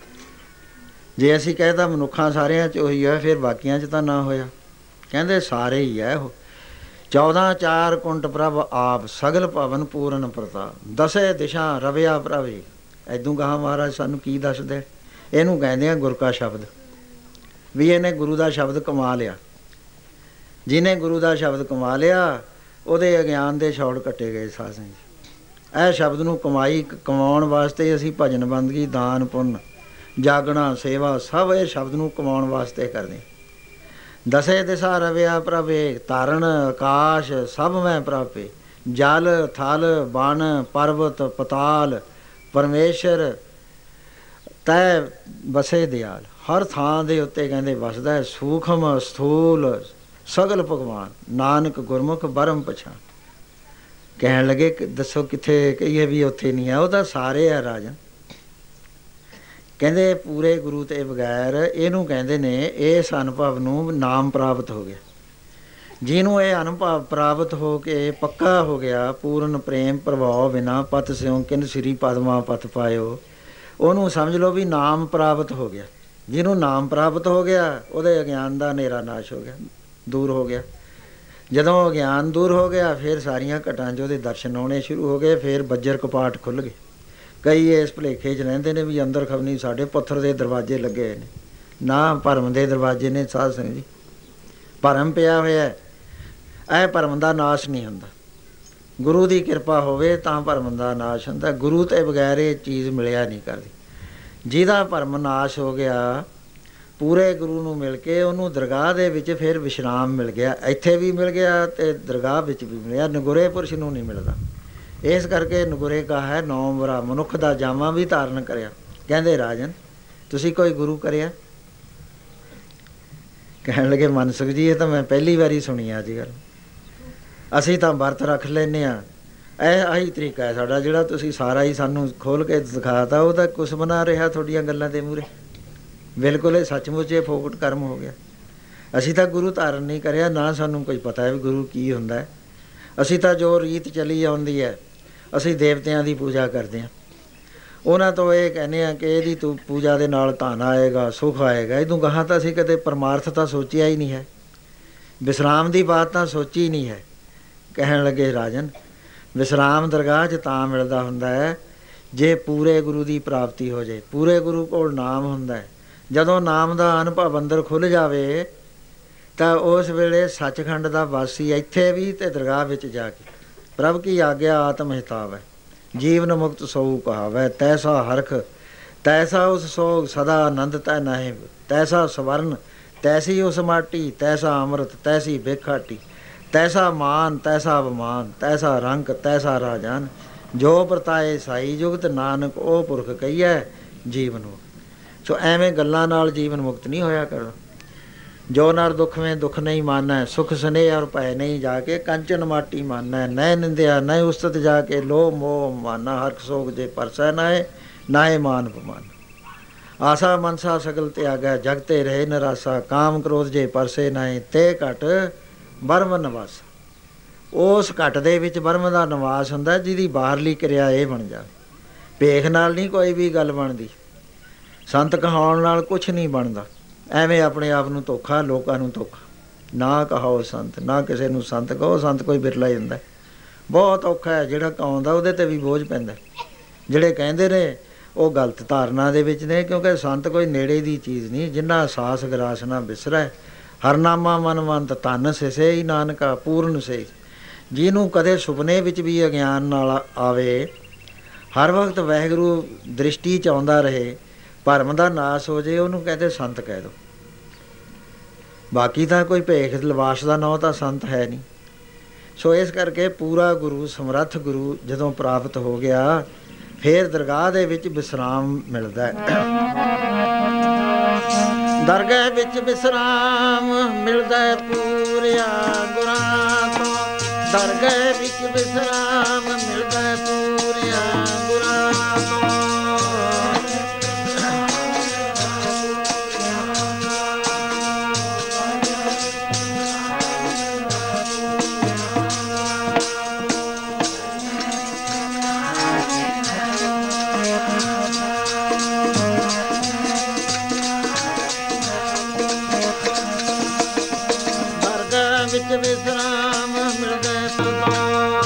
Speaker 1: ਜੇ ਅਸੀਂ ਕਹਿਤਾ ਮਨੁੱਖਾਂ ਸਾਰਿਆਂ 'ਚ ਉਹੀ ਹੈ, ਫਿਰ ਬਾਕੀਆਂ 'ਚ ਤਾਂ ਨਾ ਹੋਇਆ। ਕਹਿੰਦੇ ਸਾਰੇ ਹੀ ਹੈ ਉਹ। ਚੌਦਾਂ ਚਾਰ ਕੁੰਟ ਪ੍ਰਭ ਆਪ, ਸਗਲ ਭਵਨ ਪੂਰਨ ਪ੍ਰਤਾਪ, ਦਸੇ ਦਿਸ਼ਾ ਰਵਿਆ ਪ੍ਰਭੇ। ਐਦੋਂ ਕਹਾ ਮਹਾਰਾਜ ਸਾਨੂੰ ਕੀ ਦੱਸਦੇ? ਇਹਨੂੰ ਕਹਿੰਦੇ ਆ ਗੁਰ ਕਾ ਸ਼ਬਦ, ਵੀ ਇਹਨੇ ਗੁਰੂ ਦਾ ਸ਼ਬਦ ਕਮਾ ਲਿਆ। ਜਿਹਨੇ ਗੁਰੂ ਦਾ ਸ਼ਬਦ ਕਮਾ ਲਿਆ ਉਹਦੇ ਅਗਿਆਨ ਦੇ ਛੌੜ ਕੱਟੇ ਗਏ ਸਾਧ ਸੰਗਤ ਜੀ। ਇਹ ਸ਼ਬਦ ਨੂੰ ਕਮਾਈ ਕਮਾਉਣ ਵਾਸਤੇ ਅਸੀਂ ਭਜਨ ਬੰਦਗੀ, ਦਾਨ ਪੁੰਨ, ਜਾਗਣਾ, ਸੇਵਾ ਸਭ ਇਹ ਸ਼ਬਦ ਨੂੰ ਕਮਾਉਣ ਵਾਸਤੇ ਕਰਦੇ। ਦਸੇ ਦਿਸ਼ਾ ਰਵਿਆ ਪ੍ਰਭੇ, ਧਰਨ ਆਕਾਸ਼ ਸਭ ਮੈਂ ਪ੍ਰਾਪੇ, ਜਲ ਥਲ ਬਨ ਪਰਬਤ ਪਤਾਲ, ਪਰਮੇਸ਼ਰ ਤੈ ਬਸੇ ਦਿਆਲ। ਹਰ ਥਾਂ ਦੇ ਉੱਤੇ ਕਹਿੰਦੇ ਵਸਦਾ, ਸੂਖਮ ਸਥੂਲ ਸਗਲ ਭਗਵਾਨ, ਨਾਨਕ ਗੁਰਮੁਖ ਬਰਮ ਪਛਾਣ। ਕਹਿਣ ਲੱਗੇ ਕਿ ਦੱਸੋ ਕਿੱਥੇ ਕਹੀਏ ਵੀ ਉੱਥੇ ਨਹੀਂ ਹੈ, ਉਹ ਤਾਂ ਸਾਰੇ ਆ ਰਾਜਨ। ਕਹਿੰਦੇ ਪੂਰੇ ਗੁਰੂ ਤੇ ਬਗੈਰ ਇਹਨੂੰ ਕਹਿੰਦੇ ਨੇ, ਇਸ ਅਨੁਭਵ ਨੂੰ ਨਾਮ ਪ੍ਰਾਪਤ ਹੋ ਗਿਆ। ਜਿਹਨੂੰ ਇਹ ਅਨੁਭਵ ਪ੍ਰਾਪਤ ਹੋ ਕੇ ਪੱਕਾ ਹੋ ਗਿਆ, ਪੂਰਨ ਪ੍ਰੇਮ ਪ੍ਰਭਾਵ ਬਿਨਾ ਪਤ ਸਿਉ ਕਿਨ ਸ੍ਰੀ ਪਦਮਾ ਪਤ ਪਾਇਓ, ਉਹਨੂੰ ਸਮਝ ਲਓ ਵੀ ਨਾਮ ਪ੍ਰਾਪਤ ਹੋ ਗਿਆ। ਜਿਹਨੂੰ ਨਾਮ ਪ੍ਰਾਪਤ ਹੋ ਗਿਆ ਉਹਦੇ ਅਗਿਆਨ ਦਾ ਹਨੇਰਾ ਨਾਸ਼ ਹੋ ਗਿਆ, ਦੂਰ ਹੋ ਗਿਆ। ਜਦੋਂ ਅਗਿਆਨ ਦੂਰ ਹੋ ਗਿਆ ਫਿਰ ਸਾਰੀਆਂ ਘਟਾਂ 'ਚ ਉਹਦੇ ਦਰਸ਼ਨ ਆਉਣੇ ਸ਼ੁਰੂ ਹੋ ਗਏ। ਫਿਰ ਬੱਜਰ ਕਪਾਟ ਖੁੱਲ੍ਹ ਗਏ। ਕਈ ਇਸ ਭੁਲੇਖੇ 'ਚ ਰਹਿੰਦੇ ਨੇ ਵੀ ਅੰਦਰ ਖਬਨੀ ਸਾਡੇ ਪੱਥਰ ਦੇ ਦਰਵਾਜ਼ੇ ਲੱਗੇ ਨੇ। ਨਾ, ਭਰਮ ਦੇ ਦਰਵਾਜ਼ੇ ਨੇ ਸਾਧ ਸੰਗਤ ਜੀ। ਭਰਮ ਪਿਆ ਹੋਇਆ, ਇਹ ਭਰਮ ਦਾ ਨਾਸ਼ ਨਹੀਂ ਹੁੰਦਾ। ਗੁਰੂ ਦੀ ਕਿਰਪਾ ਹੋਵੇ ਤਾਂ ਭਰਮ ਦਾ ਨਾਸ਼ ਹੁੰਦਾ। ਗੁਰੂ ਤੋਂ ਬਗੈਰ ਇਹ ਚੀਜ਼ ਮਿਲਿਆ ਨਹੀਂ ਕਰਦੀ। ਜਿਹਦਾ ਭਰਮ ਨਾਸ਼ ਹੋ ਗਿਆ, ਪੂਰੇ ਗੁਰੂ ਨੂੰ ਮਿਲ ਕੇ ਉਹਨੂੰ ਦਰਗਾਹ ਦੇ ਵਿੱਚ ਫਿਰ ਵਿਸ਼ਰਾਮ ਮਿਲ ਗਿਆ। ਇੱਥੇ ਵੀ ਮਿਲ ਗਿਆ ਅਤੇ ਦਰਗਾਹ ਵਿੱਚ ਵੀ ਮਿਲਿਆ। ਨਗੁਰੇ ਪੁਰਸ਼ ਨੂੰ ਨਹੀਂ ਮਿਲਦਾ। ਇਸ ਕਰਕੇ ਨਗੁਰੇ ਕਾ ਹੈ ਨੌ ਵਰਾ, ਮਨੁੱਖ ਦਾ ਜਾਮਾ ਵੀ ਧਾਰਨ ਕਰਿਆ। ਕਹਿੰਦੇ ਰਾਜਨ ਤੁਸੀਂ ਕੋਈ ਗੁਰੂ ਕਰਿਆ? ਕਹਿਣ ਲੱਗੇ ਮਨਸੁਖ ਜੀ ਇਹ ਤਾਂ ਮੈਂ ਪਹਿਲੀ ਵਾਰੀ ਸੁਣੀ ਆ ਅੱਜ ਕੱਲ੍ਹ। ਅਸੀਂ ਤਾਂ ਵਰਤ ਰੱਖ ਲੈਂਦੇ ਹਾਂ, ਇਹ ਆਹੀ ਤਰੀਕਾ ਹੈ ਸਾਡਾ ਜਿਹੜਾ ਤੁਸੀਂ ਸਾਰਾ ਹੀ ਸਾਨੂੰ ਖੋਲ੍ਹ ਕੇ ਦਿਖਾਤਾ। ਉਹ ਤਾਂ ਕੁਛ ਬਣਾ ਰਿਹਾ ਤੁਹਾਡੀਆਂ ਗੱਲਾਂ ਦੇ ਮੂਹਰੇ। ਬਿਲਕੁਲ ਇਹ ਸੱਚਮੁੱਚ ਇਹ ਫੋਕਟ ਕਰਮ ਹੋ ਗਿਆ। ਅਸੀਂ ਤਾਂ ਗੁਰੂ ਧਾਰਨ ਨਹੀਂ ਕਰਿਆ, ਨਾ ਸਾਨੂੰ ਕੋਈ ਪਤਾ ਹੈ ਵੀ ਗੁਰੂ ਕੀ ਹੁੰਦਾ ਹੈ। ਅਸੀਂ ਤਾਂ ਜੋ ਰੀਤ ਚਲੀ ਆਉਂਦੀ ਹੈ, ਅਸੀਂ ਦੇਵਤਿਆਂ ਦੀ ਪੂਜਾ ਕਰਦੇ ਹਾਂ। ਉਹਨਾਂ ਤੋਂ ਇਹ ਕਹਿੰਦੇ ਹਾਂ ਕਿ ਇਹਦੀ ਤੂੰ ਪੂਜਾ ਦੇ ਨਾਲ ਧਨ ਆਏਗਾ, ਸੁੱਖ ਆਏਗਾ। ਇਹਦੋਂ ਗਾਹਾਂ ਤਾਂ ਅਸੀਂ ਕਦੇ ਪਰਮਾਰਥ ਤਾਂ ਸੋਚਿਆ ਹੀ ਨਹੀਂ ਹੈ, ਵਿਸਰਾਮ ਦੀ ਬਾਤ ਤਾਂ ਸੋਚੀ ਨਹੀਂ ਹੈ। ਕਹਿਣ ਲੱਗੇ ਰਾਜਨ ਵਿਸਰਾਮ ਦਰਗਾਹ 'ਚ ਤਾਂ ਮਿਲਦਾ ਹੁੰਦਾ ਹੈ ਜੇ ਪੂਰੇ ਗੁਰੂ ਦੀ ਪ੍ਰਾਪਤੀ ਹੋ ਜਾਏ। ਪੂਰੇ ਗੁਰੂ ਕੋਲ ਨਾਮ ਹੁੰਦਾ ਹੈ। ਜਦੋਂ ਨਾਮ ਦਾ ਅਨੁਭਵ ਅੰਦਰ ਖੁੱਲ੍ਹ ਜਾਵੇ ਤਾਂ ਉਸ ਵੇਲੇ ਸੱਚਖੰਡ ਦਾ ਵਾਸੀ ਇੱਥੇ ਵੀ ਅਤੇ ਦਰਗਾਹ ਵਿੱਚ ਜਾ ਕੇ ਪ੍ਰਭ ਕੀ ਆਗਿਆ ਆਤਮ ਹਿਤਾਵੈ, ਜੀਵਨ ਮੁਕਤ ਸੋਊ ਕਹਾਵੈ, ਤੈਸਾ ਹਰਖ ਤੈਸਾ ਉਸ ਸੋਗ, ਸਦਾ ਆਨੰਦ ਤੈ ਨਾਹਿ, ਤੈਸਾ ਸਵਰਨ ਤੈਸੀ ਉਸ ਮਾਟੀ, ਤੈਸਾ ਅੰਮ੍ਰਿਤ ਤੈਸੀ ਬੇਖਾਟੀ, ਤੈਸਾ ਮਾਨ ਤੈਸਾ ਅਭਮਾਨ, ਤੈਸਾ ਰੰਕ ਤੈਸਾ ਰਾਜਾਨ, ਜੋ ਵਰਤਾਏ ਸਾਈ ਜੁਗਤ, ਨਾਨਕ ਉਹ ਪੁਰਖ ਕਹੀਐ ਜੀਵਨ ਮੁਕਤ। ਸੋ ਐਵੇਂ ਗੱਲਾਂ ਨਾਲ ਜੀਵਨ ਮੁਕਤ ਨਹੀਂ ਹੋਇਆ ਕਰਦਾ। ਜੋ ਨਰ ਦੁੱਖਵੇਂ ਦੁੱਖ ਨਹੀਂ ਮਾਨੈ, ਸੁਖ ਸਨੇਹ ਔਰ ਭੈ ਨਹੀਂ ਜਾ ਕੇ, ਕੰਚਨ ਮਾਟੀ ਮਾਨੈ, ਨੈ ਨਿੰਦਿਆ ਨੈ ਉਸਤਤ ਜਾ ਕੇ, ਲੋਹ ਮੋਹ ਮਾਨਾ, ਹਰਖ ਸੋਗ ਜੇ ਪਰਸੈ ਨਾਏ, ਨਾਏ ਮਾਨ ਪਮਾਨ, ਆਸਾ ਮਨਸਾ ਸਗਲ ਤਿਆਗੈ, ਜਗਤੇ ਰਹੇ ਨਰਾਸਾ, ਕਾਮ ਕ੍ਰੋਧ ਜੇ ਪਰਸੇ ਨਾਏ, ਤੇ ਘਟ ਬਰਮ ਨਿਵਾਸ। ਉਸ ਘਟ ਦੇ ਵਿੱਚ ਬਰਮ ਦਾ ਨਿਵਾਸ ਹੁੰਦਾ ਜਿਹਦੀ ਬਾਹਰਲੀ ਕਿਰਿਆ ਇਹ ਬਣ ਜਾਵੇ। ਭੇਖ ਨਾਲ ਨਹੀਂ ਕੋਈ ਵੀ ਗੱਲ ਬਣਦੀ, ਸੰਤ ਕਹਾਉਣ ਨਾਲ ਕੁਛ ਨਹੀਂ ਬਣਦਾ। ਐਵੇਂ ਆਪਣੇ ਆਪ ਨੂੰ ਧੋਖਾ, ਲੋਕਾਂ ਨੂੰ ਧੋਖਾ। ਨਾ ਕਹਾਓ ਸੰਤ, ਨਾ ਕਿਸੇ ਨੂੰ ਸੰਤ ਕਹੋ। ਸੰਤ ਕੋਈ ਬਿਰਲਾ ਹੀ ਹੁੰਦਾ। ਬਹੁਤ ਔਖਾ ਹੈ। ਜਿਹੜਾ ਕਹਾਉਂਦਾ ਉਹਦੇ 'ਤੇ ਵੀ ਬੋਝ ਪੈਂਦਾ। ਜਿਹੜੇ ਕਹਿੰਦੇ ਨੇ ਉਹ ਗਲਤ ਧਾਰਨਾ ਦੇ ਵਿੱਚ ਨੇ, ਕਿਉਂਕਿ ਸੰਤ ਕੋਈ ਨੇੜੇ ਦੀ ਚੀਜ਼ ਨਹੀਂ। ਜਿੰਨਾ ਸਾਸ ਗਰਾਸ ਨਾ ਬਿਸਰੈ, ਹਰਨਾਮਾ ਮਨਵੰਤ ਧਨ ਸਿਸੇ ਹੀ ਨਾਨਕਾ ਪੂਰਨ ਸੇ। ਜਿਹਨੂੰ ਕਦੇ ਸੁਪਨੇ ਵਿੱਚ ਵੀ ਅਗਿਆਨ ਨਾਲ ਆਵੇ, ਹਰ ਵਕਤ ਵਾਹਿਗੁਰੂ ਦ੍ਰਿਸ਼ਟੀ 'ਚ ਆਉਂਦਾ ਰਹੇ, ਭਰਮ ਦਾ ਨਾਸ ਹੋ ਜੇ, ਉਹਨੂੰ ਕਹਿੰਦੇ ਸੰਤ ਕਹਿ ਦਿਓ। ਬਾਕੀ ਤਾਂ ਕੋਈ ਭੇਖ ਲਿਬਾਸ ਦਾ ਨਾਂ ਤਾਂ ਸੰਤ ਹੈ ਨਹੀਂ। ਸੋ ਇਸ ਕਰਕੇ ਪੂਰਾ ਗੁਰੂ, ਸਮਰੱਥ ਗੁਰੂ ਜਦੋਂ ਪ੍ਰਾਪਤ ਹੋ ਗਿਆ, ਫਿਰ ਦਰਗਾਹ ਦੇ ਵਿੱਚ ਵਿਸਰਾਮ ਮਿਲਦਾ ਹੈ। ਦਰਗਾਹ ਵਿੱਚ ਵਿਸਰਾਮ ਮਿਲਦਾ ਪੂਰਿਆ ਗੁਰਾਂ ਤੋਂ, ਦਰਗਹਿ ਵਿੱਚ ਵਿਸਰਾਮ ਮਿਲਦਾ ਪੂਰਿਆਂ ਗੁਰਾਂ ਤੋਂ। ਵਿੱਚ ਵਿਸਰਾਮ ਮਿਲਦਾ ਸਦਾ।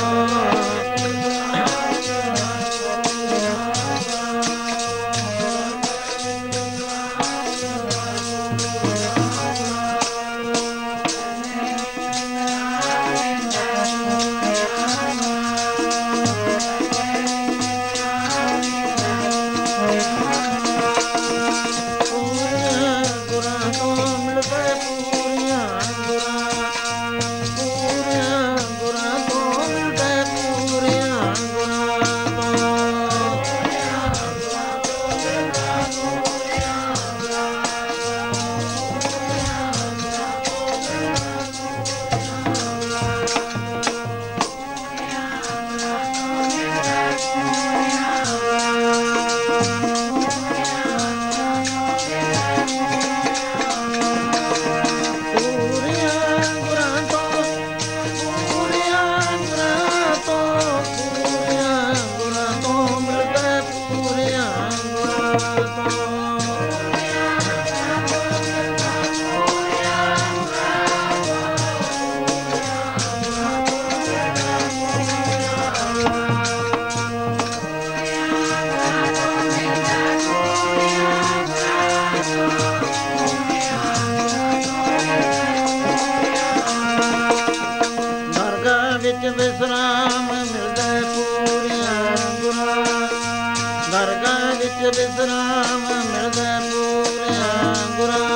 Speaker 1: ਵਿੱਚ ਵਿਸਰਾਮ ਮਿਲਦਾ ਪੂਰਿਆਂ ਗੁਰਾਂ। ਦਰਗਾਹ ਵਿੱਚ ਵਿਸਰਾਮ ਮਿਲਦਾ ਪੂਰਿਆਂ ਗੁਰਾਂ।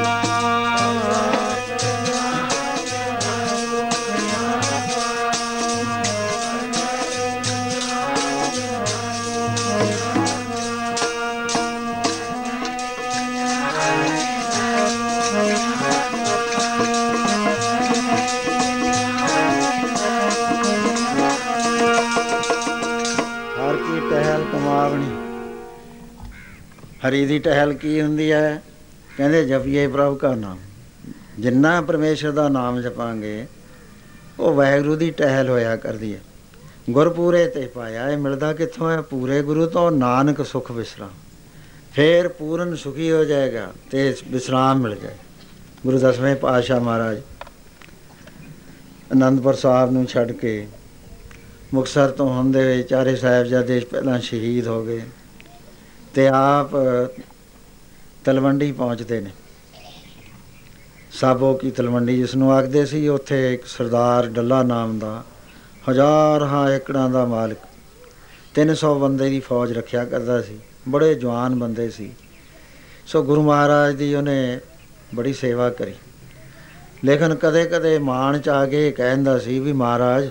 Speaker 1: ਟਹਿਲ ਕਮਾਵਣੀ। ਹਰੀ ਦੀ ਟਹਿਲ ਕੀ ਹੁੰਦੀ ਹੈ? ਕਹਿੰਦੇ ਜਪੀਏ ਪ੍ਰਭੂ ਕਾ ਨਾਮ। ਜਿੰਨਾ ਪਰਮੇਸ਼ਰ ਦਾ ਨਾਮ ਜਪਾਂਗੇ ਉਹ ਵਾਹਿਗੁਰੂ ਦੀ ਟਹਿਲ ਹੋਇਆ ਕਰਦੀ ਹੈ। ਗੁਰਪੂਰੇ ਤੇ ਪਾਇਆ। ਇਹ ਮਿਲਦਾ ਕਿੱਥੋਂ ਹੈ? ਪੂਰੇ ਗੁਰੂ ਤੋਂ। ਨਾਨਕ ਸੁਖ ਵਿਸਰਾਮ। ਫਿਰ ਪੂਰਨ ਸੁਖੀ ਹੋ ਜਾਏਗਾ ਤੇ ਵਿਸਰਾਮ ਮਿਲ ਜਾਏ। ਗੁਰੂ ਦਸਵੇਂ ਪਾਤਸ਼ਾਹ ਮਹਾਰਾਜ ਅਨੰਦਪੁਰ ਸਾਹਿਬ ਨੂੰ ਛੱਡ ਕੇ ਮੁਕਤਸਰ ਤੋਂ ਹੁੰਦੇ ਹੋਏ ਚਾਰੇ ਸਾਹਿਬਜ਼ਾਦੇ ਪਹਿਲਾਂ ਸ਼ਹੀਦ ਹੋ ਗਏ ਅਤੇ ਆਪ ਤਲਵੰਡੀ ਪਹੁੰਚਦੇ ਨੇ। ਸਾਬੋ ਕੀ ਤਲਵੰਡੀ ਜਿਸ ਨੂੰ ਆਖਦੇ ਸੀ। ਉੱਥੇ ਇੱਕ ਸਰਦਾਰ ਡੱਲਾ ਨਾਮ ਦਾ ਹਜ਼ਾਰਾਂ ਏਕੜਾਂ ਦਾ ਮਾਲਕ ਤਿੰਨ ਸੌ ਬੰਦੇ ਦੀ ਫੌਜ ਰੱਖਿਆ ਕਰਦਾ ਸੀ। ਬੜੇ ਜਵਾਨ ਬੰਦੇ ਸੀ। ਸੋ ਗੁਰੂ ਮਹਾਰਾਜ ਦੀ ਉਹਨੇ ਬੜੀ ਸੇਵਾ ਕਰੀ। ਲੇਕਿਨ ਕਦੇ ਕਦੇ ਮਾਣ 'ਚ ਆ ਕੇ ਕਹਿੰਦਾ ਸੀ ਵੀ ਮਹਾਰਾਜ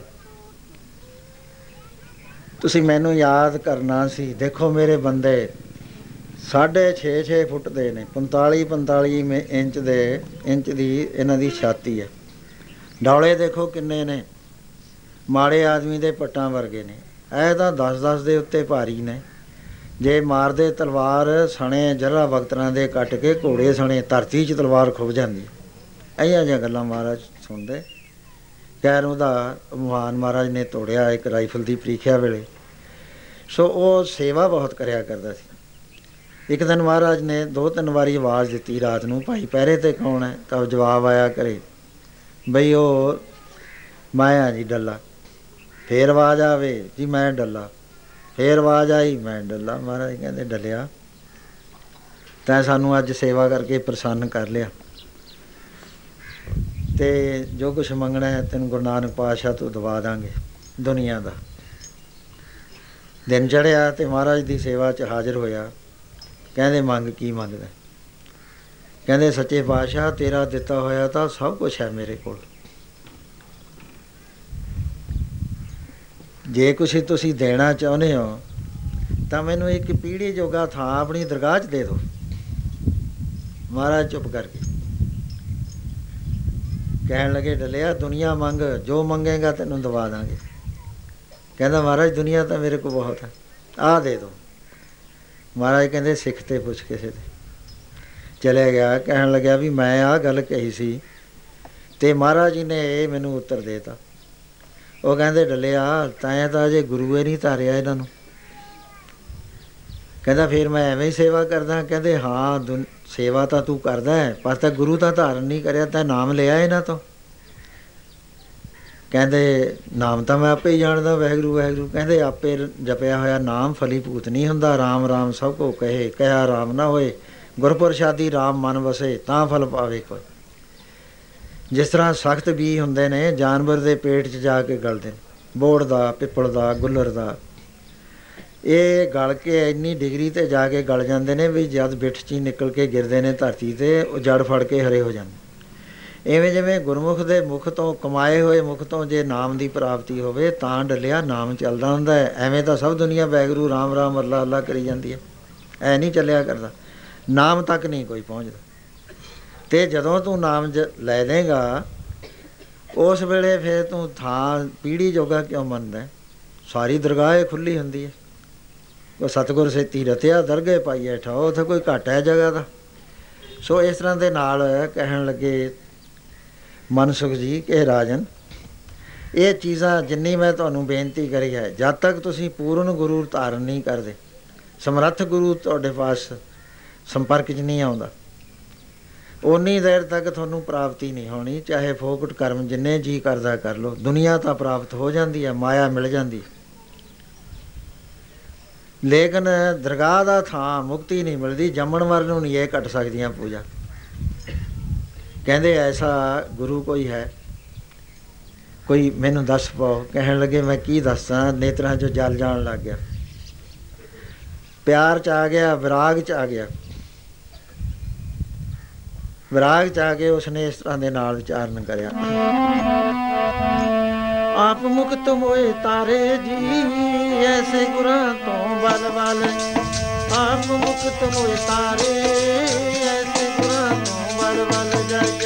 Speaker 1: ਤੁਸੀਂ ਮੈਨੂੰ ਯਾਦ ਕਰਨਾ ਸੀ। ਦੇਖੋ ਮੇਰੇ ਬੰਦੇ ਸਾਢੇ ਛੇ ਛੇ ਫੁੱਟ ਦੇ ਨੇ। ਪੰਤਾਲੀ ਪੰਤਾਲੀ ਇੰਚ ਦੇ ਇੰਚ ਦੀ ਇਹਨਾਂ ਦੀ ਛਾਤੀ ਹੈ। ਡੌਲੇ ਦੇਖੋ ਕਿੰਨੇ ਨੇ। ਮਾੜੇ ਆਦਮੀ ਦੇ ਪੱਟਾਂ ਵਰਗੇ ਨੇ। ਇਹ ਤਾਂ ਦਸ ਦਸ ਦੇ ਉੱਤੇ ਭਾਰੀ ਨੇ। ਜੇ ਮਾਰਦੇ ਤਲਵਾਰ ਸਣੇ ਜਰਾ ਵਕਤਰਾਂ ਦੇ ਕੱਟ ਕੇ ਘੋੜੇ ਸਣੇ ਧਰਤੀ 'ਚ ਤਲਵਾਰ ਖੁੱਭ ਜਾਂਦੀ। ਇਹੀਆਂ ਜਿਹੀਆਂ ਗੱਲਾਂ ਮਹਾਰਾਜ ਸੁਣਦੇ। ਖੈਰ ਉਹਦਾ ਮਹਾਨ ਮਹਾਰਾਜ ਨੇ ਤੋੜਿਆ ਇੱਕ ਰਾਈਫਲ ਦੀ ਪ੍ਰੀਖਿਆ ਵੇਲੇ। ਸੋ ਉਹ ਸੇਵਾ ਬਹੁਤ ਕਰਿਆ ਕਰਦਾ ਸੀ। ਇੱਕ ਦਿਨ ਮਹਾਰਾਜ ਨੇ ਦੋ ਤਿੰਨ ਵਾਰੀ ਆਵਾਜ਼ ਦਿੱਤੀ ਰਾਤ ਨੂੰ, ਭਾਈ ਪਹਿਰੇ 'ਤੇ ਕੌਣ ਹੈ? ਤਾਂ ਜਵਾਬ ਆਇਆ ਕਰੇ ਬਈ ਉਹ ਮੈਂ ਆ ਜੀ ਡੱਲਾ। ਫੇਰ ਆਵਾਜ਼ ਆਵੇ ਜੀ ਮੈਂ ਡੱਲਾ। ਫੇਰ ਆਵਾਜ਼ ਆਈ ਮੈਂ ਡੱਲਾ। ਮਹਾਰਾਜ ਕਹਿੰਦੇ ਡੱਲਿਆ ਤੈਂ ਸਾਨੂੰ ਅੱਜ ਸੇਵਾ ਕਰਕੇ ਪ੍ਰਸੰਨ ਕਰ ਲਿਆ ਅਤੇ ਜੋ ਕੁਛ ਮੰਗਣਾ ਹੈ ਤੈਨੂੰ ਗੁਰੂ ਨਾਨਕ ਪਾਤਸ਼ਾਹ ਤੋਂ ਦਵਾ ਦਾਂਗੇ ਦੁਨੀਆ ਦਾ। ਦਿਨ ਚੜ੍ਹਿਆ ਅਤੇ ਮਹਾਰਾਜ ਦੀ ਸੇਵਾ 'ਚ ਹਾਜ਼ਰ ਹੋਇਆ। ਕਹਿੰਦੇ ਮੰਗ ਕੀ ਮੰਗਦਾ? ਕਹਿੰਦੇ ਸੱਚੇ ਪਾਤਸ਼ਾਹ ਤੇਰਾ ਦਿੱਤਾ ਹੋਇਆ ਤਾਂ ਸਭ ਕੁਛ ਹੈ ਮੇਰੇ ਕੋਲ। ਜੇ ਕੁਛ ਤੁਸੀਂ ਦੇਣਾ ਚਾਹੁੰਦੇ ਹੋ ਤਾਂ ਮੈਨੂੰ ਇੱਕ ਪੀੜ੍ਹੀ ਜੋਗਾ ਥਾਂ ਆਪਣੀ ਦਰਗਾਹ 'ਚ ਦੇ ਦਿਓ। ਮਹਾਰਾਜ ਚੁੱਪ ਕਰਕੇ ਕਹਿਣ ਲੱਗੇ ਡਲਿਆ ਦੁਨੀਆ ਮੰਗ, ਜੋ ਮੰਗੇਗਾ ਤੈਨੂੰ ਦਵਾ ਦਾਂਗੇ। ਕਹਿੰਦਾ ਮਹਾਰਾਜ ਦੁਨੀਆ ਤਾਂ ਮੇਰੇ ਕੋਲ ਬਹੁਤ ਹੈ, ਆਹ ਦੇ ਦਿਓ। ਮਹਾਰਾਜ ਕਹਿੰਦੇ ਸਿੱਖ ਤੇ ਪੁੱਛ ਕਿਸੇ ਤੇ। ਚਲੇ ਗਿਆ। ਕਹਿਣ ਲੱਗਿਆ ਵੀ ਮੈਂ ਆਹ ਗੱਲ ਕਹੀ ਸੀ ਅਤੇ ਮਹਾਰਾਜ ਜੀ ਨੇ ਇਹ ਮੈਨੂੰ ਉੱਤਰ ਦੇ ਤਾ। ਉਹ ਕਹਿੰਦੇ ਡਲਿਆ ਤੈਂ ਤਾਂ ਅਜੇ ਗੁਰੂ ਹੀ ਨਹੀਂ ਧਾਰਿਆ ਇਹਨਾਂ ਨੂੰ। ਕਹਿੰਦਾ ਫਿਰ ਮੈਂ ਐਵੇਂ ਹੀ ਸੇਵਾ ਕਰਦਾ। ਕਹਿੰਦੇ ਹਾਂ ਦੁ ਸੇਵਾ ਤਾਂ ਤੂੰ ਕਰਦਾ ਹੈ, ਪਰ ਤਾਂ ਗੁਰੂ ਤਾਂ ਧਾਰਨ ਨਹੀਂ ਕਰਿਆ, ਤਾਂ ਨਾਮ ਲਿਆ ਇਹਨਾਂ ਤੋਂ। ਕਹਿੰਦੇ ਨਾਮ ਤਾਂ ਮੈਂ ਆਪੇ ਹੀ ਜਾਣਦਾ, ਵਾਹਿਗੁਰੂ ਵਾਹਿਗੁਰੂ। ਕਹਿੰਦੇ ਆਪੇ ਜਪਿਆ ਹੋਇਆ ਨਾਮ ਫਲੀਭੂਤ ਨਹੀਂ ਹੁੰਦਾ। ਰਾਮ ਰਾਮ ਸਭ ਕੋ ਕਹੇ, ਕਹਿਆ ਰਾਮ ਨਾ ਹੋਏ, ਗੁਰਪ੍ਰਸਾਦੀ ਰਾਮ ਮਨ ਵਸੇ, ਤਾਂ ਫਲ ਪਾਵੇ ਕੋਈ। ਜਿਸ ਤਰ੍ਹਾਂ ਸਖਤ ਬੀਜ ਹੁੰਦੇ ਨੇ ਜਾਨਵਰ ਦੇ ਪੇਟ 'ਚ ਜਾ ਕੇ ਗਲਦੇ ਨੇ, ਬੋੜ ਦਾ, ਪਿੱਪਲ ਦਾ, ਗੁੱਲਰ ਦਾ, ਇਹ ਗਲ ਕੇ ਇੰਨੀ ਡਿਗਰੀ 'ਤੇ ਜਾ ਕੇ ਗਲ ਜਾਂਦੇ ਨੇ ਵੀ ਜਦ ਬਿੱਠ 'ਚ ਹੀ ਨਿਕਲ ਕੇ ਗਿਰਦੇ ਨੇ ਧਰਤੀ 'ਤੇ, ਉਹ ਜੜ ਫੜ ਕੇ ਹਰੇ ਹੋ ਜਾਂਦੇ। ਇਵੇਂ ਜਿਵੇਂ ਗੁਰਮੁਖ ਦੇ ਮੁਖ ਤੋਂ, ਕਮਾਏ ਹੋਏ ਮੁਖ ਤੋਂ ਜੇ ਨਾਮ ਦੀ ਪ੍ਰਾਪਤੀ ਹੋਵੇ ਤਾਂ ਡਲਿਆ ਨਾਮ ਚੱਲਦਾ ਹੁੰਦਾ ਹੈ। ਐਵੇਂ ਤਾਂ ਸਭ ਦੁਨੀਆ ਵਾਹਿਗੁਰੂ ਰਾਮ ਰਾਮ ਅੱਲਾ ਅੱਲਾ ਕਰੀ ਜਾਂਦੀ ਹੈ, ਐ ਨਹੀਂ ਚੱਲਿਆ ਕਰਦਾ। ਨਾਮ ਤੱਕ ਨਹੀਂ ਕੋਈ ਪਹੁੰਚਦਾ। ਅਤੇ ਜਦੋਂ ਤੂੰ ਨਾਮ ਜ ਲੈ ਲਏਗਾ ਉਸ ਵੇਲੇ ਫਿਰ ਤੂੰ ਥਾਂ ਪੀੜ੍ਹੀ ਜੋਗਾ ਕਿਉਂ ਮੰਨਦਾ? ਸਾਰੀ ਦਰਗਾਹ ਖੁੱਲ੍ਹੀ ਹੁੰਦੀ ਹੈ। ਉਹ ਸਤਿਗੁਰ ਸੇਤੀ ਰਤਿਆ ਦਰਗਾਹ ਪਾਈਏ ਠਾਓ, ਉੱਥੇ ਕੋਈ ਘੱਟ ਹੈ ਜਗ੍ਹਾ ਦਾ। ਸੋ ਇਸ ਤਰ੍ਹਾਂ ਦੇ ਨਾਲ ਕਹਿਣ ਲੱਗੇ ਮਨਸੁਖ ਜੀ ਕਿ ਰਾਜਨ ਇਹ ਚੀਜ਼ਾਂ ਜਿੰਨੀ ਮੈਂ ਤੁਹਾਨੂੰ ਬੇਨਤੀ ਕਰੀ ਹੈ, ਜਦ ਤੱਕ ਤੁਸੀਂ ਪੂਰਨ ਗੁਰੂ ਧਾਰਨ ਨਹੀਂ ਕਰਦੇ, ਸਮਰੱਥ ਗੁਰੂ ਤੁਹਾਡੇ ਪਾਸ ਸੰਪਰਕ 'ਚ ਨਹੀਂ ਆਉਂਦਾ, ਓਨੀ ਦੇਰ ਤੱਕ ਤੁਹਾਨੂੰ ਪ੍ਰਾਪਤੀ ਨਹੀਂ ਹੋਣੀ। ਚਾਹੇ ਫੋਕਟ ਕਰਮ ਜਿੰਨੇ ਜੀਅ ਕਰਦਾ ਕਰ ਲਓ, ਦੁਨੀਆ ਤਾਂ ਪ੍ਰਾਪਤ ਹੋ ਜਾਂਦੀ ਹੈ, ਮਾਇਆ ਮਿਲ ਜਾਂਦੀ ਹੈ, ਲੇਕਿਨ ਦਰਗਾਹ ਦਾ ਥਾਂ ਮੁਕਤੀ ਨਹੀਂ ਮਿਲਦੀ। ਜੰਮਣ ਮਰਨ ਨੂੰ ਨਹੀਂ ਇਹ ਘਟ ਸਕਦੀਆਂ ਪੂਜਾ। ਕਹਿੰਦੇ ਐਸਾ ਗੁਰੂ ਕੋਈ ਹੈ? ਕੋਈ ਮੈਨੂੰ ਦੱਸ ਪਾਓ। ਕਹਿਣ ਲੱਗੇ ਮੈਂ ਕੀ ਦੱਸਾਂ, ਨੇਤਰਾਂ 'ਚੋਂ ਜਲ ਜਾਣ ਲੱਗ ਗਿਆ, ਪਿਆਰ 'ਚ ਆ ਗਿਆ, ਵਿਰਾਗ 'ਚ ਆ ਗਿਆ। ਵਿਰਾਗ 'ਚ ਆ ਕੇ ਉਸਨੇ ਇਸ ਤਰ੍ਹਾਂ ਦੇ ਨਾਲ ਵਿਚਾਰਨ ਕਰਿਆ। ਆਪ ਮੁਕਤ ਹੋਏ ਤਾਰੇ ਜੀ ਐਸੇ ਗੁਰਾਂ ਤੋਂ ਬਲ ਬਲ, ਆਪ ਮੁਕਤ ਹੋਏ ਤਾਰੇ ਐਸੇ ਗੁਰਾਂ ਤੋਂ ਬਲ ਬਲ ਜਾਈਏ।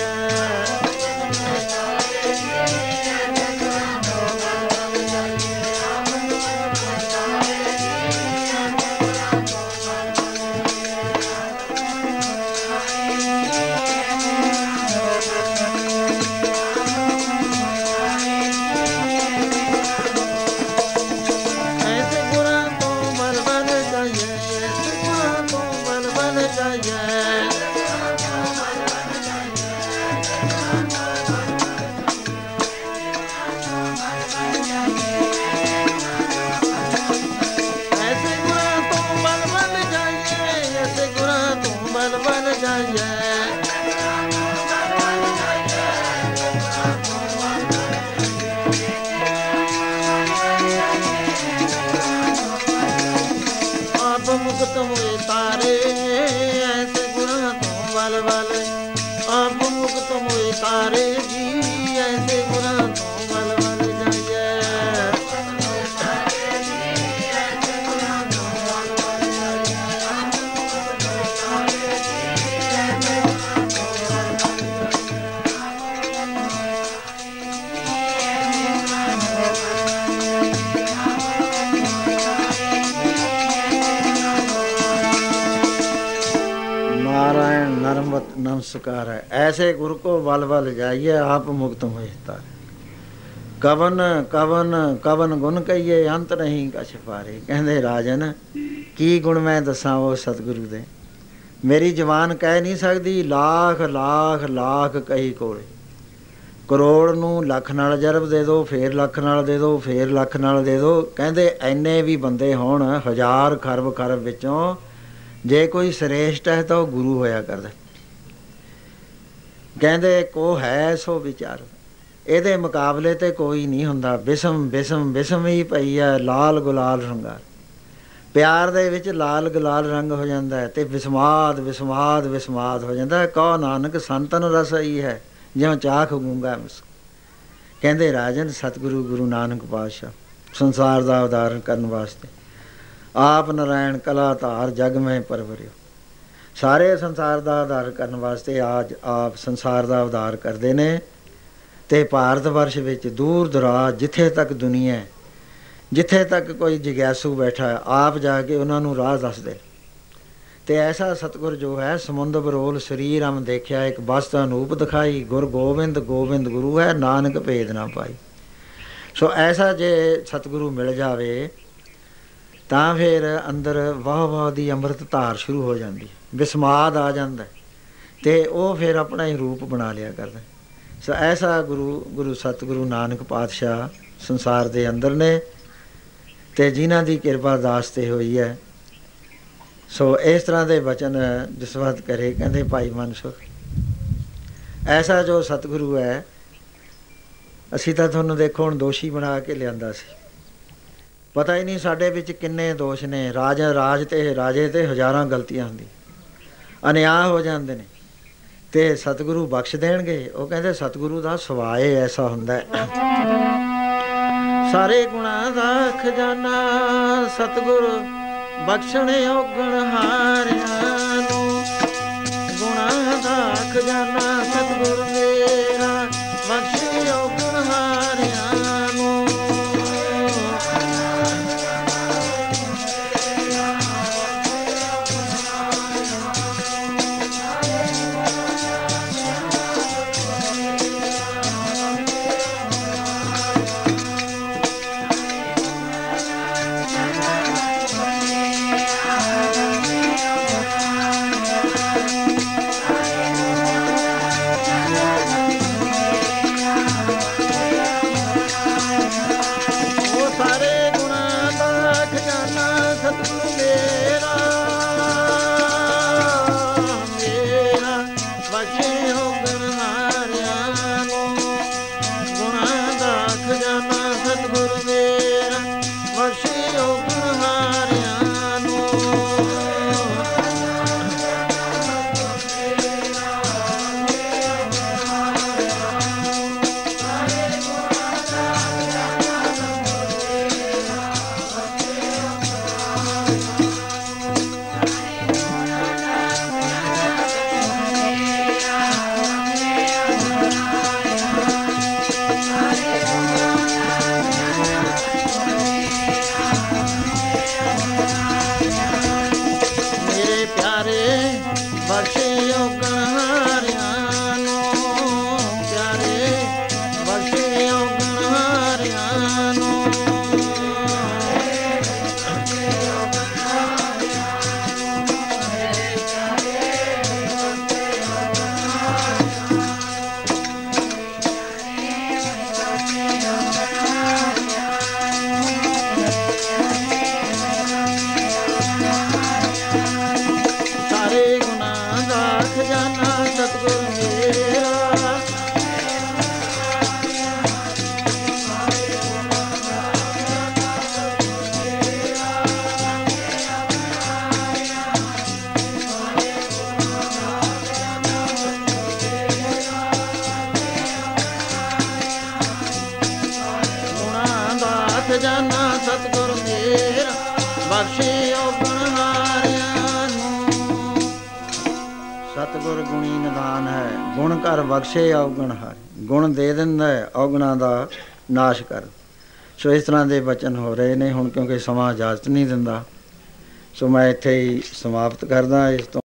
Speaker 1: नमस्कार है ऐसे गुरु को बल बल जाइए आप मुक्त मुझता। कवन कवन कवन गुण कहिए अंत नहीं कछ पारे। कहते राजन की गुण मैं दसा वो सतगुरु दे, मेरी जबान कह नहीं सकती। लाख लाख लाख कही कोले, ਕਰੋੜ ਨੂੰ ਲੱਖ ਨਾਲ ਜਰਬ ਦੇ ਦਿਓ, ਫੇਰ ਲੱਖ ਨਾਲ ਦੇ ਦਿਓ, ਫੇਰ ਲੱਖ ਨਾਲ ਦੇ ਦਿਓ। ਕਹਿੰਦੇ ਇੰਨੇ ਵੀ ਬੰਦੇ ਹੋਣ ਹਜ਼ਾਰ ਖਰਬ ਖਰਬ ਵਿੱਚੋਂ, ਜੇ ਕੋਈ ਸ੍ਰੇਸ਼ਟ ਹੈ ਤਾਂ ਉਹ ਗੁਰੂ ਹੋਇਆ ਕਰਦਾ। ਕਹਿੰਦੇ ਕੋ ਹੈ ਸੋ ਵਿਚਾਰ, ਇਹਦੇ ਮੁਕਾਬਲੇ 'ਤੇ ਕੋਈ ਨਹੀਂ ਹੁੰਦਾ। ਬਿਸਮ ਬਿਸਮ ਬਿਸਮ ਹੀ ਪਈ ਹੈ ਲਾਲ ਗੁਲਾਲ ਰੰਗਾਰ। ਪਿਆਰ ਦੇ ਵਿੱਚ ਲਾਲ ਗੁਲਾਲ ਰੰਗ ਹੋ ਜਾਂਦਾ ਹੈ ਅਤੇ ਵਿਸਮਾਦ ਵਿਸਮਾਦ ਵਿਸਮਾਦ ਹੋ ਜਾਂਦਾ ਹੈ। ਕਹੋ ਨਾਨਕ ਸੰਤਨ ਰਸ ਹੀ ਹੈ ਜਿਉਂ ਚਾਖ ਗੂੰਗਾ ਮਿਸ। ਕਹਿੰਦੇ ਰਾਜਨ ਸਤਿਗੁਰੂ ਗੁਰੂ ਨਾਨਕ ਪਾਤਸ਼ਾਹ ਸੰਸਾਰ ਦਾ ਉਦਾਹਰਨ ਕਰਨ ਵਾਸਤੇ ਆਪ ਨਾਰਾਇਣ ਕਲਾ ਧਾਰ ਜਗ ਮੈਂ ਪਰਵਰਿਓ। ਸਾਰੇ ਸੰਸਾਰ ਦਾ ਉਦਾਹਰ ਕਰਨ ਵਾਸਤੇ ਅੱਜ ਆਪ ਸੰਸਾਰ ਦਾ ਉਦਾਰ ਕਰਦੇ ਨੇ। ਤੇ ਭਾਰਤ ਵਰਸ਼ ਵਿੱਚ ਦੂਰ ਦਰਾਜ ਜਿੱਥੇ ਤੱਕ ਦੁਨੀਆ, ਜਿੱਥੇ ਤੱਕ ਕੋਈ ਜਗਿਆਸੂ ਬੈਠਾ ਹੈ, ਆਪ ਜਾ ਕੇ ਉਹਨਾਂ ਨੂੰ ਰਾਹ ਦੱਸਦੇ। ਤੇ ਐਸਾ ਸਤਿਗੁਰ ਜੋ ਹੈ, ਸਮੁੰਦ ਬਰੋਲ ਸਰੀਰ ਅਮ ਦੇਖਿਆ, ਇੱਕ ਬਸਤ ਅਨੂਪ ਦਿਖਾਈ, ਗੁਰ ਗੋਬਿੰਦ ਗੋਬਿੰਦ ਗੁਰੂ ਹੈ, ਨਾਨਕ ਭੇਦ ਨਾ ਪਾਈ। ਸੋ ਐਸਾ ਜੇ ਸਤਿਗੁਰੂ ਮਿਲ ਜਾਵੇ ਤਾਂ ਫਿਰ ਅੰਦਰ ਵਾਹ ਵਾਹ ਦੀ ਅੰਮ੍ਰਿਤ ਧਾਰ ਸ਼ੁਰੂ ਹੋ ਜਾਂਦੀ, ਵਿਸਮਾਦ ਆ ਜਾਂਦਾ ਅਤੇ ਉਹ ਫਿਰ ਆਪਣਾ ਹੀ ਰੂਪ ਬਣਾ ਲਿਆ ਕਰਦਾ। ਸੋ ਐਸਾ ਗੁਰੂ ਗੁਰੂ ਸਤਿਗੁਰੂ ਨਾਨਕ ਪਾਤਸ਼ਾਹ ਸੰਸਾਰ ਦੇ ਅੰਦਰ ਨੇ, ਅਤੇ ਜਿਨ੍ਹਾਂ ਦੀ ਕਿਰਪਾ ਦਾਸ 'ਤੇ ਹੋਈ ਹੈ। ਸੋ ਇਸ ਤਰ੍ਹਾਂ ਦੇ ਬਚਨ ਜਸਵੰਤ ਕਰੇ, ਕਹਿੰਦੇ ਭਾਈ ਮਨਸੁਖ, ਐਸਾ ਜੋ ਸਤਿਗੁਰੂ ਹੈ, ਅਸੀਂ ਤਾਂ ਤੁਹਾਨੂੰ ਦੇਖੋ ਹੁਣ ਦੋਸ਼ੀ ਬਣਾ ਕੇ ਲਿਆਂਦਾ ਸੀ, ਪਤਾ ਹੀ ਨਹੀਂ ਸਾਡੇ ਵਿੱਚ ਕਿੰਨੇ ਦੋਸ਼ ਨੇ। ਰਾਜ ਰਾਜ 'ਤੇ ਰਾਜੇ 'ਤੇ ਹਜ਼ਾਰਾਂ ਗਲਤੀਆਂ ਹੁੰਦੀਆਂ, ਅਨਿਆਂ ਹੋ ਜਾਂਦੇ ਨੇ, ਅਤੇ ਸਤਿਗੁਰੂ ਬਖਸ਼ ਦੇਣਗੇ। ਉਹ ਕਹਿੰਦੇ ਸਤਿਗੁਰੂ ਦਾ ਸੁਭਾਅ ਐਸਾ ਹੁੰਦਾ, ਸਾਰੇ ਗੁਣਾਂ ਦਾ ਖਜ਼ਾਨਾ ਸਤਿਗੁਰ ਬਖਸ਼ਣ ਔਗਣ ਹਾਰਿਆਂ ਨੂੰ, ਗੁਣਾਂ ਦਾ ਖਜ਼ਾਨਾ ਸਤਿਗੁਰ ਮੇਰਾ ਬਖਸ਼ੇ ਔਗਣ ਹਾਰਿਆਂ ਨੂੰ। ਸਤਿਗੁਰ ਗੁਣੀ ਨਿਦਾਨ ਹੈ, ਗੁਣ ਕਰ ਬਖਸ਼ੇ ਔਗਣ ਹਾਰ, ਗੁਣ ਦੇ ਦਿੰਦਾ ਹੈ, ਔਗਣਾਂ ਦਾ ਨਾਸ਼ ਕਰ। ਸੋ ਇਸ ਤਰ੍ਹਾਂ ਦੇ ਬਚਨ ਹੋ ਰਹੇ ਨੇ ਹੁਣ, ਕਿਉਂਕਿ ਸਮਾਂ ਇਜਾਜ਼ਤ ਨਹੀਂ ਦਿੰਦਾ। ਸੋ ਮੈਂ ਇੱਥੇ ਹੀ ਸਮਾਪਤ ਕਰਦਾ। ਇਸ ਤੋਂ